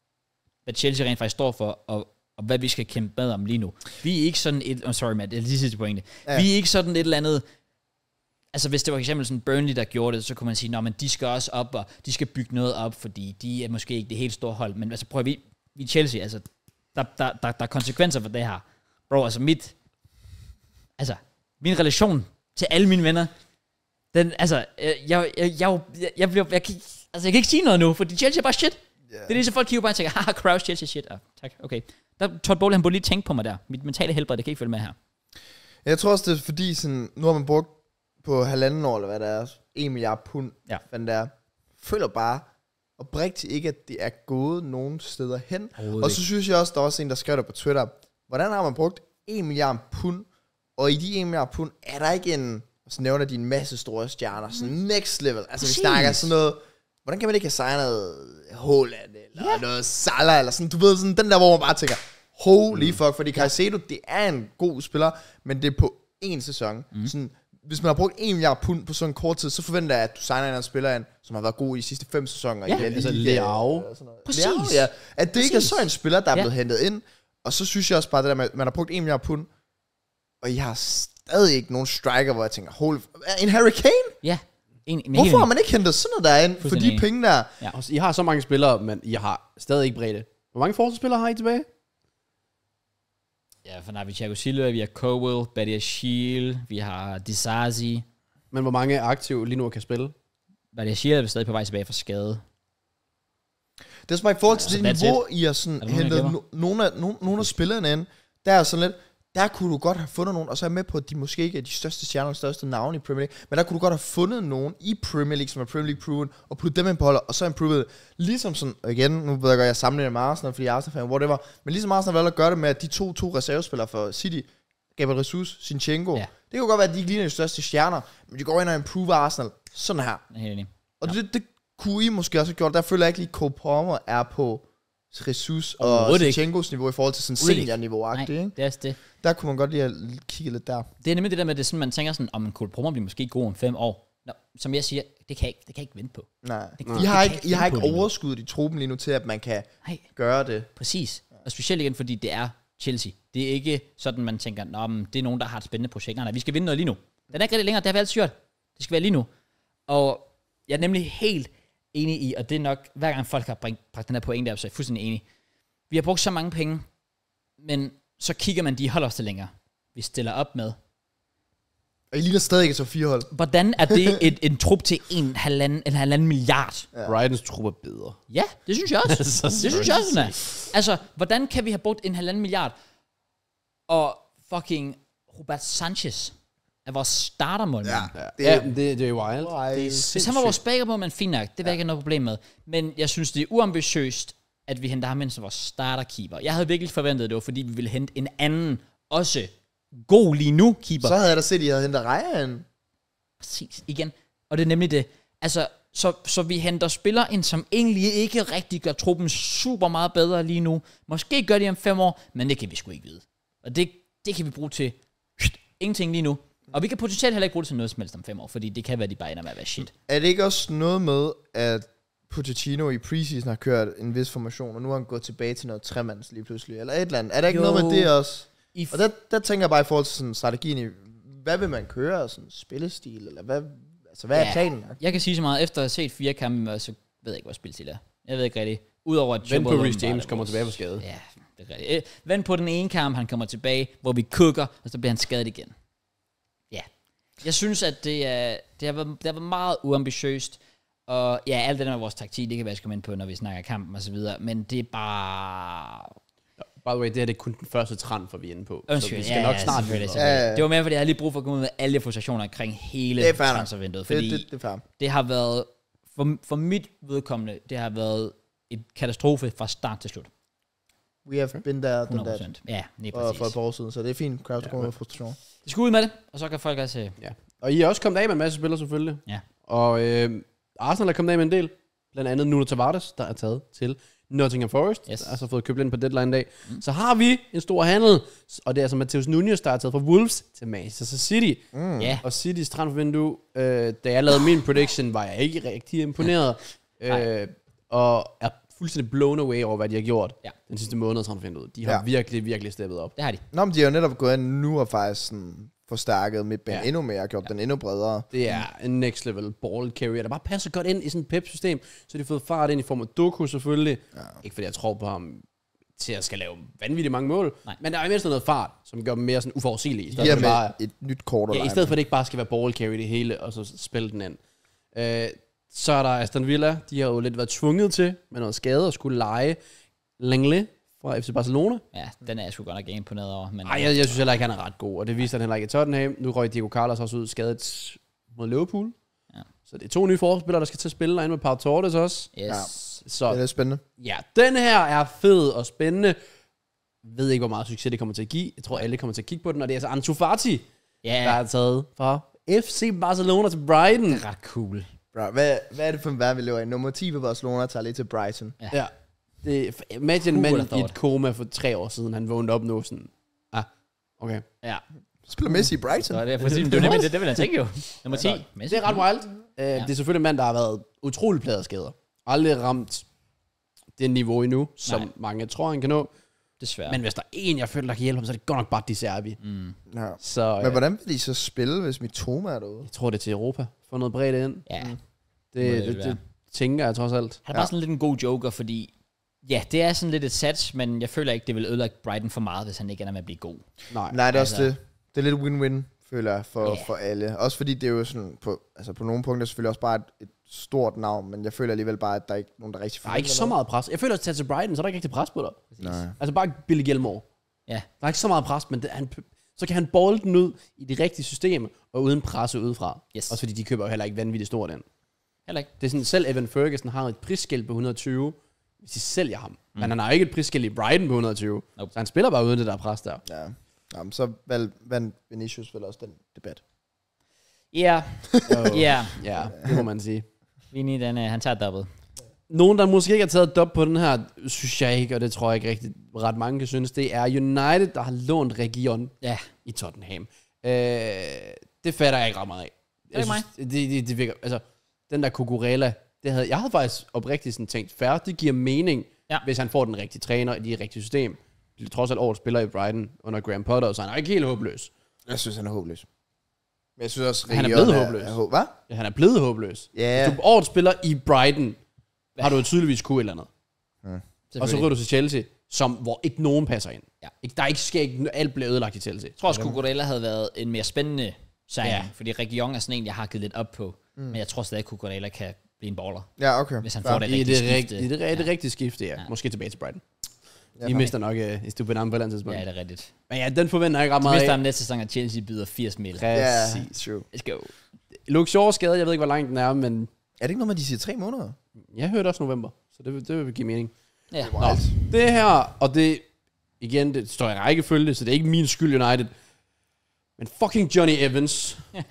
hvad Chelsea rent faktisk står for, og, og hvad vi skal kæmpe med om lige nu. Vi er ikke sådan et, oh, sorry Matt, det er lige sidste pointe. Ja. Vi er ikke sådan et eller andet, altså hvis det var for eksempel sådan Burnley, der gjorde det, så kunne man sige, nå, men de skal også op, og de skal bygge noget op, fordi de er måske ikke det helt store hold, men altså prøv at vi, vi er Chelsea, altså, der, der, der, der er konsekvenser for det her. Bro, altså mit, altså, min relation til alle mine venner, den, altså, jeg, jeg, jeg, jeg, jeg, jeg, bliver, jeg, kan, ikke- altså, jeg kan ikke sige noget nu, fordi Chelsea er bare shit. Yeah. Det er det, så folk kigger bare og tænker, haha, Kraus, Chelsea shit. Ah, tak, okay. Der, Todd Bowley, han burde lige tænke på mig der. Mit mentale helbred, det kan ikke følge med her. Jeg tror også, det er fordi, sådan, nu har man brugt på halvanden år, eller hvad det er, en milliard pund, Ja. men der føler bare oprigtigt ikke, at det er gået nogen steder hen. Overhovedet Og så synes jeg også, der er også en, der skrev det på Twitter, hvordan har man brugt en milliard pund, og i de en milliard pund, er der ikke en, og så nævner de en masse store stjerner, sådan next level, altså Præcis. vi snakker sådan noget, hvordan kan man ikke have signet Haaland, eller ja. noget Salah, eller sådan, du ved, sådan den der, hvor man bare tænker, holy mm. fuck, fordi Caicedo, det er en god spiller, men det er på en sæson. Mm. Sådan, hvis man har brugt en milliard pund på sådan en kort tid, så forventer jeg, at du signer en anden spiller ind, som har været god i de sidste fem sæsoner. Ja, i La Liga, altså Leao. eller sådan noget. Præcis. Leao, ja. At det ikke er Præcis. så en spiller, der er Ja. blevet hentet ind. Og så synes jeg også bare det der med, at man har brugt en milliard pund, og jeg har stadig ikke nogen striker, hvor jeg tænker, holy, en Harry Kane? Ja. En, en Hvorfor har man ikke hentet sådan noget derind for Fuldstændig de enig. penge der? Ja. Også, I har så mange spillere, men I har stadig ikke bredde. Hvor mange forsvarsspillere har I tilbage? Ja, for der har vi Thiago Silva, vi har Cowell, Badia Shield, vi har Disasi. Men hvor mange er aktive lige nu og kan spille? Badia Shield er stadig på vej tilbage fra skade. Det er så bare i forhold til Så det that's niveau, I har sådan Er der nogen, jeg hentet glemmer? no, nogle, af, no, nogle af spillerne ind, der er sådan lidt, der kunne du godt have fundet nogen, og så er jeg med på, at de måske ikke er de største stjerner og største navne i Premier League, men der kunne du godt have fundet nogen i Premier League, som er Premier League proven, og puttet dem ind på holdet, og så improve det. Ligesom sådan, og igen, nu ved jeg godt, jeg sammenligner med Arsenal, fordi jeg er Arsenal-fan, whatever, men ligesom Arsenal valgte at gøre det med, at de to, to reservespillere for City, Gabriel Jesus, Zinchenko, Ja. det kan godt være, at de ikke ligner de største stjerner, men de går ind og improve Arsenal, sådan her. Jeg er helt enig. Og ja. det, det kunne I måske også have gjort. Der føler jeg ikke lige, at Cole Palmer er på Jesus og Overhovedet ikke. Zinchenko's niveau i forhold til sådan Overhovedet ikke. senior-niveau-agtigt. Nej, Ikke? det er også det. Der kunne man godt lige have kigget lidt der. Det er nemlig det der med, det er sådan, man tænker sådan, om en Cole Palmer bliver måske god om fem år. Nå, som jeg siger, det kan jeg ikke, det kan jeg ikke vente på. Nej. Det- I det har kan ikke, jeg I har finde ikke på lige nu. overskuddet i truppen lige nu til, at man kan Nej, gøre det. præcis. Og specielt igen, fordi det er Chelsea. Det er ikke sådan, man tænker, Nå, men det er nogen, der har et spændende projekt. Nej, nej, vi skal vinde noget lige nu. Den er ikke rigtig længere, det har vi altid gjort. Det skal være lige nu. Og jeg er nemlig helt enig i, og det er nok, hver gang folk har bragt, bragt den her pointe op, så er jeg fuldstændig enig. Vi har brugt så mange penge, men så kigger man de holdopstillinger, vi stiller op med. Og I ligner stadig ikke så fire hold. Hvordan er det et, en trup til en halvanden, en halvanden milliard? Ja. Brightons trup er bedre. Ja, det synes jeg også. det synes jeg også, den er. Altså, hvordan kan vi have brugt en halvanden milliard, og fucking Robert Sanchez er vores startermål. Ja, det er, ja, det, det er wild. Det er Hvis han var vores backup, man fint nok. Det var ja. ikke noget problem med. Men jeg synes, det er uambitiøst, at vi henter ham ind som vores starterkeeper. Jeg havde virkelig forventet, det var, fordi vi ville hente en anden, også god lige nu, keeper. Så havde jeg da set, at I havde hentet Ryan. Præcis, igen. Og det er nemlig det. Altså, så, så vi henter spillere ind, som egentlig ikke rigtig gør truppen super meget bedre lige nu. Måske gør de om fem år, men det kan vi sgu ikke vide. Og det, det kan vi bruge til ingenting lige nu. Og vi kan potentielt heller ikke bruge det til noget som helst om fem år, fordi det kan være, de bare ender med at være shit. Er det ikke også noget med, at Pochettino i preseason har kørt en vis formation, og nu har han gået tilbage til noget tremands lige pludselig, eller et eller andet? Er der ikke jo. noget med det også? Og der, der tænker jeg bare i forhold til sådan strategien i, hvad vil man køre, sådan spillestil, eller hvad, altså hvad ja. er planen? Jeg kan sige så meget, efter at have set fire kampe, så ved jeg ikke, hvad spilstil er. Jeg ved ikke rigtigt. Udover at Vent på Reece James kommer tilbage på skade. Ja, det er rigtigt. Vent på den ene kamp, han kommer tilbage, hvor vi kukker, og så bliver han skadet igen. Ja. Jeg synes, at det, er, det, har, været, det har været meget uambitiøst. Og ja, alt det der med vores taktik, det kan være, at komme ind på, når vi snakker kampen og så videre. Men det er bare... By the way, det er det kun den første transfer, vi er inde på. Undskyld, så vi skal ja, nok ja, snart selvfølgelig, videre. selvfølgelig. Ja. Det var mere, fordi jeg havde lige brug for at komme ud med alle frustrationer omkring hele transfervinduet. Fordi det, det, det, er det har været, for, for mit vedkommende, det har været et katastrofe fra start til slut. We have been there, done that. Ja, lige præcis. Og for et par år siden, så det er fint. Kraft ja, med frustration. Det skal ud med det, og så kan folk også... Ja. Og I er også kommet af med en masse spillere, selvfølgelig. Ja. Og øh, Arsenal er kommet af med en del. Blandt andet Nuno Tavares, der er taget til Nottingham Forest. Yes. Der er så fået købt ind på deadline dag. Mm. Så har vi en stor handel, og det er altså Matheus Nunes, der er taget fra Wolves til Manchester City. Mm. Yeah. Og Citys transfervindue, øh, da jeg lavede min prediction, var jeg ikke rigtig imponeret. øh, og er fuldstændig blown away over, hvad de har gjort ja. den sidste måned transfervinduet. De har ja. virkelig, virkelig steppet op. Det har de. Nå, men de har jo netop gået ind nu og faktisk sådan forstærket midtbanen ja. endnu mere, og gjort ja. den endnu bredere. Det er en next level ball carrier, der bare passer godt ind i sådan et Pep-system, så de har fået fart ind i form af Doku selvfølgelig. Ja. Ikke fordi jeg tror på ham til at skal lave vanvittigt mange mål, nej. Men der er mindst noget fart, som gør dem mere sådan uforudsigelige. I stedet ja, for bare, et nyt kort. Ja, i stedet for at det ikke bare skal være ball carry det hele, og så spille den ind. Øh, så er der Aston Villa, de har jo lidt været tvunget til, med noget skade, og skulle lege Langley fra F C Barcelona. Ja, den er jeg sgu godt nok imponeret over. Men Ej, jeg, jeg synes heller ikke, han er ret god, og det viste han heller ikke i Tottenham. Nu røg Diego Carlos også ud skadet mod Liverpool. Ja. Så det er to nye forspillere, der skal til at spille, og en med Pau Torres også. Yes. Ja. Så, det er spændende. Ja, den her er fed og spændende. Jeg ved ikke, hvor meget succes det kommer til at give. Jeg tror, alle kommer til at kigge på den, og det er altså Ansu Fati, yeah. der er taget fra F C Barcelona til Brighton. Det er ret cool. Bro, hvad, hvad er det for en verden, vi lever i? Nummer ti på Barcelona tager lidt til Brighton. Ja. ja. Det, imagine man i et koma for tre år siden, han vågnede op nu sådan, ah, okay. Ja. Spiller Messi i Brighton. Så det er præcis, det er nemlig det, det vil jeg tænke jo. Nummer ti. Messi. Det er ret wild. Uh, ja. Det er selvfølgelig en mand, der har været utrolig pladet skader. Aldrig ramt det niveau endnu, som Nej. mange tror, han kan nå. Desværre. Men hvis der er en, jeg føler, der kan hjælpe ham, så er det godt nok bare Di Serbi. Mm. Ja. Så, Men hvordan vil de så spille, hvis Mitoma er derude? Jeg tror, det er til Europa. Få noget bredt ind. Ja. Det, det, det, det tænker jeg trods alt. Han er bare ja. sådan lidt en god joker, fordi ja, det er sådan lidt et sats, men jeg føler ikke, det vil ødelægge Brighton for meget, hvis han ikke ender med at blive god. Nej, Nej det er altså, også det. Det er lidt win-win, føler jeg, for, yeah. for alle. Også fordi det er jo sådan, på, altså på nogle punkter selvfølgelig også bare et, et stort navn, men jeg føler alligevel bare, at der er ikke nogen, der rigtig Der er ikke så meget pres. Jeg føler, at tage til Brighton, så er der ikke rigtig pres på dig. Nej. Altså bare Billy Gilmore. Ja. Der er ikke så meget pres, men det, han, så kan han bolle den ud i de rigtige systemer, og uden presse udefra. Yes. Også fordi de køber jo heller ikke vanvittigt stort ind. Heller ikke. Det er sådan, selv Evan Ferguson har et prisskilt på et hundrede og tyve, hvis de sælger ham. Mm. Men han har ikke et prisskilt i Brighton på et hundrede og tyve. Nope. Så han spiller bare uden det der pres der. Ja. Jamen, så valg, vandt Vinicius vel også den debat. Ja. Ja. Ja, det må man sige. Vini, den, uh, han tager dobbelt. Nogen, der måske ikke har taget dop på den her, synes jeg ikke, og det tror jeg ikke rigtig ret mange kan synes, det er United, der har lånt Region ja. i Tottenham. Øh, det fatter jeg ikke ret meget af. Jeg synes, det, det, det virker, altså, den der Cucurella, det havde, jeg havde faktisk oprigtigt sådan tænkt, fair, det giver mening, ja. hvis han får den rigtige træner i det rigtige system. trods alt året spiller i Brighton under Graham Potter, så han er ikke helt håbløs. Jeg synes, han er håbløs. Men jeg synes også, Han er blevet håbløs. Er, er, hvad? Ja, han er blevet håbløs. Ja. Hvis du året spiller i Brighton, har du jo tydeligvis kunne et eller andet. Mm. Og så ryger du til Chelsea, som, hvor ikke nogen passer ind. Ja. Ikke, der er ikke sker ikke, alt bliver ødelagt i Chelsea. Jeg tror også, Cucurella havde været en mere spændende signing, Ja. fordi Reguilon er sådan en, jeg har givet lidt op på. Mm. Men jeg tror stadig, at Cucurella kan blive en baller, Ja, okay. hvis han Ja. får det I rigtige det, skifte. rigt, i det, ja. det ja. rigtige skifte, ja. Ja. Måske tilbage til Brighton. Ja, I mister nok uh, Estupinan på et eller andet tidspunkt. Ja, det er rigtigt. Men ja, den forventer jeg ikke ret De meget mister af. ham næste sæson, at Chelsea byder firs mil. Ja, Præcis. true. Let's go. Luke Shaw skade, jeg ved ikke, hvor langt den er, men Er det ikke noget med, de siger tre måneder? jeg hørte også november, så det, det vil give mening. Ja. Nå. Nå, det her, og det, igen, det står i rækkefølge, så det er ikke min skyld, United. Men fucking Johnny Evans. øh,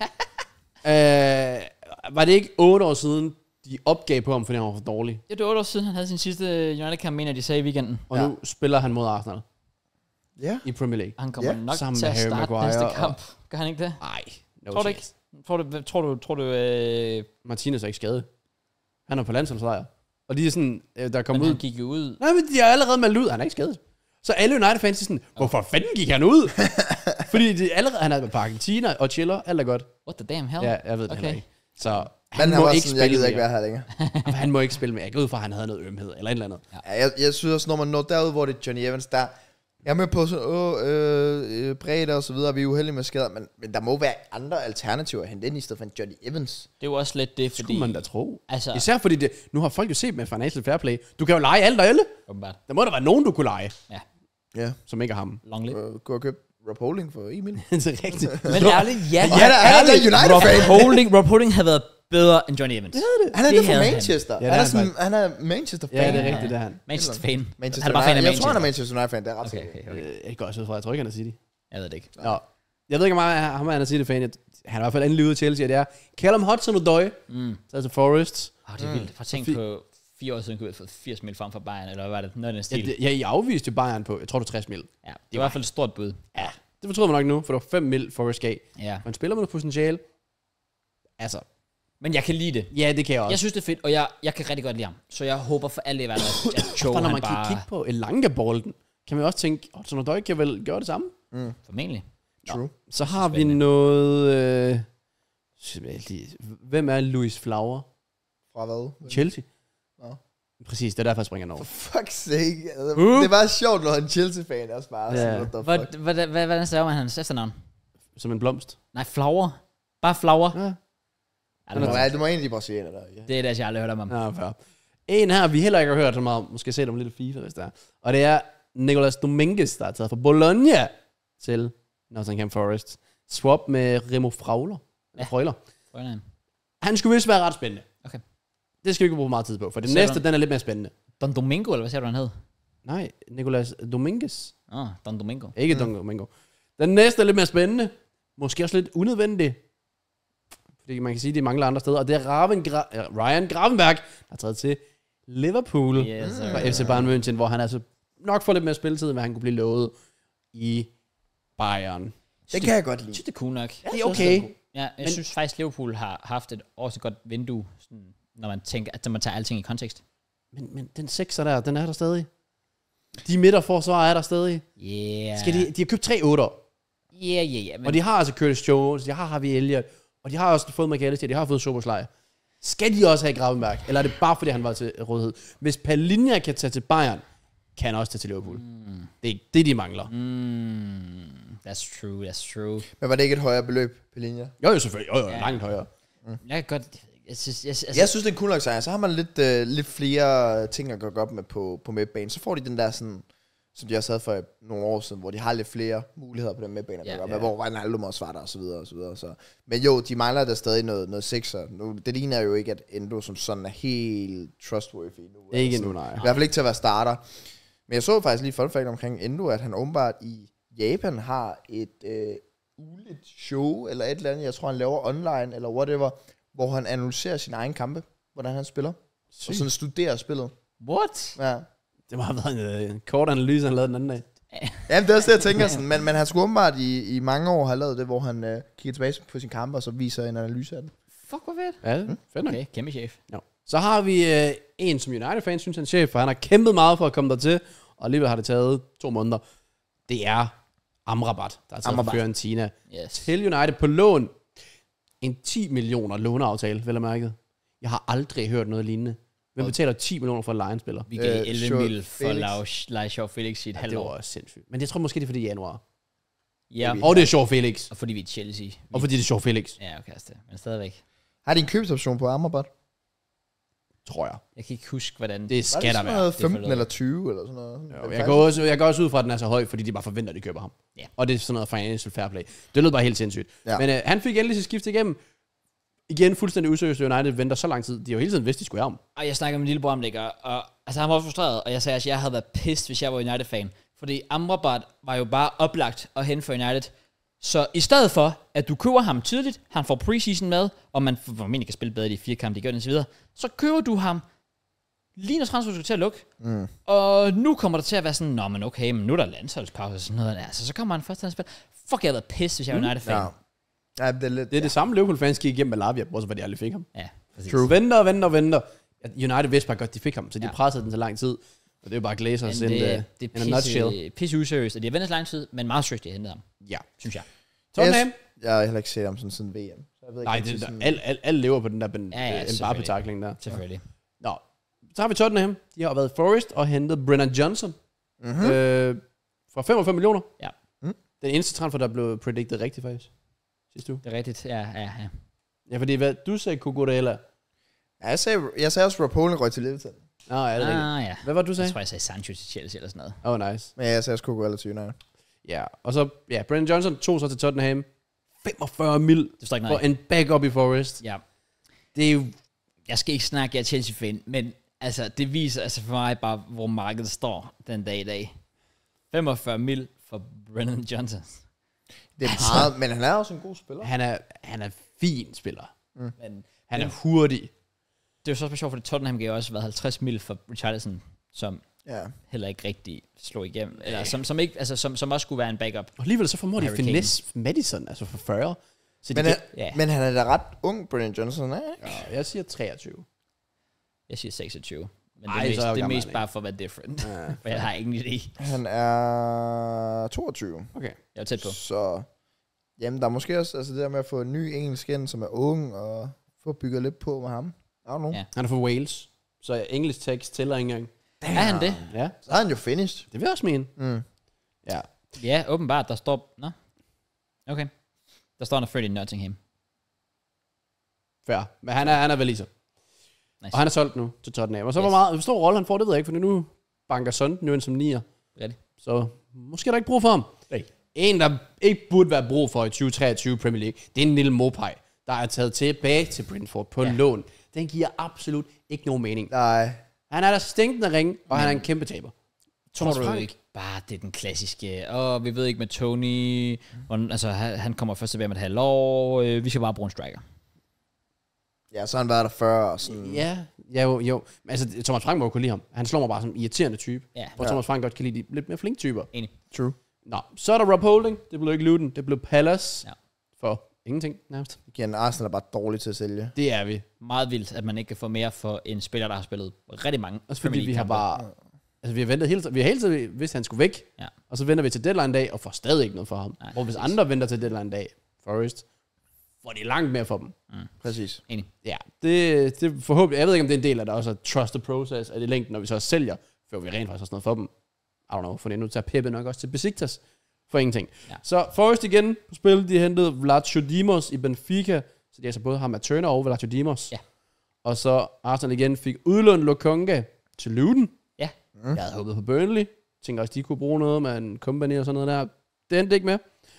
var det ikke otte år siden, de opgav på ham, fordi han var for dårlig? Ja, det var otte år siden, han havde sin sidste United-kamp, mener de sagde i weekenden. Og Ja. nu spiller han mod Arsenal Ja. i Premier League. Han kommer Ja, nok sammen til med at Harry starte Maguire næste og- kamp. Gør han ikke det? Nej, no Tror du ikke? chance. Tror du, tror du, tror du øh, Martinez er ikke skadet. Han er på landsholdslejr. Og de er sådan, øh, der kom men ud... han gik jo ud. Nej, men de har allerede meldt ud, han er ikke skadet. Så alle United-fans er sådan, hvorfor fanden gik han ud? Fordi de allerede, han er på Argentina og chiller, alt er godt. What the damn hell? Ja, jeg ved det Okay. heller ikke. Så Men han, han må var ikke sådan, jeg spille gider ikke mere. være her længere. Han må ikke spille mere. Jeg går ud fra, at han havde noget ømhed eller et eller andet. Ja, jeg, jeg synes også, når man når derud, hvor det er Johnny Evans, der... Jeg er med på sådan, åh, øh, øh, bredde og så videre, vi er uheldige med skader, men, men der må være andre alternativer at hente ind i stedet for en Johnny Evans. Det er jo også lidt det, Skulle fordi... man da tro. Altså, Især fordi det, nu har folk jo set med Financial Fair Play. Du kan jo lege alt og alle. åbenbart. Der må der være nogen, du kunne lege, Ja, Ja. som ikke er ham. long live. Øh, gå og købe Rob Holding for Emil. det er rigtigt. Men ærligt, ja. Og han er- han er United-fan. Rob Holding, Rob Holding havde været bedre end Johnny Evans. Han er Det det for havde han. Manchester. Ja, det han, er er sådan, han han er Manchester-fan. Ja, det er rigtigt, det er han. Manchester fan. Manchester Han er bare fan af United. Jeg tror, han er Manchester. Manchester United-fan. Det er ret Okay, sikkert. okay, okay. Øh, Jeg går også ud fra, jeg tror ikke, han er City. Jeg ved det ikke. Nå. Jeg ved ikke, om han ham er han er City-fan. Jeg- Han er i hvert fald endelig ude af Chelsea, og det er Callum Hudson-Odoi, Mm. så til Forest. Oh, det er vildt. For tænk Fi- på fire år siden, kunne vi have fået firs mil frem for Bayern, eller hvad var det? Noget af den Ja, stil. det, ja, I afviste jo Bayern på, jeg tror, det var tres mil. Ja, det var i hvert fald et stort bud. Ja, det fortryder man nok nu, for det var fem mil Forest gav. Ja. Man spiller med noget potentiale. Altså, Men jeg kan lide det. ja, det kan jeg også. Jeg synes, det er fedt, og jeg, jeg kan rigtig godt lide ham. Så jeg håber for alle i verden, at, at Joe, For når han man bare... kan kigge på Elanga-bolden, kan man også tænke, at Hudson Odoi kan vel gøre det samme. Formentlig. True. Så har vi Spændende. noget... Øh, hvem er Luis Flower? Fra hvad? Chelsea. Nå. Præcis, det er derfor, jeg springer den over. For fuck's sake. Altså, Uh. Det var sjovt, når en Chelsea-fan også bare Ja. sådan, what the Hvad, fuck. hvad, hvad, hvordan staver man hans efternavn? Som en blomst. Nej, Flower. Bare Flower. Ja, Ja, Det det, må, var, det må egentlig brasilianer, der. Ja. det er det, jeg aldrig har hørt om ham. ja fair. En her, vi heller ikke har hørt så meget om. Måske se dem lidt FIFA, hvis der er. Og det er Nicolas Dominguez, der er taget fra Bologna til Nottingham Forest. Swap med Remo Frauler. Ja. Freuler. Frønland. Han skulle vist være ret spændende. Okay. Det skal vi ikke bruge meget tid på, for det Ser næste, du- den er lidt mere spændende. Don Domingo, eller hvad siger du, han hed? Nej, Nicolas Dominguez. Åh, oh, Don Domingo. Ikke mm. Don Domingo. Den næste er lidt mere spændende. Måske også lidt unødvendig. Fordi man kan sige, at de mangler andre steder. Og det er Raven Gra- ja, Ryan Gravenberg, der er taget til Liverpool. Yes, sir. Fra F C Bayern München, hvor han altså nok får lidt mere spilletid, end hvad han kunne blive lovet i Bayern. Det kan jeg godt Jeg lide. synes, det er cool nok. Det er okay. Ja, jeg Men- synes faktisk, Liverpool har haft et også godt vindue, sådan, når man tænker, at man tager alting i kontekst. Men, men den sekser der, den er der stadig. De midterforsvar er der stadig. Yeah. Skal de, de har købt tre otter. Ja, ja, ja. Men Og de har altså Curtis Jones, de har Harvey Elliott, og de har også fået McAllister, de har fået Soboslej. Skal de også have Gravenberg? Eller er det bare fordi, han var til rådighed? Hvis Palinja kan tage til Bayern, kan han også tage til Liverpool. Mm. Det er det, de mangler. Mm. Mm, that's true, that's true. Men var det ikke et højere beløb, Pelinja? Jo, jo, selvfølgelig. Jo, jo, Ja. langt højere. Jeg kan godt... Jeg synes, jeg, altså, Jeg synes, det er en cool nok sejr. Så har man lidt, øh, lidt flere ting at gå op med på, på midtbanen. Så får de den der sådan, som de også havde for nogle år siden, hvor de har lidt flere muligheder på den midtbane at Ja, gå op ja. med, hvor Wijnaldum også var der, og så videre, og så videre. Så. Men jo, de mangler der stadig noget, noget sekser. Nu, det ligner jo ikke, at Endo som sådan er helt trustworthy nu. Ikke Altså, nu, nej. I hvert fald ikke til at være starter. Men jeg så faktisk lige fun fact omkring Endo, at han åbenbart i Japan har et øh, uligt show, eller et eller andet, jeg tror han laver online, eller whatever, hvor han analyserer sine egne kampe, hvordan han spiller, Sygt. og sådan studerer spillet. What? Ja. Det må have været en, øh, en kort analyse, han lavede den anden dag. Jamen, det er også det, jeg tænker sådan, men, men han skulle åbenbart i, i mange år have lavet det, hvor han øh, kigger tilbage på sin kampe, og så viser en analyse af den. Fuck, hvor fedt. Ja, mm. fedt nok. Okay, kæmpe chef. Jo. Så har vi øh, en, som United-fan synes, han er chef, for han har kæmpet meget for at komme der til, og alligevel har det taget to måneder. det er Amrabat, der er taget Amrabat. fra Fiorentina Yes. til United på lån. En ti millioner låneaftale, vel at mærke. Jeg har aldrig hørt noget lignende. Hvem betaler ti millioner for en Lions-spiller? Vi gav Øh, elleve Shaw mil for Felix. Lars Shaw Felix i et Ja, halvt det var år. også sindssygt. Men jeg tror måske, det er fordi det er januar. Ja, Og det er Shaw Felix. og fordi vi er Chelsea. Vi, Og fordi det er Shaw Felix, ja, okay, altså, men stadigvæk. Har de en købsoption på Amrabat? tror jeg. Jeg kan ikke huske, hvordan... Det Var skal det der sådan være. noget Det er for femten noget. eller tyve eller sådan noget? Jo, Det er jeg, faktisk- går også, jeg går også ud fra, at den er så høj, fordi de bare forventer, at de køber ham. Ja. Og det er sådan noget financial fair play. Det lød bare helt sindssygt. Ja. Men øh, han fik endelig sit skift igennem. Igen fuldstændig useriøst. United venter så lang tid. De har jo hele tiden vidst, de skulle have ham. Og jeg snakkede med min lillebror om det, ikke? og altså, han var også frustreret, og jeg sagde, at jeg havde været pissed, hvis jeg var United-fan. Fordi Amrabat var jo bare oplagt at hente for United. Så i stedet for, at du køber ham tidligt, han får preseason med, og man formentlig kan spille bedre i de fire kampe, de gør den så videre, så køber du ham lige når transfer skal til at lukke. Mm. Og nu kommer der til at være sådan, nå, men okay, men nu er der landsholdspause og sådan noget. Altså, så kommer han først til at spille. Fuck, jeg havde været pissed, hvis jeg var United-fan. Ja. Ja, det er lidt... Det er det samme, Liverpool-fans gik igennem med Lavia, bortset fra, de aldrig fik ham. Ja, præcis. True. Venter og venter og venter. United vidste bare godt, de fik ham, så de Ja. pressede den så lang tid. Og det er jo bare Glazers Men in, det, the, det in a er nutshell. pisse, pisse useriøst, og de har ventet så lang tid, men meget seriøst, de har hentet ham, Ja. synes jeg. Tottenham? Jeg har heller ikke set ham sådan siden V M. Så jeg ved ikke, Nej, om det, sådan- alle al, al lever på den der ben, Ja, ja, ja, selvfølgelig. Mbappe-takling der. Selvfølgelig. Nå, så har vi Tottenham. De har været i Forest og hentet Brennan Johnson Mhm. øh, for femogfyrre millioner. Ja. Mm. Den eneste transfer, der blev predicted rigtigt faktisk. Sidste uge. Det er rigtigt, ja, ja, ja. Ja, fordi hvad, du sagde Cucurella. Ja, jeg sagde, jeg sagde også, at Rapolen røg til Liverpool. Nå, er det rigtigt? Ah, ja. Hvad var det, du Jeg sagde? tror, jeg sagde Sancho til Chelsea eller sådan noget. Oh, nice. Men jeg sagde også Coco til United. Ja, og så, ja, Brennan Johnson tog sig til Tottenham. femogfyrre mil Det står ikke for noget. en backup i Forest. Ja. Det er jo... Jeg skal ikke snakke, jeg er Chelsea-fan, men altså, det viser altså for mig bare, hvor markedet står den dag i dag. femogfyrre mil for Brennan Johnson. Det er Altså. meget, men han er også en god spiller. Han er, han er fin spiller. Men Han er hurtig. det er jo så også sjovt, fordi Tottenham gav også været halvtreds mil for Richarlison, som Ja. heller ikke rigtig slog igennem. Eller som, som, ikke, altså, som, som også skulle være en backup. Og alligevel så formår de Harry Kane. finesse Madison, altså for fyrre. Så de Men, kan, han, Ja. men han er da ret ung, Brennan Johnson, er han ikke? ja, jeg siger treogtyve. Jeg siger seksogtyve. Men Ej, det er så mest, er jeg det er gammel, mest ikke? bare for at være different. Ja, For jeg har ingen idé. Han er toogtyve. okay. Jeg er tæt på. Så jamen, der er måske også altså, det der med at få en ny engelsk ind, som er ung, og få bygget lidt på med ham. I don't know. Ja. Han er fra Wales, så engelsk tekst tæller ikke engang. Er han det? Ja, Så er han jo finished. det vil jeg også mene. Mm. Ja. Ja, åbenbart. Der står... Nå. Okay. Der står, han er født i Nottingham. Fair. Men han er, han er vel lige så. Nice. Og han er solgt nu til Tottenham. Og så Yes. hvor meget, hvor stor rolle han får, det ved jeg ikke, for nu banker Son nu ind som nier. Rigtigt. Så måske er der ikke brug for ham. Nej. En, der ikke burde være brug for i tyve treogtyve Premier League, det er en lille Mopai, der er taget tilbage til Brentford på Ja. lån. Den giver absolut ikke nogen mening. Nej. Han er der stinkende ring, og han er en kæmpe taber. Tror du Frank? ikke bare, det er den klassiske, åh, vi ved ikke med Tony, hvordan, altså han, han kommer først tilbage med et halvt år, øh, vi skal bare bruge en striker. Ja, så har han været der før, og sådan... Ja, ja jo, jo. Men altså, Thomas Frank må jo kunne lide ham. Han slår mig bare som en irriterende type. Ja. Hvor Ja. Thomas Frank godt kan lide de lidt mere flinke typer. Enig. True. Nå, så er der Rob Holding. Det blev ikke Luton. Det blev Palace. Ja. For ingenting, nærmest. Igen, Arsenal er bare dårlig til at sælge. Det er vi. Meget vildt, at man ikke kan få mere for en spiller, der har spillet rigtig mange Også fordi Premier vi har League-kampe. bare... Altså, vi har ventet hele tiden. Vi har hele tiden vidst, at han skulle væk. Ja. Og så venter vi til deadline dag, og får stadig ikke noget for ham. Nej, Hvor hvis præcis. andre venter til deadline dag, Forest, får de langt mere for dem. Præcis. Enig. Ja, det, det forhåbentlig... Jeg ved ikke, om det er en del af, der også er trust the process, at i længden, når vi så sælger, før vi rent faktisk har sådan noget for dem. I don't know, for nu tager Pepe nok også til Besiktas for ingenting. Ja. Så Forest igen på spil, de hentede Vlacho Dimos i Benfica, så de altså både har med Turner og Vlacho Dimos. Ja. Og så Arsenal igen fik udlånt Lokonga til Luton. Ja. Mm. Jeg havde håbet på Burnley. Tænker også, de kunne bruge noget med en company og sådan noget der. Det endte ikke med.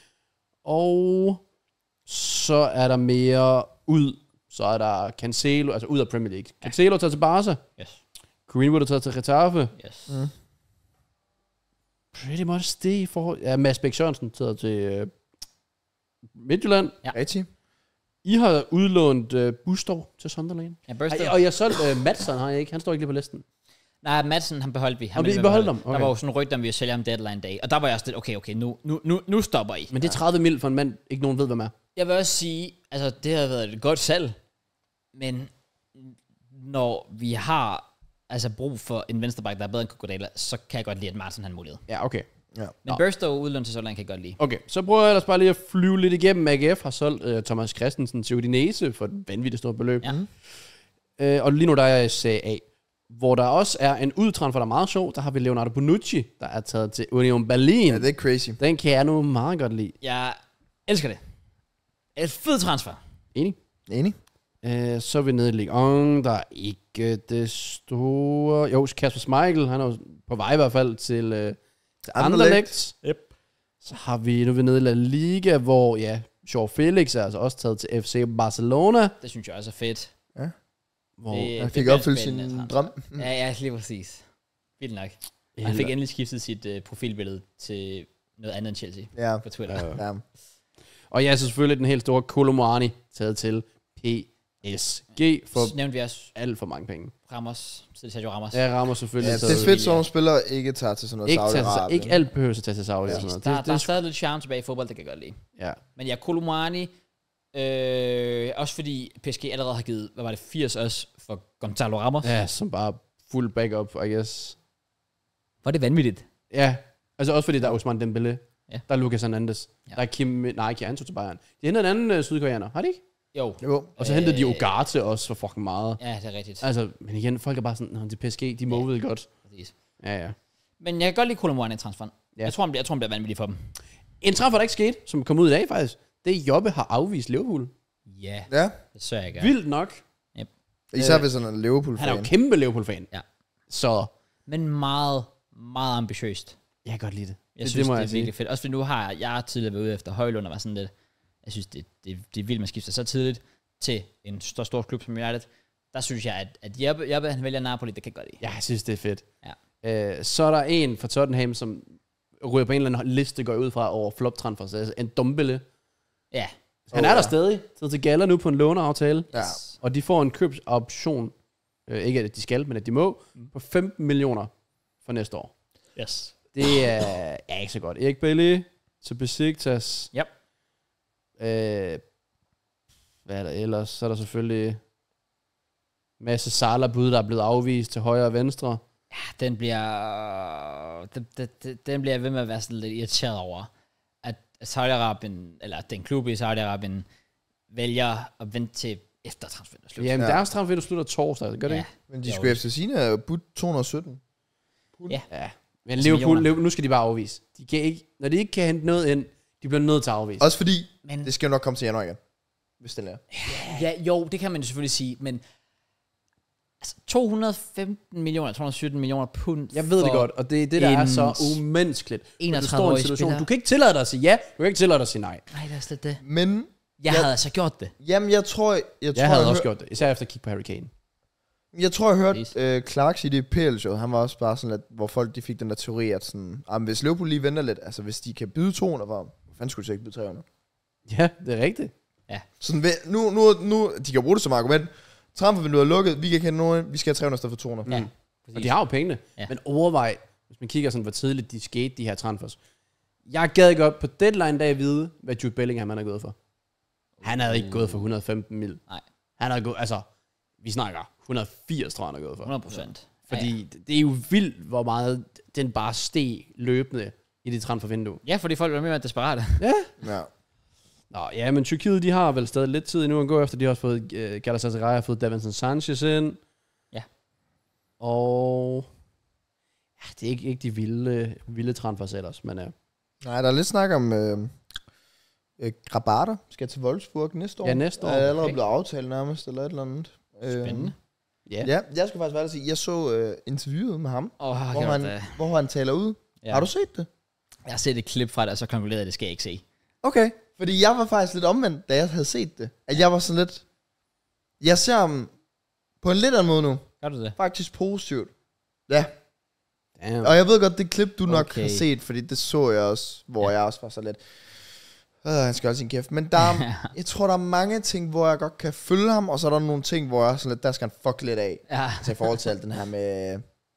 Og så er der mere ud. Så er der Cancelo, altså ud af Premier League. Ja. Cancelo tager til Barca. Yes. Greenwood er taget til Getafe. Yes. Mm. Pretty much det i forhold... Ja, Mads Bæk Sørensen taget til øh, Midtjylland. Ja. Rigtig. I har udlånt øh, Bustor til Sunderland. Ja, Burster. Ej, og jeg solgte øh, Madsen, har jeg ikke? Han står ikke lige på listen. Nej, Madsen, han beholdt vi. Han Og ville vi vi beholdt beholde. ham? Okay. Der var jo sådan rygter, om vi ville sælge ham deadline day. Og der var jeg også lidt, okay, okay, nu, nu, nu, nu stopper I. Men det er tredive mil for en mand, ikke nogen ved, hvad man er. Jeg vil også sige, altså det har været et godt salg, men når vi har altså brug for en venstreback, der er bedre end Cucurella, så kan jeg godt lide, at Martin har en mulighed. Ja, okay. Ja. Men Burstow udlån til Sunderland kan jeg godt lide. Okay, så prøver jeg ellers bare lige at flyve lidt igennem. A G F har solgt uh, Thomas Christensen til Udinese for et vanvittigt stort beløb. Ja. Uh, og lige nu der er jeg i Serie A, hvor der også er en udtransfer, der er meget sjov. Der har vi Leonardo Bonucci, der er taget til Union Berlin. Ja, det er crazy. Den kan jeg nu meget godt lide. Jeg elsker det. Et fed transfer. Enig? Enig? Uh, så er vi nede i Ligue et. Der er ikke det store... Jo, Kasper Schmeichel, han er jo på vej i hvert fald til, uh, til Anderlecht. Yep. Så har vi, nu er vi nede i La Liga, hvor ja, Joao Felix er altså også taget til F C Barcelona. Det synes jeg også er fedt. Ja. Hvor Det- Han det fik bliver opfyldt spændende, sin altså. drøm. Ja, ja, lige præcis. Vildt nok. Han fik endelig skiftet sit uh, profilbillede til noget andet end Chelsea Ja. på Twitter. Ja. Ja. Og ja, så selvfølgelig den helt store Kolo Muani taget til P S G for Så nævnte vi også alt for mange penge. Ramos, så Sergio Ramos. Ja, rammer selvfølgelig Ja, taget. det er fedt, sådan nogle spillere ikke tager til sådan noget ikke, tage sig, Saudi-Arabien. ikke alt behøver at tage til Saudi. Ja. og sådan noget. Der, Det, der er det, stadig lidt charme tilbage i fodbold, det kan jeg godt lide. ja. Men ja, Kolomani, øh, også fordi P S G allerede har givet, hvad var det, firs også for Gonzalo Ramos. ja, som bare fuld backup, I guess. Var det vanvittigt? Ja, altså også fordi der er Ousmane Dembélé. Ja. Der er Lucas Hernandez. Ja. Der er Kim, nej, ikke Anto til Bayern. De hentede en anden uh, sydkoreaner, har de ikke? Jo. Jo. Og så hentede de Øh, Ugarte også for fucking meget. Ja, det er rigtigt. Altså, men igen, folk er bare sådan, "Nå, det er P S G, de movede godt. Præcis. Ja, ja. Men jeg kan godt lide Kolomani transferen. Ja. Jeg tror, han bliver, jeg tror, han bliver vanvittig for dem. En transfer, der ikke skete, som kom ud i dag faktisk, det er Jobbe har afvist Liverpool. Ja, Ja. det sørger jeg gør. Vildt nok. Især Øh, hvis han er en Liverpool-fan. Han er jo kæmpe Liverpool-fan. Ja. Så Men meget, meget ambitiøst. jeg kan godt lide det. Jeg det, synes, det må det jeg er sige. virkelig fedt. Også fordi nu har jeg, jeg har tidligere været ude efter Højlund og var sådan lidt, jeg synes, det, det, det er vildt, man skifter så tidligt til en stor, stor klub som United. Der synes jeg, at, at Jeppe, Jeppe, han vælger Napoli, det kan jeg godt lide. Ja, jeg synes, det er fedt. Ja. Øh, så er der en fra Tottenham, som ryger på en eller anden liste, går jeg ud fra over flop-transfers. Altså en Dumbele. Ja. Han Oh, er der ja. stadig. Taget til Galler nu på en låneaftale. Ja. Og de får en købsoption. Øh, ikke at de skal, men at de må. På femten millioner for næste år. Yes. Det er, er ikke så godt. Erik Bailey til Besiktas. Yep. Øh, hvad er der ellers? Så er der selvfølgelig masse Salah-bud, der er blevet afvist til højre og venstre. Ja, den bliver, den, den, den- den bliver jeg ved med at være sådan lidt irriteret over, at Saudi-Arabien, eller at den klub i Saudi-Arabien, vælger at vente til efter transferen er slut. Jamen, Ja. deres transfer slutter torsdag, gør det ja. ikke? Men de Jo. skulle efter sine have budt to hundrede og sytten. Ja. Men Altså Liverpool, millioner. Liverpool, nu skal de bare afvise. De kan ikke, når de ikke kan hente noget ind, de bliver nødt til at afvise. Også fordi, Men, det skal jo nok komme til januar igen. Hvis det er. ja, jo, det kan man jo selvfølgelig sige, men altså, to hundrede og femten millioner, to hundrede og sytten millioner pund Jeg ved det for godt, og det er det, der er en så umenneskeligt. Du står i en enogtredive-årig situation, spiller. du kan ikke tillade dig at sige ja, du kan ikke tillade dig at sige nej. Nej, det er slet det. Men, Jeg Ja. havde altså gjort det. jamen jeg tror, jeg, jeg, tror, Jeg havde jeg, også hør, gjort det, især efter at kigge på Harry Kane. jeg tror, jeg hørte Præcis. øh, Clark sige det i P L-showet. Han var også bare sådan lidt, hvor folk de fik den der teori, at sådan, ah, men hvis Liverpool lige venter lidt, altså hvis de kan byde to hundrede for ham, hvor fanden skulle de så ikke byde tre hundrede? Ja, det er rigtigt. Sådan, ved- nu, nu, nu, de kan bruge det som argument. Transfervinduet er lukket, vi kan ikke hente nogen, vi skal have tre hundrede i stedet for to hundrede. Ja, Mm. præcis. Og de har jo pengene. Ja. Men overvej, hvis man kigger sådan, hvor tidligt de skete, de her transfers. Jeg gad godt på deadline dag at vide, hvad Jude Bellingham han er gået for. Han havde ikke gået for et hundrede og femten mil. Nej. Han havde gået, altså, vi snakker et hundrede og firs, tror jeg, han er gået for. hundrede procent. Fordi Ja, ja, ja. det er jo vildt, hvor meget den bare steg løbende i det transfervindue. ja, fordi folk er mere desperate. Ja. Ja. Nå, ja, men Tyrkiet, de har vel stadig lidt tid endnu at gå efter. De har også fået, uh, Galatasaray har fået Davinson Sanchez ind. Ja. Og ja, det er ikke, ikke de vilde, vilde transfers ellers, men uh, Nej, der er lidt snak om øh, øh, Grabater skal til Wolfsburg næste år. Ja, næste år. Er allerede Okay. blevet aftalt nærmest, eller et eller andet. Spændende. ja. Ja, jeg skal faktisk være at sige, jeg så øh, interviewet med ham, Åh, oh, hvor, han, hvor han taler ud. ja. Har du set det? Jeg har set et klip fra det, og så konkluderede jeg, at det skal jeg ikke se. Okay. Fordi jeg var faktisk lidt omvendt, da jeg havde set det. At jeg var sådan lidt... Jeg ser ham på en lidt anden måde nu. Gør du det? Faktisk positivt. Ja. Damn. Og jeg ved godt, det klip, du nok Okay. har set, fordi det så jeg også, hvor Ja. jeg også var så lidt... Øh, han skal holde sin kæft. Men der er, jeg tror, der er mange ting, hvor jeg godt kan følge ham, og så er der nogle ting, hvor jeg er sådan lidt, der skal han fuck lidt af. Ja. Altså i forhold til alt den her med...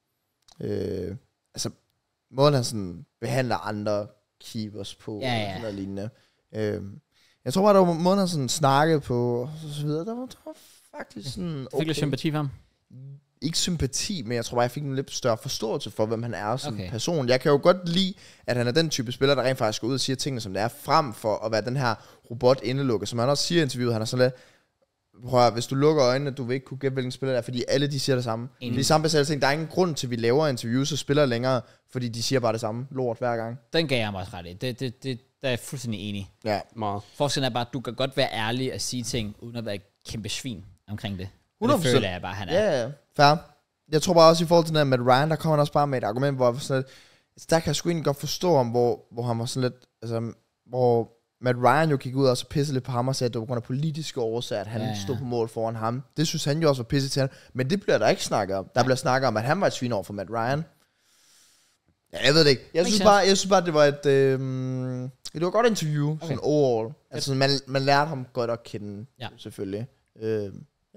Øh, altså, måden han sådan behandler andre keepers på, Ja, ja. og sådan noget lignende. Øh, jeg tror bare, der var måden han sådan snakkede på, og så videre, der var, der var faktisk sådan Du fik lidt sympati for ham? ikke sympati, men jeg tror bare, jeg fik en lidt større forståelse for, hvem han er som Okay. person. Jeg kan jo godt lide, at han er den type spiller, der rent faktisk går ud og siger tingene, som det er, frem for at være den her robot indelukker, som han også siger i interviewet. Han er sådan lidt, prøv at, hvis du lukker øjnene, du vil ikke kunne gætte, hvilken spiller det er, fordi alle de siger det samme. Enig. Det er samme basale ting. Der er ingen grund til, at vi laver interviews og spiller længere, fordi de siger bare det samme lort hver gang. Den gav jeg mig også ret i. Det, det, det, der er jeg fuldstændig enig. Ja, Meget. Forskellen er bare, at du kan godt være ærlig og sige ting, uden at være et kæmpe svin omkring det. Og hundrede det procent. føler jeg bare, han er. ja, ja. Fair. Jeg tror bare også i forhold til den der med Ryan, der kommer han også bare med et argument, hvor sådan lidt, altså der kan jeg sgu egentlig godt forstå om, hvor, hvor han var sådan lidt, altså, hvor Matt Ryan jo gik ud og så pissede lidt på ham og sagde, at det var på grund af politiske årsager, at han Ja, ja, ja. ja. stod på mål foran ham. Det synes han jo også var pisse til ham. Men det bliver der ikke snakket om. Der bliver snakket om, at han var et svin over for Matt Ryan. Ja, jeg ved det ikke. Jeg Makes synes, sense. bare, jeg synes bare, det var et, øh, det var et godt interview, okay. sådan overall. Altså, man, man lærte ham godt at kende, Ja. selvfølgelig. Øh,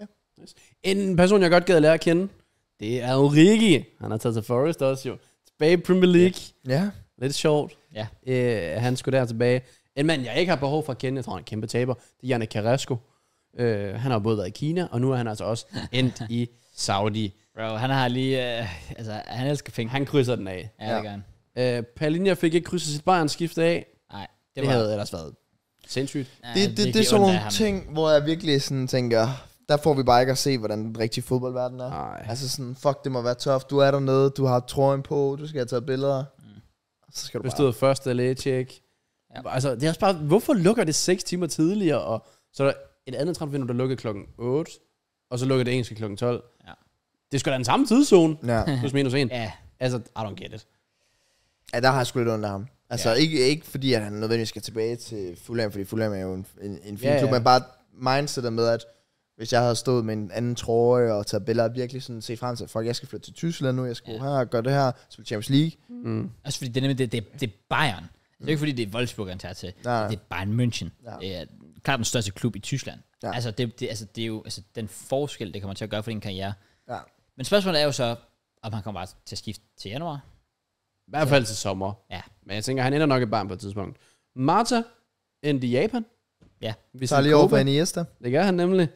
En person, jeg godt gad at lære at kende, det er Origi. Han har taget til Forest også jo. Tilbage i Premier League. ja. Lidt sjovt. Ja. Øh, han skulle der tilbage. En mand, jeg ikke har behov for at kende, jeg tror, han er en kæmpe taber, det er Yannick Carrasco. Øh, han har både været i Kina, og nu er han altså også endt i Saudi. Bro, han har lige... Øh, altså, han elsker penge. Han krydser den af. Ja, det Ja. gør han. Øh, Palinja fik ikke krydset sit Bayern-skifte af. Nej, Det, det, det var... havde ellers været sindssygt. Ja, Det, det, det er virkelig sådan ondt af nogle ham. ting, hvor jeg virkelig sådan tænker, der får vi bare ikke at se, hvordan den rigtige fodboldverden er. Nej. Altså sådan, fuck, det må være tough. Du er dernede, du har trøjen på, du skal have taget billeder. Mm. Så skal du bare... Bestod første lægetjek. Ja. Ja. Altså, det er også bare, hvorfor lukker det seks timer tidligere, og så er der et andet transfervindue, der lukker klokken otte, og så lukker det engelske klokken tolv. Ja. Det er sgu da den samme tidszone, Ja. plus minus en. Ja, Altså, I don't get it. ja, der har jeg sgu lidt under ham. Altså, Ja. ja. ikke, ikke fordi, at han nødvendigvis skal tilbage til Fulham, fordi Fulham er jo en, en, en fin Ja, ja, klub, ja. men bare mindsetet med, at hvis jeg havde stået med en anden trøje og taget billeder, virkelig sådan set frem til, fuck, jeg skal flytte til Tyskland nu, jeg skal Ja. ja. her, gøre det her, spille Champions League. Mm. også fordi det er nemlig, det, det, det er Bayern. Det er ikke fordi, det er Wolfsburg, han tager til. Nej. Det er Bayern München. Ja. Det er klart den største klub i Tyskland. Ja. Altså, det, det, altså, det er jo altså, den forskel, det kommer til at gøre for din karriere. Ja. Men spørgsmålet er jo så, om han kommer bare til at skifte til januar. I hvert fald til sommer. Ja. Men jeg tænker, han ender nok i barn på et tidspunkt. Marta endte i Japan. Ja. Vi Så lige over for Iniesta. Det gør han nemlig.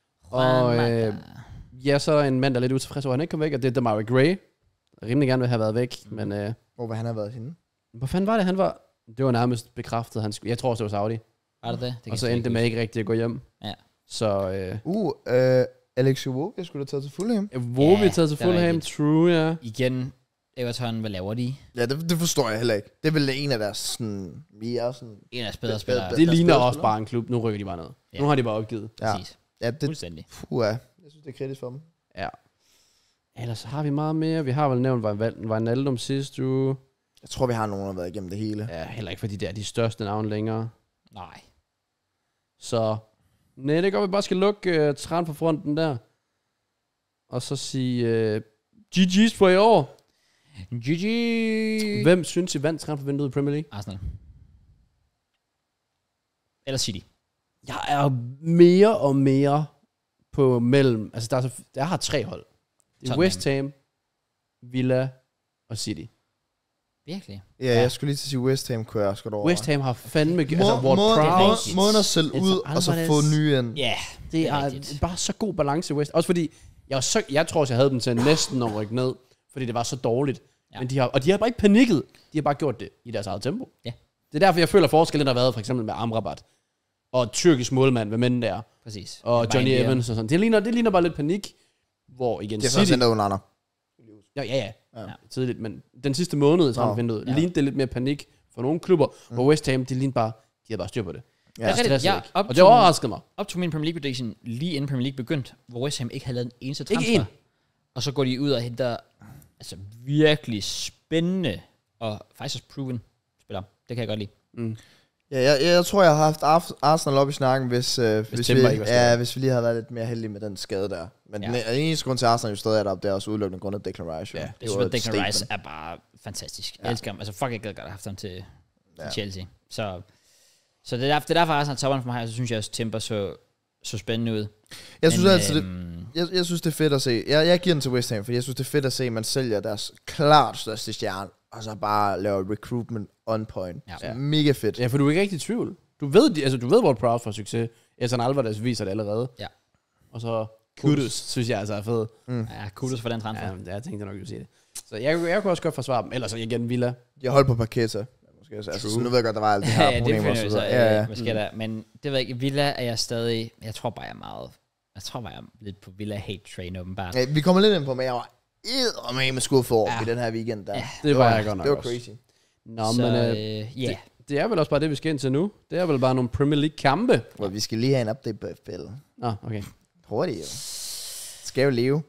Og Juan øh, Mata. ja, så er en mand, der er lidt utilfreds over, at han ikke kom væk, og det er Demarai Gray. Der rimelig gerne vil have været væk, Mm. men øh, Hvor vil han have været henne? hvor fanden var det, han var? Det var nærmest bekræftet, han skulle, jeg tror også, det var Saudi. Var det det? det kan Og så jeg endte det med ikke rigtigt at gå hjem. Ja. Så øh, Uh, øh, Alex Iwobi skulle da taget til Fulham. Wobi Ja, taget til det er Fulham, rigtigt. true, ja. Igen, Everton, hvad laver de? Ja, det, det forstår jeg heller ikke. Det er vel en af deres sådan, mere sådan... En af bedre Det- spillere. det- Det der ligner spiller også spillere. bare en klub. Nu rykker de bare ned. Ja. Nu har de bare opgivet. Ja, Præcis. ja det, Fuldstændig. puh, ja. Jeg synes, det er kritisk for dem. Ja. Ellers har vi meget mere. Vi har vel nævnt Wijnaldum sidste uge. Jeg tror, vi har nogen, der har været igennem det hele. Ja, heller ikke fordi det er de største navne længere. Nej. Så nej, det går, vi bare skal lukke uh, træn på fronten der. Og så sige uh, G G's for i år. G G. Hvem synes I vandt transfervinduet i Premier League? Arsenal. Eller City. Jeg er mere og mere på mellem... Altså, der er så, jeg har tre hold. Det er Tottenham. West Ham, Villa og City. Virkelig. Ja, Ja. jeg skulle lige til at sige, West Ham kunne jeg også godt over. West Ham har fandme... Må, altså, Ward må, Prowse. må, rigtigt. måden at sælge It's ud, og så Alvarez. få nye ind. Ja. Det Det er er, rigtigt. bare så god balance i West. Også fordi, jeg, var så, jeg tror også, jeg havde dem til næsten at rykke ned, fordi det var så dårligt. Ja. Men de har, og de har bare ikke panikket. De har bare gjort det i deres eget tempo. Ja. Det er derfor, jeg føler forskellen, der har været for eksempel med Amrabat. Og tyrkisk målmand, hvad mænd der. Præcis. Og Det er Johnny bare en Evans og sådan. Det ligner, det ligner bare lidt panik. Hvor igen Det er City... først ændret under andre. Ja, ja, ja, Ja. ja. Tidligt. Men den sidste måned, så Nå. har vinduet, Ja. lignede det lidt mere panik for nogle klubber. Mm. Hvor West Ham, de lignede bare... De havde bare styr på det. Ja. Det er rigtigt. Stressede Jeg ikke. Og det optog- overraskede mig. Optog min Premier League prediction lige inden Premier League begyndte, hvor West Ham ikke havde lavet en eneste Ikke transfer. en. Og så går de ud og henter altså virkelig spændende og faktisk også proven spillere. Det kan jeg godt lide. Mm. Ja, jeg, jeg tror, jeg har haft Ar- Arsenal op i snakken, hvis, øh, hvis, hvis, vi, Timber ikke var skadet. ja, hvis vi lige havde været lidt mere heldige med den skade der. Men Ja. ja. den eneste grund til, at Arsenal jo stadig er deroppe, det er også udelukkende grund af Declan Rice. Ja, jo. Jeg var synes, at et Declan Rice statement. er bare fantastisk. Jeg Ja. elsker ham. Altså fuck, jeg gad godt have haft ham til, til Ja. Chelsea. Så, så det er derfor, det er derfor Arsenal topperen for mig, og så synes jeg også, Timber så, så spændende ud. Jeg synes Men, altid, det, øhm, jeg, jeg synes, det er fedt at se. Jeg, jeg giver den til West Ham, fordi jeg synes, det er fedt at se, at man sælger deres klart største stjerne, og så bare laver recruitment on point. Ja. Ja. Mega fedt. Ja, for du er ikke rigtig i tvivl. Du ved, de- altså, du ved hvor Proud får succes. Edson Alvarez viser det allerede. Ja. Og så Kudus, synes jeg altså er fed. Ja, kudos for den transfer. Ja, jeg tænkte nok, du ville sige det. Så jeg, jeg kunne også godt forsvare dem. Ellers igen Villa. Jeg holdt på Paqueta. Måske. Altså, så nu ved jeg godt, der var alt det her Ja, det problemer og finder så øh, vi så. videre. Ja, ja. Hvad sker der? Men det ved jeg ikke. Villa er jeg stadig... Jeg tror bare, jeg er meget... Jeg tror bare, jeg er lidt på Villa hate train åbenbart. Ja, vi kommer lidt ind på, men jeg var eddermame skuffet over ja. i den her weekend. Der. Ja, Det var jeg godt nok Det var også. crazy. Nå, så, men øh, øh, ja. det, det er vel også bare det, vi skal ind til nu. Det er vel bare nogle Premier League kampe. Well, vi skal lige have en update på F P L. Nå, okay. Hurtigt jo. Skal jo leve.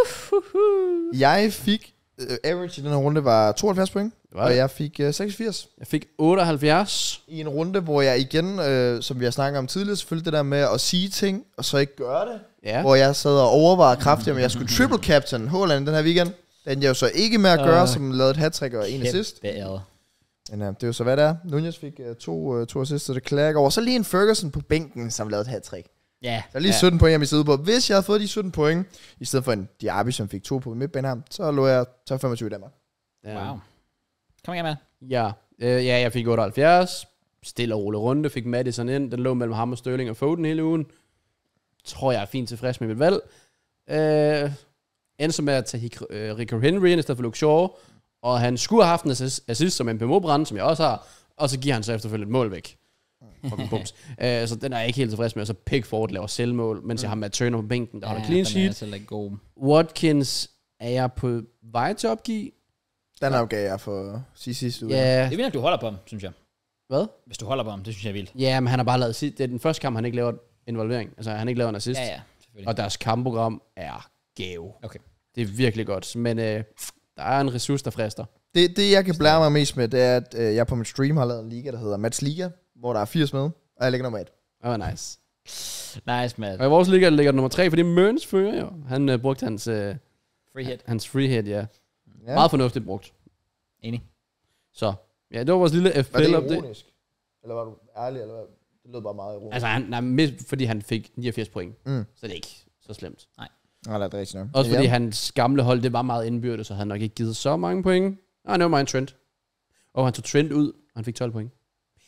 Jeg fik... Uh, average i den her runde var tooghalvfjerds point. Var Og det? jeg fik uh, seksogfirs. Jeg fik otteoghalvfjerds. I en runde, hvor jeg igen, øh, som vi har snakket om tidligere, selvfølgelig det der med at sige ting, og så ikke gøre det. Ja. Hvor jeg sad og overvejede kraftigt, om jeg skulle triple captain Haaland den her weekend. Den jeg jo så ikke med at gøre, Uh, som lavede et hat-trick og en assist. Kæmpe Men uh, det er jo så, hvad det er. Nunez fik uh, to, uh, to assists, så det klager ikke over. Så lige en Ferguson på bænken, som lavede et hat-trick. Ja. Så lige Ja. sytten point, jeg ville sidde på. Hvis jeg havde fået de sytten point, i stedet for en Diaby, som fik to på midtbanen her, så lå jeg top femogtyve i Danmark. Ja. Wow. Kom igen med. Ja. Øh, ja, jeg fik otteoghalvfjerds. Stille og rolig runde. Fik Madison ind. Den lå mellem ham og Sterling og Foden hele ugen. Tror jeg er fint tilfreds med mit valg. Øh, endte så med at tage Hik- øh, Rico Henry ind i stedet for Luke Shaw. Og han skulle have haft en assist, assist som M P M O-brand, som jeg også har. Og så giver han så efterfølgende et mål væk. Fucking bums. øh, så den er jeg ikke helt tilfreds med. Og så Pickford laver selvmål, mens mm. jeg har Matt Turner på bænken, der ja, holder clean sheet. Den er altså god. Watkins er jeg på vej til at opgive. Den opgav jeg for sidste sidste uge. Ja. Det er vildt, at du holder på ham, synes jeg. Hvad? Hvis du holder på ham, det synes jeg er vildt. Ja, men han har bare lavet sit. Det er den første kamp, han ikke laver involvering. Altså, han ikke laver en assist. Ja, ja, selvfølgelig. Og deres kampprogram er gave. Okay. Det er virkelig godt. Men øh, der er en ressource, der frister. Det, det jeg kan blære mig mest med, det er, at øh, jeg på min stream har lavet en liga, der hedder Mats Liga, hvor der er firs med, og jeg ligger nummer et. Det var nice. Nice, man. Og i vores liga ligger nummer tre, fordi Mørns fører jo. Han øh, brugte hans, øh, Free hit. hans free hit, ja. Ja. Meget fornuftigt brugt. Enig. Så, ja, det var vores lille F P Var det L-update. ironisk? Eller var du ærlig, eller hvad? Det lød bare meget ironisk. Altså, han, nej, mest fordi han fik niogfirs point. Mm. Så det er ikke så slemt. Nej, det er rigtigt nok. Også fordi Ja. hans gamle hold, det var meget indbyrdes, så han nok ikke givet så mange point. Ah, never mind Trent. Og han tog Trent ud, og han fik tolv point.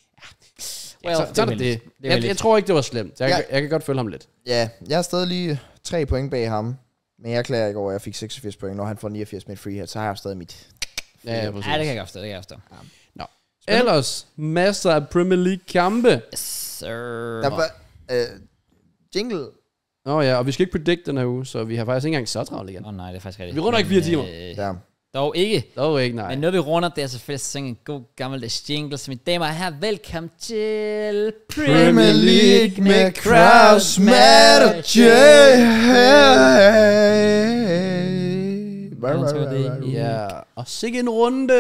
Ja, Well, så, det er så er det heldigt. det. Det er Jeg, heldigt. jeg tror ikke, det var slemt. Jeg, Ja. jeg, jeg kan godt følge ham lidt. Ja, jeg er stadig lige tre point bag ham, men jeg klager ikke over, at jeg fik seksogfirs point, når han får niogfirs med et free hit, så har jeg jo stadig mit. Ja, ja, præcis. Ja, det kan jeg godt forstå, det kan jeg forstå. Nå. Ellers, masser af Premier League kampe. Yes, sir. Der var, øh, jingle. Nå ja, og vi skal ikke predict den her uge, så vi har faktisk ikke engang så travlt igen. Åh oh, nej, det er faktisk rigtigt. Vi runder ikke fire timer. Øh, Ja. dog ikke. Dog ikke, nej. Men når vi runder, det er selvfølgelig sådan en god gammeldags jingle. Så mine damer og herrer, velkommen til Premier League med Kraus, Matt og Jay. Ja, og sikke en runde.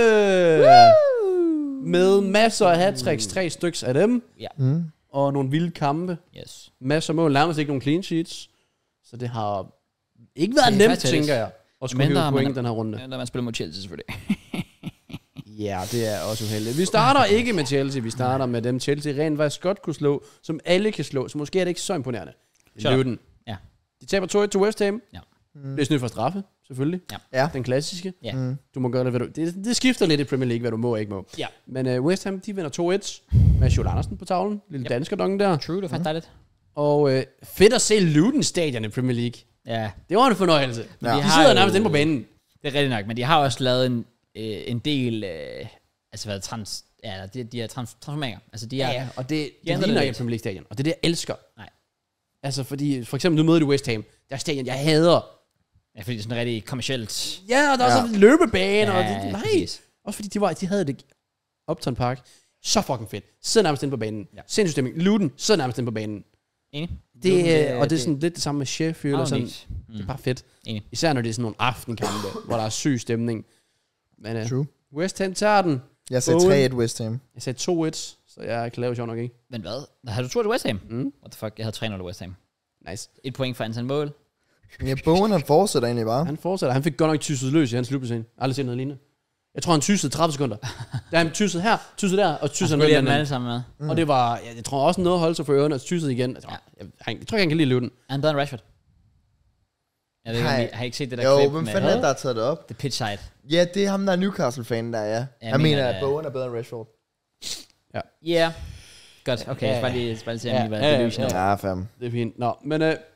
Med masser af hat-tricks, tre styks af dem. Ja. Mm. Og nogle vilde kampe. Yes. Masser af mål, nærmest ikke nogen clean sheets. Så det har ikke været Det er nemt, faktisk tænker jeg, at skulle Mindre hive point man- den her runde. Når man spiller mod Chelsea, selvfølgelig. Ja, det er også uheldigt. Vi starter ikke med Chelsea, vi starter med dem Chelsea rent faktisk godt kunne slå, som alle kan slå, så måske er det ikke så imponerende. Shut up. Luton. Ja. De taber to et til West Ham. Ja. Mm. Det er snydt for straffe, selvfølgelig. Ja. Den klassiske. Ja. Mm. Du må gøre det, hvad du... Det, det skifter lidt i Premier League, hvad du må og ikke må. Ja. Men uh, West Ham, de vinder to et med Joel Andersen på tavlen. Lille Yep. dansker dongen der. True, det er faktisk dejligt. Og uh, fedt at se Luton stadion i Premier League. Ja, Det var en fornøjelse. Ja. De De har sidder jo- nærmest inde på banen. det er rigtigt nok. Men de har også lavet en, øh, en del... Øh, altså været trans... Ja, de, de er trans, transformeringer. Altså, de er... Ja, ja, og det, det ændrer ligner det ikke lidt. Premier League stadion. Og det er det, jeg elsker. Nej. Altså, fordi for eksempel, nu møder du West Ham. Der er stadion, jeg hader. Ja, fordi det er sådan rigtig kommercielt. Ja, og der er Ja. også en løbebane. og det, nej. præcis. Også fordi de, var, de havde det Upton Park. Så fucking fedt. Sidder nærmest inde på banen. Ja. Ja. Sindssygt stemning. Luton sidder nærmest inde på banen. Enig? Det, Luton, det, og det er sådan lidt det samme med Sheffield. Og sådan. Harmonisk. Mm. Det er bare fedt. Enig. Især når det er sådan nogle aftenkampe, hvor der er syg stemning. Men uh, True. West Ham tager den. Jeg sagde Bowen. tre et West Ham. Jeg sagde to et, så jeg kan lave sjov nok ikke. Men hvad? Har du to til West Ham? Mm. What the fuck? Jeg havde tre nul til West Ham. Nice. Et point for antal mål. Ja, Bowen han fortsætter egentlig bare. Han fortsætter. Han fik godt nok tysset løs i hans slutbescene. Aldrig set noget lignende. Jeg tror, han tyssede tredive sekunder. Da han tyssede her, tyssede der, og tyssede Han med skulle lige have den dem alle anden. sammen med. Mm. Og det var, ja, jeg tror også noget at holde sig for ørerne, og tyssede igen. Jeg tror, Ja. jeg, jeg, jeg tror ikke, han kan lide Luton. Er han bedre end Rashford? Jeg ved ikke, om Nej. I, har I ikke set det der Jo, klip hvem med fanden er det, der har taget det op? The Pitch Side? Ja, det er ham, der er Newcastle-fan, der er. Ja. jeg Jeg mener, mener, at det- Bowen er bedre end Rashford. Ja. Yeah. Godt, okay. Ja, Jeg skal bare lige, bare lige se, om ja, I var ja, ja, delusional. Ja, fam. Det er fint. Nå, men uh,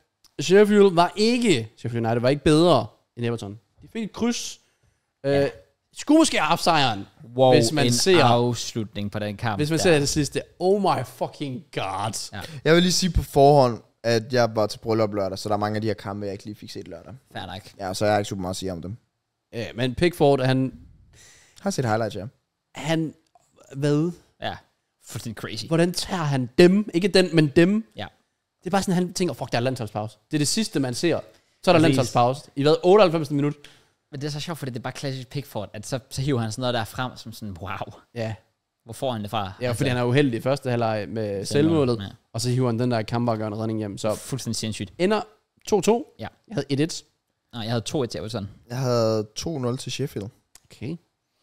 Sheffield var ikke, Sheffield United var ikke bedre end Everton. De fik et kryds. Ja. Øh, skulle måske have haft sejren, Wow, hvis man en ser, afslutning på den kamp. hvis man der. ser det sidste. Oh my fucking god. Ja, Jeg vil lige sige på forhånd, at jeg var til bryllup lørdag, så der er mange af de her kampe, jeg ikke lige fik set lørdag. fair nok. Ja, så jeg har ikke super meget at sige om dem. Øh, men Pickford, han, Har set highlights, ja. han, hvad? Ja, fuldstændig crazy. Hvordan tager han dem? Ikke den, men dem. Ja. Det er bare sådan, han tænker, fuck, der er landsholdspause. Det er det sidste, man ser. Så er der Præcis. landsholdspause. I hvad, otteoghalvfems minut? Men det er så sjovt, fordi det er bare klassisk Pickford, at så, så hiver han sådan noget der frem, som sådan, wow, Ja. hvor får han det fra? Ja, fordi han er uheldig i første halvleg med selvmålet, Ja. og så hiver han den der kampafgørende redning hjem. Så Fuldstændig sindssygt. ender to to. Ja. Jeg havde et et. Nej, jeg havde to et til Everton. Jeg havde to nul til Sheffield. Okay.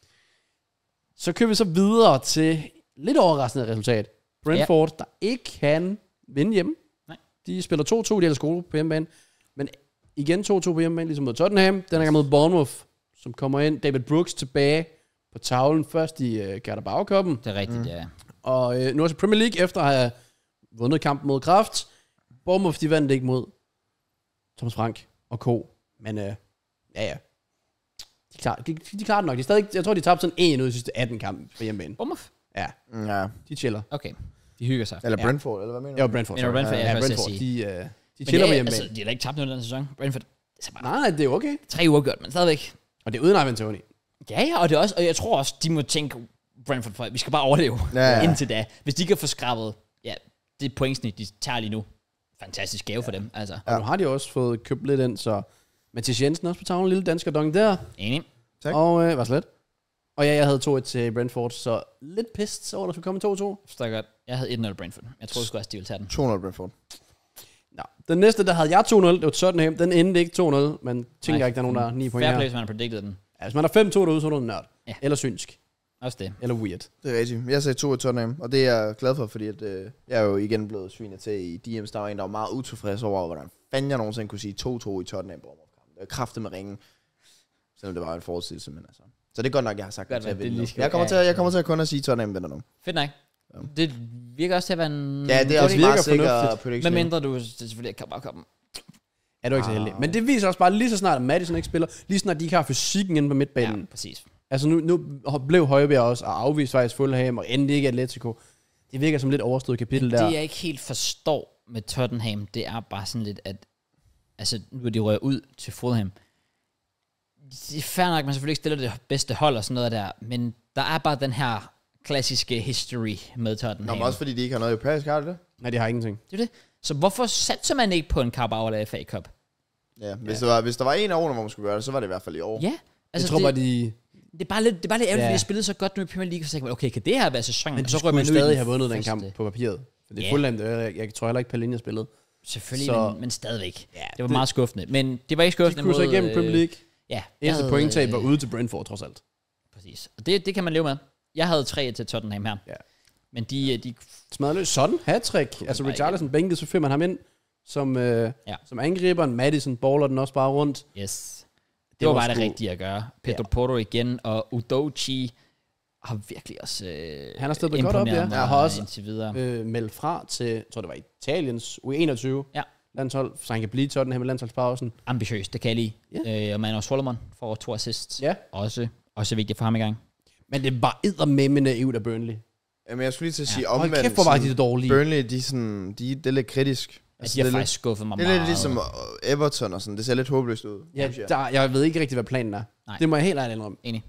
Så kører vi så videre til lidt overraskende resultat. Brentford, ja. der ikke kan vinde hjemme. Nej. De spiller to to, de er skole på hjemmebane. Men igen to to på hjemmebane, ligesom mod Tottenham. Den er gang mod Bournemouth, som kommer ind. David Brooks tilbage på tavlen, først i uh, Carabao-koppen. Det er rigtigt, mm. ja. Og øh, nu også Premier League, efter at have vundet kampen mod Kraft. Bournemouth, de vandt ikke mod Thomas Frank og Co. Men øh, ja, ja. De klarer, de, de klarer det nok. De er stadig, jeg tror, de tabte sådan en ud af de sidste atten kampe på hjemmebane. Bournemouth? Ja, Ja. de chiller. Okay. De hygger sig. Eller Ja. Brentford, eller hvad mener du? Ja, Brentford. Mener du sorry. Brentford? Ja, Ja, jeg Brentford. først De, øh, de Men chiller på det er, hjemmebane. altså, de har da ikke tabt noget i den sæson. Brentford, det er så bare Nej, nej, det er jo okay. tre uger gjort, men stadigvæk. Og det er uden Ivan Toney. Ja, ja, og det er også, og jeg tror også, de må tænke, Brentford, for, vi skal bare overleve Ja, ja. indtil da. Hvis de kan få skrabet, ja, det pointsnit, de tager lige nu. Fantastisk gave for dem, altså. Og nu har de også fået købt lidt ind, så Mathias Jensen også på tavlen, lille dansker dong der. Enig. Tak. Og øh, var slet. Og ja, jeg havde to et til Brentford, så lidt pissed over, at der skulle komme to to. Forstår jeg godt. Jeg havde et nul Brentford. Jeg troede sgu også, de ville tage den. to nul Brentford. Nå. Den næste, der havde jeg to nul, det var Tottenham. Den endte ikke to nul, men tænker Nej. ikke, der er nogen, der er ni point Fair her. play, hvis man har predicted den. Ja, hvis man er fem to derude, så er du en nørd. Ja. Eller synsk. Også det. Eller weird. Det er rigtigt. Jeg sagde to i Tottenham, og det er jeg glad for, fordi at, øh, jeg er jo igen blevet svinet til i D M's. Der var en, der var meget utilfreds over, hvordan fanden jeg nogensinde kunne sige to to i Tottenham. Det er kraftet med ringen, selvom det var en forudsigelse, men altså. Så det er godt nok, jeg har sagt Godt, det til at det vinde. lige nu. skal- Jeg kommer, ja, til, at- jeg ja. kommer til at kun at sige, at Tottenham vinder nu. Fedt nok. Ja. Det virker også til at være en... Ja, det er også virker meget sikker fornuftigt. prediction. Med mindre du det er selvfølgelig ikke kan bare komme. Er du ikke så heldig. Men det viser også bare, lige så snart at Madison ikke spiller, lige så snart de ikke har fysikken inde på midtbanen. Ja, præcis. Altså nu, nu blev Højbjerg også og afvist faktisk Fulham og endte ikke Atletico. Det virker som lidt overstået kapitel der. Det jeg ikke helt forstår med Tottenham, det er bare sådan lidt, at altså, nu er de røget ud til Fulham. Det er fair nok, at man selvfølgelig ikke stiller det bedste hold og sådan noget der, men der er bare den her klassiske history med Tottenham. Nå, men også fordi de ikke har noget europæisk, har de det? Nej, de har ingenting. Det er det. Så hvorfor satser man ikke på en Carabao eller F A Cup? Ja, hvis, ja. Der var, hvis der var en af årene, hvor man skulle gøre det, så var det i hvert fald i år. Ja. Altså, Altså, jeg tror det, bare, de... det, er bare lidt, det er bare lidt ærgerligt, Ja. fordi de spillede så godt nu i Premier League, så tænkte man, okay, kan det her være sæsonen? Men Og de så skulle rører man man ud i stadig have vundet den første- kamp på papiret. For det er Ja. Fulham, det er, jeg, jeg tror heller ikke, Palinja spillede. Selvfølgelig, Så- men, men stadigvæk. Ja, Det var meget skuffende. Men det var ikke skuffende De kunne så mod, igennem Premier League. Ja. jeg Eneste havde, pointtab var øh, ude til Brentford, trods alt. Præcis. Og det, det kan man leve med. Jeg havde tre til Tottenham her. Ja. Men de, de Smadret løs. Sådan, hat-trick. Altså bare Richarlison bænkede, så fører man ham ind som, øh, Ja. som angriberen. Madison baller den også bare rundt. yes. Det, det var, var bare det sgu- rigtige at gøre. Pedro Porro igen, og Udochi har virkelig også øh, Han har steppet godt op, ja. imponeret mig Jeg har også- indtil videre. Øh, meldt fra til, jeg tror det var Italiens U enogtyve Ja. landshold, så han kan blive Tottenham i landsholdspausen. Ambitiøst, det kan jeg lide. Ja. Øh, og Manos Solomon får to assists. Ja. Også, også vigtigt for ham i gang. Men det er bare eddermame naivt af Burnley. Jamen, jeg skulle lige til at sige Ja. ja. Hold omvendt. kæft, hvor var de sådan, det dårlige. Burnley, de er sådan, de, det er lidt kritisk. Altså, de har det, er faktisk skuffet mig lidt, det er meget. lidt ligesom øh, Everton og sådan. Det ser lidt håbløst ud. Ja, synes jeg. der, jeg ved ikke rigtig, hvad planen er. Nej. Det må jeg helt ærligt indrømme. Enig.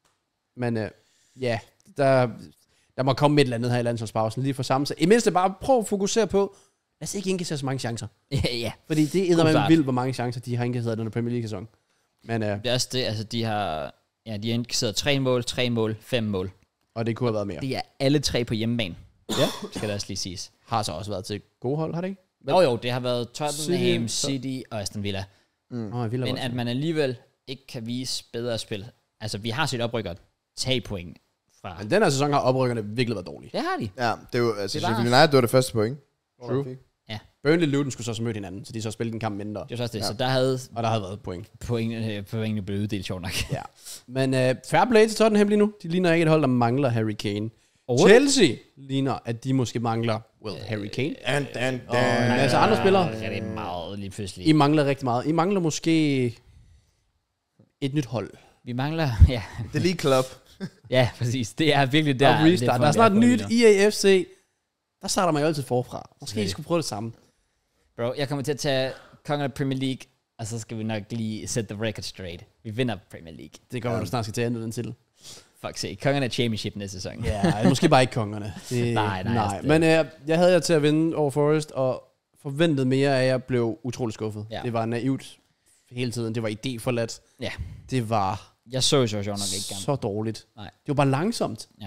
Men øh, ja, der, der må komme et eller andet her i landsholdspausen, lige for samme sig. I mindste bare prøv at fokusere på, lad os ikke indkassere så mange chancer. Ja, ja. Fordi det er God eddermame start. vildt, hvor mange chancer de har indkasseret i den Premier League-sæson. Men, øh, Det er også det, altså de har, ja, de har indkasseret tre mål, tre mål, fem mål. og det kunne have været mere. Det er alle tre på hjemmebane. Ja. Skal det også lige siges. Har så også været til gode hold, har det ikke? Jo jo, det har været Tottenham, City, City og Aston Villa. Mm. Oh, Men at man alligevel ikke kan vise bedre spil. Altså, vi har set oprykker tage point fra... Men den her sæson har oprykkerne virkelig været dårlige. Det har de. Ja, det er jo, altså, Det var- Sheffield United, det var det første point. True. Ja, Burnley og Luton skulle så så møde hinanden, så de så spillede en kamp mindre. det var så også det. Ja. Så der havde Og der havde været point. pointene, pointene blevet uddelt, sjovt nok. Ja. Men uh, fair play til Tottenham lige nu. De ligner ikke et hold, der mangler Harry Kane. Og Chelsea ligner, at de måske mangler Well, Harry Kane. And, and, Og en masse andre spillere. Rigtig meget lige pludselig. I mangler rigtig meget. I mangler måske et nyt hold. Vi mangler, ja. Det er lige club. Ja, præcis. Det er virkelig der. Og restart. Der er snart nyt i. E A F C. Der starter man jo altid forfra. Måske okay. I skulle prøve det samme. Bro, jeg kommer til at tage kongen af Premier League, og så skal vi nok lige sætte the record straight. Vi vinder Premier League. Det kommer um, du snart skal tage den til. Fuck se, kongen af Championship næste sæson. Ja, måske bare ikke kongerne. Det, nej, nej. nej. Altså, Men øh, jeg havde jer til at vinde over Forest, og forventede mere af, at jeg blev utrolig skuffet. Ja. Det var naivt hele tiden. Det var idéforladt. Ja. Det var jeg så jo så nok ikke gammel. så dårligt. Nej. Det var bare langsomt. Ja.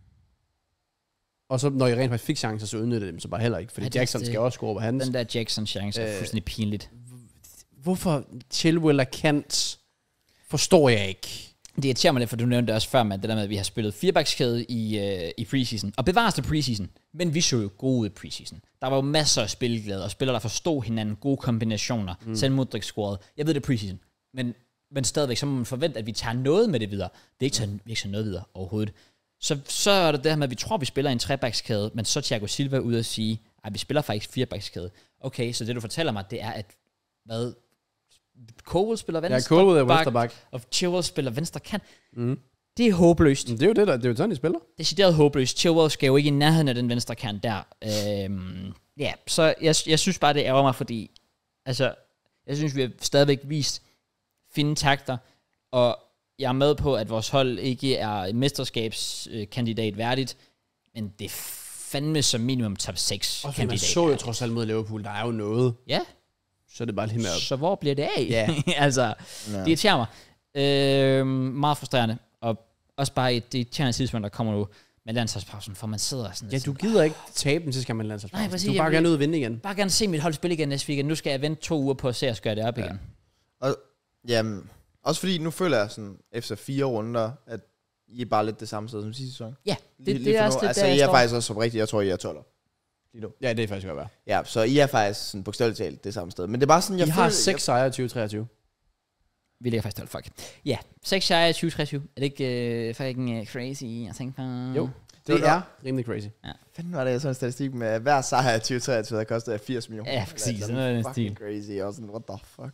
Og så når jeg rent faktisk fik chancer, så udnyttede dem så bare heller ikke. Fordi ja, Jackson det, skal også score på hans. Den der Jackson chance er øh, fuldstændig pinligt. Hvorfor Chilwell er kant, forstår jeg ikke. Det irriterer mig lidt, for du nævnte det også før, man, det der med, at vi har spillet firebackskæde i, øh, i preseason. Og bevares til preseason, men vi så jo gode ud i preseason. Der var jo masser af spilglæde, og spillere, der forstod hinanden, gode kombinationer. Mm. Selv Mudryk scorede. Jeg ved det er preseason, men, men stadigvæk, så må man forvente, at vi tager noget med det videre. Det er ikke tager, vi ikke tager noget videre overhovedet. Så, så er det det her med, at vi tror, vi spiller en trebackskæde, men så Thiago Silva ud og sige, at vi spiller faktisk firebackskæde. Okay, så det du fortæller mig, det er, at hvad... Cole spiller venstre. Ja, Cole er venstre back. Og Chilwell spiller venstre kant. Mm. Det er håbløst. Det er jo det, der, det er jo sådan, de spiller. Det er decideret håbløst. Chilwell skal jo ikke i nærheden af den venstre kant der. Øhm, ja, så jeg, jeg synes bare, det ærger mig, fordi altså, jeg synes, vi har stadigvæk vist fine takter, og jeg er med på, at vores hold ikke er mesterskabskandidat værdigt, men det er fandme som minimum top seks kandidat. Og man så jo trods alt mod Liverpool, der er jo noget. Ja. Så er det bare lige med op. Så hvor bliver det af? Ja. altså, ja. det irriterer mig. Øh, meget frustrerende. Og også bare i det irriterende tidspunkt, der kommer nu med landsholdspausen, for man sidder sådan... Ja, du gider ikke tabe den, så skal man landsholdspausen. Nej, præcis. Du vil bare gerne ud og vinde igen. Bare gerne se mit hold spille igen næste weekend. Nu skal jeg vente to uger på at se os gøre det op ja. igen. Og, jamen, også fordi nu føler jeg sådan, efter fire runder, at I er bare lidt det samme sted som sidste sæson. Ja, det, lige, det lige er også det, altså, der I er faktisk også som rigtigt, jeg tror, I er tolver. Ja, det er faktisk godt være. Ja, så I er faktisk sådan bogstaveligt talt det samme sted. Men det er bare sådan, jeg I føler, har seks sejre i tyve treogtyve. Vi ligger faktisk tolv, fuck. Ja, seks sejre i tyve treogtyve. Er det ikke uh, fucking uh, crazy at tænke på? Jo, det, det er rimelig crazy. Ja. Fanden var det, jeg så en statistik med, hver sejr i tyve treogtyve, der kostede firs millioner. Ja, præcis. Sådan noget af den stil. Crazy, og sådan, what the fuck.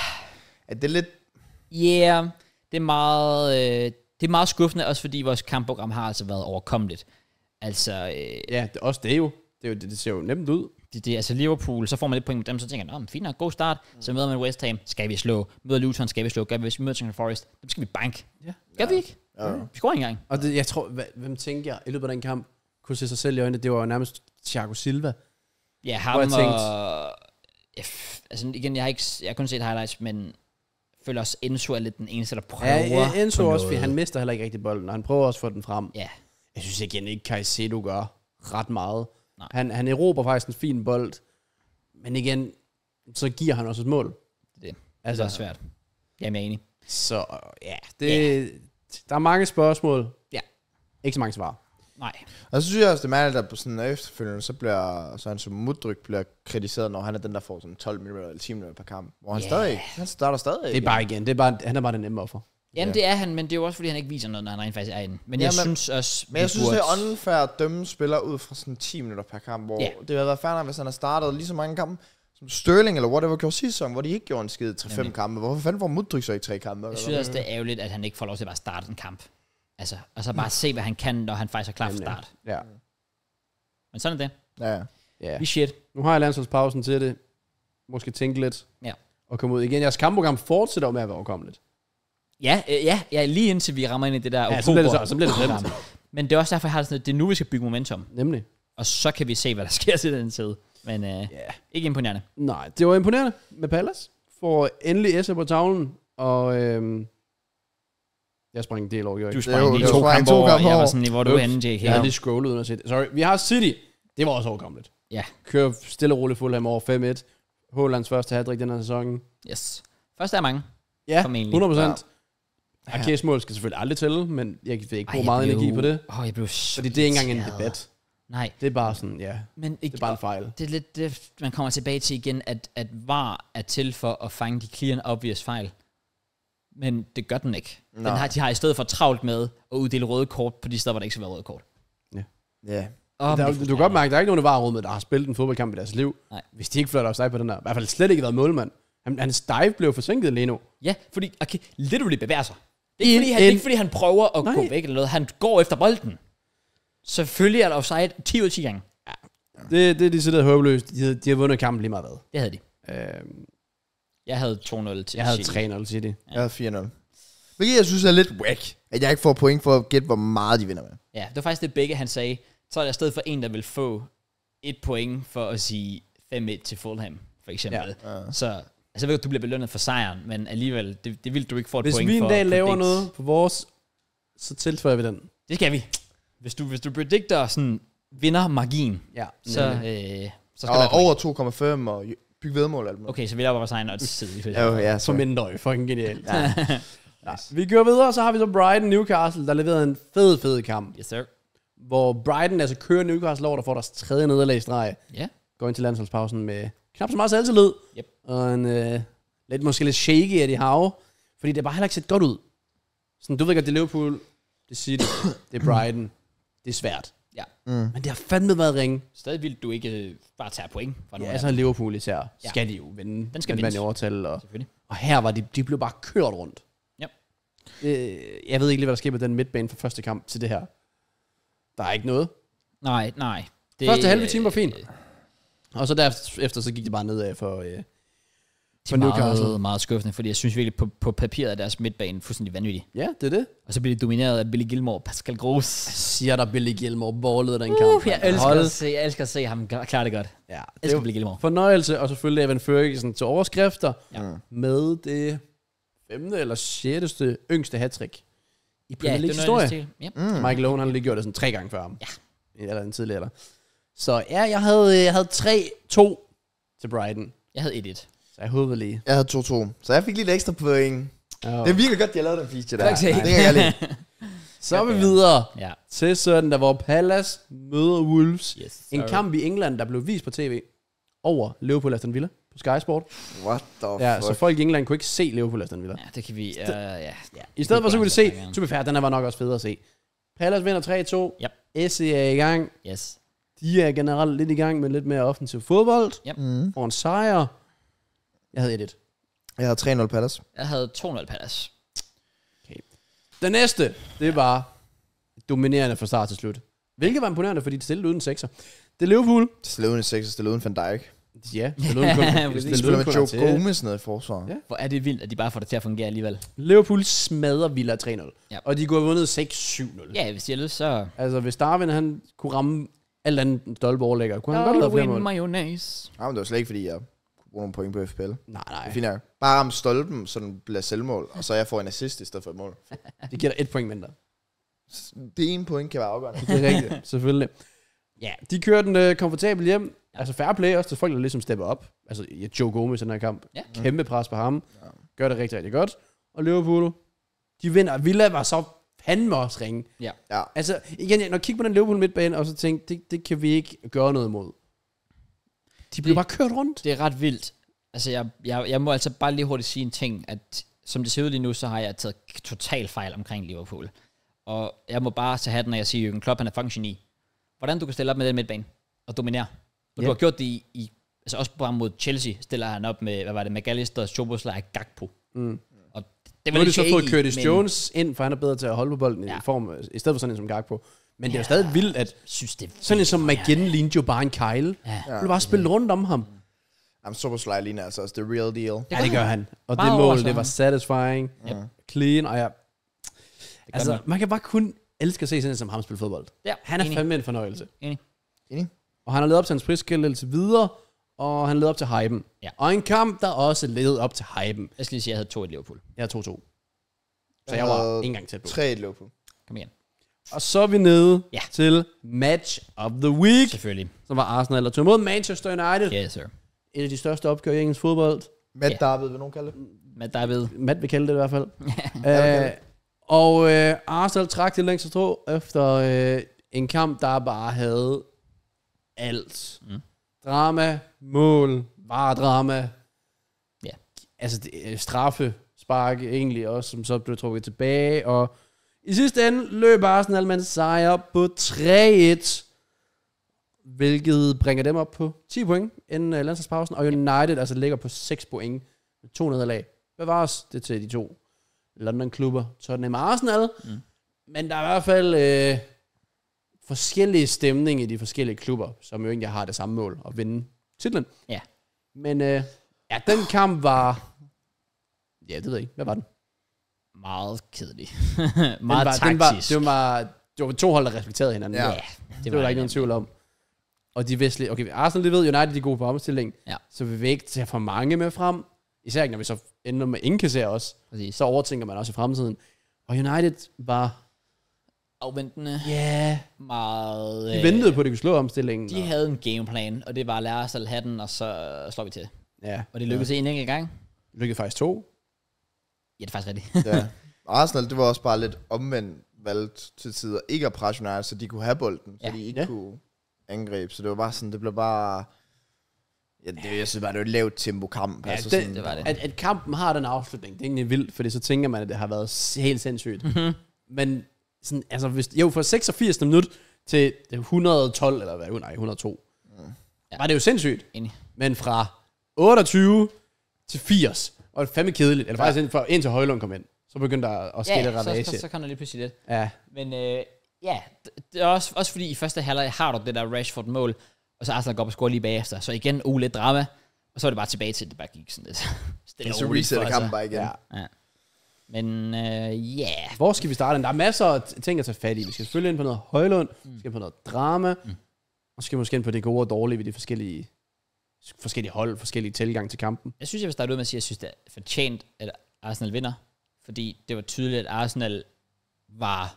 Er det lidt... Yeah, det er meget, øh, det er meget skuffende, også fordi vores kampprogram har altså været overkommeligt. Altså... Øh, ja, det, også det er jo. Det, er jo, det, det ser jo nemt ud. Det, det, altså Liverpool, så får man lidt point med dem, så tænker man, fint nok, god start. Mm. Så møder man West Ham, skal vi slå. Møder Luton, skal vi slå. Gør vi, hvis vi møder Nottingham Forest, dem skal vi bank. Ja. Gør ja. vi ikke? Ja. Vi scorer ikke engang. Og det, jeg tror, hvad, hvem tænker jeg i løbet af den kamp, kunne se sig selv i øjnene, det var jo nærmest Thiago Silva. Ja, ham jeg tænkte, og... Ja, altså igen, jeg har, ikke, jeg har kun set highlights, men føler også, Enzo er lidt den eneste, der prøver ja, Enzo også, fordi han mister heller ikke rigtig bolden, og han prøver også at få den frem. Ja. Jeg synes igen ikke, Caicedo gør ret meget. Nej. Han, han erobrer faktisk en fin bold, men igen, så giver han også et mål. Det, det. Altså, det er svært. Jeg er enig. Så ja, det, yeah. der er mange spørgsmål. Ja. Ikke så mange svar. Nej. Og så synes jeg også, det er mærkeligt, at på sådan efterfølgende, så bliver så han som Mudryk bliver kritiseret, når han er den, der får sådan tolv minutter eller ti minutter per kamp. Hvor han yeah. stadig, han starter stadig. Det er bare igen, det er bare, han er bare den nemme offer. Jamen ja. det er han, men det er jo også fordi, han ikke viser noget, når han rent faktisk er inde. Men ja, jeg men, synes også... Men jeg synes, burde... det er unfair at dømme spillere ud fra sådan ti minutter per kamp, hvor ja. det havde været fair, hvis han har startet lige så mange kampe, som Sterling eller whatever gjorde sidste sæson, hvor de ikke gjorde en skid tre fem kampe. Hvorfor fanden får Mudryk så i tre kampe? Jeg synes også, det er ærgerligt, at han ikke får lov til at bare starte en kamp. Altså, altså bare se, hvad han kan, når han faktisk er klar for start. Ja. Men sådan er det. Ja, ja. Vi shit. Nu har jeg landsholdspausen til det. Måske tænke lidt. Ja. Og komme ud igen. Jeres kampprogram fortsætter med at være overkommeligt. Ja, øh, ja, ja, lige indtil vi rammer ind i det der ja, oktober. så bliver det så, så bliver det slemt. Men det er også derfor, jeg har sådan, at det er nu, vi skal bygge momentum. Nemlig. Og så kan vi se, hvad der sker til den side. Men øh, yeah. ikke imponerende. Nej, det var imponerende med Palace. For endelig S'er på tavlen. Og øhm, jeg sprang en del over, ikke? Du sprang lige to kampe over. Jeg var sådan, hvor du er henne, Jake. Jeg havde lige scrollet uden at se det. Sorry. Vi har City. Det var også overkommeligt. Ja. Kører stille og roligt Fulham over fem et. Haalands første hattrick den her sæson. Yes. Første er mange. Ja, hundrede procent. Ja. Arkes mål skal selvfølgelig aldrig tælle, men jeg vil ikke bruge meget blev, energi på det. Åh, jeg blev så fordi det er ikke engang en debat. Nej. Det er bare sådan, ja. Men ikke, det er bare en fejl. Det er lidt det, man kommer tilbage til igen, at, at V A R er til for at fange de clear obvious fejl. Men det gør den ikke. Den har, de har i stedet for travlt med at uddele røde kort på de steder, hvor der ikke skal være røde kort. Ja. Ja. Oh, Der, du kan godt mærke, at der er ikke nogen, der var rummet, der har spillet en fodboldkamp i deres liv. Nej. Hvis de ikke fløjter offside på den der. I hvert fald slet ikke været målmand. Han, hans dive blev forsinket lige nu. Ja, fordi okay, literally bevæger sig. Det er ikke, En- fordi han, det er en- ikke fordi, han prøver at Nej. gå væk eller noget. Han går efter bolden. Selvfølgelig er der offside ti ud af ti gange. Det, det er decideret håbløst. De, havde- de har vundet kampen lige meget hvad. Det havde de. Øhm, Jeg havde to nul til jeg havde City. tre nul til det. Jeg havde fire nul. Hvilket jeg synes er lidt whack, at jeg ikke får point for at gætte, hvor meget de vinder med. Ja, det var faktisk det begge, han sagde. Så er der i stedet for en, der vil få et point for at sige fem et til Fulham, for eksempel. Ja. Ja. Så altså, jeg ved godt, du bliver belønnet for sejren, men alligevel, det, det vil du ikke få et Hvis point vi for. en dag laver predict. noget på vores, så tilføjer vi den. Det skal vi. Hvis du, hvis du predicter sådan vinder margin, Ja. så, øh, så skal der Og være point. over to komma fem og bygge vedmål og alt muligt. Okay, så vi laver vores egen odds side. Ja, ja, For så. mindre, fucking genialt. Ja. Ja. Vi går videre, så har vi så Brighton Newcastle, der leverede en fed, fed kamp. Yes, sir. Hvor Brighton altså kører Newcastle over, der får deres tredje nederlag i streg. Ja. Går ind til landsholdspausen med knap så meget selvtillid. Yep. Og en øh, lidt måske lidt shaky af de have. Fordi det bare heller ikke set godt ud. Sådan, du ved ikke, at det er Liverpool, det City, det er Brighton. Det er svært. Ja. Mm. Men det har fandme været ringe. Stadig vil du ikke øh, bare tage point fra Ja, nogen altså af dem. Liverpool især. Ja. Skal de jo vinde. Den skal med mand i vindes. overtal. Og, Selvfølgelig. og her var de, de blev bare kørt rundt. Ja. Øh, jeg ved ikke lige, hvad der sker med den midtbane for første kamp til det her. Der er ikke noget. Nej, nej. Det, Første halve time var fint. øh, Og så derefter, så gik det bare nedad for, øh, Det for er Newcastle. meget, meget skuffende, fordi jeg synes virkelig, på, på papiret er deres midtbane fuldstændig vanvittig. Ja, det er det. Og så bliver de domineret af Billy Gilmore og Pascal Gross. Siger der Billy Gilmore ballede den Uh, kamp. jeg, elsker Hold- at se, jeg elsker at se ham klare det godt. Jeg Ja, det elsker var Billy Gilmore. fornøjelse, og selvfølgelig Evan Ferguson til overskrifter Ja. med det femte eller sjette yngste hattrick i Premier Ja, Leagues det er noget historie. i den stil. Mm. Yep. Michael Owen, han har lige gjort det sådan tre gange før ham. Ja. Eller en tidligere. Der. Så ja, jeg havde, jeg havde tre to til Brighton. Jeg havde et et. Så jeg håber lige. Jeg havde to to. Så jeg fik lidt ekstra point. Oh. Det er virkelig godt, de har lavet den feature der. Tak skal I Det kan jeg lide. Så er vi videre Ja. til søndag, hvor Palace møder Wolves. Yes, En kamp i England, der blev vist på tv over Liverpool Aston Villa på Sky Sport. What the Ja, fuck? så folk i England kunne ikke se Liverpool Aston Villa. Ja, det kan vi... Uh, ja, ja. I stedet for så kunne de se, Ja. to be fair, den her var nok også federe at se. Palace vinder tre to. Yep. Essie er i gang. Yes. De er generelt lidt i gang med lidt mere offensiv fodbold. Mm. For en sejr. Jeg havde et et. Jeg havde tre nul Palace. Jeg havde to nul Palace. Den næste, det var dominerende fra start til slut. Hvilket var imponerende, fordi de stillede uden sekser. Det er Liverpool. Det stillede uden seks, og stillede uden Van Dijk. Ja, stillede uden kun, Ja, stillede præcis. De uden spiller med kun Joe til. Gomez nede i forsvaret. Ja. Hvor er det vildt, at de bare får det til at fungere alligevel. Liverpool smadrer Villa tre nul. Ja. Og de kunne have vundet seks syv nul. Ja, hvis de har lyst, så... Altså, hvis Darwin han kunne ramme alt andet stolpe overlægger, kunne han godt lave flere mål. mayonnaise. Ja, men det var slet ikke, fordi jeg kunne bruge nogle point på F P L. Det Nej, er nej. fint nok. Bare ramme stolpen, så den bliver selvmål, og så jeg får en assist i stedet for et mål. Det giver dig et point mindre. Det ene point kan være afgørende. Det er rigtigt, selvfølgelig. Ja, de kører den øh, komfortabelt hjem. Ja. Altså fair play også til folk, der ligesom stepper op. Altså ja, Joe Gomez i den her kamp. Ja. Kæmpe pres på ham. Ja. Gør det rigtig, rigtig godt. Og Liverpool, de vinder. Villa var så fandme også ringe. Ja. Ja. Altså, igen, når jeg kigger på den Liverpool midtbane, og så tænker, det, det kan vi ikke gøre noget imod. De blev Det- bare kørt rundt. Det er ret vildt. Altså, jeg, jeg, jeg må altså bare lige hurtigt sige en ting, at som det ser ud lige nu, så har jeg taget total fejl omkring Liverpool. Og jeg må bare tage hatten, når jeg siger, Jürgen Klopp, han er function i. Hvordan du kan stille op med den midtbane og dominere. Og Ja. du har gjort det i, i altså også på mod Chelsea, stiller han op med, hvad var det, McAllister, Szoboszlai, Gakpo. Mm. Og det Nu har de så okay fået i, Curtis men Jones ind, for han er bedre til at holde på bolden Ja. i form, i stedet for sådan en som Gakpo. Men det er jo Ja. stadig vildt, at Jeg synes, det er sådan en som vildt McGinn lignede jo bare en Kyle. Ja. Han blev bare spillet rundt om ham. Jamen, Supersly ligner altså også the real deal. Ja, det gør han. Og Bare det mål, overrasker det var ham. satisfying, Yep. clean, og jeg... Det Altså, man. man kan bare kun elske at se sådan en som ham spille fodbold. Ja, Han er enig. fandme en fornøjelse. Enig. Enig? Og han har levet op til hans prisskildelse videre, og han led op til hypen. Ja. Og en kamp, der også led op til hypen. Jeg skal lige sige, at jeg havde to i Liverpool. Jeg er to to. Så Jeg jeg var havde ikke engang tæt på. tre et Liverpool. Kom igen. Og så er vi nede Ja. til Match of the Week, Selvfølgelig. som var Arsenal, der tog imod Manchester United. Yes, sir. Et af de største opgør i engelsk fodbold. Matt Ja. Darby, vil nogen kalde det? Matt David. Matt vil kalde det i hvert fald. vil øh, og øh, Arsenal trak det længste strå efter øh, en kamp, der bare havde alt. Mm. Drama, mål, varedrama. Ja. Altså det, øh, straffe, spark egentlig også, som så blev trukket tilbage. Og i sidste ende løb Arsenal med en sejr på tre et. hvilket bringer dem op på ti point inden uh, landsholdspausen, og United altså ligger på seks point med to nederlag. Bevares det til de to London-klubber, Tottenham og Arsenal. Mm. Men der er i hvert fald øh, forskellige stemning i de forskellige klubber, som jo egentlig har det samme mål, at vinde titlen. Ja. Men øh, ja, den kamp var... Ja, det ved jeg ikke. Hvad var den? Meget kedelig. Den Meget var, taktisk. Den var, det, var, det var to hold, der respekterede hinanden. Ja. Ja, det, det, det var der ikke nogen tvivl om. Og de vestlige... Okay, Arsenal, de ved, United de er gode på omstilling. Ja. Så vi vil ikke tage for mange med frem. Især ikke, når vi så ender med indkasserer os. Præcis. Så overtænker man også i fremtiden. Og United var... Afventende. Ja... Yeah, Meget... de ventede på, at de kunne slå omstillingen. De og, havde en gameplan, og det var at lære os at have den, og så slår vi til. ja, Og det lykkedes ja. en enkelt gang. det lykkedes faktisk to. Ja, det er faktisk rigtigt. Ja. Arsenal, det var også bare lidt omvendt valgt til tider. Ikke at presse United, så de kunne have bolden, så Ja. de ikke Ja. kunne angribe. Så det var bare sådan, det blev bare... Ja, det, jeg synes bare, det var et lavt tempo kamp. Ja, altså det, sådan, det var det. At, at kampen har den afslutning, det er egentlig vildt, fordi så tænker man, at det har været s- helt sindssygt. Mhm. Men sådan, altså, hvis, jo, fra seksogfirs minut til et hundrede og tolv, eller hvad, nej, et hundrede og to, mm. Ja. var det jo sindssygt. Enig. Men fra otteogtyve til firs, og det er fandme kedeligt, eller Ja. faktisk indtil, indtil Højlund kom ind, så begyndte der at ske lidt Ja, så, ravage. så, så kan der lige pludselig lidt. Ja, Men øh, ja, d- det er også, også fordi i første halvleg har du det der Rashford-mål, og så Arsenal går op og scorer lige bagefter. Så igen, uh, lidt drama, og så er det bare tilbage til, at det bare gik sådan lidt stille så og roligt resetter for kampen sig. bare igen. ja. Ja. Men øh, ja, yeah. Hvor skal vi starte? Der er masser af ting at tage fat i. Vi skal selvfølgelig ind på noget Højlund, mm. vi skal ind på noget drama, mm. og så skal vi måske ind på det gode og dårlige ved de forskellige, forskellige hold, forskellige tilgang til kampen. Jeg synes, jeg vil starte ud med at sige, at jeg synes, det er fortjent, at Arsenal vinder. Fordi det var tydeligt, at Arsenal var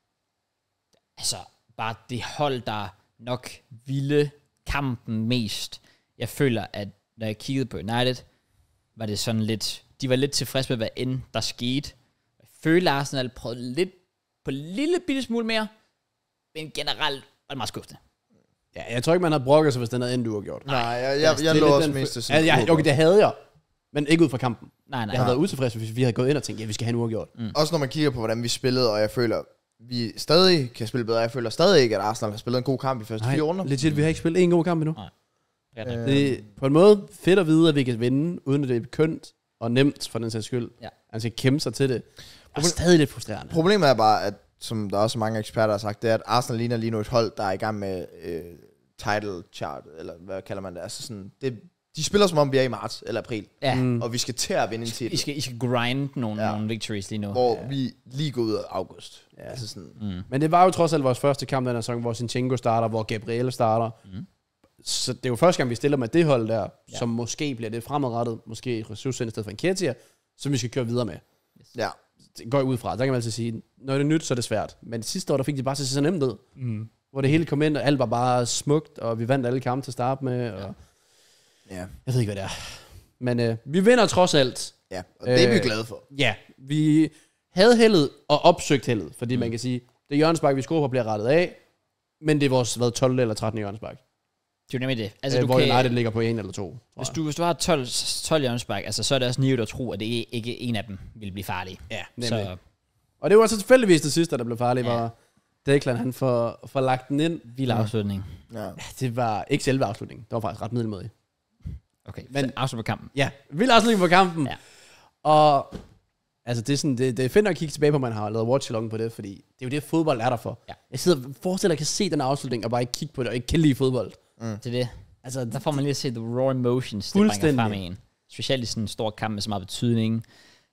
altså bare det hold, der nok ville kampen mest. Jeg føler, at når jeg kiggede på United, var det sådan lidt, de var lidt tilfredse med, hvad end der skete. Jeg føler, at Arsenal prøvede lidt på en lille bitte smule mere, men generelt var det meget skuffende. Ja, jeg tror ikke, man havde brokket sig, hvis den havde endt uafgjort. Nej, jeg, jeg, Det jeg, er jeg lå lidt også den mest for- til sådan ja, ja, okay, det havde jeg, men ikke ud fra kampen. Nej, nej. Jeg havde været utilfreds, hvis vi havde gået ind og tænkt, ja, vi skal have en uafgjort. Mm. Også når man kigger på, hvordan vi spillede, og jeg føler, vi stadig kan spille bedre. Jeg føler stadig ikke, at Arsenal har spillet en god kamp i første fire runder. legit, vi har ikke spillet en god kamp endnu. Nej. Ja, Øh, Det er på en måde fedt at vide, at vi kan vinde, uden at det er kønt og nemt for den sags skyld. Ja. Han skal kæmpe sig til det. Og stadig lidt frustrerende. Problemet er bare, at som der også mange eksperter har sagt, det er, at Arsenal ligner lige nu et hold, der er i gang med øh, title chart, eller hvad kalder man det? Altså sådan, det, de spiller som om vi er i marts eller april, Ja, Mm. og vi skal til at vinde en I titel, skal, I skal grind nogle, Ja. ja. nogle victories lige nu. hvor vi lige går ud af august. Ja. Altså sådan, Mm. Men det var jo trods alt vores første kamp den her sæson, hvor Zinchenko starter, hvor Gabriel starter. Mm. Så det er jo første gang, vi stiller med det hold der, Ja. ja. som måske bliver det fremadrettet, måske Jesus i stedet for en Ketia, som vi skal køre videre med. ja. Det går jeg ud fra. Der kan man altid sige, når det er nyt, så er det svært. Men sidste år, der fik de bare til at se så nemt ud. Mm. Hvor det hele kom ind, og alt var bare smukt, og vi vandt alle kampe til at starte med. Og Ja. jeg ved ikke, hvad det er. Men øh, vi vinder trods alt. Ja, og det er vi Øh, glade for. Ja, vi havde heldet og opsøgt heldet, fordi mm. man kan sige, det hjørnespark, vi scorer på, bliver rettet af, men det er vores hvad, tolvte eller trettende hjørnespark. Det er jo nemlig det. Altså, Altså, øh, du hvor kan, United ligger på en eller to. hvis, du, hvis du har tolv, tolv hjørnespark, altså, så er det også nivet at tro, at det ikke, ikke en af dem vil blive farlig. Ja, nemlig. Så Og det var så tilfældigvis det sidste, der blev farligt, Ja. ja. hvor Declan han får, får lagt den ind. vild afslutning. Ja. Det var ikke selve afslutningen. Det var faktisk ret middelmådigt. Okay, Men- men afslut på kampen. Ja, vild afslutning på kampen. Ja. Og altså, det er, sådan, det, det er fedt at kigge tilbage på, at man har lavet watch-along på det, fordi det er jo det, fodbold er der for. Ja. Jeg sidder og forestiller, at jeg kan se den afslutning, og bare ikke kigge på det, og ikke kan lide fodbold. Det er det. Altså, Der får man lige at se the raw emotions, det bringer Fuldstændig. frem i en. Specielt i sådan en stor kamp med så meget betydning.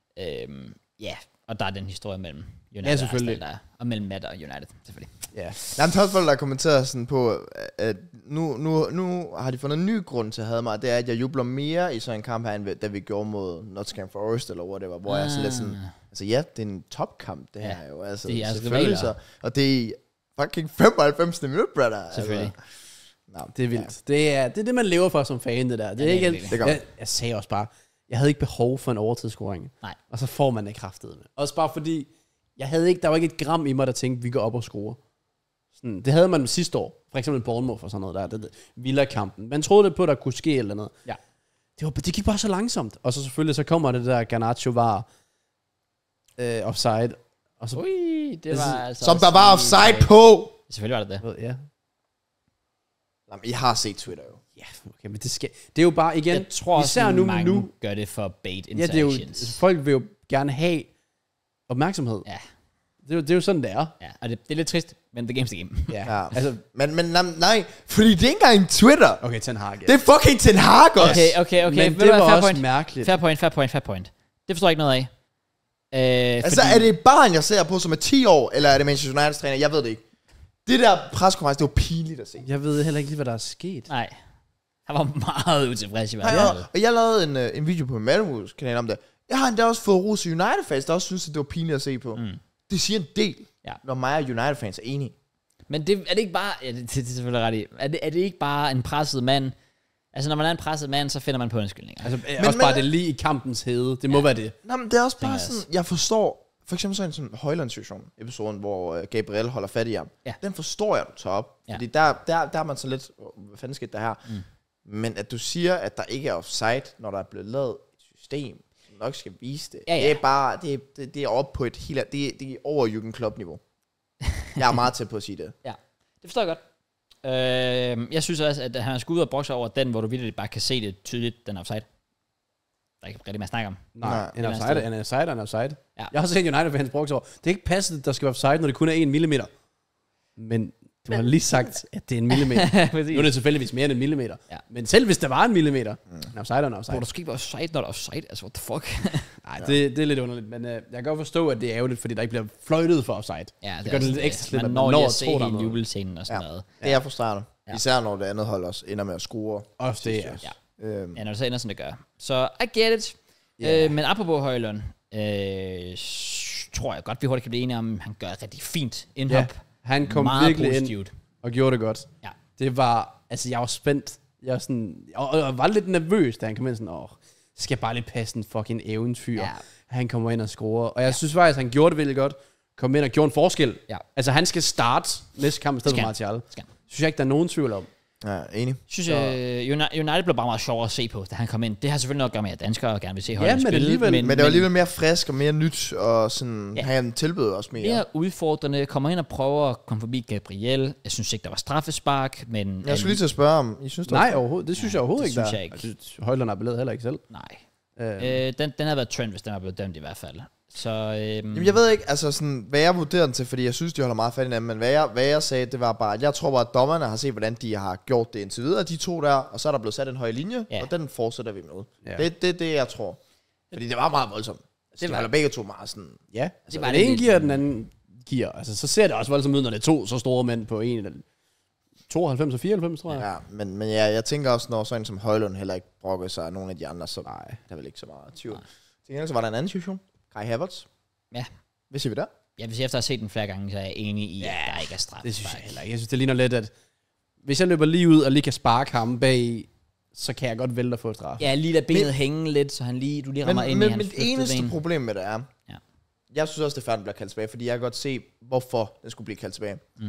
Øhm, ja, og der er den historie mellem United Ja, selvfølgelig. og Arsenal, der er, og mellem Matt og United, selvfølgelig. ja. Der er en folk, der har kommenteret sådan på, at nu, nu, nu har de fundet en ny grund til at have mig, det er, at jeg jubler mere i sådan en kamp her, end da vi gjorde mod Nottingham Forest, eller whatever, hvor jeg er sådan lidt sådan, altså ja, det er en topkamp, det her Ja, jo, altså, det er altså selvfølgelig rivaler. så, og det er i fucking femoghalvfems minut, brother. Selvfølgelig. Altså, no, Det er vildt. Ja. Det, er, det er det, man lever for som fan, det der. Det er Ja, det ikke, er det, det. Det gør jeg, jeg sagde også bare, jeg havde ikke behov for en overtidsscoring. Nej. Og så får man det kraftet med. Også bare fordi, jeg havde ikke, der var ikke et gram i mig, der tænkte, vi går op og score. Sådan, det havde man sidste år. For eksempel Bournemouth og sådan noget der. Det, det, Villa-kampen. Man troede lidt på, at der kunne ske eller noget. Ja. Det, var, det gik bare så langsomt. Og så selvfølgelig, så kommer det der Garnacho var øh, offside. Og så, Ui, det var altså som også der var lige- offside på! Selvfølgelig var det det. ja. Nej, men I har set Twitter jo. Ja, okay, men det, skal, det er jo bare igen... Jeg tror især også, nu, mange nu, gør det for bait ja, det er jo, interactions. folk vil jo gerne have opmærksomhed. Ja. Det er, jo, det er jo sådan, det er. Ja, og det, det er lidt trist, men the game's the game. Ja. Ja. Altså, Men, men nej, nej, fordi det er ikke engang Twitter. okay, Ten Hag. Det er fucking Ten Hag også. Okay, okay, okay. Men Ved det du hvad, var fair også point. mærkeligt. Fair point, fair point, fair point. Det forstår jeg ikke noget af. Øh, Altså, fordi, er det et barn, jeg ser på, som er ti år, eller er det Manchester Uniteds træner? Jeg ved det ikke. Det der preskonference, det var pinligt at se. Jeg ved heller ikke lige, hvad der er sket. Nej. Han var meget utilfreds i hvert Ja, fald. og, og jeg lavede en, uh, en video på min Madwoos kanal om det. Jeg har endda også fået ros i United-fans, der også synes, at det var pinligt at se på. Mm. Det siger en del, Ja. når mig og United-fans er enige. Men det, er det ikke bare... Ja, det, det, det er selvfølgelig ret i. Er det, er det ikke bare en presset mand? Altså, når man er en presset mand, så finder man på undskyldninger. Altså, men, Men- også bare men- det lige i kampens hede. Det må Ja. være det. Nå, men det er også bare jeg sådan, jeg forstår, for eksempel sådan en som Højland-situation, episoden, hvor uh, Gabriel holder fat i ham. Ja. Den forstår jeg, du tager op. Ja. Fordi der, der, der er man så lidt, oh, hvad fanden skete der her? Mm. Men at du siger, at der ikke er offside, når der er blevet lavet et system, som nok skal vise det. Ja, ja. Det er bare, det, er- det, det er oppe på et helt, det, er- det er over Jürgen Klopp-niveau. Jeg er meget tæt på at sige det. Ja, det forstår jeg godt. Øh, jeg synes også, at han skal ud og bokse over den, hvor du virkelig bare kan se det tydeligt, den er offside. Der er ikke rigtig mere at snakke om. Nej, Nej, en et offside, eller en offside, en offside. Ja. Jeg har også set United-fans brokse over. Det er ikke passet, at der skal være offside, når det kun er en millimeter. Men du har lige sagt, at det er en millimeter. Nu er det selvfølgelig mere end en millimeter. Ja. Men selv hvis der var en millimeter, mm. en offside er en offside. Hvor der skal ikke være offside, når der er offside. Altså, what the fuck? Nej, det, det er lidt underligt. Men uh, jeg kan godt forstå, at det er ærgerligt, fordi der ikke bliver fløjtet for offside. Ja, det gør det lidt ekstra slemt, Man at når man lige når at at se tro, der er hele noget. jubelscenen og sådan Ja. noget. Det er frustrerende. Ja. Især når det andet hold også ender med at score. Også det, ja. Ja. Øhm, Ja, når det så ender, som det gør. Så I get it. Ja. Øh, men apropos Højlund, øh, s- tror jeg godt, vi hurtigt kan blive enige om, han gør et rigtig fint indhop. Ja, han kom Meget virkelig positivt. ind og gjorde det godt. Ja. Det var, altså jeg var spændt. Jeg var sådan, og, og jeg var lidt nervøs, da han kom ind sådan, åh, skal bare lige passe en fucking eventyr. Ja. Han kommer ind og scorer. Og jeg ja. synes faktisk, han gjorde det virkelig godt. Kom ind og gjorde en forskel. Ja. Altså han skal starte næste kamp i stedet Skal for han. Martial. Skal han. Synes jeg ikke, der er nogen tvivl om. ja, enig. Synes, øh, United, United blev bare meget sjovere at se på, da han kom ind. Det har selvfølgelig noget at gøre med, at danskere gerne vil se Højlund men spille. alligevel- Men det var alligevel mere frisk og mere nyt, og sådan, Ja. ja. han tilbød også mere. mere udfordrende, kommer ind og prøver at komme forbi Gabriel. Jeg synes ikke, der var straffespark, men... Jeg skulle lige til at spørge om, I synes, det var Nej, overhovedet. Det synes Ja, jeg overhovedet det ikke, der synes er. jeg ikke. Jeg synes, Højlund er blevet heller ikke selv. Nej. Øh, Øh, den, den havde været trend, hvis den var blevet dømt i hvert fald. Så... Øhm, Jamen, jeg ved ikke, altså sådan, hvad jeg vurderer den til, fordi jeg synes, de holder meget fat i hinanden, men hvad jeg, hvad jeg sagde, det var bare, at jeg tror bare, at dommerne har set, hvordan de har gjort det indtil videre, de to der, og så er der blevet sat en høj linje, Ja. og den fortsætter vi med. Ja. Ja. Det er det, det, jeg tror. Fordi det var meget voldsomt. Altså, Det de var- holder begge to meget sådan... ja, altså, det var den det ene lidt- giver, den anden giver. Altså, så ser det også voldsomt ud, når det er to så store mænd på en eller tooghalvfems og fireoghalvfems, tror jeg. Ja, men, men ja, jeg tænker også, når sådan en som Højlund heller ikke brokker sig af nogle af de andre, så Nej. der er vel ikke så meget tvivl. Til gengæld så var der en anden situation. Kai Havertz. Ja. Hvad siger vi der? Ja, hvis jeg efter at have set den flere gange, så er jeg enig i, Ja, at der ikke er straffespark. Det synes jeg heller ikke. Jeg synes, det ligner lidt, at hvis jeg løber lige ud og lige kan sparke ham bag, så kan jeg godt vælge at få et straf. Ja, lige lade benet Men- hænge lidt, så han lige, du lige Men, rammer ind men, i men hans det eneste ben. problem med det er, Ja. jeg synes også, det er færdigt, bliver kaldt tilbage, fordi jeg kan godt se, hvorfor den skulle blive kaldt tilbage. Mm.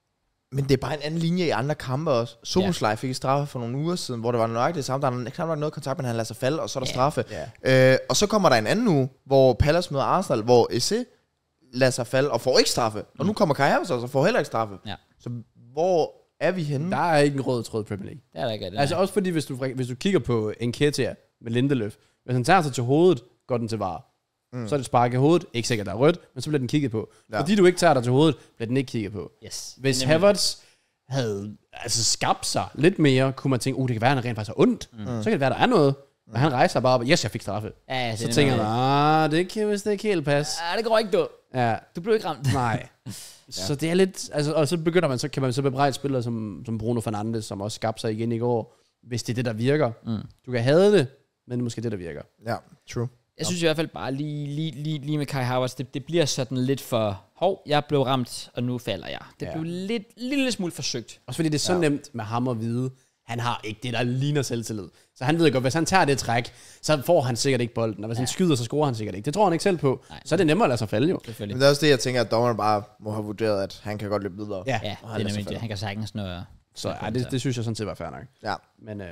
Men det er bare en anden linje i andre kampe også. Soboslaj fik straffe for nogle uger siden, hvor det var nøjagtigt det samme. Der er knap nok noget kontakt, men han lader sig falde, og så er der Ja. straffe. Ja. Øh, og så kommer der en anden uge, hvor Palace møder Arsenal, hvor Eze lader sig falde og får ikke straffe. Og nu kommer Kai Havertz også og får heller ikke straffe. Ja. Så hvor er vi henne? Der er ikke en rød tråd i Premier League. Det er der ikke. Det Altså også fordi, hvis du, hvis du kigger på Nketiah med Lindeløf, hvis han tager sig til hovedet, går den til var. Mm. Så er det spark i hovedet. Ikke sikkert, der er rødt, men så bliver den kigget på. Ja. Fordi du ikke tager dig til hovedet, bliver den ikke kigget på. Yes. Hvis Nemlig. Havertz havde altså skabt sig lidt mere, kunne man tænke, uh, det kan være, at han rent faktisk har ondt. Mm. Så kan det være, der er noget. Men han rejser bare op, yes, jeg fik straffe. Ja, ja, Så det er tænker nemlig- jeg, ah, det kan vist ikke helt passe. Ja, det går ikke, du. Ja, Du blev ikke ramt. nej. Så det er lidt, altså, og så begynder man, så kan man så bebrejde spillere som, som Bruno Fernandes, som også skabte sig igen i går, hvis det er det, der virker. Mm. Du kan have det, men det er måske det, der virker. Ja, true. Jeg synes i hvert fald bare lige, lige, lige, lige med Kai Havertz, det, det bliver sådan lidt for, hov, jeg blev ramt, og nu falder jeg. Det Ja. blev lidt, lille smule forsøgt. Også fordi det er så ja. nemt med ham at vide, han har ikke det, der ligner selvtillid. Så han ved godt, hvis han tager det træk, så får han sikkert ikke bolden. Og hvis ja. han skyder, så scorer han sikkert ikke. Det tror han ikke selv på. Nej. Så er det nemmere at lade sig falde jo. Selvfølgelig. Men det er også det, jeg tænker, at dommeren bare må have vurderet, at han kan godt løbe videre. Ja, Ja, Og det han er lader sig nemlig det. falde. Han kan sagtens nå at... så ja, det, det synes jeg sådan set var fair nok. Ja. Men øh,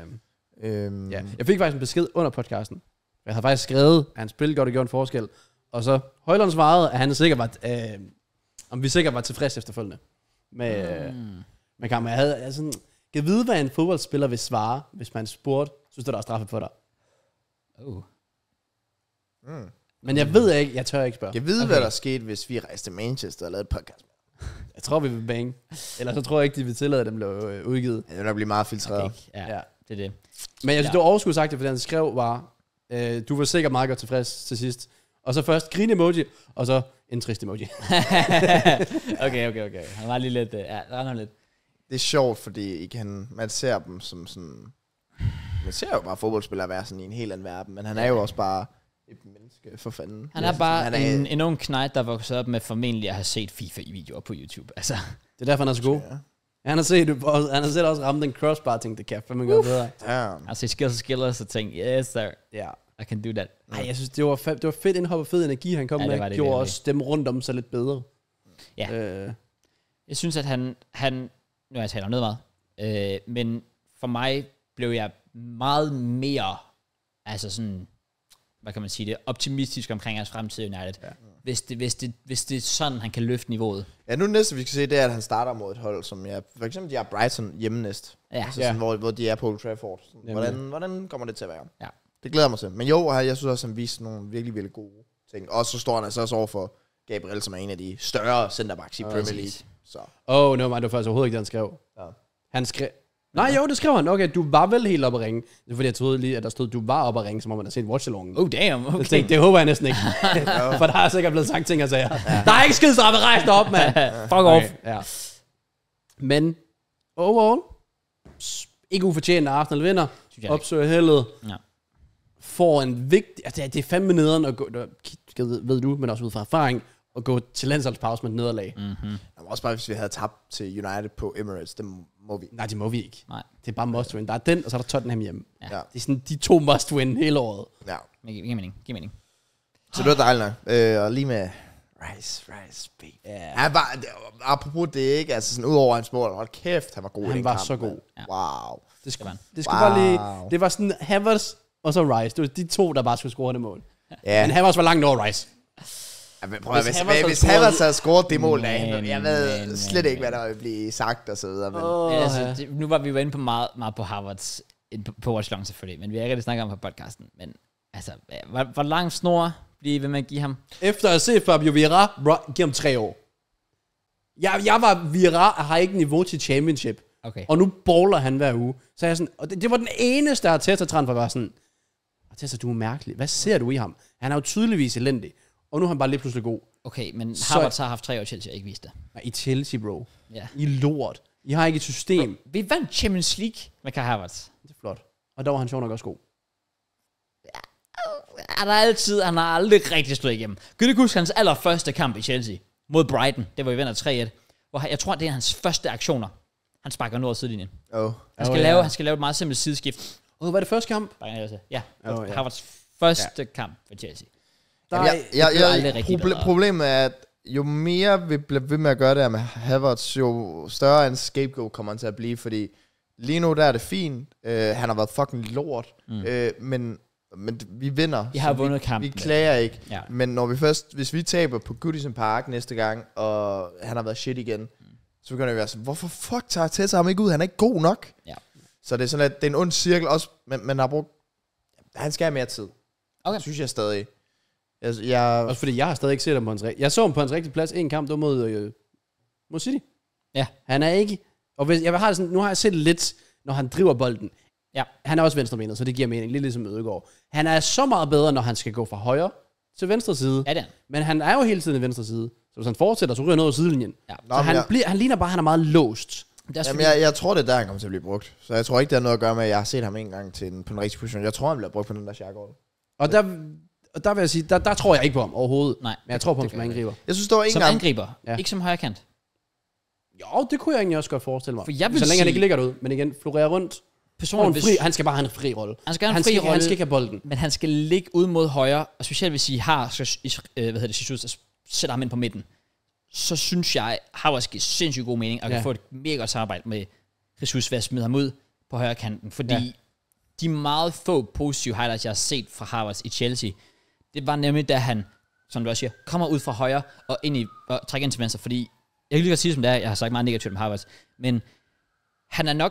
Øhm, ja. Jeg fik faktisk en besked under podcasten. Jeg havde faktisk skrevet, at han spillede godt og gjorde en forskel. Og så Højlund svarede, at han sikkert var, øh, om vi sikkert var tilfreds efterfølgende med, mm. med kampen. Jeg havde, jeg, sådan, Kan vide, hvad en fodboldspiller vil svare, hvis man spurgte, synes du, der er straffe på dig? Oh. Mm. Men jeg ved ikke, jeg tør ikke spørge. Jeg ved, Okay. okay. hvad der skete, hvis vi rejste til Manchester og lavede et podcast. Jeg tror, vi vil bange. Ellers så tror jeg ikke, de vil tillade, at den blev øh, udgivet. Det vil nok blive meget filtreret. Okay. Ja, Ja. det er det. Men jeg synes, Ja. det var overskud sagt, for den skrev var, øh, du var sikkert meget godt tilfreds til sidst. Og så først grin emoji, og så en trist emoji. okay, okay, okay. Han var lige lidt... Uh, ja, der er noget lidt... Det er sjovt, fordi I kan, man ser dem som sådan... Man ser jo bare fodboldspillere være sådan i en helt anden verden, men han er jo også bare et menneske, for fanden. Han er bare han er er, en, en ung knægt, der voksede op med formentlig at have set FIFA i videoer på YouTube. Altså, Det er derfor, han er så god. Ja. Han har set, han har set også ramt den crossbar, og tænkte, det kan jeg fandme gøre bedre. Ja. jeg har set skills og skillers og tænkt, yes sir, Ja. I can do that. Ej, jeg synes, det var, fe- det var fedt indhop og fed energi, han kom Ja, det med. var det Gjorde virkelig. også dem rundt om sig lidt bedre. Ja. Øh, Jeg synes, at han, han nu har jeg talt om noget meget, øh, men for mig blev jeg meget mere, altså sådan, hvad kan man sige det, optimistisk omkring hans fremtid i United. Ja. Hvis, det, hvis, det, hvis det er sådan, han kan løfte niveauet. Ja, nu det næste, vi skal se, det er, at han starter mod et hold, som jeg... For eksempel, de har Brighton hjemme næst. Ja. Altså Ja. sådan, hvor, hvor de er på Old Trafford. Sådan, Nemlig. hvordan, hvordan kommer det til at være? Ja. Det glæder jeg mig til. Men jo, jeg synes også, at han viste nogle virkelig, virkelig gode ting. Og så står han altså også over for Gabriel, som er en af de større centerbacks i Ja, Premier præcis. League. Så, Åh, oh, no, man, det var faktisk overhovedet ikke det, han skrev. ja. Han skrev... Nej, jo, det skrev han. Okay, du var vel helt oppe at ringe. Det er fordi, jeg troede lige, at der stod, du var oppe at ringe, som om man havde set watchalongen. Oh damn, okay. Jeg tænkte, det håber jeg næsten ikke. For der er sikkert blevet sagt ting og sager. Der er ikke skid straffe, rejs dig op, mand. Fuck off. Okay, ja. Men overall, s- ikke ufortjent, at Arsenal vinder. Synes jeg ikke. Opsøger heldet. Ja. Får en vigtig... Altså, det er- det er fandme nederen at gå... Der, ved, ved du, men også ud fra erfaring, at gå til landsholdspause med et nederlag. Mm. Mm-hmm. Der var også bare, hvis vi havde tabt til United på Emirates, det må vi. Nej, det må vi ikke. Nej, Det er bare must win. Der er den, og så er der Tottenham hjemme. Ja. Ja. Det er sådan de to must win hele året. Ja. men giv giv mening, giv mening. Så det var dejligt nok. Øh, og lige med Rice, Rice, B. Ja. Han var, det, apropos det ikke, altså sådan udover hans mål, hold kæft, han var god i Han den var kamp, så god. mand. Ja. Wow. Det Det skulle, var han. det skulle Wow. bare lige... Det var sådan Havertz og så Rice. Det var de to, der bare skulle score det mål. Ja. Men Havertz var langt over Rice. Ja, men prøv at, Hvis hvis, Havertz hvis, havde hvis scoret- Havertz havde scoret det mål, der, Men, jeg ved men, slet men, ikke, hvad der vil blive sagt og så videre. Men, Åh, Ja, altså, ja. det, nu var vi jo inde på meget, meget på Harvards, ind på, på Watch Long selvfølgelig, men vi har ikke rigtig snakket om på podcasten. Men altså, hvor, hvor lang snor bliver I ved med at give ham? Efter at have set Fabio Vieira, bro, giv ham tre år. Jeg, jeg var Vieira, har ikke niveau til championship. Okay. Og nu bowler han hver uge. Så jeg sådan, og det, det var den eneste Arteta-transfer, var sådan, Arteta, du er mærkelig. Hvad ser du i ham? Han er jo tydeligvis elendig. Og nu er han bare lige pludselig god. Okay, men Så- Harvards har haft tre år Chelsea og ikke vist det. Nej, i Chelsea, bro. Ja. I lort. I har ikke et system. Vi vandt Champions League med Kai Havertz. Det er flot. Og der var han sjov nok også god. Han har altid, han har aldrig rigtig stået igennem. Kan du ikke huske hans allerførste kamp i Chelsea mod Brighton? Det var vi vinder tre et. Hvor han, jeg tror, det er hans første aktioner. Han sparker ned over sidelinjen. oh. Han skal, Oh, lave, ja. han skal lave et meget simpelt sideskift. Åh, var det første kamp? Bare jeg sige. Ja, Oh, oh, ja. Harvards første ja. kamp for Chelsea. Der Jamen, er, jeg, jeg, blev aldrig jeg, rigtig proble- bedre. problemet er, at jo mere vi bliver ved med at gøre det her med Havertz, jo større en scapegoat kommer han til at blive, fordi lige nu der er det fint. Uh, han har været fucking lort, mm. uh, men, men vi vinder. Vi har så vundet vi, kampen. Vi klager ikke. Ja. Men når vi først, hvis vi taber på Goodison Park næste gang, og han har været shit igen, mm. så begynder vi at være sådan, hvorfor fuck tager Arteta ham ikke ud? Han er ikke god nok. Ja. Så det er sådan, at det er en ond cirkel også, men man har brugt, han skal have mere tid. Okay. Det synes jeg stadig. Jeg, jeg, også fordi jeg har stadig ikke set ham på hans rigtige... Jeg så ham på hans rigtige plads en kamp, det var mod, øh, mod City. Ja. Han er ikke... Og hvis, jeg har det sådan, nu har jeg set lidt, når han driver bolden. Ja. Han er også venstrebenet, så det giver mening. Lidt ligesom Ødegaard. Han er så meget bedre, når han skal gå fra højre til venstre side. Ja, det er han. Men han er jo hele tiden i venstre side. Så hvis han fortsætter, så ryger han over sidelinjen. Ja. Nå, Så men han, jeg- bliver, han ligner bare, at han er meget låst. Det er også Jamen, fordi, jeg, jeg tror, det er der, han kommer til at blive brugt. Så jeg tror ikke, det har noget at gøre med, at jeg har set ham en gang til en, på en rigtig position. Jeg tror, han bliver brugt på den der Xhaka-rolle. Og der, og der vil jeg sige, der, der tror jeg ikke på ham overhovedet. nej, Men jeg tror på ham det som gør jeg angriber. Jeg synes, det var en som gang... angriber, Ja. ikke som højre kant. Jo, det kunne jeg egentlig også godt forestille mig. For jeg vil så længe han sige- ikke ligger derud. Men igen, florerer rundt. Får Personligt, en hvis, fri, han skal bare have en fri rolle. han skal have en han, fri skal, rolle, han skal ikke have bolden. men han skal ligge ud mod højre, og specielt hvis I har, så, øh, hvad hedder det, Jesus, sætter ham ind på midten, så synes jeg, Havertz giver sindssygt god mening, og Ja. kan få et mega godt samarbejde med Jesus ved at smide ham ud på højre kanten, fordi Ja. ja. de meget få positive highlights, jeg har set fra Havertz i Chelsea, det var nemlig, da han, som du også siger, kommer ud fra højre og, ind i, og trækker ind til venstre, fordi, jeg kan lige godt sige det, som det er, jeg har sagt meget negativt om Havertz, men han er nok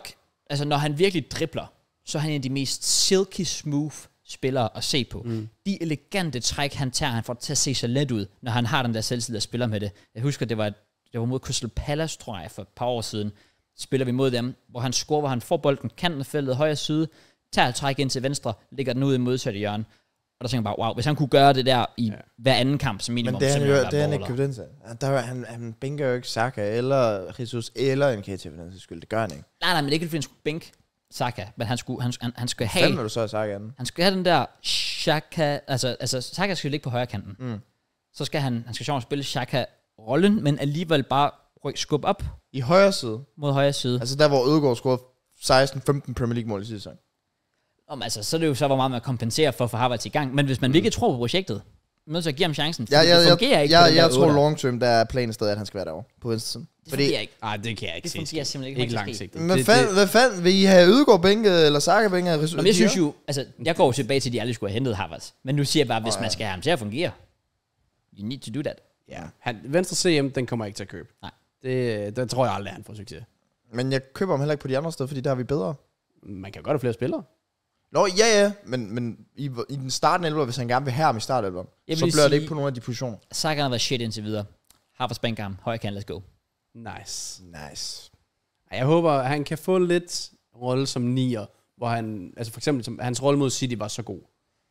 altså når han virkelig dribler, så er han en af de mest silky smooth spillere at se på. Mm. De elegante træk, han tager, han får til at se så let ud, når han har den der selvtillid, der spiller med det. Jeg husker, det var, det var mod Crystal Palace, tror jeg, for et par år siden. Spiller vi mod dem, hvor han scorer, hvor han får bolden, kanten af feltet, højre side, tager et træk ind til venstre, ligger den ud i modsatte hjørne. Og der tænker jeg bare, wow, hvis han kunne gøre det der i ja. hver anden kamp som minimum, men det er så han ville jo, han det er han være ikke baller. købt ind til. Der, han, han bænker jo ikke Saka, eller Jesus, eller en K T for den sags skyld. Det gør han ikke. Nej, nej, men det er ikke, fordi han skulle bænke Saka, men han skulle, han, han, han skulle have... Fanden vil du så have Saka anden? Han skal have den der Xhaka, altså, altså Saka skal ligge på højre kanten. Mm. Så skal han, han skal sjovt spille Xhaka-rollen, men alligevel bare rykke skub op I højre side? mod højre side. Altså der, hvor Ødegaard scorede seksten femten Premier League-mål i sidste sæson. Om, altså, så er det jo så, hvor meget man kompenserer for at få Havertz i gang. Men hvis man mm. virkelig tror på projektet, man så give ham chancen, Ja, ja, det fungerer jeg, ikke jeg, på den jeg der tror otter. long term, der er planen stadig, at han skal være derovre på venstre side. Det Fordi, fungerer ikke. Nej, det kan jeg ikke Det se. fungerer simpelthen ikke. Ikke Ikke langsigtet. hvad, Det- fanden, det- hvad fanden, vil I have Ødegaard bænket, eller Saka bænket? Eller Nå, men jeg synes jo, altså, jeg går jo tilbage til, at de aldrig skulle have hentet Havertz. Men nu siger jeg bare, hvis man skal have ham til at fungere, you need to do that. Ja, han, venstre C M, den kommer jeg ikke til at købe. Nej. Det, den tror jeg aldrig, han får succes. Men jeg køber ham heller ikke på de andre steder, fordi der er vi bedre. Man kan godt have flere spillere. Nå, ja, ja, men, men i, i den startende elver, hvis han gerne vil have ham i startelveren, Jeg så vil bliver det sige- ikke på nogle af de positioner. Saka har været shit indtil videre. Havertz bænker ham. Højre kan, let's go. Nice. Nice. Ej, jeg håber, at han kan få lidt rolle som nier, hvor han, altså for eksempel, som, hans rolle mod City var så god.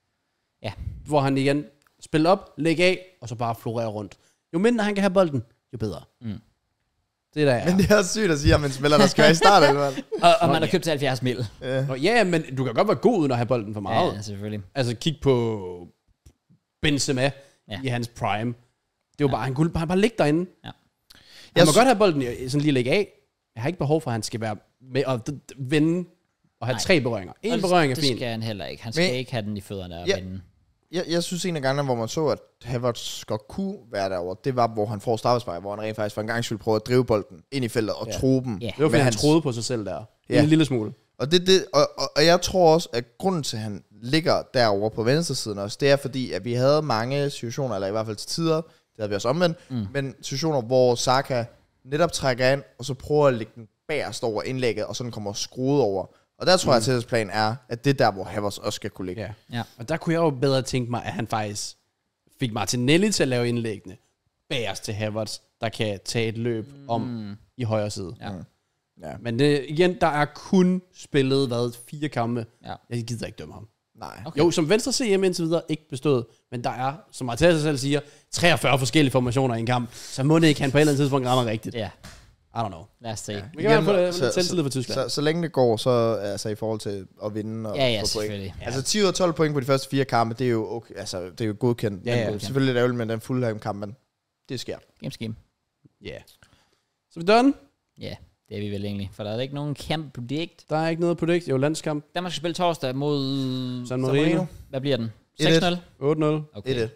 Ja. Hvor han igen spiller op, lægger af, og så bare florerer rundt. Jo mindre han kan have bolden, jo bedre. Mm. Det er der, ja. Men det er sygt at sige om en spiller, der skal være i startelveren. Og, og man har købt til halvfjerds mil. Ja. Nå, ja, men du kan godt være god uden at have bolden for meget. Ja, selvfølgelig. Altså kig på Benzema Ja. ja. i hans prime. Det var bare, han kunne bare, bare ligge derinde. Ja. Han Jeg må sy- godt have bolden i- sådan lige lægge af. Jeg har ikke behov for, at han skal være med og d- d- vende og have Nej. tre berøringer. En Og berøring er det fint. skal han heller ikke. Han skal Men- ikke have den i fødderne og Ja. vinde. Jeg, jeg synes en af gangene, hvor man så, at Havertz godt kunne være derovre, det var, hvor han får straffespark, hvor han rent faktisk for en gang skyld prøver at drive bolden ind i feltet og Ja. tro dem. Ja. Det var fordi, med han hans- troede på sig selv der. Ja. En lille smule. Og, det, det, og, og, og jeg tror også, at grunden til, at han ligger derovre på venstre siden også, det er fordi, at vi havde mange situationer, eller i hvert fald til tider, det havde vi også omvendt, mm. men situationer, hvor Saka netop trækker ind, og så prøver at lægge den bagerst over indlægget, og så den kommer skruet over. Og der tror mm. jeg, at Tættes plan er, at det er der, hvor Havertz også skal kunne ligge. Ja. Ja. Og der kunne jeg jo bedre tænke mig, at han faktisk fik Martinelli til at lave indlæggene. Bagerst til Havertz, der kan tage et løb mm. om i højre side. Ja. Ja. Men det, igen, der er kun spillet, hvad, fire kampe. Ja. Jeg gider ikke dømme ham. Nej. Okay. Jo, som venstre C M indtil videre ikke bestået, men der er, som Arteta selv siger, treogfyrre forskellige formationer i en kamp, så må det ikke han på et eller andet tidspunkt rammer rigtigt. Ja, I don't know. lad os se. Vi Ja, kan i hvert fald så- få lidt selvtillid for Tyskland. Så, så længe det går, så altså i forhold til at vinde og ja, ja få point. selvfølgelig. Ja. Altså ti ud af tolv point på de første fire kampe, det er jo, okay, altså, det er jo godkendt. Ja, Men ja. det er selvfølgelig lidt ærgerligt med den Fulham-kamp, men det sker. Games game. Ja. Yeah. Så er vi done. Ja, det er vi vel egentlig. For der er ikke nogen kamp predict. Der er ikke noget på det. Jo, landskamp. Danmark skal spille torsdag mod... San Marino. Hvad bliver den? et seks et. nul? otte nul. Okay. et et.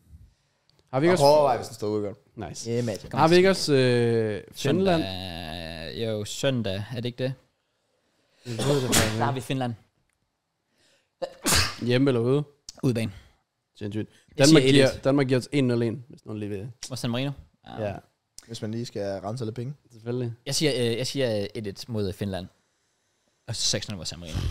Har vi Og ikke også... hårdvej, hvis den står udgør. Nice. Yeah, mate. Har vi ikke også øh, Finland? Søndag, jo, søndag. Er det ikke det? Jeg ved det bare Der har ikke. vi Finland. Hjemme eller ude? Udebane. Sindssygt. Jeg Danmark siger giver, et et. Danmark giver os en nul en, hvis nogen lige vil. Og San Marino. Ja, Hvis man lige skal rense lidt penge. selvfølgelig. Jeg siger, øh, jeg siger et et mod Finland. Og seks nul mod San Marino.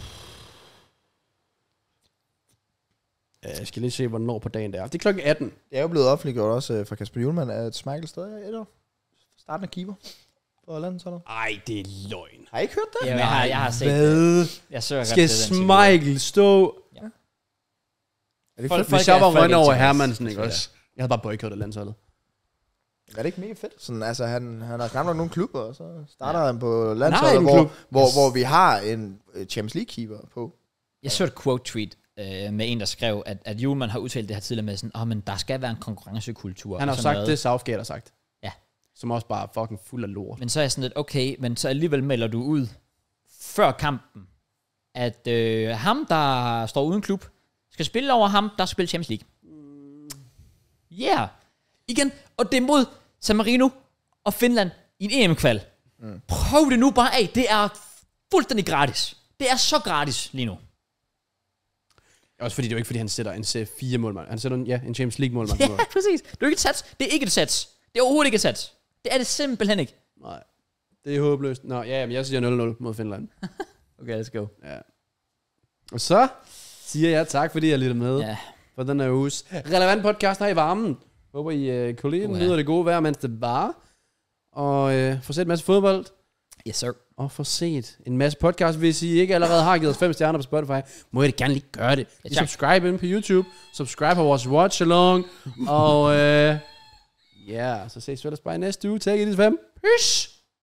Ja, jeg skal lige se, hvornår på dagen det er. Det er klokken atten. Det er jo blevet offentliggjort også øh, fra Kasper Hjulmand, at Schmeichel stadig er et år. Startende keeper for landsholdet. Ej, det er løgn. Har I ikke hørt det? Ja, jeg har, jeg har set det. Hvad? Jeg så godt Skal det, den ting. Schmeichel stå... Er det, Folk- fedt? folk Hvis jeg er- var folk er rønne ikke over tilfredse. Hermansen, ikke Ja. også? Jeg havde bare boykottet landsholdet. er det ikke mega fedt? Sådan, altså, han, han har knap nok nogle klubber, og så starter Ja. han på har landsholdet, en hvor, klub. hvor, hvor vi har en øh, Champions League-keeper på. Jeg så et quote-tweet øh, med en, der skrev, at, at Hjulmand har udtalt det her tidligere med sådan, åh, oh, men der skal være en konkurrencekultur. Han har og jo sådan sagt noget. det, Southgate har sagt. Ja. Som også bare er fucking fuld af lort. Men så er jeg sådan lidt, okay, men så alligevel melder du ud før kampen, at øh, ham, der står uden klub, skal spille over ham, der skal spille Champions League. Ja. Yeah. Igen, og det er mod San Marino og Finland i en E M-kval. Mm. Prøv det nu bare af. Det er fuldstændig gratis. Det er så gratis lige nu. Også fordi det er jo ikke, fordi han sætter en C fire målmand. Han sætter en, ja, en Champions League målmand. Ja, præcis. Det er ikke et sats. Det er ikke et sats. Det er overhovedet ikke et sats. Det er det simpelthen ikke. Nej. Det er håbløst. Nå, ja, men jeg siger nul nul mod Finland. Okay, let's go. Ja. Og så siger jeg tak, fordi jeg lyttede med Ja. for den her uges relevant podcast her i varmen. Håber, I uh, kunne lide den. Uha. Nyder det gode vejr, mens det var. Og uh, få set en masse fodbold. Yes, sir. Og få set en masse podcast. Hvis I ikke allerede har givet os fem stjerner på Spotify, må I da gerne lige gøre det. Ja, I tak. subscribe ind på YouTube. Subscribe på vores watch along. Og uh, ja, så ses vi ellers bare i næste uge. Take it, fem. Peace.